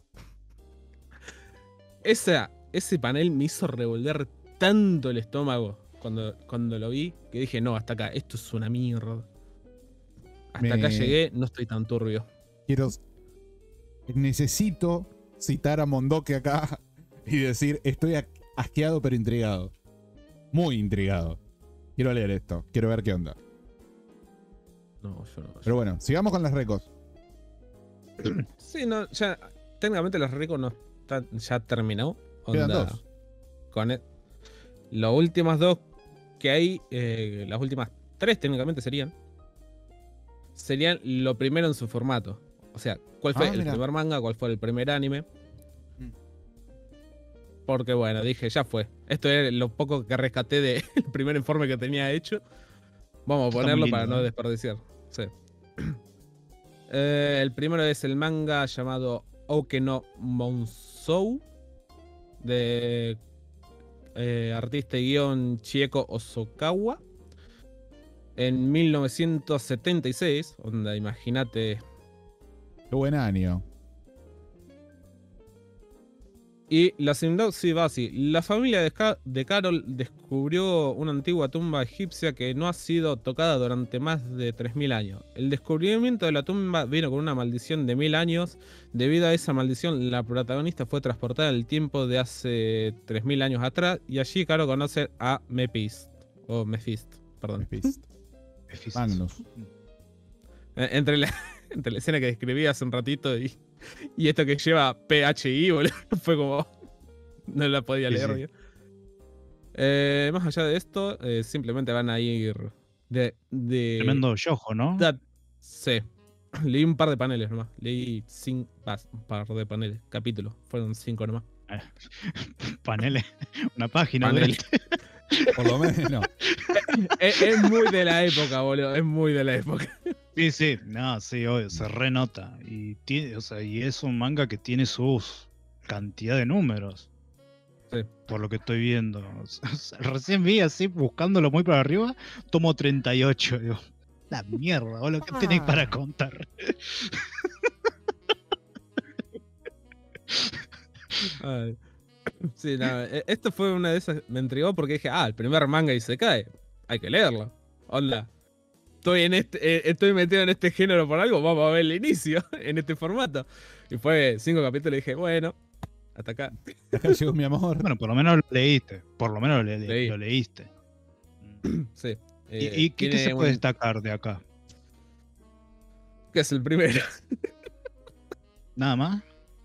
Speaker 5: Esa, ese panel me hizo revolver tanto el estómago cuando, cuando lo vi que dije, no, hasta acá, esto es una mierda. Hasta
Speaker 4: Me-
Speaker 5: acá llegué, no estoy tan turbio.
Speaker 4: Quiero. Necesito citar a Mondoque acá y decir: estoy a- asqueado pero intrigado. Muy intrigado. Quiero leer esto. Quiero ver qué onda.
Speaker 5: No, yo no. yo-
Speaker 4: Pero bueno, sigamos con las recos.
Speaker 5: Sí, no, ya. Técnicamente los ricos no están, ya terminó.
Speaker 4: Quedan
Speaker 5: Onda,
Speaker 4: dos.
Speaker 5: Con el- las últimas dos que hay, eh, las últimas tres técnicamente serían. Serían lo primero en su formato. O sea, cuál fue
Speaker 4: Ah,
Speaker 5: el
Speaker 4: mira.
Speaker 5: primer manga, cuál fue el primer anime.
Speaker 4: Mm.
Speaker 5: Porque bueno, dije, ya fue. Esto es lo poco que rescaté del primer informe que tenía hecho. Vamos a
Speaker 6: Está muy
Speaker 5: ponerlo
Speaker 6: lindo,
Speaker 5: para no
Speaker 6: ¿eh?
Speaker 5: desperdiciar. Sí. Eh, el primero es el manga llamado Oke no Monsou, de eh, artista y guión Chieko Osokawa, en mil novecientos setenta y seis. Onda, imagínate.
Speaker 4: Qué buen año.
Speaker 5: Y la sinopsis va así. La familia de, Ca- de Carol descubrió una antigua tumba egipcia que no ha sido tocada durante más de tres mil años. El descubrimiento de la tumba vino con una maldición de mil años. Debido a esa maldición, la protagonista fue transportada al tiempo de hace tres mil años atrás. Y allí Carol conoce a Mepist. O Mephist, perdón.
Speaker 4: Mephisto. Magnus.
Speaker 5: Eh, Entre la, entre la escena que describí hace un ratito y, y esto que lleva P H I, boludo, fue como. No la podía
Speaker 6: Sí,
Speaker 5: leer
Speaker 6: sí.
Speaker 5: bien. Eh, más allá de esto, eh, simplemente van a ir de. de
Speaker 6: Tremendo yojo, ¿no?
Speaker 5: da- sí. Leí un par de paneles nomás. Leí cinco, un par de paneles. Capítulos. Fueron cinco nomás.
Speaker 6: Paneles. Una página.
Speaker 5: Panel.
Speaker 6: ¿verdad?
Speaker 4: Por lo menos.
Speaker 5: es, es muy de la época, boludo. Es muy de la época.
Speaker 6: Sí, sí. No, sí, obvio, se renota. Y, tiene, o sea, y es un manga que tiene sus cantidad de números.
Speaker 5: Sí.
Speaker 6: Por lo que estoy viendo. O sea, recién vi así, buscándolo muy para arriba, tomo treinta y ocho. Digo, la mierda, boludo, ¿qué tenéis para contar?
Speaker 5: Ay. Sí, no, e- esto fue una de esas. Me intrigó porque dije, ah, el primer manga y se cae. Hay que leerlo. Onda. Estoy en este, eh, estoy metido en este género por algo, vamos a ver el inicio en este formato. Y fue cinco capítulos y dije, bueno, hasta acá.
Speaker 4: Acá llegó mi amor.
Speaker 6: Bueno, por lo menos lo leíste. Por lo menos lo, le-
Speaker 5: Leí.
Speaker 6: lo leíste.
Speaker 5: Sí.
Speaker 6: ¿Y,
Speaker 5: Eh,
Speaker 6: y qué te
Speaker 5: tiene
Speaker 6: se puede
Speaker 5: un-
Speaker 6: destacar de acá?
Speaker 5: que es el primero.
Speaker 6: ¿Nada más?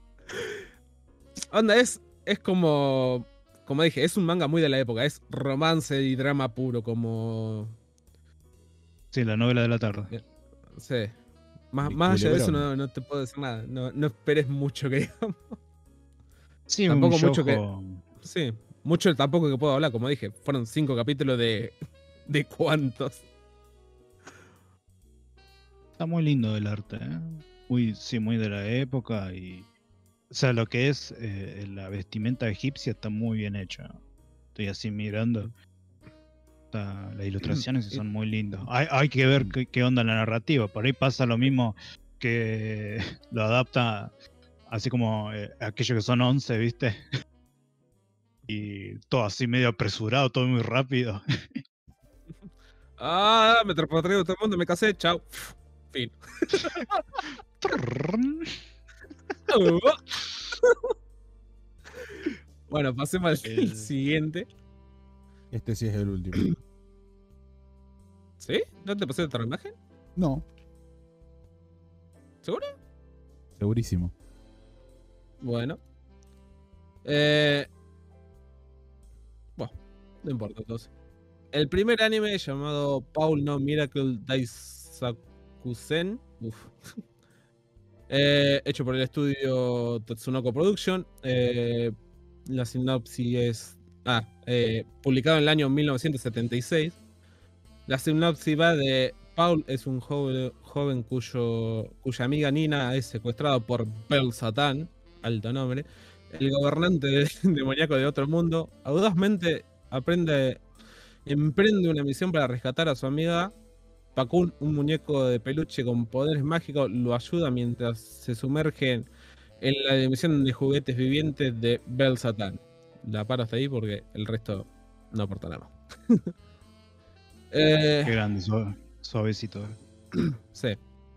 Speaker 5: Onda, es, es como. Como dije, es un manga muy de la época. Es romance y drama puro, como.
Speaker 6: Sí, la novela de la tarde.
Speaker 5: Sí. Más,
Speaker 4: El
Speaker 5: más allá de eso
Speaker 4: culebrón.
Speaker 5: no, no te puedo decir nada. No, no esperes mucho que digamos.
Speaker 6: Sí,
Speaker 5: Tampoco
Speaker 6: un
Speaker 5: mucho que-
Speaker 6: yojo.
Speaker 5: Sí. Mucho tampoco que puedo hablar, como dije. Fueron cinco capítulos de. ¿De cuántos?
Speaker 6: Está muy lindo el arte, ¿eh? Muy, sí, muy de la época y... O sea, lo que es eh, la vestimenta egipcia está muy bien hecha. Estoy así mirando. Está- las ilustraciones sí son muy lindas. Hay, hay que ver qué, qué onda la narrativa. Por ahí pasa lo mismo que lo adapta así como eh, aquellos que son once, ¿viste? Y todo así medio apresurado, todo muy rápido.
Speaker 5: Ah, me transporté a todo el mundo, me casé, chao. Fin. Bueno, pasemos al
Speaker 6: El-
Speaker 5: siguiente.
Speaker 4: Este sí es el último.
Speaker 5: ¿Sí? ¿No te pasé otra imagen?
Speaker 4: No,
Speaker 5: ¿Seguro?
Speaker 4: segurísimo.
Speaker 5: Bueno. Eh... Bueno, no importa entonces. El primer anime llamado Paul no Miracle Daisakusen. Uf. Eh, hecho por el estudio Tatsunoko Production. Eh, la sinopsis es. Ah, eh, publicado en el año mil novecientos setenta y seis. La sinopsis va de. Paul es un joven, joven cuyo, cuya amiga Nina es secuestrada por Bel Satan, alto nombre, el gobernante de- demoníaco de otro mundo. Audazmente aprende, emprende una misión para rescatar a su amiga. Pakun, un muñeco de peluche con poderes mágicos, lo ayuda mientras se sumergen en la dimensión de juguetes vivientes de Bel Satan. La paro hasta ahí porque el resto no aporta nada más. Eh,
Speaker 6: Qué grande, suave- suavecito.
Speaker 5: Sí.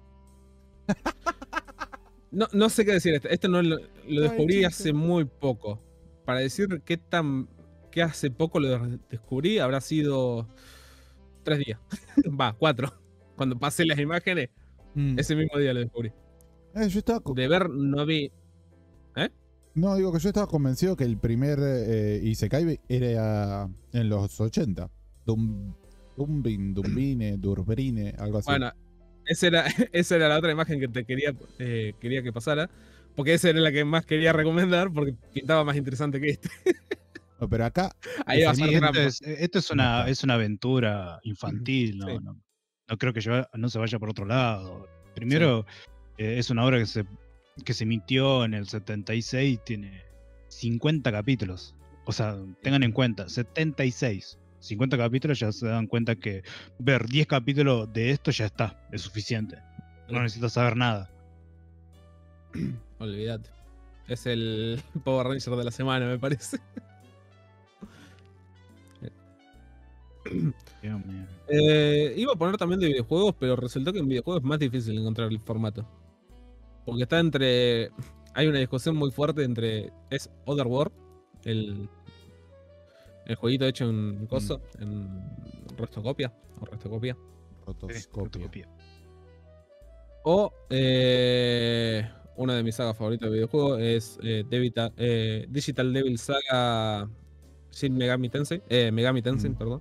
Speaker 5: No, no sé qué decir. Este, este no lo, lo descubrí hace muy poco. Para decir qué tan. Qué hace poco lo de- descubrí, habrá sido. Tres días. Va, cuatro. Cuando pasé las imágenes,
Speaker 4: Mm.
Speaker 5: ese mismo día lo descubrí.
Speaker 4: Eh, yo estaba co-
Speaker 5: De ver, no vi.
Speaker 4: No, digo que yo estaba convencido que el primer eh, Isekai era en los ochenta. Dum, Dumbin, Dumbine, Durbrine, algo así.
Speaker 5: Bueno, esa era, esa era la otra imagen que te quería, eh, quería que pasara. Porque esa era la que más quería recomendar. Porque pintaba más interesante que este.
Speaker 4: No, pero acá,
Speaker 5: Ahí va a
Speaker 6: Sí,
Speaker 5: ser
Speaker 6: esto
Speaker 5: trampa.
Speaker 6: es, esto es una, es una aventura infantil, no,
Speaker 5: Sí.
Speaker 6: no, no creo que lleva- no se vaya por otro lado. Primero, eh, es una obra que se, que se emitió en el setenta y seis, tiene cincuenta capítulos. O sea, tengan en cuenta, setenta y seis. cincuenta capítulos, ya se dan cuenta que ver diez capítulos de esto ya está, es suficiente. No
Speaker 5: Sí.
Speaker 6: necesitas saber nada.
Speaker 5: Olvídate. Es el Power Ranger de la semana, me parece.
Speaker 6: Dios mío.
Speaker 5: Eh, iba a poner también de videojuegos, pero resultó que en videojuegos es más difícil encontrar el formato. Porque está entre. Hay una discusión muy fuerte entre. Es Otherworld, el. El jueguito hecho en coso, en Restocopia. O Restocopia.
Speaker 6: Sí,
Speaker 4: rotoscopio.
Speaker 6: fotocopia.
Speaker 5: O. eh, una de mis sagas favoritas de videojuegos es eh, Devita- eh, Digital Devil Saga Shin Megami Tensei. Eh, Megami Tensei,
Speaker 4: Mm.
Speaker 5: perdón.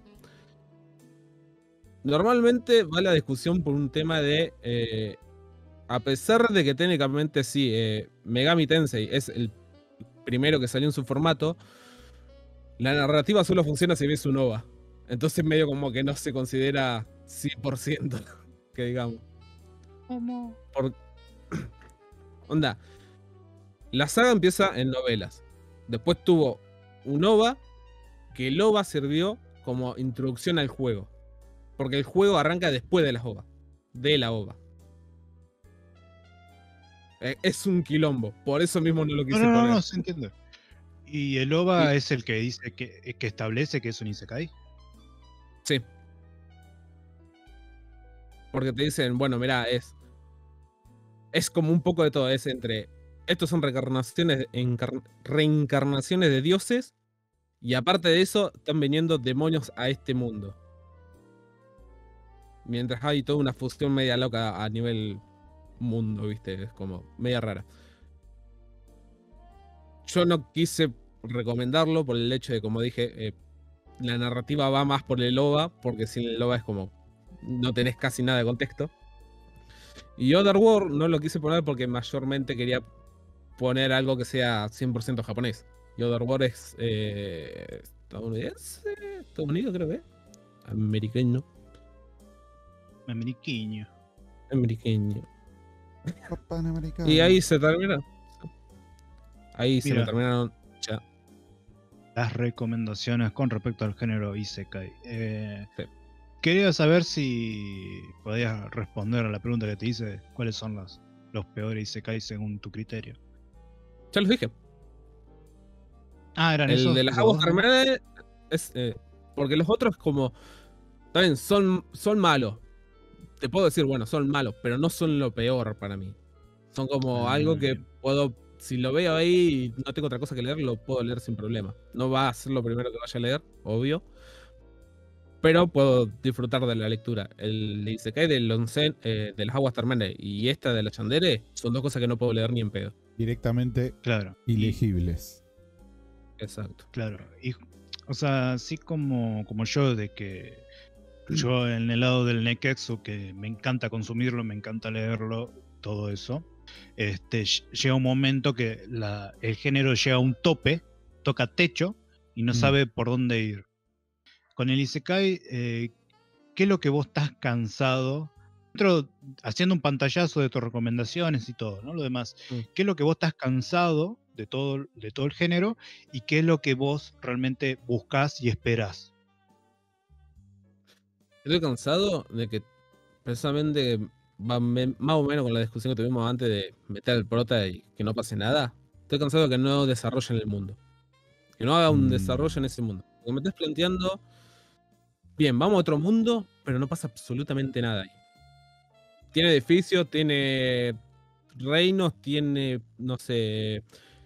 Speaker 5: Normalmente va la discusión por un tema de. eh, a pesar de que técnicamente sí, eh, Megami Tensei es el primero que salió en su formato, la narrativa solo funciona si ves un O V A. Entonces, medio como que no se considera cien por ciento, que digamos. Por... Onda, la saga empieza en novelas. Después tuvo un O V A, que el O V A sirvió como introducción al juego. Porque el juego arranca después de las O V A. De la O V A. Eh, es un quilombo. Por eso mismo no lo
Speaker 6: No,
Speaker 5: quise
Speaker 6: no, no,
Speaker 5: poner.
Speaker 6: no, se entiende. ¿Y el O V A es el que dice que, que establece que es un Isekai?
Speaker 5: Sí. Porque te dicen, bueno, mira, es. Es como un poco de todo. Es entre. Estos son reencarnaciones, encar- reencarnaciones de dioses. Y aparte de eso, están viniendo demonios a este mundo. Mientras hay toda una fusión media loca a nivel mundo, ¿viste? Es como media rara. Yo no quise recomendarlo por el hecho de, como dije, eh, la narrativa va más por el O V A, porque sin el O V A es como no tenés casi nada de contexto. Y Otherworld no lo quise poner porque mayormente quería poner algo que sea cien por ciento japonés. Y Otherworld es eh, estadounidense, Estados Unidos creo que es. Americano.
Speaker 6: Ameriqueño.
Speaker 5: Americano.
Speaker 4: Panamericano.
Speaker 5: Y ahí se termina. Ahí se me
Speaker 6: Mira.
Speaker 5: terminaron ya.
Speaker 6: Las recomendaciones con respecto al género Isekai. Eh,
Speaker 5: Sí.
Speaker 6: Quería saber si podías responder a la pregunta que te hice. ¿Cuáles son los, los peores Isekai según tu criterio?
Speaker 5: Ya los dije.
Speaker 6: Ah, eran
Speaker 5: El
Speaker 6: esos.
Speaker 5: de las
Speaker 6: los
Speaker 5: aguas
Speaker 6: dos, ¿no?
Speaker 5: terminales es. eh, porque los otros, como. Está bien, son, son malos. Te puedo decir, bueno, son malos, pero no son lo peor para mí. Son como
Speaker 6: Ah,
Speaker 5: algo que
Speaker 6: bien.
Speaker 5: puedo, si lo veo ahí y no tengo otra cosa que leer, lo puedo leer sin problema. No va a ser lo primero que vaya a leer, obvio. Pero puedo disfrutar de la lectura. El Isekai del Onsen, eh, de las aguas termales y esta de la Yandere son dos cosas que no puedo leer ni en pedo.
Speaker 4: Directamente
Speaker 6: Claro. Y-
Speaker 4: ilegibles.
Speaker 5: Exacto.
Speaker 6: Claro. Y, o sea, así como, como yo, de que yo en el lado del Neketsu, que me encanta consumirlo, me encanta leerlo, todo eso, este, ll- llega un momento que la- el género llega a un tope, toca techo y no
Speaker 4: Mm.
Speaker 6: sabe por dónde ir. Con el Isekai, eh, ¿qué es lo que vos estás cansado? Dentro, haciendo un pantallazo de tus recomendaciones y todo, ¿no? Lo demás.
Speaker 5: Mm.
Speaker 6: ¿Qué es lo que vos estás cansado de todo, de todo el género? ¿Y qué es lo que vos realmente buscás y esperás?
Speaker 5: Estoy cansado de que precisamente va me- más o menos con la discusión que tuvimos antes de meter al prota y que no pase nada. Estoy cansado de que no desarrollen el mundo. Que no haga un
Speaker 4: Mm.
Speaker 5: desarrollo en ese mundo. Porque me estás planteando, bien, vamos a otro mundo, pero no pasa absolutamente nada ahí. Tiene edificios, tiene reinos, tiene, no sé,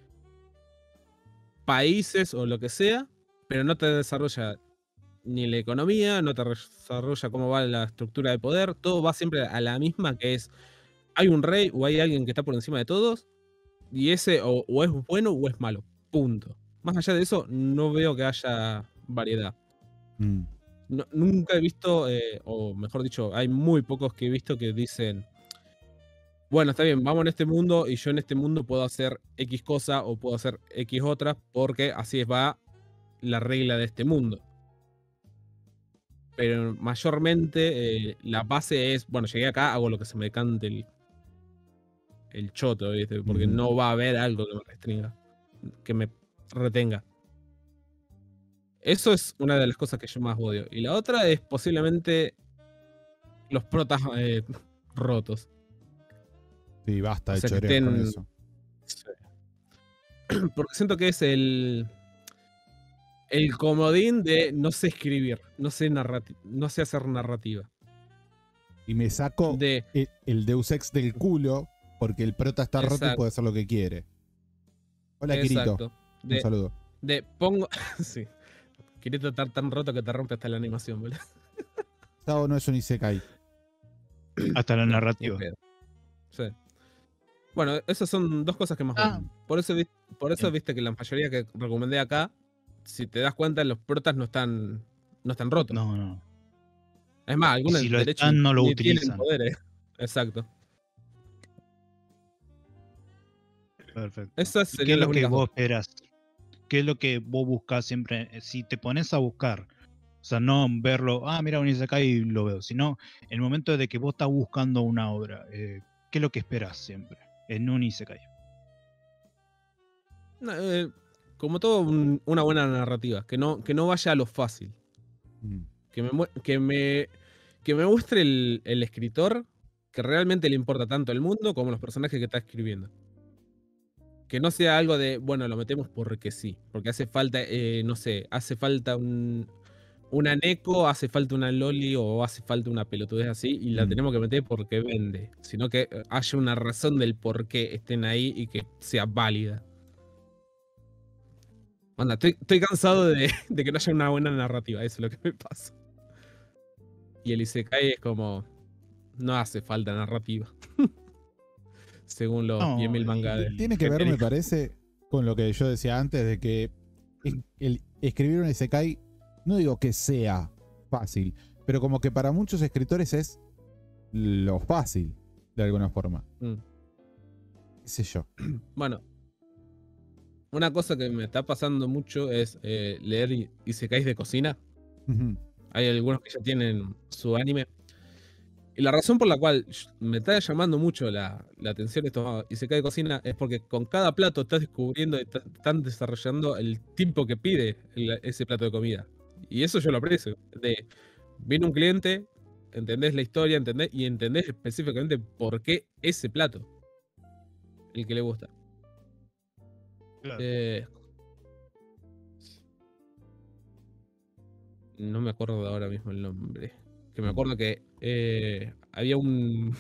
Speaker 5: países o lo que sea, pero no te desarrolla ni la economía, no te desarrolla cómo va la estructura de poder, todo va siempre a la misma, que es, hay un rey o hay alguien que está por encima de todos, y ese o, o es bueno o es malo, punto. Más allá de eso, no veo que haya variedad.
Speaker 4: Mm.
Speaker 5: No- nunca he visto, eh, o mejor dicho, hay muy pocos que he visto que dicen, bueno, está bien, vamos en este mundo y yo en este mundo puedo hacer X cosa o puedo hacer X otra porque así va la regla de este mundo. Pero mayormente eh, la base es, bueno, llegué acá, hago lo que se me cante el, el choto, ¿viste? Porque
Speaker 4: Ujú.
Speaker 5: no va a haber algo que me restringa, que me retenga. Eso es una de las cosas que yo más odio. Y la otra es posiblemente los protas eh, rotos.
Speaker 4: Sí, basta
Speaker 5: O
Speaker 4: de
Speaker 5: sea, que
Speaker 4: choreos con
Speaker 5: estén-
Speaker 4: eso.
Speaker 5: Porque siento que es el. El comodín de no sé escribir, no sé narrati- no sé hacer narrativa.
Speaker 4: Y me saco
Speaker 5: De.
Speaker 4: el, el Deus Ex del culo porque el prota está roto y
Speaker 5: Exacto.
Speaker 4: puede hacer lo que quiere. Hola, Kirito.
Speaker 5: Exacto.
Speaker 4: Un
Speaker 5: De,
Speaker 4: saludo.
Speaker 5: de pongo. Sí. Kirito estar tan roto que te rompe hasta la animación, boludo.
Speaker 4: Sao no es un Isekai.
Speaker 6: Hasta la
Speaker 5: No, ni
Speaker 6: narrativa.
Speaker 5: pedo. Sí. Bueno, esas son dos cosas que más
Speaker 6: Ah.
Speaker 5: odio. Por eso, vi- por eso
Speaker 6: Bien.
Speaker 5: viste que la mayoría que recomendé acá, si te das cuenta, los protas no están. No están rotos.
Speaker 6: No, no.
Speaker 5: Es más, algunos
Speaker 6: si lo
Speaker 5: derechos
Speaker 6: están, no lo
Speaker 5: ni tienen
Speaker 6: utilizan.
Speaker 5: poderes. Exacto.
Speaker 6: Perfecto.
Speaker 5: Esas
Speaker 6: ¿Y ¿Qué es
Speaker 5: serían las
Speaker 6: lo que
Speaker 5: únicas
Speaker 6: vos
Speaker 5: dos.
Speaker 6: esperás? ¿Qué es lo que vos buscás siempre? Eh, Si te pones a buscar, o sea, no verlo, ah, mira, un Isekai y lo veo, sino el momento de que vos estás buscando una obra, eh, ¿qué es lo que esperás siempre en un Isekai?
Speaker 5: No, eh, como todo, un- una buena narrativa. Que no, que no vaya a lo fácil.
Speaker 4: Mm.
Speaker 5: Que me, mue- que me, que me muestre el, el escritor que realmente le importa tanto el mundo como los personajes que está escribiendo. Que no sea algo de, bueno, lo metemos porque sí. Porque hace falta, eh, no sé, hace falta un, una Neko, hace falta una Loli o hace falta una pelotudez así y la
Speaker 4: Mm.
Speaker 5: tenemos que meter porque vende. Sino que eh, haya una razón del por qué estén ahí y que sea válida. Anda, estoy, estoy cansado de, de que no haya una buena narrativa, eso es lo que me pasa. Y el Isekai es como, no hace falta narrativa. Según los
Speaker 6: No,
Speaker 5: diez mil mangas
Speaker 6: y-
Speaker 5: del
Speaker 4: Tiene que ver, me
Speaker 5: genérico.
Speaker 4: parece, con lo que yo decía antes de que es- el escribir un Isekai, no digo que sea fácil, pero como que para muchos escritores es lo fácil, de alguna forma.
Speaker 5: Mm.
Speaker 4: ¿Qué sé yo?
Speaker 5: Bueno, una cosa que me está pasando mucho es eh, leer i- Isekais de cocina.
Speaker 4: Ujú.
Speaker 5: Hay algunos que ya tienen su anime. Y la razón por la cual me está llamando mucho la, la atención estos Isekai de cocina es porque con cada plato estás descubriendo y ta- están desarrollando el tiempo que pide el- ese plato de comida. Y eso yo lo aprecio. De, viene un cliente, entendés la historia, entendés, y entendés específicamente por qué ese plato, el que le gusta. Eh, no me acuerdo ahora mismo el nombre. Que me
Speaker 4: Mm.
Speaker 5: acuerdo que eh, había un.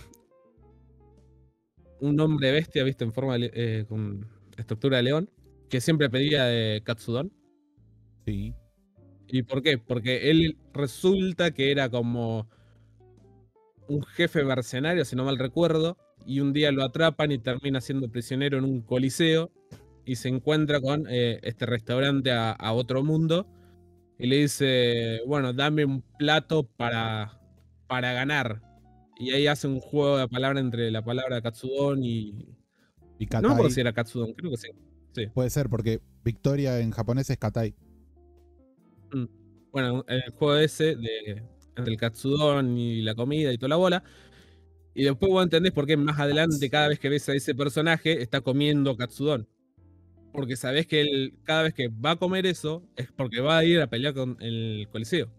Speaker 5: Un hombre bestia, viste, en forma de le- eh, con estructura de león, que siempre pedía de Katsudon.
Speaker 4: Sí.
Speaker 5: ¿Y por qué? Porque él resulta que era como un jefe mercenario, si no mal recuerdo, y un día lo atrapan y termina siendo prisionero en un coliseo y se encuentra con eh, este restaurante a, a otro mundo y le dice, bueno, dame un plato para, para ganar. Y ahí hace un juego de palabras entre la palabra Katsudon y...
Speaker 4: Y
Speaker 5: No me acuerdo
Speaker 4: Katai.
Speaker 5: si era Katsudon, creo que sí. Sí.
Speaker 4: Puede ser, porque Victoria en japonés es Katai.
Speaker 5: Mm. Bueno, el juego ese de entre el Katsudon y la comida y toda la bola. Y después vos entendés por qué más adelante, cada vez que ves a ese personaje, está comiendo Katsudon. Porque sabés que él, cada vez que va a comer eso, es porque va a ir a pelear con el Coliseo.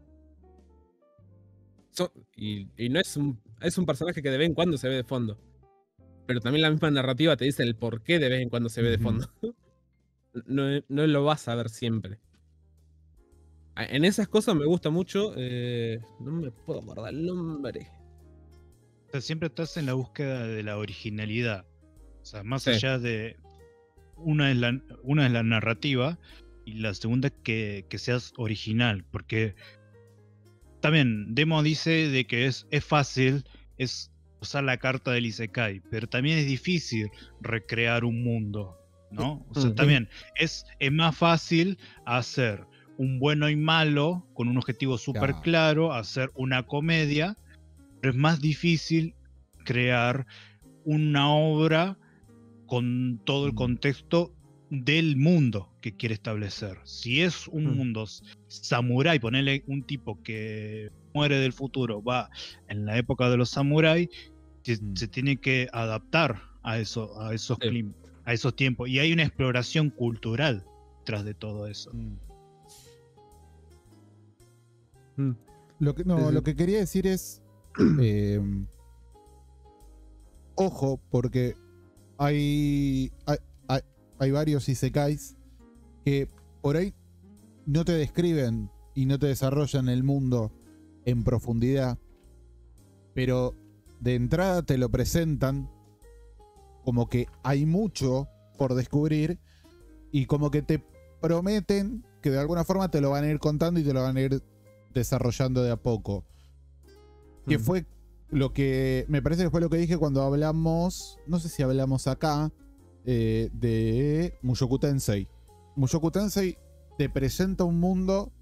Speaker 5: So- y, y no es un, es un personaje que de vez en cuando se ve de fondo. Pero también la misma narrativa te dice el por qué de vez en cuando se ve de
Speaker 4: Ujú.
Speaker 5: fondo. No, no lo vas a ver siempre. A- En esas cosas me gusta mucho. eh, no me puedo acordar el nombre.
Speaker 6: O sea, siempre estás en la búsqueda de la originalidad. O sea, más
Speaker 5: Sí.
Speaker 6: allá de. Una es la, una es la narrativa y la segunda es que, que seas original. Porque también Demo dice de que es, es fácil es usar la carta del Isekai, pero también es difícil recrear un mundo, ¿no? O sea,
Speaker 5: Mm.
Speaker 6: también es, es más fácil hacer un bueno y malo con un objetivo súper
Speaker 4: Claro.
Speaker 6: claro, hacer una comedia, pero es más difícil crear una obra con todo el
Speaker 4: Mm.
Speaker 6: contexto del mundo que quiere establecer. Si es un
Speaker 5: Mm.
Speaker 6: mundo s- samurái, ponerle un tipo que muere del futuro, va en la época de los samuráis, se,
Speaker 4: Mm.
Speaker 6: se tiene que adaptar a, eso, a, esos
Speaker 5: Sí.
Speaker 6: clim- a esos tiempos. Y hay una exploración cultural tras de todo eso.
Speaker 4: Mm.
Speaker 5: Mm.
Speaker 4: Lo que, no,
Speaker 5: Sí, sí.
Speaker 4: lo que quería decir es. eh, ojo, porque hay, hay, hay, hay varios isekais que por ahí no te describen y no te desarrollan el mundo en profundidad, pero de entrada te lo presentan como que hay mucho por descubrir y como que te prometen que de alguna forma te lo van a ir contando y te lo van a ir desarrollando de a poco. Que
Speaker 5: Mm.
Speaker 4: fue lo que me parece que fue lo que dije cuando hablamos, no sé si hablamos acá, eh, de Mushoku Tensei. Mushoku Tensei te presenta un mundo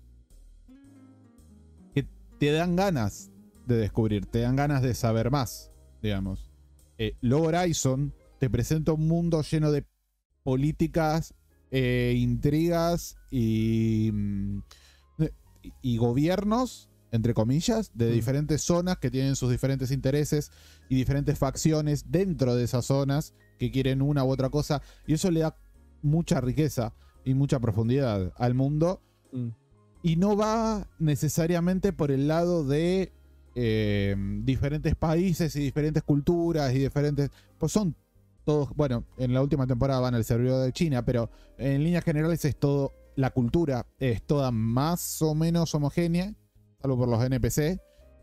Speaker 4: que te dan ganas de descubrir, te dan ganas de saber más, digamos. Eh, Log Horizon te presenta un mundo lleno de políticas, eh, intrigas y, mm, y, y gobiernos, entre comillas, de
Speaker 5: Mm.
Speaker 4: diferentes zonas que tienen sus diferentes intereses y diferentes facciones dentro de esas zonas que quieren una u otra cosa. Y eso le da mucha riqueza y mucha profundidad al mundo.
Speaker 5: Mm.
Speaker 4: Y no va necesariamente por el lado de eh, diferentes países y diferentes culturas y diferentes... Pues son todos... Bueno, en la última temporada van al servidor de China, pero en líneas generales es todo... La cultura es toda más o menos homogénea, salvo por los N P C.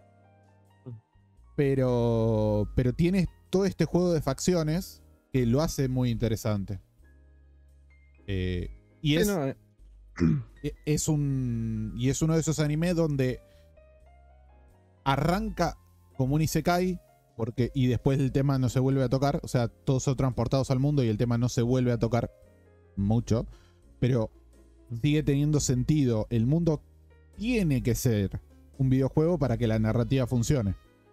Speaker 4: Pero, pero tiene todo este juego de facciones que lo hace muy interesante. Eh, y
Speaker 5: Sí,
Speaker 4: es...
Speaker 5: no, eh,
Speaker 4: es un y es uno de esos animes donde arranca como un isekai porque y después el tema no se vuelve a tocar, o sea, todos son transportados al mundo y el tema no se vuelve a tocar mucho, pero sigue teniendo sentido. El mundo tiene que ser un videojuego para que la narrativa funcione.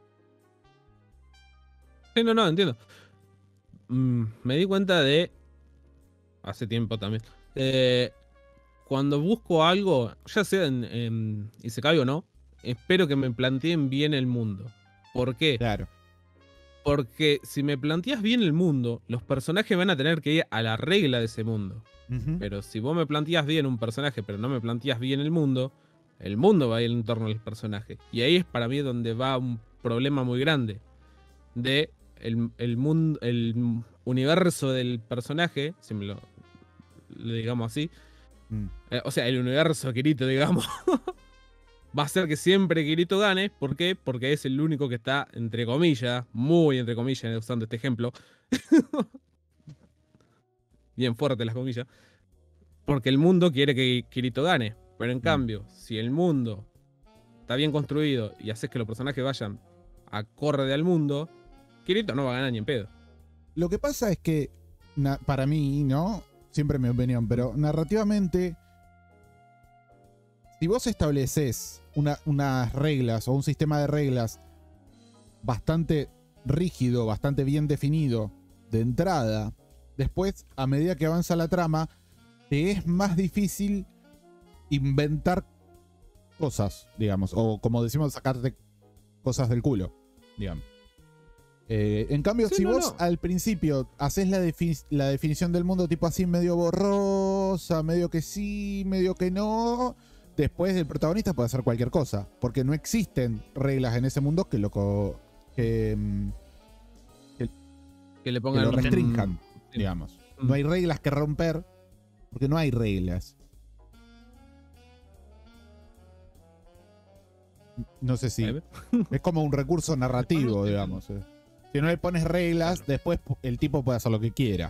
Speaker 5: Sí, no, no, entiendo. Mm, me di cuenta de. Hace tiempo también. eh, cuando busco algo, ya sea en, en Isekai o no, espero que me planteen bien el mundo. ¿Por qué?
Speaker 4: Claro.
Speaker 5: Porque si me planteas bien el mundo, los personajes van a tener que ir a la regla de ese mundo.
Speaker 4: Ujú.
Speaker 5: Pero si vos me planteas bien un personaje, pero no me planteas bien el mundo, el mundo va a ir en torno al personaje. Y ahí es para mí donde va un problema muy grande. De el, el mundo, el universo del personaje, si me lo le digamos así.
Speaker 4: Mm.
Speaker 5: eh, o sea, el universo Kirito, digamos. va a ser que siempre Kirito gane. ¿Por qué? Porque es el único que está, entre comillas, muy entre comillas, usando este ejemplo. Bien fuerte las comillas. Porque el mundo quiere que Kirito gane. Pero en cambio, si el mundo está bien construido y haces que los personajes vayan acorde al mundo, Kirito no va a ganar ni en pedo.
Speaker 4: Lo que pasa es que, na- para mí, ¿no? Siempre mi opinión, pero narrativamente, si vos estableces una- unas reglas o un sistema de reglas bastante rígido, bastante bien definido de entrada, después, a medida que avanza la trama, te es más difícil inventar cosas, digamos, o como decimos, sacarte cosas del culo, digamos. Eh, en cambio,
Speaker 5: Sí,
Speaker 4: si
Speaker 5: no,
Speaker 4: vos
Speaker 5: no.
Speaker 4: al principio haces la, defi- la definición del mundo tipo así medio borrosa, medio que sí, medio que no, después el protagonista puede hacer cualquier cosa, porque no existen reglas en ese mundo que lo, co- que, mm,
Speaker 5: Que le
Speaker 4: que
Speaker 5: pongan
Speaker 4: lo
Speaker 5: un-
Speaker 4: restrinjan,
Speaker 5: sí.
Speaker 4: digamos.
Speaker 5: Mm.
Speaker 4: No hay reglas que romper, porque no hay reglas. No sé si...
Speaker 5: Ahí ve.
Speaker 4: Es como un recurso narrativo,
Speaker 6: No, no,
Speaker 4: digamos. eh. Si no le pones reglas,
Speaker 6: Claro.
Speaker 4: después el tipo puede hacer lo que quiera.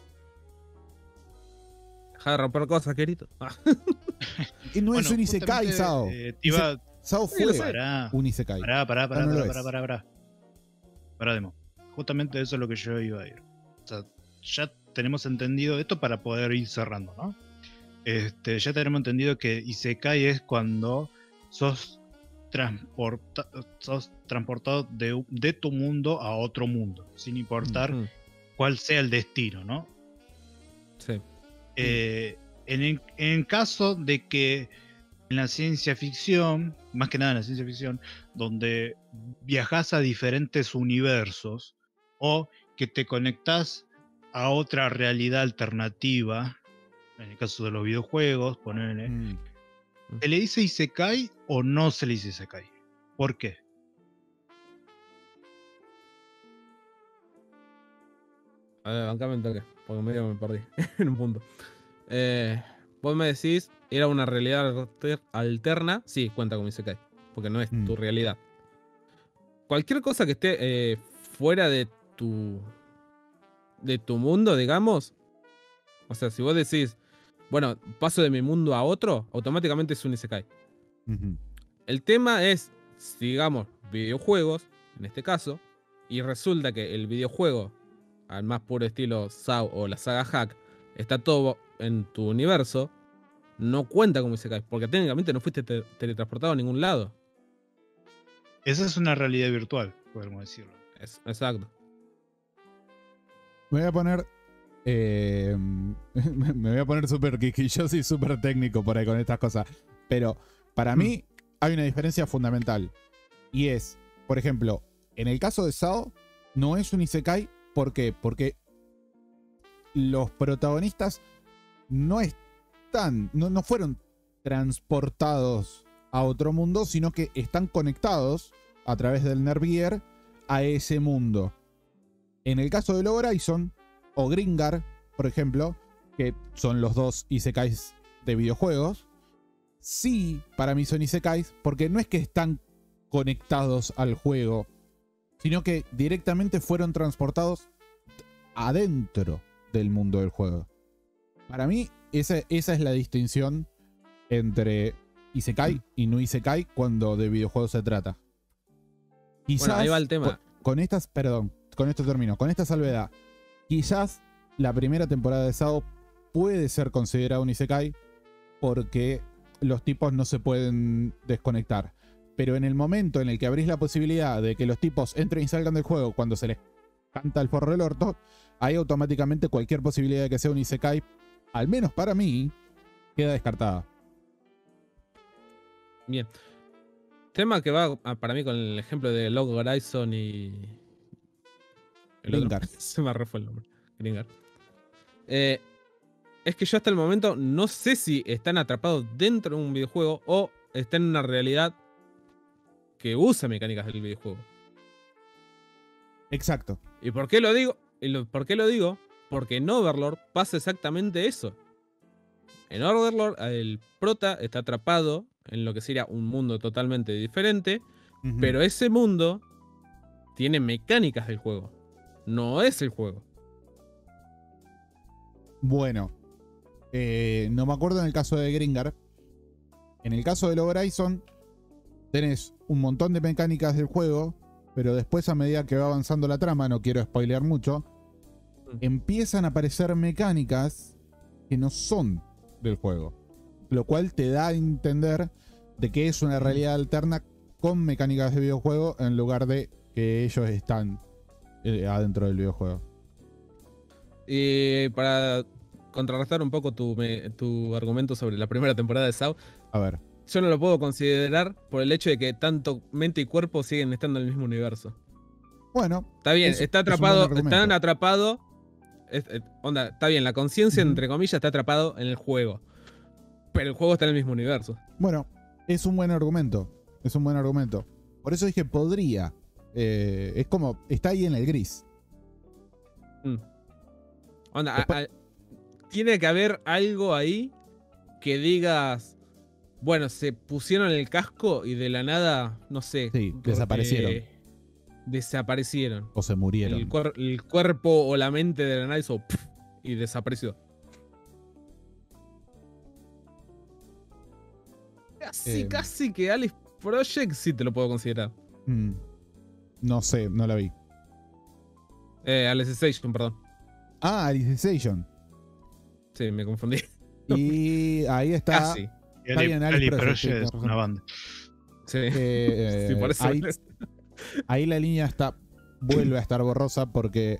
Speaker 5: Deja de romper cosas, Kirito. Ah.
Speaker 4: Y no es
Speaker 6: Bueno,
Speaker 4: un Isekai,
Speaker 6: justamente,
Speaker 4: Sao.
Speaker 6: eh, te iba-
Speaker 4: Sao
Speaker 5: Sí, lo
Speaker 4: fue
Speaker 5: sé.
Speaker 6: Pará,
Speaker 4: un Isekai.
Speaker 6: pará, pará, pará,
Speaker 4: Ah, no lo
Speaker 6: pará,
Speaker 4: es.
Speaker 6: pará, pará, pará. Pará, Demo. Justamente eso es lo que yo iba a ir. O sea, ya tenemos entendido esto para poder ir cerrando, ¿no? Este, ya tenemos entendido que Isekai es cuando sos, transporta- sos transportado de, de tu mundo a otro mundo, sin importar
Speaker 5: Ujú.
Speaker 6: cuál sea el destino, ¿no?
Speaker 5: Sí.
Speaker 6: Eh, en, el- en caso de que en la ciencia ficción, más que nada en la ciencia ficción, donde viajas a diferentes universos o que te conectas a otra realidad alternativa, en el caso de los videojuegos, ponele,
Speaker 4: Mm.
Speaker 6: ¿se le dice Isekai o no se le dice Isekai? ¿Por qué?
Speaker 5: A ver, bancame un toque, porque medio me perdí en un punto. Eh, vos me decís, era una realidad alter- alterna. Sí, cuenta como Isekai, porque no es
Speaker 4: Mm.
Speaker 5: tu realidad. Cualquier cosa que esté eh, fuera de tu de tu mundo, digamos. O sea, si vos decís, bueno, paso de mi mundo a otro, automáticamente es un Isekai.
Speaker 4: Ujú.
Speaker 5: El tema es, si digamos, videojuegos, en este caso, y resulta que el videojuego, al más puro estilo Sao o la saga Hack, está todo en tu universo, no cuenta como Isekai, porque técnicamente no fuiste te- teletransportado a ningún lado.
Speaker 6: Esa es una realidad virtual, podemos decirlo.
Speaker 5: Es, exacto.
Speaker 4: Me voy a poner. eh, me voy a poner súper quisquilloso y súper técnico por ahí con estas cosas. Pero para mí hay una diferencia fundamental. Y es, por ejemplo, en el caso de Sao, no es un Isekai. ¿Por qué? Porque los protagonistas no están. No, no fueron transportados a otro mundo, sino que están conectados a través del Nervier a ese mundo. En el caso de Horizon o Gringar, por ejemplo, que son los dos Isekais de videojuegos, sí, para mí son Isekais, porque no es que están conectados al juego, sino que directamente fueron transportados adentro del mundo del juego. Para mí, esa, esa es la distinción entre Isekai y no Isekai cuando de videojuegos se trata. Quizás,
Speaker 5: Bueno, ahí va el tema.
Speaker 4: Con, con estas, perdón, con esto termino. Con esta salvedad, quizás la primera temporada de Sao puede ser considerada un Isekai porque los tipos no se pueden desconectar. Pero en el momento en el que abrís la posibilidad de que los tipos entren y salgan del juego cuando se les canta el forro del orto, ahí automáticamente cualquier posibilidad de que sea un Isekai, al menos para mí, queda descartada.
Speaker 5: Bien. Tema que va ah, para mí con el ejemplo de Log Horizon y. El otro.
Speaker 4: Gringar.
Speaker 5: Se me refue el nombre. Gringar. Eh, es que yo hasta el momento no sé si están atrapados dentro de un videojuego o están en una realidad que usa mecánicas del videojuego.
Speaker 4: Exacto.
Speaker 5: ¿Y por qué lo digo? ¿Y lo- ¿Por qué lo digo? Porque en Overlord pasa exactamente eso. En Overlord el prota está atrapado en lo que sería un mundo totalmente diferente,
Speaker 4: Ujú.
Speaker 5: pero ese mundo tiene mecánicas del juego. No es el juego.
Speaker 4: Bueno, eh, no me acuerdo en el caso de Gringar. En el caso del Horizon, tenés un montón de mecánicas del juego, pero después, a medida que va avanzando la trama, no quiero spoilear mucho,
Speaker 5: Mm.
Speaker 4: empiezan a aparecer mecánicas que no son del juego. Lo cual te da a entender de que es una realidad alterna con mecánicas de videojuego en lugar de que ellos están eh, adentro del videojuego.
Speaker 5: Y para contrarrestar un poco tu, me- tu argumento sobre la primera temporada de S A O,
Speaker 4: A ver.
Speaker 5: yo no lo puedo considerar por el hecho de que tanto mente y cuerpo siguen estando en el mismo universo.
Speaker 4: Bueno,
Speaker 5: Está bien,
Speaker 4: Es-
Speaker 5: está
Speaker 4: es un buen
Speaker 5: atrapado,
Speaker 4: argumento.
Speaker 5: están atrapados. es- es- onda, está bien, la conciencia,
Speaker 4: Ujú.
Speaker 5: entre comillas, está atrapado en el juego. Pero el juego está en el mismo universo.
Speaker 4: Bueno, es un buen argumento. Es un buen argumento. Por eso dije podría. Eh, es como, está ahí en el gris.
Speaker 5: Mm. Onda, a-
Speaker 4: Después-
Speaker 5: a- tiene que haber algo ahí que digas, bueno, se pusieron el casco y de la nada, no sé.
Speaker 4: Sí,
Speaker 5: co-
Speaker 4: desaparecieron.
Speaker 5: eh, desaparecieron.
Speaker 4: O se murieron.
Speaker 5: El, cuer- el cuerpo o la mente de la nada hizo pf, y desapareció. Casi,
Speaker 4: Em.
Speaker 5: casi que Alice Project sí te lo puedo considerar.
Speaker 4: Mm, no sé, no la vi.
Speaker 5: Eh, Alice Station, perdón.
Speaker 4: Ah, Alicization.
Speaker 5: Sí, me confundí.
Speaker 4: Y ahí está.
Speaker 5: Casi.
Speaker 4: Está bien, Alice
Speaker 6: Ali
Speaker 4: Project,
Speaker 6: Project
Speaker 4: sí,
Speaker 6: es
Speaker 4: tenés razón.
Speaker 6: una banda.
Speaker 5: Sí.
Speaker 4: eh,
Speaker 5: Sí, por eso.
Speaker 4: ahí, ahí la línea está. Vuelve a estar borrosa porque.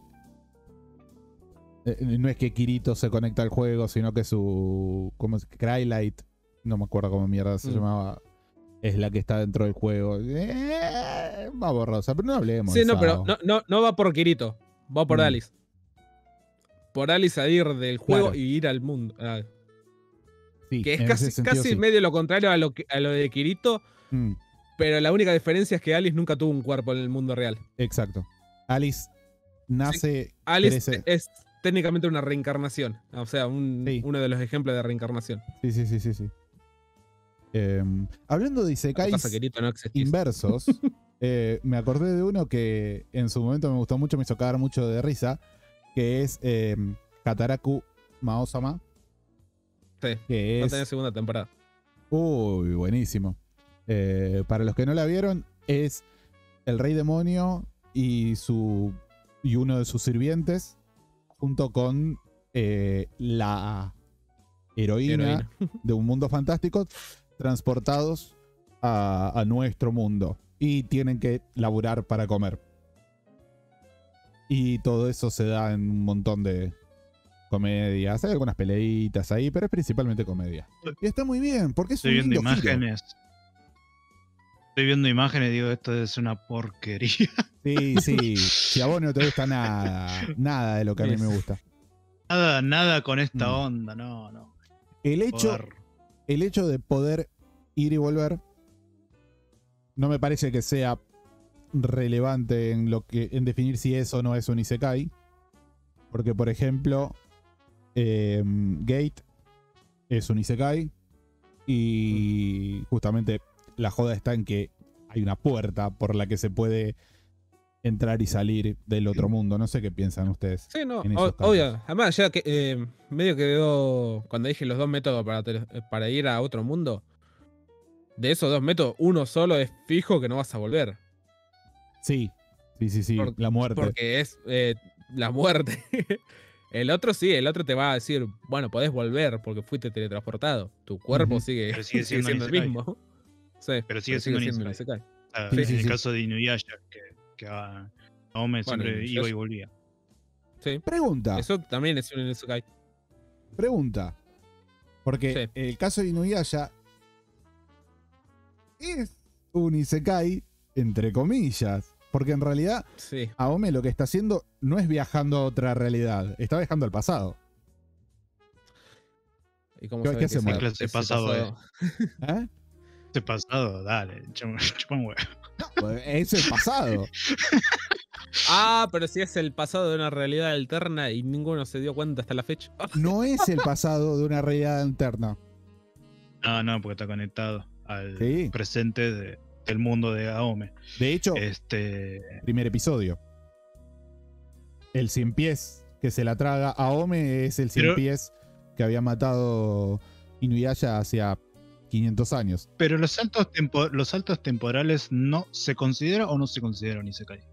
Speaker 4: eh, no es que Kirito se conecta al juego, sino que su. ¿Cómo es? Crylight. No me acuerdo cómo mierda se
Speaker 5: Mm.
Speaker 4: llamaba. Es la que está dentro del juego. Eh, va borrosa, pero no hablemos.
Speaker 5: Sí,
Speaker 4: de
Speaker 5: no, pero
Speaker 4: Sao.
Speaker 5: no, no, no va por Kirito. Va por
Speaker 4: Mm.
Speaker 5: Alice. Por Alice a ir del juego
Speaker 4: Claro.
Speaker 5: y ir al mundo. Ah,
Speaker 4: Sí,
Speaker 5: que es
Speaker 4: en
Speaker 5: casi,
Speaker 4: ese sentido,
Speaker 5: casi
Speaker 4: sí.
Speaker 5: medio lo contrario a lo, que- a lo de Kirito.
Speaker 4: Mm,
Speaker 5: Pero la única diferencia es que Alice nunca tuvo un cuerpo en el mundo real.
Speaker 4: exacto. Alice nace.
Speaker 5: Alice
Speaker 4: crece-
Speaker 5: es técnicamente una reencarnación. O sea, un-
Speaker 4: Sí.
Speaker 5: uno de los ejemplos de reencarnación.
Speaker 4: Sí, sí, sí, sí, sí. Em, hablando de
Speaker 5: Lo que
Speaker 4: Isekais
Speaker 5: pasa, Kirito no existía.
Speaker 4: inversos, eh, me acordé de uno que en su momento me gustó mucho, me hizo cagar mucho de risa, que es em, Kataraku Mao-sama,
Speaker 5: Sí,
Speaker 4: que
Speaker 5: va a
Speaker 4: es...
Speaker 5: tener segunda temporada.
Speaker 4: Uy, buenísimo. Eh, para los que no la vieron, es el rey demonio y, su, y uno de sus sirvientes, junto con eh, la heroína,
Speaker 5: Heroína.
Speaker 4: de un mundo fantástico, transportados a, a nuestro mundo. Y tienen que laburar para comer. Y todo eso se da en un montón de comedias. Hay algunas peleitas ahí, pero es principalmente comedia. Y está muy bien, porque es
Speaker 6: Estoy
Speaker 4: un
Speaker 6: viendo
Speaker 4: lindo giro.
Speaker 6: imágenes. Estoy viendo imágenes y digo, esto es una porquería.
Speaker 4: Sí, sí. Si a vos no te gusta nada, nada de lo que a mí me gusta.
Speaker 6: Nada, nada con esta
Speaker 4: Mm.
Speaker 6: onda, no, no.
Speaker 4: El hecho,
Speaker 6: Joder.
Speaker 4: el hecho de poder ir y volver no me parece que sea relevante en lo que en definir si eso o no es un isekai, porque por ejemplo eh, Gate es un isekai y justamente la joda está en que hay una puerta por la que se puede entrar y salir del otro mundo. No sé qué piensan ustedes.
Speaker 5: Sí, no,
Speaker 4: en esos
Speaker 5: o-
Speaker 4: casos.
Speaker 5: obvio. Además, ya que eh, medio que veo, cuando dije los dos métodos para, tele- para ir a otro mundo, de esos dos métodos, uno solo es fijo que no vas a volver.
Speaker 4: Sí, sí, sí, sí.
Speaker 5: Por-
Speaker 4: la muerte.
Speaker 5: Porque es eh, la muerte. El otro sí, el otro te va a decir, bueno, podés volver porque fuiste teletransportado. Tu cuerpo
Speaker 4: Ujú.
Speaker 5: sigue,
Speaker 6: Pero sigue
Speaker 5: sigue
Speaker 6: siendo
Speaker 5: siendo
Speaker 6: un
Speaker 5: el
Speaker 6: isekai.
Speaker 5: mismo. Sí,
Speaker 6: Pero sigue siendo un isekai.
Speaker 5: isekai.
Speaker 6: Ah,
Speaker 4: Sí,
Speaker 6: en
Speaker 4: sí,
Speaker 6: el
Speaker 4: sí.
Speaker 6: caso de Inuyasha, que, que a Naome
Speaker 5: Bueno,
Speaker 6: siempre
Speaker 5: Inuyasha-
Speaker 6: iba y volvía.
Speaker 5: Sí.
Speaker 4: Pregunta.
Speaker 5: Eso también es un isekai.
Speaker 4: Pregunta. Porque
Speaker 5: Sí.
Speaker 4: el caso de Inuyasha es un isekai, entre comillas. Porque en realidad,
Speaker 5: Sí.
Speaker 4: Aome lo que está haciendo no es viajando a otra realidad, está viajando al pasado.
Speaker 5: ¿Y cómo
Speaker 4: ¿Qué-
Speaker 5: sabe
Speaker 4: qué
Speaker 5: que
Speaker 4: hacemos?
Speaker 5: esa-
Speaker 6: Clase
Speaker 5: ese
Speaker 6: pasado,
Speaker 5: pasado-
Speaker 4: ¿Eh?
Speaker 6: Este pasado, dale, chupa chupa un huevo.
Speaker 4: Pues es el pasado.
Speaker 5: Ah, pero si es el pasado de una realidad alterna y ninguno se dio cuenta hasta la fecha.
Speaker 4: No es el pasado de una realidad alterna.
Speaker 6: No, no, porque está conectado. al
Speaker 4: Sí.
Speaker 6: presente de- del mundo de Aome.
Speaker 4: De hecho,
Speaker 6: Este,
Speaker 4: primer episodio. El cien pies que se la traga a Ome es el cien
Speaker 6: Pero-
Speaker 4: pies que había matado Inuyasha hacía quinientos años.
Speaker 6: pero los saltos, tempo- los saltos temporales no se consideran o no se consideran Isekai.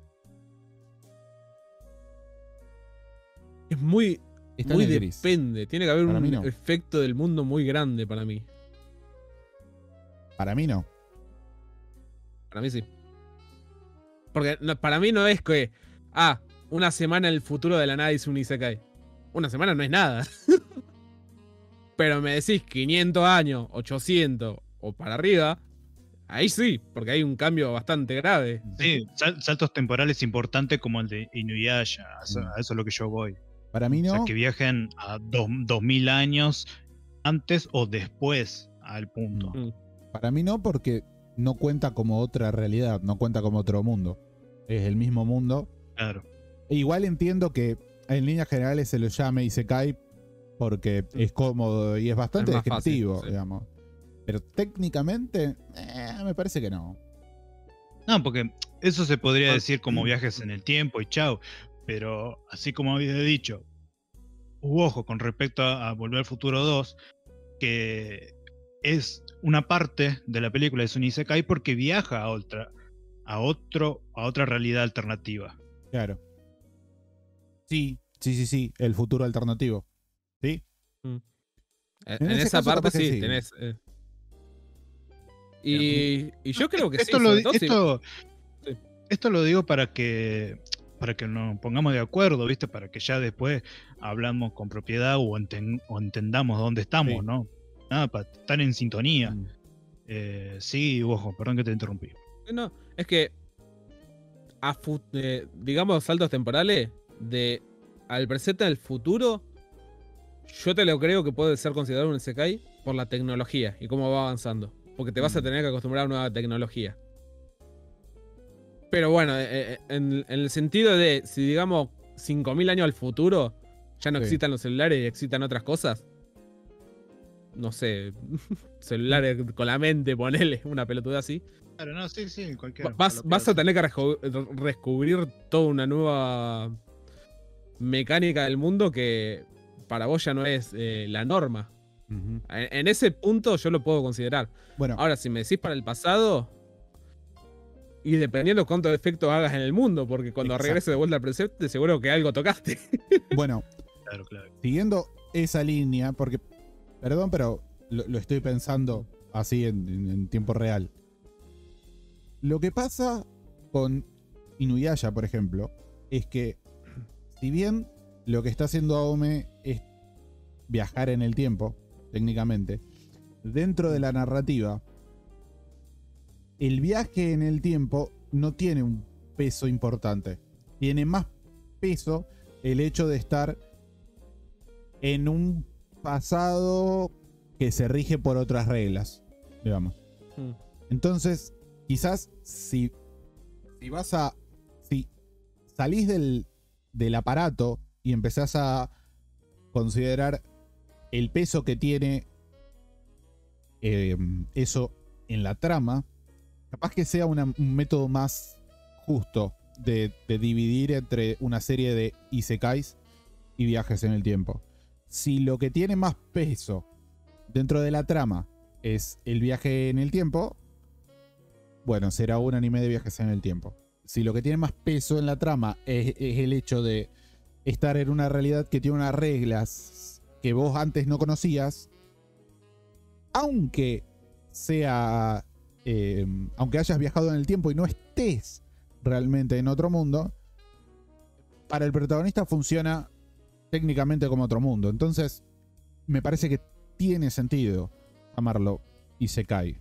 Speaker 5: Es muy,
Speaker 4: Está
Speaker 5: muy
Speaker 4: en el gris.
Speaker 5: depende. Tiene que haber
Speaker 4: Para
Speaker 5: un
Speaker 4: mí no.
Speaker 5: efecto del mundo muy grande para mí.
Speaker 4: Para mí no.
Speaker 5: Para mí sí. Porque no- para mí no es que, ah, una semana en el futuro de la nada hice un Isekai. Una semana no es nada. Pero me decís quinientos años, ochocientos o para arriba, ahí sí, porque hay un cambio bastante grave.
Speaker 6: Sí, sal- saltos temporales importantes como el de Inuyasha. A eso,
Speaker 4: Mm.
Speaker 6: a eso es lo que yo voy.
Speaker 4: Para mí
Speaker 6: O
Speaker 4: no.
Speaker 6: sea, que viajen a dos, dos mil años antes o después al punto.
Speaker 5: Mm.
Speaker 4: Para mí no, porque no cuenta como otra realidad, no cuenta como otro mundo. Es el mismo mundo.
Speaker 6: Claro.
Speaker 4: E igual entiendo que en líneas generales se lo llame Isekai porque
Speaker 5: Mm.
Speaker 4: es cómodo y es bastante
Speaker 5: Es más fácil,
Speaker 4: descriptivo,
Speaker 5: sí.
Speaker 4: digamos. Pero técnicamente, eh, me parece que no.
Speaker 6: No, porque eso se podría
Speaker 5: Ah,
Speaker 6: decir como
Speaker 5: mm.
Speaker 6: viajes en el tiempo y chau. Pero así como había dicho, u ojo con respecto a, a Volver al Futuro dos, que es una parte de la película de Suni Isekai porque viaja a otra, a otro, a otra realidad alternativa.
Speaker 4: Claro. Sí, sí, sí, sí. El futuro alternativo. ¿Sí?
Speaker 5: En,
Speaker 4: En
Speaker 5: en
Speaker 4: ese
Speaker 5: esa
Speaker 4: caso,
Speaker 5: parte
Speaker 4: capaz que
Speaker 5: sí,
Speaker 4: sí.
Speaker 5: tenés. eh. Y, y yo creo que
Speaker 6: esto
Speaker 5: sí.
Speaker 6: lo,
Speaker 5: sobre todo si-
Speaker 6: esto,
Speaker 5: Sí.
Speaker 6: esto lo digo para que para que nos pongamos de acuerdo, ¿viste? Para que ya después hablamos con propiedad o, enten- o entendamos dónde estamos,
Speaker 4: Sí.
Speaker 6: ¿no? Nada, para estar en sintonía.
Speaker 4: Mm.
Speaker 6: Eh, sí, ojo, perdón que te interrumpí.
Speaker 5: No, es que. A fu- eh, digamos, saltos temporales. De al presente al futuro. Yo te lo creo que puede ser considerado un Isekai por la tecnología y cómo va avanzando. Porque te vas a
Speaker 4: Mm.
Speaker 5: tener que acostumbrar a nueva tecnología. Pero bueno, eh, eh, en, en el sentido de, si digamos cinco mil años al futuro, ya no
Speaker 4: Sí.
Speaker 5: existan los celulares y existan otras cosas. No sé, celulares con la mente, ponele una pelotuda así.
Speaker 6: Claro, no, sí, sí, cualquier.
Speaker 5: Vas, vas a tener que rejo- re- descubrir toda una nueva mecánica del mundo que para vos ya no es eh, la norma.
Speaker 4: Ujú.
Speaker 5: En, en ese punto yo lo puedo considerar.
Speaker 4: Bueno,
Speaker 5: Ahora, si me decís para el pasado, y dependiendo cuántos efectos hagas en el mundo, porque cuando
Speaker 4: Exacto.
Speaker 5: regreses de vuelta al presente, seguro que algo tocaste.
Speaker 4: bueno,
Speaker 6: Claro, claro.
Speaker 4: siguiendo esa línea, porque, perdón, pero lo, lo estoy pensando así en, en- en tiempo real. Lo que pasa con Inuyasha, por ejemplo, es que si bien lo que está haciendo Aome es viajar en el tiempo, técnicamente, dentro de la narrativa, el viaje en el tiempo no tiene un peso importante. Tiene más peso el hecho de estar en un pasado que se rige por otras reglas, digamos.
Speaker 5: Mm.
Speaker 4: Entonces, quizás si, si vas a... Si salís del, del aparato y empezás a considerar el peso que tiene eh, eso en la trama, capaz que sea una- un método más justo de, de dividir entre una serie de isekais y viajes en el tiempo. Si lo que tiene más peso dentro de la trama es el viaje en el tiempo, bueno, será un anime de viajes en el tiempo. Si lo que tiene más peso en la trama es, es el hecho de estar en una realidad que tiene unas reglas que vos antes no conocías, aunque sea, eh, aunque hayas viajado en el tiempo y no estés realmente en otro mundo, para el protagonista funciona técnicamente como otro mundo. Entonces, me parece que tiene sentido llamarlo Isekai.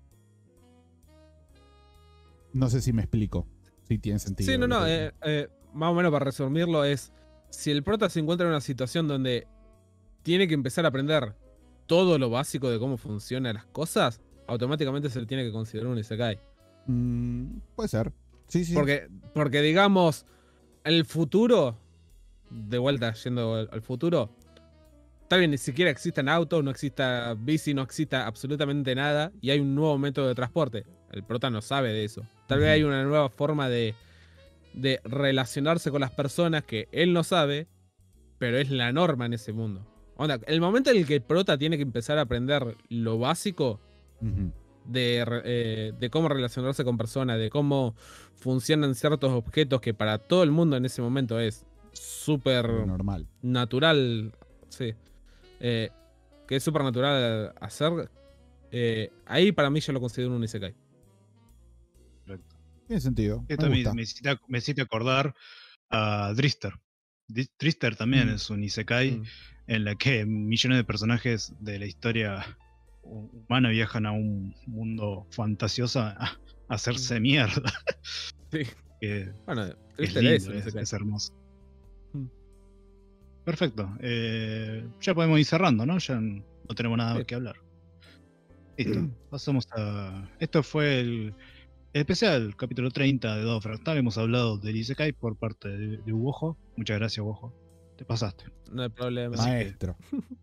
Speaker 4: No sé si me explico. Si tiene sentido.
Speaker 5: Sí, no,
Speaker 4: lo
Speaker 5: no,
Speaker 4: que-
Speaker 5: eh, eh, más o menos para resumirlo es, si el prota se encuentra en una situación donde tiene que empezar a aprender todo lo básico de cómo funcionan las cosas, automáticamente se le tiene que considerar un Isekai.
Speaker 4: Mm, puede ser. Sí, sí.
Speaker 5: Porque, porque digamos, en el futuro, de vuelta yendo al, al futuro, tal vez ni siquiera existan autos, no exista bici, no exista absolutamente nada, y hay un nuevo método de transporte. El prota no sabe de eso. Tal vez
Speaker 4: Ujú.
Speaker 5: hay una nueva forma de, de relacionarse con las personas que él no sabe, pero es la norma en ese mundo. Onda, el momento en el que el prota tiene que empezar a aprender lo básico
Speaker 4: Ujú.
Speaker 5: de, re- eh, de cómo relacionarse con personas, de cómo funcionan ciertos objetos que para todo el mundo en ese momento es súper
Speaker 4: Lo normal.
Speaker 5: natural, sí, eh, que es súper natural hacer, eh, ahí para mí yo lo considero un isekai.
Speaker 4: Tiene sentido. Me
Speaker 6: Esto me,
Speaker 4: gusta.
Speaker 6: me hiciste, me hiciste acordar a Drister. Di- Drister también
Speaker 4: Mm.
Speaker 6: es un isekai
Speaker 5: Mm.
Speaker 6: en la que millones de personajes de la historia hu- humana viajan a un mundo fantasioso a, a hacerse mierda.
Speaker 5: Sí.
Speaker 6: Que
Speaker 5: Bueno,
Speaker 6: es
Speaker 5: Twister
Speaker 6: lindo,
Speaker 5: es un
Speaker 6: es,
Speaker 5: isekai.
Speaker 6: es hermoso.
Speaker 5: Mm.
Speaker 6: Perfecto. Eh, ya podemos ir cerrando, ¿no? Ya no tenemos nada
Speaker 5: Sí.
Speaker 6: que hablar. Listo. Pasamos a. Esto fue el especial, capítulo treinta de Dodo Fractal. Hemos hablado del Isekai por parte de, de Uojo. Muchas gracias, Uojo. Te pasaste.
Speaker 5: No hay problema.
Speaker 6: Así que-
Speaker 4: Maestro.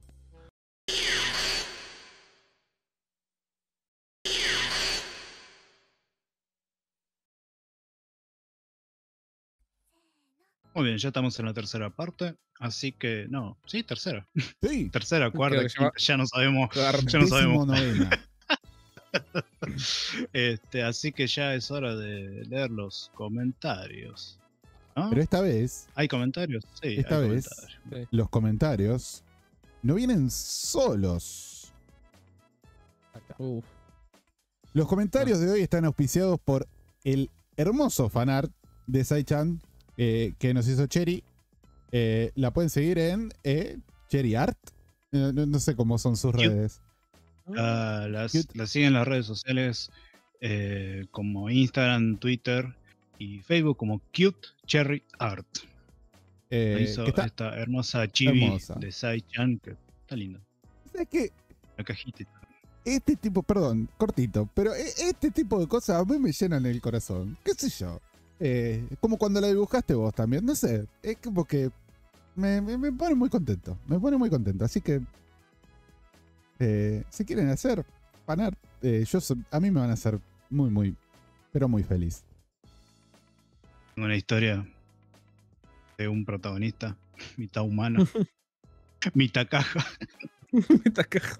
Speaker 6: Muy bien, ya estamos en la tercera parte. Así que. No, sí, tercera.
Speaker 4: Sí.
Speaker 6: Tercera, cuarta,
Speaker 5: Creo que ya va-
Speaker 6: quinta, ya no sabemos.
Speaker 5: Agarra-
Speaker 6: Ya no
Speaker 4: Décimo
Speaker 6: sabemos.
Speaker 4: novena.
Speaker 6: Este, así que ya es hora de leer los comentarios. ¿No?
Speaker 4: Pero esta vez,
Speaker 6: ¿Hay comentarios? Sí,
Speaker 4: Esta
Speaker 6: hay
Speaker 4: vez-
Speaker 6: comentarios.
Speaker 4: los comentarios no vienen solos.
Speaker 5: Uf.
Speaker 4: Los comentarios de hoy están auspiciados por el hermoso fanart de Sai-chan eh, que nos hizo Cherry. Eh, la pueden seguir en eh, Cherry Art. Eh, no, no sé cómo son sus
Speaker 6: Cute.
Speaker 4: redes.
Speaker 6: La, las,
Speaker 4: Cute.
Speaker 6: las siguen en las redes sociales eh, como Instagram, Twitter y Facebook como Cute Cherry Art.
Speaker 4: Eh,
Speaker 6: Lo hizo
Speaker 4: que está,
Speaker 6: esta hermosa chibi
Speaker 4: hermosa.
Speaker 6: de Sai-chan que está linda.
Speaker 4: ¿sabes qué?
Speaker 6: La cajita. y todo.
Speaker 4: Este tipo, perdón, cortito, pero e- este tipo de cosas a mí me llenan el corazón. ¿Qué sé yo? Eh, como cuando la dibujaste vos también, no sé. Es como que me, me- me pone muy contento. Me pone muy contento. Así que, eh, si quieren hacer fanart, eh, yo so- a mí me van a hacer muy, muy, pero muy feliz.
Speaker 6: Tengo una historia de un protagonista, mitad humano, mitad caja.
Speaker 5: Esta caja.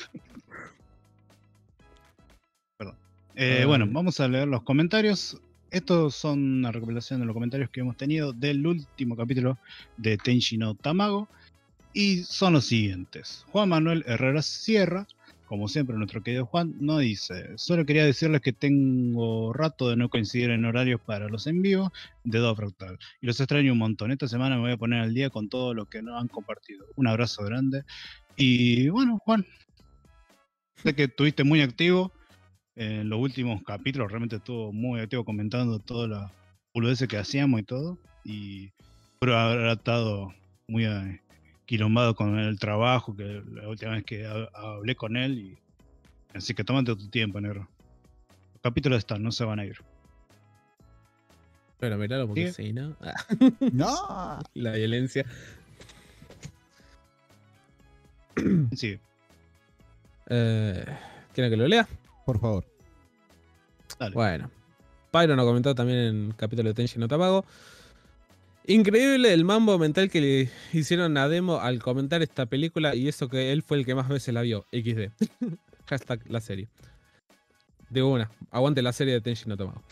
Speaker 6: Eh,
Speaker 5: Ay.
Speaker 6: bueno, vamos a leer los comentarios. Estos son una recopilación de los comentarios que hemos tenido del último capítulo de Tenshi no Tamago. Y son los siguientes. Juan Manuel Herrera Sierra, como siempre nuestro querido Juan, nos dice: solo quería decirles que tengo rato de no coincidir en horarios para los en vivo de Dodo Fractal. Y los extraño un montón. Esta semana me voy a poner al día con todo lo que nos han compartido. Un abrazo grande. Y bueno, Juan, sé que estuviste muy activo en los últimos capítulos, realmente estuvo muy activo comentando todas las boludeces que hacíamos y todo. Y pero habrá estado muy eh, quilombado con el trabajo, que la última vez que ha- hablé con él. Y, así que tómate tu tiempo, negro. Los capítulos están, no se van a ir.
Speaker 5: Pero miralo porque
Speaker 6: ¿Sigue?
Speaker 5: sí, ¿no? Ah,
Speaker 4: ¡No!
Speaker 5: la violencia.
Speaker 6: Sí,
Speaker 5: Eh, ¿Quieren que lo lea?
Speaker 4: Por favor.
Speaker 6: dale.
Speaker 5: Bueno. Pyro nos comentó también en el capítulo de Tenshi no Tamago. Increíble el mambo mental que le hicieron a Demo al comentar esta película, y eso que él fue el que más veces la vio. equis de. Hashtag la serie. De una. Aguante la serie de Tenshi no Tamago.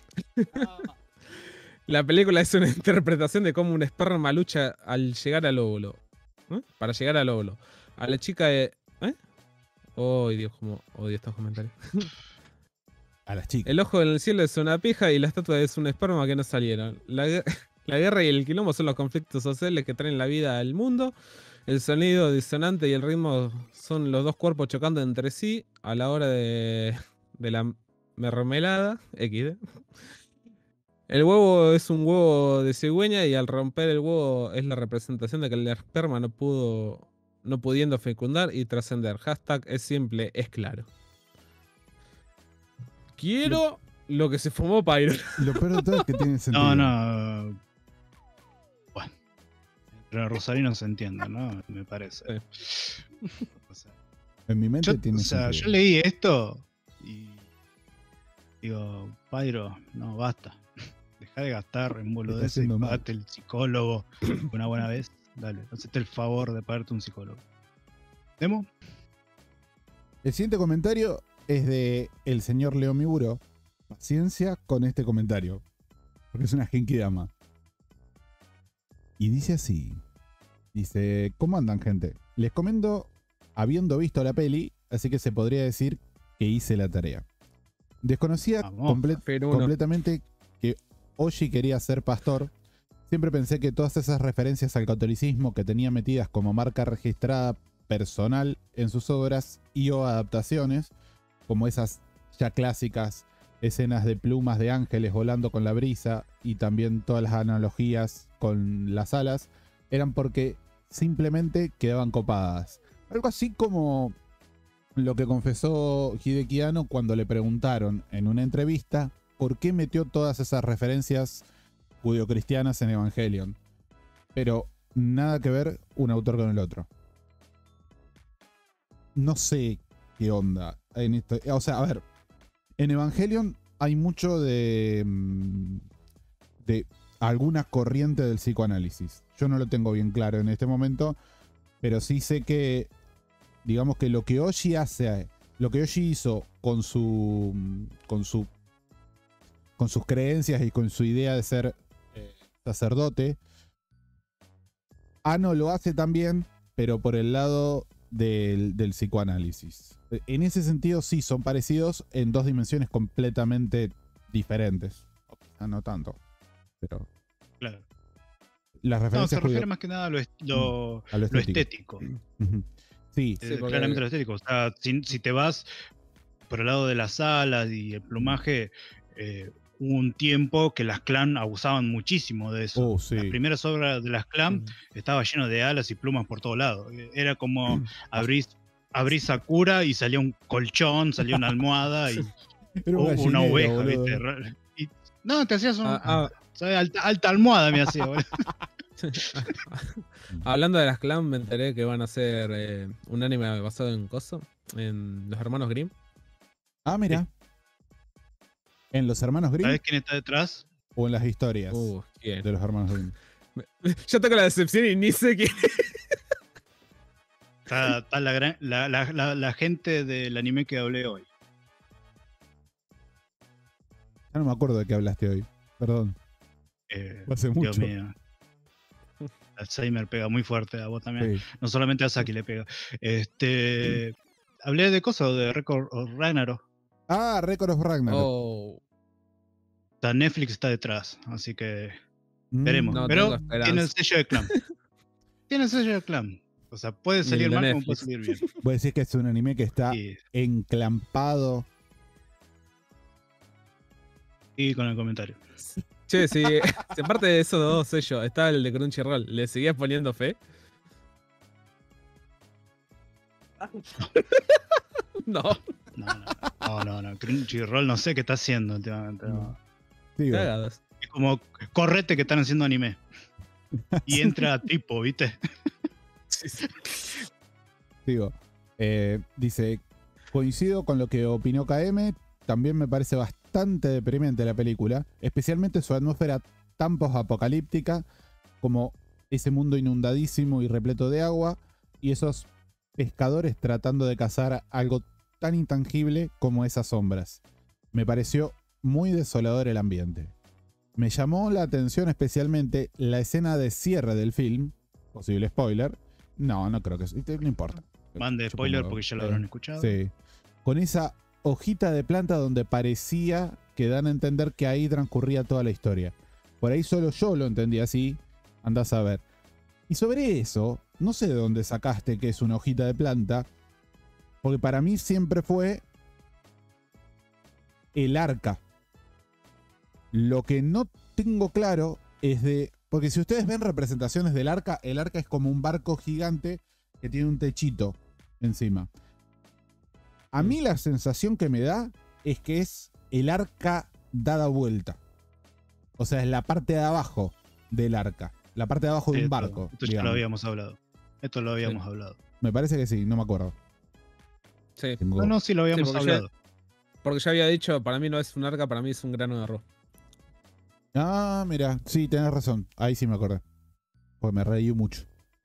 Speaker 5: La película es una interpretación de cómo un esperma lucha al llegar al óvulo. ¿Eh? Para llegar al óvulo. A la chica de... ¿Eh? Oh, Dios, como odio estos comentarios.
Speaker 4: A las chicas.
Speaker 5: El ojo en el cielo es una pija y la estatua es un esperma que no salieron. La, gue- la guerra y el quilombo son los conflictos sociales que traen la vida al mundo. El sonido disonante y el ritmo son los dos cuerpos chocando entre sí a la hora de, de la mermelada. equis de. El huevo es un huevo de cigüeña y al romper el huevo es la representación de que el esperma no pudo, no pudiendo fecundar y trascender. Hashtag es simple, es claro. Quiero lo que se fumó Pyro.
Speaker 4: Lo peor de todo es que tiene sentido.
Speaker 6: No, no. Bueno. Pero Rosarino se entiende, ¿no? Me parece.
Speaker 5: Sí.
Speaker 6: O sea,
Speaker 4: En mi mente
Speaker 6: yo,
Speaker 4: tiene
Speaker 6: o sea,
Speaker 4: sentido.
Speaker 6: yo leí esto y digo, Pyro, no, basta. Deja de gastar en boludeces,
Speaker 4: haciendo mal.
Speaker 6: pagate el psicólogo una buena vez. Dale, hacete el favor de pagarte un psicólogo. ¿Demo?
Speaker 4: El siguiente comentario es de el señor Leo Miburo. Paciencia con este comentario, porque es una genki dama. Y dice así. Dice, ¿cómo andan, gente? Les comento habiendo visto la peli, así que se podría decir que hice la tarea. Desconocía
Speaker 6: Vamos,
Speaker 4: comple-
Speaker 5: pero uno.
Speaker 4: completamente que Oji quería ser pastor. Siempre pensé que todas esas referencias al catolicismo que tenía metidas como marca registrada personal en sus obras y o adaptaciones, como esas ya clásicas escenas de plumas de ángeles volando con la brisa y también todas las analogías con las alas, eran porque simplemente quedaban copadas. Algo así como lo que confesó Hideki Anno cuando le preguntaron en una entrevista por qué metió todas esas referencias judio-cristianas en Evangelion. Pero nada que ver un autor con el otro. No sé qué onda en esto. O sea, a ver, en Evangelion hay mucho de, mm, de alguna corriente del psicoanálisis. Yo no lo tengo bien claro en este momento, pero sí sé que, digamos que lo que Oji hace, lo que Oji hizo con su, con su, con sus creencias y con su idea de ser eh, sacerdote, Anno lo hace también, pero por el lado del, del psicoanálisis. En ese sentido sí, son parecidos en dos dimensiones completamente diferentes. O quizá no tanto, pero
Speaker 6: Claro.
Speaker 4: las
Speaker 6: No,
Speaker 4: referencias
Speaker 6: se refiere
Speaker 4: judío-
Speaker 6: más que nada a lo, est- lo,
Speaker 4: a lo
Speaker 6: lo
Speaker 4: estético.
Speaker 6: estético.
Speaker 4: Ujú. Sí,
Speaker 6: Eh,
Speaker 5: Sí, porque-
Speaker 6: claramente lo estético. O sea, si, si te vas por el lado de las alas y el plumaje, eh, hubo un tiempo que las clan abusaban muchísimo de eso.
Speaker 4: Oh, sí.
Speaker 6: Las primeras obras de las clan estaba lleno de alas y plumas por todos lados. Era como abrir, abrir Sakura y salía un colchón, salía una almohada y
Speaker 4: Era un
Speaker 6: o una
Speaker 4: gallinero,
Speaker 6: oveja,
Speaker 4: boludo.
Speaker 6: ¿viste? Y- no, te hacías un,
Speaker 5: Ah, ah,
Speaker 6: ¿sabes? Alta, alta almohada me hacía, boludo.
Speaker 5: Hablando de las clan, me enteré que van a hacer eh, un anime basado en Coso, en los hermanos Grimm.
Speaker 4: Ah, mira. ¿En los hermanos Grimm
Speaker 6: ¿Sabes quién está detrás?
Speaker 4: o en las historias
Speaker 5: Uh, ¿quién?
Speaker 4: de los hermanos Grimm?
Speaker 5: Yo tengo la decepción y ni sé quién.
Speaker 6: Está, está la, gran- la, la, la, la gente del anime que hablé hoy.
Speaker 4: Ya no me acuerdo de qué hablaste hoy. Perdón.
Speaker 6: Eh,
Speaker 4: Hace
Speaker 6: Dios
Speaker 4: mucho.
Speaker 6: mío. Alzheimer pega muy fuerte a vos también.
Speaker 4: Sí.
Speaker 6: No solamente a Saki le pega. Este, hablé de cosas de Record of Ragnarok.
Speaker 4: Ah, Record of Ragnarok.
Speaker 5: Oh,
Speaker 6: O sea, Netflix está detrás, así que
Speaker 4: Mm.
Speaker 6: veremos.
Speaker 5: No
Speaker 6: Pero
Speaker 5: tengo esperanza.
Speaker 6: tiene el sello de clan. Tiene el sello de clan. O sea, puede
Speaker 5: Y
Speaker 6: salir
Speaker 5: el de
Speaker 6: mal como puede
Speaker 5: Netflix.
Speaker 6: salir bien.
Speaker 4: Voy a decir que es un anime que está
Speaker 6: Y,
Speaker 4: enclampado.
Speaker 6: y con el comentario.
Speaker 5: che, si, si aparte de esos dos sellos está el de Crunchyroll, ¿le seguías poniendo fe? No,
Speaker 6: No, no, no, no, no. Crunchyroll no sé qué está haciendo últimamente. no.
Speaker 4: Digo,
Speaker 5: cagadas.
Speaker 6: Es como correte que están haciendo anime. Y entra tipo, ¿viste?
Speaker 5: Sí, sí.
Speaker 4: digo. Eh, dice, coincido con lo que opinó K M. También me parece bastante deprimente la película. Especialmente su atmósfera tan post-apocalíptica como ese mundo inundadísimo y repleto de agua. Y esos pescadores tratando de cazar algo tan intangible como esas sombras. Me pareció muy desolador el ambiente. Me llamó la atención especialmente la escena de cierre del film. Posible spoiler. No, no creo que eso. No importa.
Speaker 6: Mande
Speaker 4: Supongo,
Speaker 6: spoiler porque ya lo
Speaker 4: eh,
Speaker 6: habrán escuchado.
Speaker 4: Sí. Con esa hojita de planta donde parecía que dan a entender que ahí transcurría toda la historia. Por ahí solo yo lo entendí así. Andás a ver. Y sobre eso, no sé de dónde sacaste que es una hojita de planta. Porque para mí siempre fue el arca. Lo que no tengo claro es de... Porque si ustedes ven representaciones del arca, el arca es como un barco gigante que tiene un techito encima. A mí la sensación que me da es que es el arca dada vuelta. O sea, es la parte de abajo del arca. La parte de abajo de
Speaker 6: Sí,
Speaker 4: un
Speaker 6: esto-
Speaker 4: barco.
Speaker 6: Esto ya
Speaker 4: digamos.
Speaker 6: lo habíamos hablado. Esto lo habíamos hablado.
Speaker 4: Me parece que sí, no me acuerdo.
Speaker 5: Sí.
Speaker 4: Tengo-
Speaker 6: No, no, sí lo habíamos
Speaker 5: porque ya-
Speaker 6: hablado.
Speaker 5: Porque ya había dicho, para mí no es un arca, para mí es un grano de arroz.
Speaker 4: Ah, mira, sí, tenés razón. Ahí sí me acordé. Pues me reí mucho.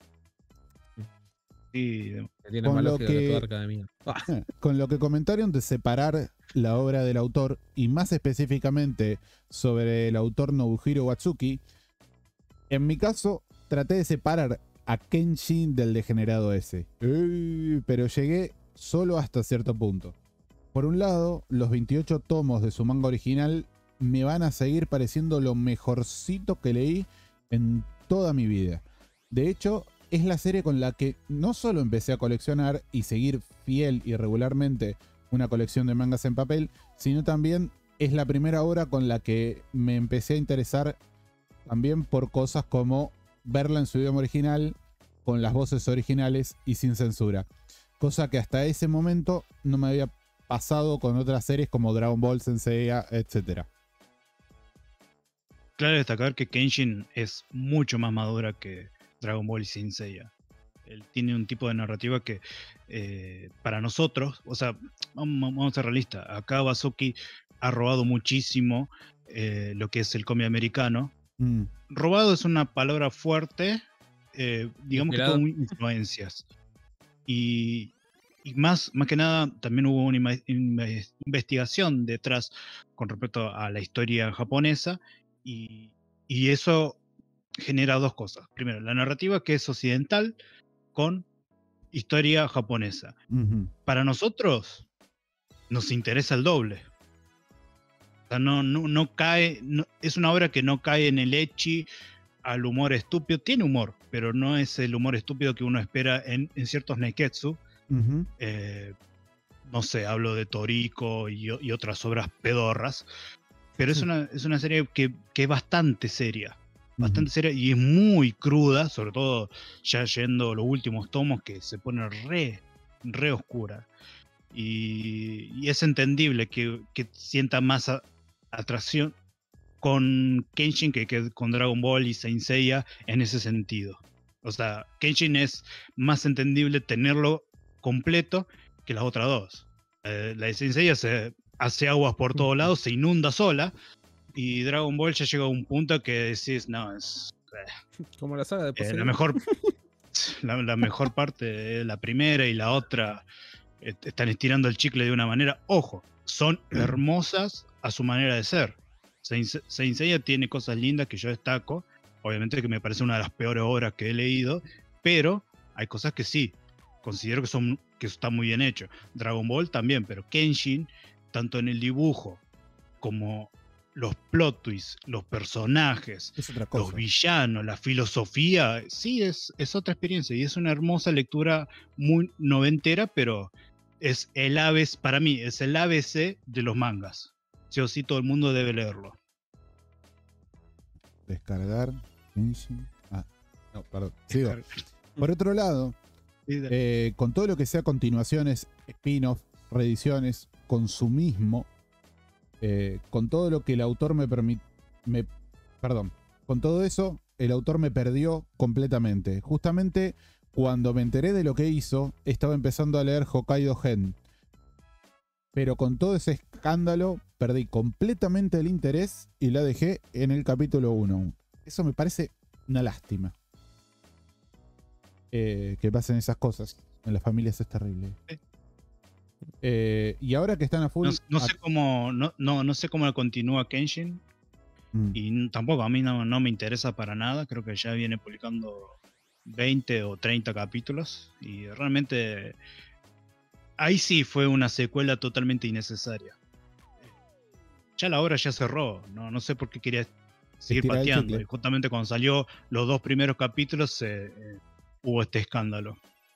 Speaker 6: Sí, de-
Speaker 5: Que tiene
Speaker 4: Con
Speaker 5: más
Speaker 4: lo
Speaker 5: lógica que
Speaker 4: que-
Speaker 5: tu arca de mierda. Ah,
Speaker 4: Eh, Con lo que comentaron de separar la obra del autor y más específicamente sobre el autor Nobuhiro Watsuki, en mi caso traté de separar a Kenshin del degenerado ese. Eh, pero llegué solo hasta cierto punto. Por un lado, los veintiocho tomos de su manga original me van a seguir pareciendo lo mejorcito que leí en toda mi vida. De hecho, es la serie con la que no solo empecé a coleccionar y seguir fiel y regularmente una colección de mangas en papel, sino también es la primera obra con la que me empecé a interesar también por cosas como verla en su idioma original, con las voces originales y sin censura. Cosa que hasta ese momento no me había pasado con otras series como Dragon Ball, Senseiya, etcétera.
Speaker 6: Claro destacar que Kenshin es mucho más madura que Dragon Ball y Saint Seiya. Él tiene un tipo de narrativa que eh, para nosotros, o sea, vamos, vamos a ser realistas, acá Basuki ha robado muchísimo eh, lo que es el cómic americano.
Speaker 4: Mm,
Speaker 6: Robado es una palabra fuerte, eh, digamos
Speaker 5: Inspirado.
Speaker 6: que tuvo influencias. Y, y más, más que nada también hubo una inve- inve- investigación detrás con respecto a la historia japonesa y, y eso genera dos cosas. Primero, la narrativa que es occidental con historia japonesa.
Speaker 4: ujú.
Speaker 6: Para nosotros nos interesa el doble. O sea, no, no, no cae, no- es una obra que no cae en el ecchi, al humor estúpido. Tiene humor, pero no es el humor estúpido que uno espera en, en ciertos neiketsu.
Speaker 4: Ujú.
Speaker 6: Eh, no sé, hablo de Toriko y, o- y otras obras pedorras. Pero es,
Speaker 4: Sí.
Speaker 6: una, es una serie que, que es bastante seria. Bastante
Speaker 4: Ujú.
Speaker 6: seria y es muy cruda, sobre todo ya yendo los últimos tomos que se pone re, re oscura. Y, y es entendible que, que sienta más a- atracción con Kenshin que, que con Dragon Ball y Saint Seiya en ese sentido. O sea, Kenshin es más entendible tenerlo completo que las otras dos. Eh, la de Saint Seiya se hace aguas por todos lados, se inunda sola. Y Dragon Ball ya llega a un punto que decís, no, es
Speaker 5: como la saga de
Speaker 6: eh,
Speaker 5: Poseidón.
Speaker 6: la mejor la, la mejor parte es la primera y la otra eh, están estirando el chicle de una manera. Ojo, son hermosas a su manera de ser. Saint Se- Saint Seiya tiene cosas lindas que yo destaco. Obviamente que me parece una de las peores obras que he leído, pero hay cosas que sí, considero que, son, que está muy bien hecho. Dragon Ball también, pero Kenshin, tanto en el dibujo como los plot twists, los personajes,
Speaker 4: Es otra
Speaker 6: los
Speaker 4: cosa.
Speaker 6: villanos, la filosofía, sí, es, es otra experiencia y es una hermosa lectura muy noventera, pero es el A B C, para mí, es el A B C de los mangas. Sí o sí, todo el mundo debe leerlo.
Speaker 4: Descargar. Kenshin. Ah, no, perdón. Sigo. Por otro lado,
Speaker 6: Sí, de-
Speaker 4: eh, con todo lo que sea continuaciones, spin-off, reediciones, consumismo, eh, con todo lo que el autor me permite. Perdón. Con todo eso, el autor me perdió completamente. Justamente cuando me enteré de lo que hizo, estaba empezando a leer Hokkaido Gen. Pero con todo ese escándalo, perdí completamente el interés y la dejé en el capítulo uno. Eso me parece una lástima. Eh, que pasen esas cosas. En las familias es terrible.
Speaker 6: Sí.
Speaker 4: Eh, y ahora que están a full.
Speaker 6: no, no
Speaker 4: a-
Speaker 6: sé cómo no, no, no sé cómo continúa Kenshin
Speaker 4: Mm,
Speaker 6: y n- tampoco a mí no, no me interesa para nada. Creo que ya viene publicando veinte o treinta capítulos y realmente ahí sí fue una secuela totalmente innecesaria. Ya la obra ya cerró, no, no sé por qué quería seguir
Speaker 4: Estirar el
Speaker 6: pateando.
Speaker 4: chicle.
Speaker 6: Y justamente cuando salió los dos primeros capítulos eh, eh, hubo este escándalo.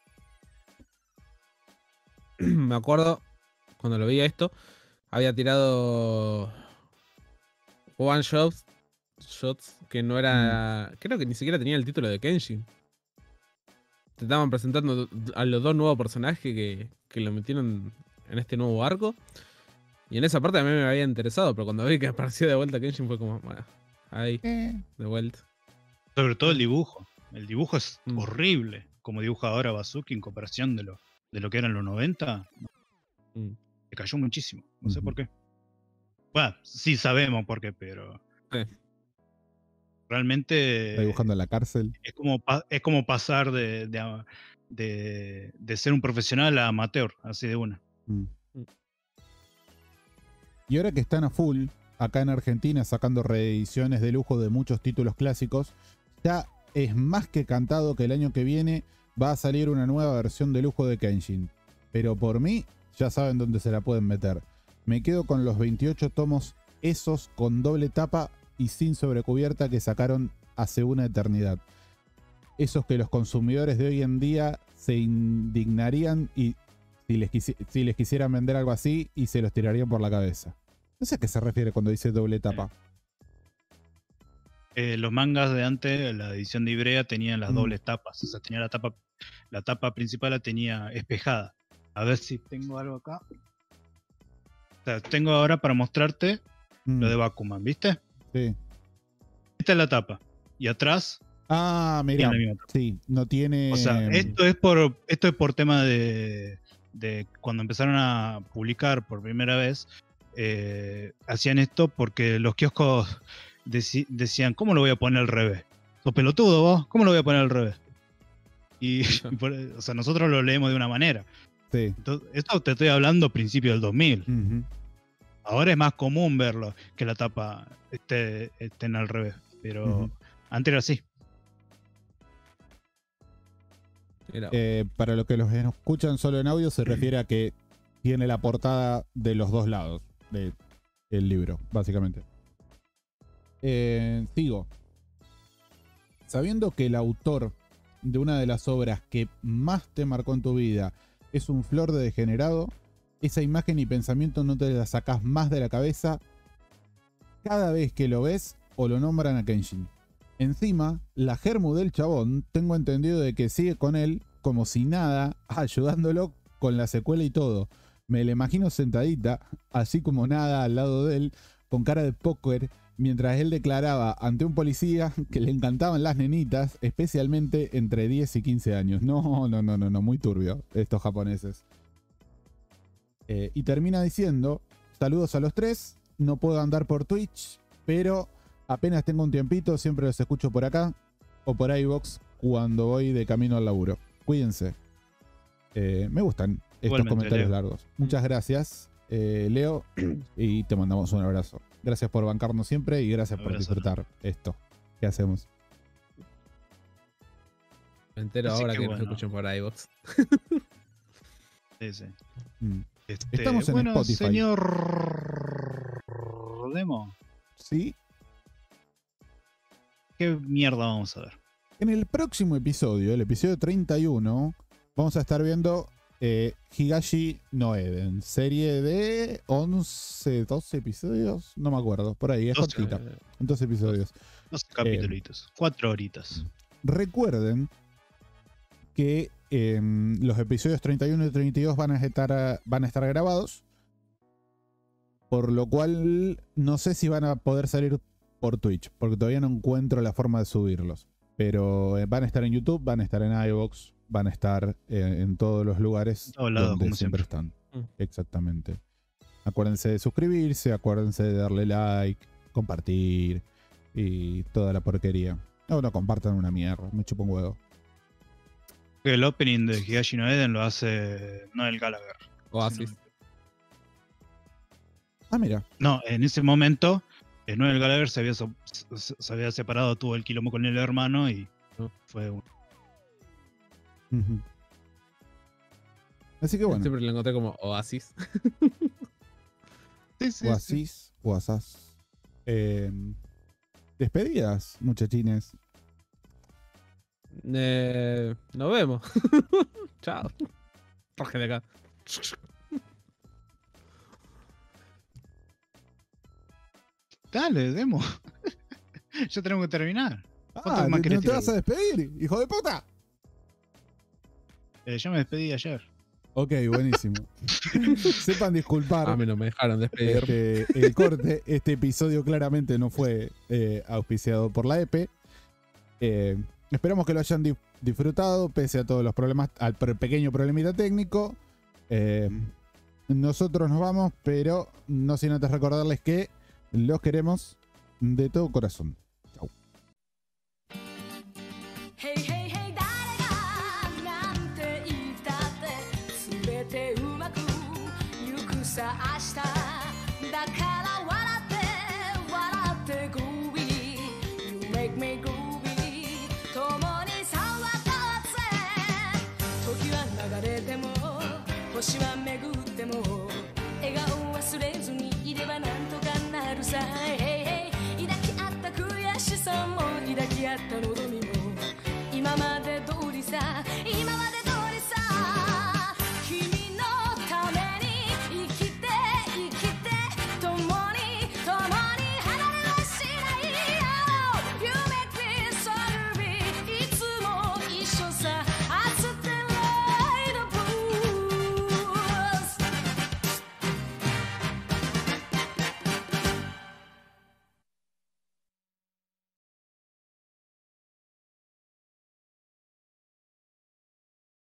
Speaker 5: Me acuerdo cuando lo veía esto, había tirado one shots, shots que no era, creo que ni siquiera tenía el título de Kenshin. Te estaban presentando a los dos nuevos personajes que, que lo metieron en este nuevo arco. Y en esa parte a mí me había interesado, pero cuando vi que apareció de vuelta Kenshin fue como, bueno, ahí,
Speaker 4: eh,
Speaker 5: de vuelta.
Speaker 6: Sobre todo el dibujo. El dibujo es
Speaker 5: Mm.
Speaker 6: horrible. Como dibuja ahora Bazooka en comparación de lo, de lo que eran los noventa.
Speaker 5: Mm.
Speaker 6: Se cayó muchísimo. No sé
Speaker 4: Ujú.
Speaker 6: por qué. Bueno, sí sabemos por qué, pero.
Speaker 5: Sí.
Speaker 6: Realmente.
Speaker 4: Está dibujando en la cárcel.
Speaker 6: Es como, pa- es como pasar de, de, a- de- de ser un profesional a amateur, así de una.
Speaker 4: Mm. Y ahora que están a full, acá en Argentina, sacando reediciones de lujo de muchos títulos clásicos, ya es más que cantado que el año que viene va a salir una nueva versión de lujo de Kenshin. Pero por mí, ya saben dónde se la pueden meter. Me quedo con los veintiocho tomos esos con doble tapa y sin sobrecubierta que sacaron hace una eternidad. Esos que los consumidores de hoy en día se indignarían y si les, quisi- si les quisieran vender algo así y se los tirarían por la cabeza. No sé a qué se refiere cuando dice doble tapa.
Speaker 6: Eh, los mangas de antes, la edición de Ibrea, tenían las
Speaker 4: Mm.
Speaker 6: dobles tapas. O sea, tenía la tapa, la tapa principal la tenía espejada. A ver si tengo algo acá. O sea, tengo ahora para mostrarte
Speaker 4: Mm,
Speaker 6: lo de Bakuman, ¿viste?
Speaker 4: sí.
Speaker 6: Esta es la tapa. Y atrás
Speaker 4: Ah, mira.
Speaker 6: tiene la misma tapa.
Speaker 4: Sí, no tiene.
Speaker 6: O sea, esto es por, esto es por tema de, de cuando empezaron a publicar por primera vez, eh, hacían esto porque los kioscos deci- decían, ¿cómo lo voy a poner al revés? ¿Sos pelotudo vos? ¿Cómo lo voy a poner al revés? Y, y por- o sea, nosotros lo leemos de una manera.
Speaker 4: Sí.
Speaker 6: Entonces, esto te estoy hablando a principios del dos mil.
Speaker 4: Ujú.
Speaker 6: Ahora es más común verlo, que la tapa esté, estén al revés. Pero
Speaker 4: Ujú.
Speaker 6: antes era así.
Speaker 5: Era-
Speaker 4: Eh, para los que los escuchan solo en audio, se refiere a que tiene la portada de los dos lados de- del libro, básicamente. Eh, sigo. Sabiendo que el autor de una de las obras que más te marcó en tu vida es un flor de degenerado, esa imagen y pensamiento no te la sacás más de la cabeza cada vez que lo ves o lo nombran a Kenshin. Encima, la germu del chabón, tengo entendido de que sigue con él como si nada, ayudándolo con la secuela y todo. Me la imagino sentadita, así como nada, al lado de él, con cara de póker, mientras él declaraba ante un policía que le encantaban las nenitas, especialmente entre diez y quince años. No, no, no, no, no, muy turbio estos japoneses. Eh, y termina diciendo, saludos a los tres, no puedo andar por Twitch, pero apenas tengo un tiempito, siempre los escucho por acá o por iVoox cuando voy de camino al laburo. Cuídense. Eh, me gustan estos
Speaker 6: Igualmente,
Speaker 4: comentarios
Speaker 6: Leo.
Speaker 4: largos. Muchas gracias, eh, Leo, y te mandamos un abrazo. Gracias por bancarnos siempre y gracias por
Speaker 6: Abrazo.
Speaker 4: disfrutar esto que hacemos.
Speaker 5: Me entero
Speaker 6: Así
Speaker 5: ahora
Speaker 6: que
Speaker 5: que, nos
Speaker 6: bueno.
Speaker 5: escuchan por iVoox.
Speaker 6: Sí, sí.
Speaker 4: Mm.
Speaker 6: Este,
Speaker 4: Estamos en
Speaker 6: bueno,
Speaker 4: Spotify.
Speaker 6: señor Demo,
Speaker 4: Sí.
Speaker 6: ¿qué mierda vamos a ver?
Speaker 4: En el próximo episodio, el episodio treinta y uno, vamos a estar viendo eh, Higashi no Eden, serie de once, doce episodios, no me acuerdo, por ahí, es
Speaker 6: doce.
Speaker 4: cortita, doce episodios.
Speaker 6: Dos capítulos, cuatro horitas.
Speaker 4: Recuerden que eh, los episodios treinta y uno y treinta y dos van a estar, van a estar grabados, por lo cual no sé si van a poder salir por Twitch, porque todavía no encuentro la forma de subirlos. Pero eh, van a estar en YouTube, van a estar en iVoox, van a estar eh, en todos los lugares
Speaker 6: En todos lados,
Speaker 4: donde
Speaker 6: como
Speaker 4: siempre
Speaker 6: siempre.
Speaker 4: están.
Speaker 5: Mm.
Speaker 4: Exactamente. Acuérdense de suscribirse, acuérdense de darle like, compartir y toda la porquería. No, no compartan una mierda, me chupo un huevo.
Speaker 6: El opening de Higashi no Eden lo hace Noel Gallagher.
Speaker 5: Oasis.
Speaker 4: Ah, mira.
Speaker 6: No, en ese momento, eh, Noel Gallagher se había, so- se se había separado, tuvo el quilombo con el hermano y
Speaker 5: Oh.
Speaker 6: fue un...
Speaker 4: Ujú. Así que bueno,
Speaker 5: Siempre lo encontré como Oasis.
Speaker 6: Sí, sí,
Speaker 4: Oasis, Oasas. Eh, despedidas, muchachines.
Speaker 5: Eh, nos vemos. Chao. Raje de acá.
Speaker 6: Dale, Demo. Ya tenemos que terminar. ¿Cuánto
Speaker 4: Ah,
Speaker 6: más
Speaker 4: ¿no
Speaker 6: querés
Speaker 4: te vas a
Speaker 6: tirar?
Speaker 4: despedir, hijo de puta?
Speaker 6: Eh, yo me despedí ayer.
Speaker 4: Ok, buenísimo. Sepan disculpar.
Speaker 5: A mí no me dejaron despedir.
Speaker 4: Este, el corte, este episodio claramente no fue eh, auspiciado por la E P. Eh, esperamos que lo hayan di- disfrutado, pese a todos los problemas, al pre- pequeño problemita técnico. Eh, nosotros nos vamos, pero no sin antes recordarles que los queremos de todo corazón. Chau.
Speaker 8: Hey hey hey 誰がなんて言ったって全てうまくゆくさ明日だから笑って笑って Groovy You make me groovy 共に騒がせ時は流れても星は巡っても笑顔忘れずにいればなんとかなるさ Hey hey 抱き合った悔しさも抱き合った望みも今まで通りさ